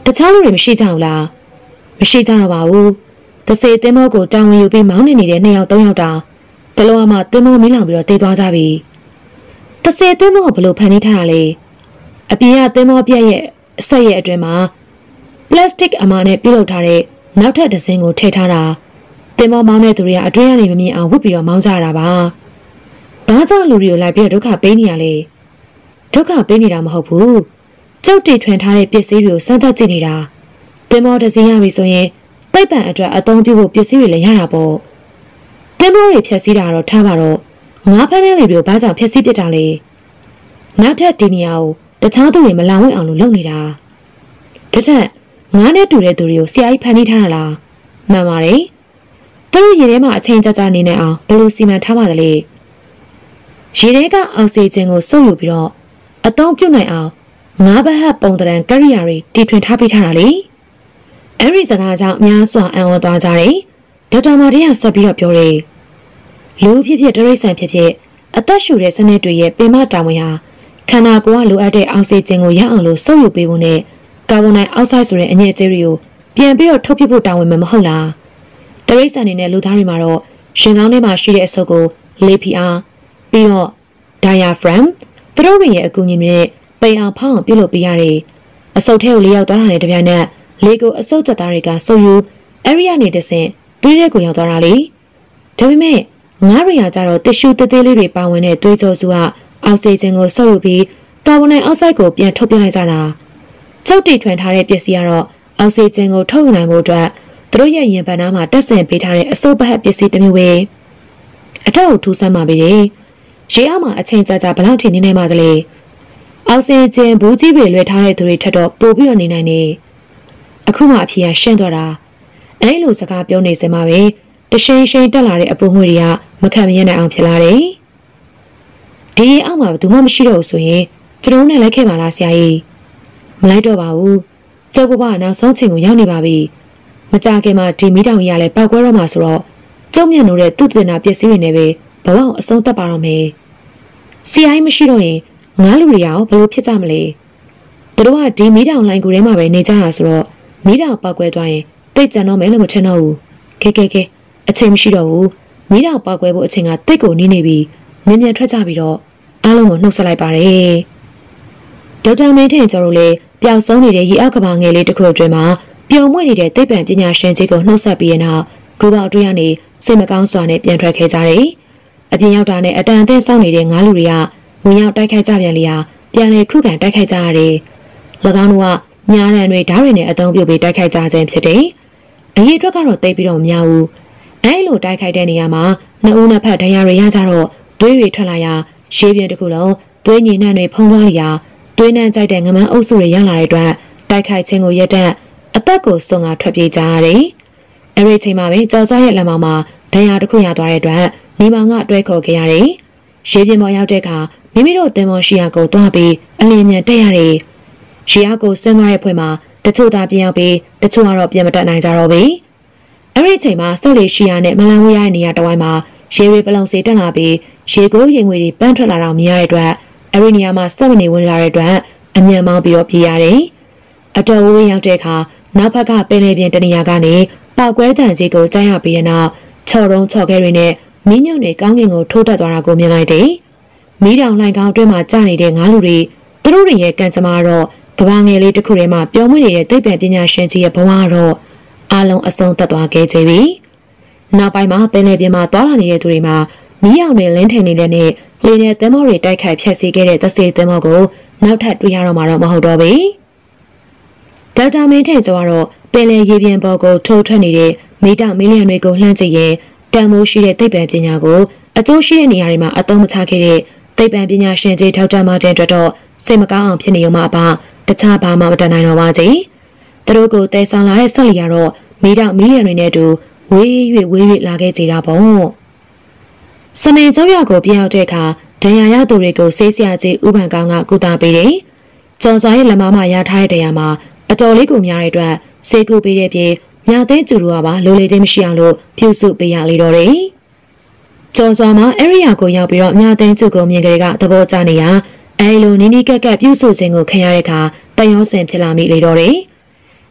ခြားလူတွေမရှိကြဘူးလားမရှိကြတော့ပါဘူးတစေသင်းမောကိုတောင်းဝင်ယူပြီးမောင်းနေနေတဲ့2ယောက်3ယောက်တောင်တလုံးအမသင်းမောမီးလောင်ပြီးတော့တေးသွားကြပြီတစေသင်းမောကိုဘလို့ဖန်တီးထားတာလဲအပြင်ကသင်းမောပြက်ရဲ့အဆက်ရဲ့အတွင်းမှာပလတ်စတစ်အမာနဲ့ပြုလုပ်ထားတဲ့နောက်ထပ်တစ်စင်းကိုထည့်ထားတာသင်းမောမောင်းတဲ့သူတွေကအတွင်းကနေမမြင်အောင်ဝစ်ပြီးတော့မောင်းကြတာပါဘာကြောင့်လူတွေကိုလိုက်ပြီးတော့ဒုက္ခပေးနေရလဲဒုက္ခပေးနေတာမဟုတ်ဘူးကျုပ်တီထွင်ထားတဲ့ပစ္စည်းတွေကိုစမ်းသပ်ကြည့်နေတာသင်းမောတစ်စင်းရပြီဆိုရင်သိပ္ပံအတွက်အသုံးပြုဖို့ပစ္စည်းတွေလည်းရတာပေါ့သင်းမောတွေဖြတ်စည်းတာတော့ထားပါတော့ငါးဖမ်းတဲ့လူတွေကိုဘာကြောင့်ဖြတ်စည်းပစ်တာလဲနောက်ထပ်ဒီနေရာကိုတခြားသူတွေမလာဝင်အောင်လို့လုပ်နေတာတစ်ချက်ငါးနဲ့တူတဲ့သူတွေကိုဆရာကြီးဖန်တီးထားတာလားမှန်ပါတယ်သူတို့ရေထဲမှာအချိန်ကြာကြာနေနေအောင်ဘယ်လိုစီမံထားပါသလဲရေထဲကအောက်ဆီဂျင်ကိုစုပ်ယူပြီးတော့အသုံးပြုနိုင်အောင်ငါးဘက်ဟပ်ပုံတံကရိယာတွေတီထွင်ထားပေးထားတာလေအဲ့ဒီစကားကြောင့်အများစွာအံ့ဩသွားကြတယ်ဒေါက်တာမာတင်ကဆက်ပြီးတော့ပြောတယ်လူဖြစ်ဖြစ်တရိတ်ဆန်ဖြစ်ဖြစ်အသက်ရှူတဲ့စနစ်တွေရဲ့ပင်မတာဝန်ဟာခန္ဓာကိုယ်ကလိုအပ်တဲ့အောက်ဆီဂျင်ကိုရအောင်လို့စုပ်ယူပေးဖို့နဲ့ကာဗွန်ဒိုင်အောက်ဆိုက်ဆိုတဲ့အညစ်အကြေးတွေကိုပြန်ပြီးတော့ထုတ်ပစ်ဖို့တာဝန်မဟုတ်လားတရိတ်ဆန်တွေနဲ့လူသားတွေမှာတော့ရှင်ကောင်းထဲမှာရှိတဲ့အဆုပ်ကိုလေဖိအားပြီးတော့ diaphragm သူတို့ရဲ့အကူအညီနဲ့ပိန်အောင်ဖောင်းအောင်ပြုလုပ်ပေးရတယ်အဆုပ်ထဲကိုလေးရောက်သွားတာနဲ့တပြိုင်နက်လေကိုအဆုပ်ကြသားတွေကစုပ်ယူအဲ့ဒီကနေတဆင့်တွေးတဲ့ကိုရောက်သွားတာလေဒါပေမဲ့ငါးရီယာကြတော့တစ်ရှူသေးသေးလေးတွေပါဝင်တဲ့တွေးကြောစုကအောက်ဆီဂျင်ကိုစုပ်ယူပြီးကာဗွန်ဒိုင်အောက်ဆိုက်ကိုပြန်ထုတ်ပြလိုက်ကြတာကျုပ်တီထွင်ထားတဲ့ပစ္စည်းကတော့အောက်ဆီဂျင်ကိုထုတ်ယူနိုင်ဖို့အတွက်သူတို့ရဲ့ရင်ပန်းသားမှာတက်ဆင်ပေးထားတဲ့အစုပ်ပဟက်ပစ္စည်းတစ်မျိုးပဲအထောက်အထူးဆန်းပါပြီလေရေအောက်မှာအချိန်ကြာကြာဘလောက်ထိနေနိုင်ပါသလဲအောက်ဆီဂျင်ဘူးကြီးတွေလွှဲထားတဲ့သူတွေထက်တော့ပိုပြီးတော့နေနိုင်နေအခုမှအဖြေကရှင်းသွားတာအဲလိုစကားပြောနေစမှာပဲတရှိန်ရှိန်တက်လာတဲ့အပူငွေတွေကမခံမရနိုင်အောင်ဖြစ်လာတယ်ဒီအောက်မှာဘယ်သူမှမရှိတော့ဘူးဆိုရင်ကျွန်တော်နဲ့လိုက်ခဲ့ပါလားဆရာကြီးမလိုက်တော့ပါဘူးကျုပ်ဘဝနောက်ဆုံးချိန်ကိုရောက်နေပါပြီမကြခင်မှာဒီမီးတောင်ကြီးကလည်းပောက်ကွဲတော့မှာဆိုတော့ကျုံမျက်နှာတဲ့သူ့တင်တာပစ္စည်းတွေနဲ့ပဲဘဝကိုအဆုံးသတ်ပါတော့မယ်ဆရာကြီးမရှိတော့ရင်ငါးလူတွေရောဘယ်လိုဖြစ်ကြမလဲသူတို့ကဒီမီးတောင်လိုင်းကူထဲမှာပဲနေကြတာဆိုတော့မီးတောင်ပောက်ကွဲသွားရင်တိတ်ကြံတော့မယ်လို့မထင်တော့ဘူးခဲအချိန်မရှိတော့ဘူးမီးတောင်ပောက်ကွဲဖို့အချိန်ကတိတ်ကိုနီးနေပြီမြင်ထွက်ကြပြီးတော့အားလုံးကိုနှုတ်ဆက်လိုက်ပါတယ်ဒေါက်တာမင်းထင်ကျော်တို့လည်းပျောက်ဆုံးနေတဲ့ရေအောက်ကဘာငယ်လေးတစ်ခုအတွင်းမှာပျော်မွေ့နေတဲ့သိပ္ပံပညာရှင်ကြီးကိုနှုတ်ဆက်ပြီးတဲ့နောက်ဂူပေါအတွင်းကနေစိတ်မကောင်းစွာနဲ့ပြန်ထွက်ခဲ့ကြတယ်အပြင်ရောက်တာနဲ့အတန်အသင့်စောင့်နေတဲ့ငါးလူတွေကဝင်ရောက်တိုက်ခိုက်ကြပြန်လျာပြန်လေခုခံတိုက်ခိုက်ကြရတယ်၎င်းတို့ကညာရန်တွေဓာတ်တွေနဲ့အသုံးပြုပြီးတိုက်ခိုက်ကြခြင်းဖြစ်တယ်အရေးအတွက်ကတော့တိတ်ပြီးတော့မများဘူးအဲလိုတိုက်ခိုက်တဲ့နေရာမှာနှစ်ဦးနှစ်ဖက်ဒဏ်ရာတွေရကြတော့သွေးတွေထွက်လာရာရှေးပြင်းတစ်ခုလုံးသွေးညင်နှံ့တွေဖုံးသွားလျာသွေးနှံ့ကြိုက်တဲ့ငမန်းအုပ်စုတွေရလာတဲ့အတွက်တိုက်ခိုက်ခြင်းကိုရပ်တန့်အသက်ကိုစွန့်ကာထွက်ပြေးကြရတယ်အဲဒီချိန်မှာပဲကြော်စွားရဲ့လက်မောင်းမှာဒဏ်ရာတစ်ခုရသွားတဲ့အတွက်မိမောင်ကတွဲခေါ်ခဲ့ရတယ်ရှေးပြင်းပေါ်ရောက်တဲ့အခါမိမိတို့တင်မောရှိယာကိုတွားပြီးအလင်းမြန်တက်ရတယ်ရှိယာကိုဆင်းသွားတဲ့ဖွင့်မှာတချို့သာပြန်ရောက်ပြီးတချို့ကတော့ပြန်မတက်နိုင်ကြတော့ဘူးအဲဒီချိန်မှာဆက်လေရှိယာနဲ့မလန်ဝေးရတဲ့နေရာတစ်ဝိုင်းမှာရေတွေပလုံစီတက်လာပြီးရေကိုရင်ငွေတွေပန်းထွက်လာတော့မြင်ရတဲ့အတွက်အဲဒီနေရာမှာစက်မနေဝင်လာတဲ့အတွက်အမြန်မောင်းပြီးတော့ပြေးရတယ်အတော်ဝေးရောက်တဲ့အခါနောက်ဘက်ကပင်လယ်ပြင်တနေရာကနေပောက်ကွဲတံကြီးကိုကြားရပြီးတဲ့နောက်ချော်တုံးချော်ခဲတွေနဲ့မင်းညွန့်တွေကောင်းကင်ကိုထိုးတက်သွားတာကိုမြင်လိုက်တယ်မီးတောင်လှိုင်ကောင်းအတွင်းမှာကြာနေတဲ့ငါးလူတွေသူတို့တွေရဲ့ကံကြမ္မာတော့ကဘာငယ်လေးတစ်ခုထဲမှာပျော်မွေ့နေတဲ့သိပ္ပံပညာရှင်ကြီးရဲ့ဘဝကတော့အားလုံးအဆုံးသတ်သွားခဲ့ကြပြီနောက်ပိုင်းမှာပင်လယ်ပြင်မှာသွားလာနေတဲ့သူတွေမှာမီးရောင်တွေလင်းထိန်နေတဲ့နဲ့လေနဲ့သင်္ဘောတွေတိုက်ခိုက်ဖျက်ဆီးခဲ့တဲ့သက်စေသင်္ဘောကိုနောက်ထပ်တွေ့ရတော့မှာတော့မဟုတ်တော့ဘူးဒေါက်တာမင်းထင်ကျော်ကတော့ပင်လယ်ရေပြင်ပေါ်ကိုထိုးထွက်နေတဲ့မီတာမီလီယံတွေကိုလှမ်းကြည့်ရင်တန်မိုးရှိတဲ့သိပ္ပံပညာကိုအကျိုးရှိတဲ့နေရာတွေမှာအသုံးမချခဲ့တဲ့သိပ္ပံပညာရှင်ကြီးဒေါက်တာမာတင်အတွက်တော့စိတ်မကောင်းအောင်ဖြစ်နေရုံမှအပါတခြားဘာမှမတတ်နိုင်တော့ပါကြီးသူတို့ကိုတဲဆောင်လာတဲ့ဆက်လီကတော့မီတာမီလီယံတွေနဲ့အတူဝေး၍လာခဲ့ကြတာပေါ့စနေကျောင်းရကိုပြောင်းတဲ့အခါဒဏ်ရာရသူတွေကိုဆေးဆရာကြီးဥပန်ကောင်းကကုသပေးတယ်ကျော်စွာရဲ့လက်မရထားတဲ့တရားမှာအတော်လေးကိုများတဲ့အတွက်ဆေးကုပေးတဲ့ပြင်ညသိန်းကျူတို့ကပါလိုလေသိမ်းမရှိအောင်လို့ပြုစုပေးရလေတော့တယ်ကျော်စွာမှာအဲ့ဒီယာကိုရောက်ပြီးတော့ညသိန်းကျူကိုမြင်ကြတဲ့ကသဘောကျနေရအဲလိုနီးနီးကက်ကက်ပြုစုခြင်းကိုခံရတဲ့အခါတယောစင်ဖြစ်လာမိလေတော့တယ်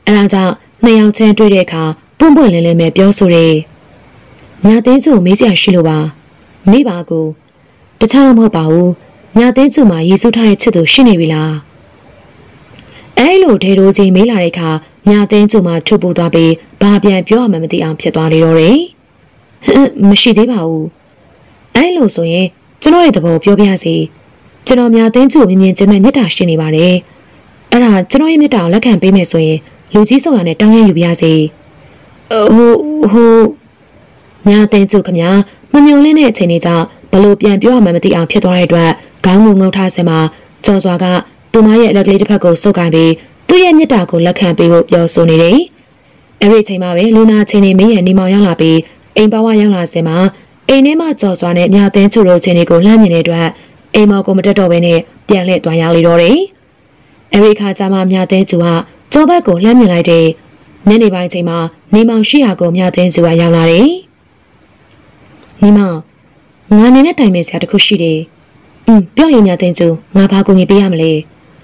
အဲဒါကြောင့်နှစ်ယောက်ချင်းတွေ့တဲ့အခါပွန့်ပွန့်လင်းလင်းပဲပြောဆိုတယ်ညာသိန်းစုကိုမေးစရာရှိလို့ပါမေးပါကိုတခြားတော့မဟုတ်ပါဘူးညာသိန်းစုမှာရေစုထားတဲ့ချစ်သူရှိနေပြီလားအဲလိုဒေတိုးကြီးမေးလာတဲ့အခါညာသိန်းစုမှာထုတ်ပို့သွားပြီးဘာပြန်ပြောရမှမသိအောင်ဖြစ်သွားလေတော့တယ်မရှိသေးပါဘူးအဲလိုဆိုရင်ကျွန်တော်ရဲ့သဘောပြောပြစီကျွန်တော်ညာသိန်းစုကိုမြင်မြင်ချင်းမဲ့မေတ္တာရှိနေပါတယ်အဲ့ဒါကျွန်တော်ရဲ့မေတ္တာကိုလက်ခံပေးမယ်ဆိုရင်လူကြီးဆောင်ရနဲ့တောင်းရယူပြရစီဟိုညာသိန်းစုခမညာမမြုံလင်းတဲ့အချိန်လေးကြောင့်ဘလို့ပြန်ပြောရမှမသိအောင်ဖြစ်သွားတဲ့အတွက်ခေါင်းငုံထားစင်မှာကျော်စွာကသူမရဲ့အလက်ကလေးတစ်ဖက်ကိုစုပ်ကိုင်ပြီးသူ့ရဲ့မေတ္တာကိုလက်ခံပေးဖို့ပြောဆိုနေတယ်အဲ့ဒီအချိန်မှာပဲလူနာချင်းနေမင်းရဲ့နေမောင်ရောက်လာပြီးအိမ်ပါဝါရောက်လာစင်မှာအိမ်ထဲမှာကြော်စွာနဲ့ညာသိန်းစုတို့ချင်းတွေကိုလှမ်းမြင်တဲ့အတွက်အိမ်မောင်ကိုမတက်တော့ဘဲနဲ့ပြန်လှည့်သွားရလေတော့တယ်အဲ့ဒီခါကျမှညာသိန်းစုကကျော်ဘက်ကိုလှမ်းမြင်လိုက်တဲ့ညနေပိုင်းချိန်မှာနေမောင်ရှိရာကိုညာသိန်းစုကရောက်လာတယ်နေမောင်ငါနေနဲ့တိုင်မဲ့ဆရာတခုရှိတယ်ပြောလေညာသိန်းစုငါဘာကူညီပေးရမလဲ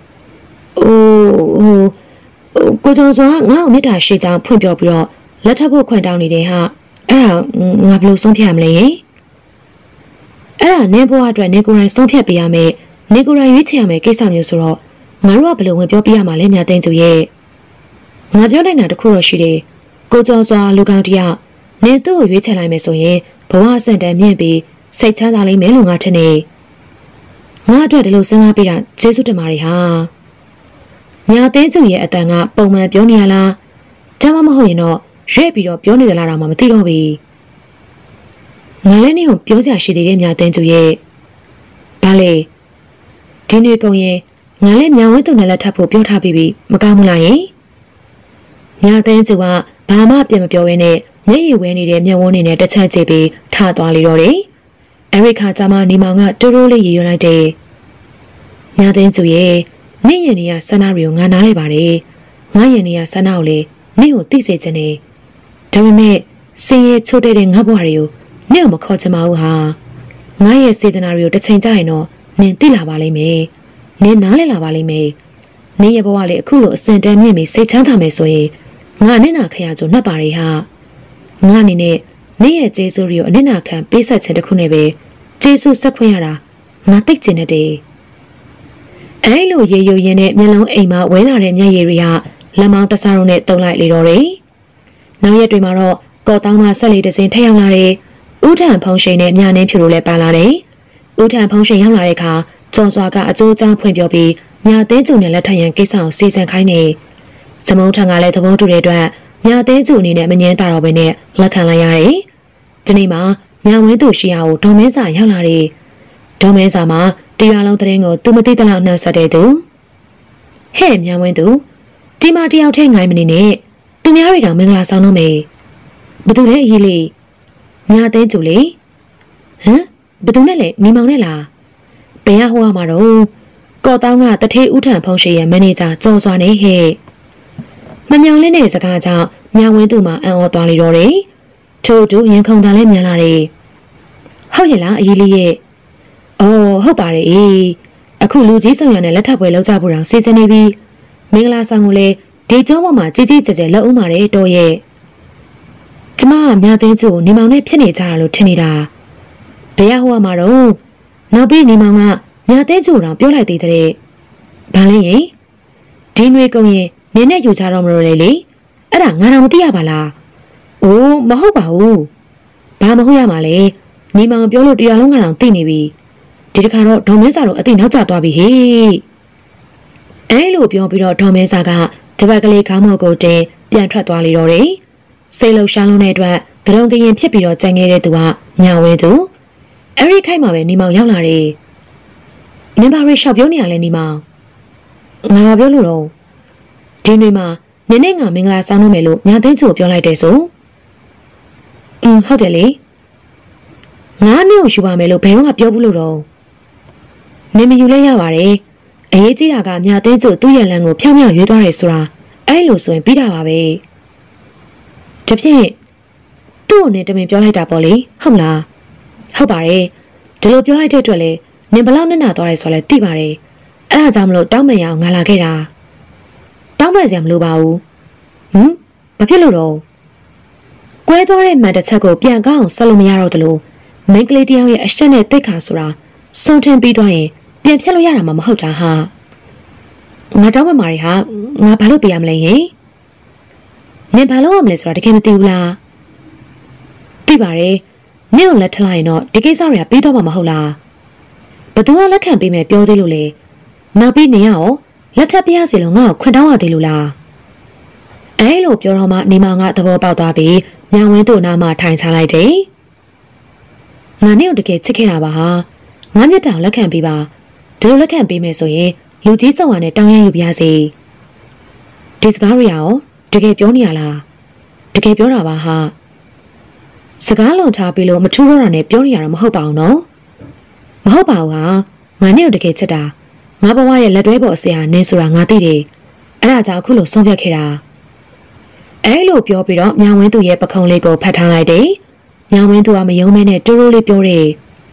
ကိုကျော်စွာငါ့ကိုမေတ္တာရှိကြောင်းဖွင့်ပြောပြီးတော့လက်ထပ်ဖို့ခွင့်တောင်းနေတယ်ဟာအဲ့ဒါငါဘယ်လိုဆုံးဖြတ်ရမလဲအဲ့ဒါနင်းဘွားအတွက်နေကိုယ်တိုင်ဆုံးဖြတ်ပေးရမယ်နေကိုယ်တိုင်ရွေးချယ်ရမယ်ကိစ္စမျိုးဆိုတော့ငါတို့ကဘယ်လိုဝင်ပြောပြရမှာလဲမြတ်သိန်းသူရဲ့ငါပြောနိုင်တာတခုတော့ရှိတယ်ကိုကျော်စွာလူကောင်းတယောက်နင်းသူ့ကိုရွေးချယ်လိုက်မယ်ဆိုရင်ဘဝအဆင့်တန်းမြင့်ပြီးစိတ်ချမ်းသာလိမ့်မယ်လို့ငါထင်နေငါအတွက်ဒီလိုစဉ်းစားပေးတာကျေးဇူးတင်ပါတယ်ဟာမြတ်သိန်းသူရဲ့အတန်ကပုံမှန်ပြောနေရလားဒါမှမဟုတ်ရင်တော့ရွေ့ပြီးတော့ပြောနေသလားတော့မသိတော့ဘူးငါလည်းနေကိုပြောစရာရှိသေးတယ်မြတ်သိန်းသူရဲ့ဘာလဲဒီနေ့ကုန်ရင်ငါလည်းမြောင်ဝဲသူနဲ့လက်ထပ်ဖို့ပြောထားပြီးပြီမကောင်းဘူးလားယင်မြတ်သိန်းသူကဘာမှပြန်မပြောဘဲနဲ့မျက်ရည်ဝဲနေတဲ့မျက်ဝန်းနေနဲ့တစ်ချက်ကြည့်ပြီးထသွားလေတော့တယ်အရိခါကျမနေမောင်ကတိုးတိုးလေးရေရွလိုက်တယ်မြတ်သိန်းသူရဲ့နေ့ရင်နေရဆန္ဒတွေကိုငါနားလိုက်ပါတယ်ငါရင်နေရဆန္ဒကိုလေနေ့ကိုသိစေချင်နေဒါပေမဲ့စင်ရဲ့ချိုးတဲ့ငါ့ဘဝတွေကိုနေ့ကိုမခေါ်ချင်ပါဘူးဟာငါရဲ့စေတနာတွေကိုတစ်ချိန်ကြာရင်တော့နင်သိလာပါလိမ့်မယ်နင်နားလည်လာပါလိမ့်မယ်နင်ရဲ့ဘဝလေးအခုလိုအစင်တန်းမြင့်ပြီးစိတ်ချမ်းသာမယ်ဆိုရင်ငါနဲ့နာခရကြုံနှက်ပါရဲ့ဟာငါအနေနဲ့နင်ရဲ့ကျေးဇူးတွေကိုအနစ်နာခံပေးဆက်ခြင်းတစ်ခုနဲ့ပဲကျေးဇူးဆက်ခွင့်ရတာငါသိကျင်နေတယ်အဲလိုရေယိုရင်နဲ့မျက်လုံးအိမ်မှာဝဲလာတဲ့မျက်ရည်တွေကလက်မောင်းတစားလုံးနဲ့တုံလိုက်လေတော့တယ်နောက်ရက်တွေမှာတော့ကော်တောင်းမှဆက်လေးတစ်စင်းထည့်ရောက်လာတယ်ဥထံဖုံးရှိန်နဲ့မြနှင်းဖြူတို့လည်းပါလာတယ်ဥထံဖုံးရှိန်ရောက်လာတဲ့အခါကျော်စွာကအကျိုးကြားဖွင့်ပြောပြီးမြသိန်းကျုံနဲ့လက်ထပ်ရန်ကိစ္စကိုစီစဉ်ခိုင်းနေစမုံထံကလည်းသဘောတူတဲ့အတွက်မြသိန်းကျုံအနေနဲ့မငင်းတာတော့ပဲနဲ့လက်ခံလိုက်ရတယ်ဒီနေ့မှာမြဝင်းသူရှိရာကိုဒေါ်မင်းစာရောက်လာတယ်ဒေါ်မင်းစာမှာတရားလုံးသတင်းကိုသူမသိတလောက်နှံဆက်တဲ့သူဟဲ့မြဝင်းသူဒီမှာတယောက်ထဲငိုင်းမနေနဲ့သူများတွေတောင်မင်္ဂလာဆောင်တော့မယ်ဘသူလဲအရေးလေးမြသိန်းကျုံလေဟမ်ဘသူနဲ့လဲနေမောင်နဲ့လားဘယ်ဟိုမှာတော့ကော်တောင်းကတထေးဥထံဖုံးရှိရဲ့မန်နေဂျာကြော်စွာနေဟဲ့မမြောင်လင်းတဲ့စကားကြောင့်မြဝင်းသူမှာအံ့ဩသွားလေတော့တယ်ထို့တူရင်ခုန်တန်လဲမြန်လာတယ်ဟုတ်ရဲ့လားအရေးလေးရဲ့အော်ဟုတ်ပါတယ်အေးအခုလူကြီးဆောင်ရနဲ့လက်ထပ်ပွဲလောက်ကြဖို့တော့စီစဉ်နေပြီမင်္ဂလာဆောင်ကိုလည်းဒီကျောင်းပေါ်မှာကြီးကြီးကျယ်ကျယ်လက်ဦးပါတယ်တော့ရဲ့ကျမကမြသိန်းကျို့နေမောင်နဲ့ဖြစ်နေကြတာလို့ထင်နေတာဘယ်ဟိုမှာတော့နောက်ပြီးနေမောင်ကမြသိန်းကျို့တော့ပြောလိုက်သေးတဲ့ဘာလဲရင်ဒီနွေကုန်ရင်နင်းနဲ့ယူချတော့မလို့လေအဲ့ဒါငါတော့မသိရပါလားအိုးမဟုတ်ပါဘူးဘာမဟုတ်ရမှာလဲနေမောင်ပြောလို့တရားလုံးကတော့သိနေပြီဒီတခါတော့ဒေါ်မင်းစာတော့အသိနောက်ကျသွားပြီဟေးအဲလိုပြောပြီးတော့ဒေါ်မင်းစာကတပတ်ကလေးခေါင်းမောက်ကိုတင်ပြန်ထွက်သွားလေတော့တယ်စိတ်လှရှားလုံးတဲ့အတွက်ကရုံကရင်ဖြစ်ပြီးတော့ကြံခဲ့တဲ့သူကညဝင်းသူအဲ့ဒီခိုက်မှာပဲနေမောင်ရောက်လာတယ်နင်ဘာရိရှောက်ပြောနေရလဲနေမောင်ငါပြောလို့တော့ဒီနေ့မှာနင်းနဲ့ငါမင်္ဂလာဆောင်တော့မယ်လို့ညာသိန်းချိုပြောလိုက်တယ်ဆိုဟုတ်တယ်လေငါနဲ့ကိုယူပါမယ်လို့ဘယ်တော့မှပြောဘူးလို့တော့နင်မယူလဲရပါတယ်အရေးကြီးတာကညာသိန်းချိုသူ့ရဲ့လမ်းကိုဖြောင်းဖြောင်းရွေးသွားတယ်ဆိုတာအဲ့လိုဆိုရင်ပြီးတာပါပဲတဖြင့်သူ့ကိုနဲ့တမင်ပြောလိုက်တာပေါ့လေဟုတ်လားဟုတ်ပါတယ်ဒီလိုပြောလိုက်တဲ့အတွက်လေနင်ဘလောက်နဲ့နာသွားတယ်ဆိုလဲသိပါတယ်အဲ့ဒါကြောင့်မလို့တောင်းပန်ရအောင်ငါလာခဲ့တာတောင်းပန်စရာမလိုပါဘူးဘာဖြစ်လို့တော့ကွဲသွားတဲ့မှန်တစ်ချက်ကိုပြန်ကောင်းဆက်လို့မရတော့တလို့မိန်းကလေးတယောက်ရဲ့အရှက်နဲ့တိတ်ခါဆိုတာစုံထင်ပြီးသွားရင်ပြန်ဖြတ်လို့ရတာမှမဟုတ်တာဟာငါတောင်းပန်ပါရီဟာငါဘာလို့ပြရမလဲယင်နင်ဘာလို့ရမလဲဆိုတာတကယ်မသိဘူးလားသိပါတယ်နင့်ကိုလက်ထလိုက်ရင်တော့ဒီကိစ္စတွေကပြီးတော့မှမဟုတ်လားဘသူကလက်ခံပေးမယ်ပြောသေးလို့လေနောက်ပြီးနေရအောင်လက်ထပ်ပြရစီလို့ငါ့ကိုခွင့်တောင်းရသေးလို့လားအဲလိုပြောတော့မှနေမောင်ကသဘောပေါက်သွားပြီးညောင်ဝင်းတို့နားမှာထိုင်ချလိုက်တယ်ငါနဲ့တကယ်ချစ်ခဲ့တာပါဟာငါမျက်တောင်လက်ခံပေးပါဒီလိုလက်ခံပေးမယ်ဆိုရင်လူကြီးစော်ဝါနဲ့တောင်းရယူပြစေဒီစကားတွေရောတကယ်ပြောနေရလားတကယ်ပြောတာပါဟာစကားလုံထားပြီးလို့မထူးတော့တာနဲ့ပြောနေရတာမဟုတ်ပါဘူးနော်မဟုတ်ပါဘူးဟာငါနဲ့တကယ်ချစ်တာငါဘဝရဲ့လက်တွဲပေါ်အစရာနင်းဆိုတာငါသိတယ်အဲ့ဒါကြောင့်အခုလိုဆုံးဖြတ်ခဲ့တာအဲလိုပြောပြီးတော့ညောင်ဝင်းသူရဲ့ပခုံးလေးကိုဖတ်ထားလိုက်တယ်ညောင်ဝင်းသူကမယုံမဲနဲ့တိုးတိုးလေးပြောတယ်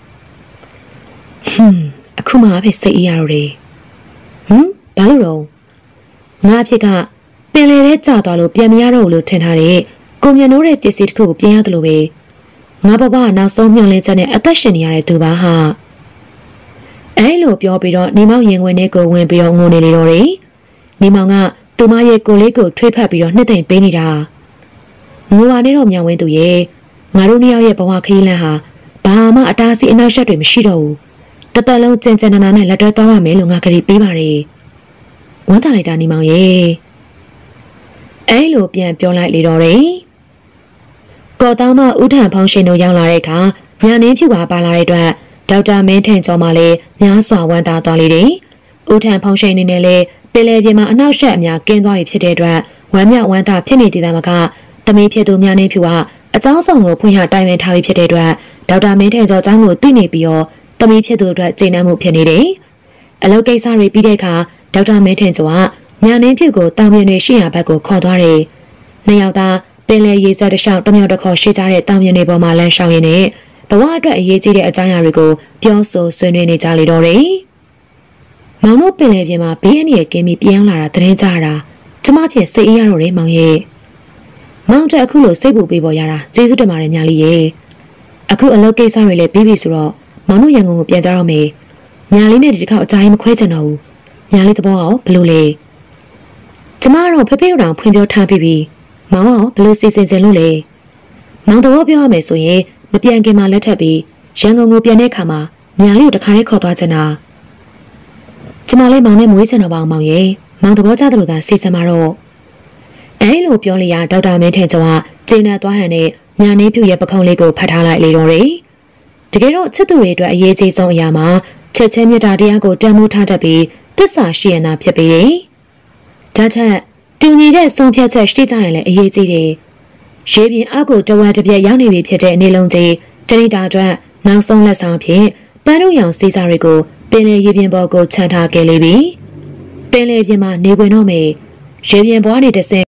အခုမှပဲစိတ်အေးရတော့တယ်ဘာလို့တော့ငါအဖြစ်ကပင်လေထဲကျသွားလို့ပြန်မရတော့ဘူးလို့ထင်ထားတဲ့ကိုမြတ်နိုးတဲ့ပစ္စည်းတစ်ခုကိုပြန်ရတယ်လို့ပဲငါဘဘနောက်ဆုံးမျှော်လင့်ချက်နဲ့အသက်ရှင်နေရတဲ့သူပါဟာအဲလိုပြောပြီးတော့နေမောင်ရင်ဝင်ထဲကိုဝင်ပြီးတော့ငိုနေလေတော့တယ်နေမောင်ကသူမရဲ့ကိုလေးကိုထွေးဖက်ပြီးတော့နှစ်သိမ့်ပေးနေတာငိုပါနဲ့တော့မြောင်ဝင်းသူရဲ့ငါတို့နှစ်ယောက်ရဲ့ဘဝခရီးလမ်းဟာဘာမှအတားအဆီးအနောက်ရှက်တွေမရှိတော့ဘူးတသက်လုံးကြင်ကြံနာနာနဲ့လက်တွဲသွားရမယ်လို့ငါကလေးပေးပါတယ်ဝမ်းသာလိုက်တာနေမောင်ရဲ့အဲလိုပြန်ပြောလိုက်လေတော့တယ်ကော်တောင်းမဥထံဖောင်းရှင်တို့ရောက်လာတဲ့အခါညာနေဖြူပါလာတဲ့အတွက်ဒေါက်တာမင်းထင်ကျော်မှလည်းများစွာဝမ်းသာသွားလေတယ်ဥထံဖောင်းရှင်နေနဲ့လည်းပင်လယ်ပြင်မှာအနောက်ရှက်အများကင်းသွားပြီဖြစ်တဲ့အတွက်ဝမ်းမြောက်ဝမ်းသာဖြစ်နေတဲ့တမကသမီးဖြစ်သူများနေဖြူကအကြောင်းဆောင်ကိုဖွင့်ရတိုင်ပင်ထားပြီးဖြစ်တဲ့အတွက်ဒေါက်တာမင်းထင်ကျော်အကြောင်းကိုသိနေပြီးတော့သမီးဖြစ်သူအတွက်ကျေနပ်မှုဖြစ်နေတယ်အလုပ်ကိစ္စတွေပြီးတဲ့အခါဒေါက်တာမင်းထင်ကျော်ကညာနေဖြူကိုတောင်ပြင်တွေရှိရာဘက်ကိုခေါ်သွားတယ်နှစ်ယောက်သားပင်လယ်ရေစက်တစ်လျှောက်တစ်မြောက်တစ်ခေါ်ရှိကြတဲ့တောင်ပြင်တွေပေါ်မှာလမ်းလျှောက်ရင်းနဲ့ဘဝအတွက်အရေးကြီးတဲ့အကြောင်းအရာတွေကိုပြောဆိုဆွေးနွေးနေကြလေတော့တယ်မောင်တို့ပင်လယ်ပြင်မှာဘေးအန္တရာယ်ကင်းပြီးပြန်လာတာသတင်းကြတာကျမဖြစ်စိတ်အေးရတော့တယ်မောင်ရဲ့မောင်တက်အခုလိုစိတ်ပူပေးပေါ်ရတာကျေးဇူးတင်ပါတယ်ညာလေးရဲ့အခုအလုပ်ကိစ္စတွေလည်းပြီးပြီဆိုတော့မောင်တို့ရန်ကုန်ကိုပြန်ကြတော့မယ်ညာလေးနဲ့ဒီတစ်ခါအကြိုင်းမခွဲချင်တော့ဘူးညာလေးသဘောအောင်ဘယ်လိုလဲကျမကတော့ဖေဖေတို့တောင်ဖွင့်ပြောထားပြီးပြီမောင်ကဘယ်လိုစီစဉ်စင်လို့လဲမောင်တော်ပြောရမယ်ဆိုရင်မပြန်ခင်မှာလက်ထပ်ပြီးရန်ကုန်ကိုပြန်တဲ့အခါမှာညာလေးကိုတခါတည်းခေါ်သွားချင်တာကျမလေးမောင်နဲ့မွေးချင်တော့ပါအောင်မောင်ရဲ့မောင်သဘောကျတယ်လို့သာစီစဉ်မှာတော့အဲလိုပြောလိုက်ရဒေါက်တာမင်းထင်ကျော်ကကျင်းနဲ့သွားဟန်နဲ့ညာနေပြူရဲ့ပခုံးလေးကိုဖတ်ထားလိုက်လေတော့တယ်တကယ်တော့ချစ်သူတွေအတွက်အရေးကြီးဆုံးအရာမှာချက်ချင်းမြတ်တာတရားကိုတန်ဖိုးထားတတ်ပြီးသစ္စာရှိရနာဖြစ်ပေတယ်ဒါထက်တူညီတဲ့ဆုံးဖြတ်ချက်ရှိကြရင်လည်းအရေးကြီးတယ်ရေပြင်အောက်ကိုတဝက်တစ်ပြက်ရောက်နေပြီဖြစ်တဲ့အနေလုံးကြီးတဏိတာအတွက်နောက်ဆုံးလက်ဆောင်ဖြင့်ပန်းတို့ရောင်စီစာတွေကိုပင်လယ်ရေပြင်ပေါ်ကိုခြံထားခဲ့လေပြီပင်လယ်ပြင်မှာနေဝင်တော့မယ်ရေပြင်ဘွားနေတဆင်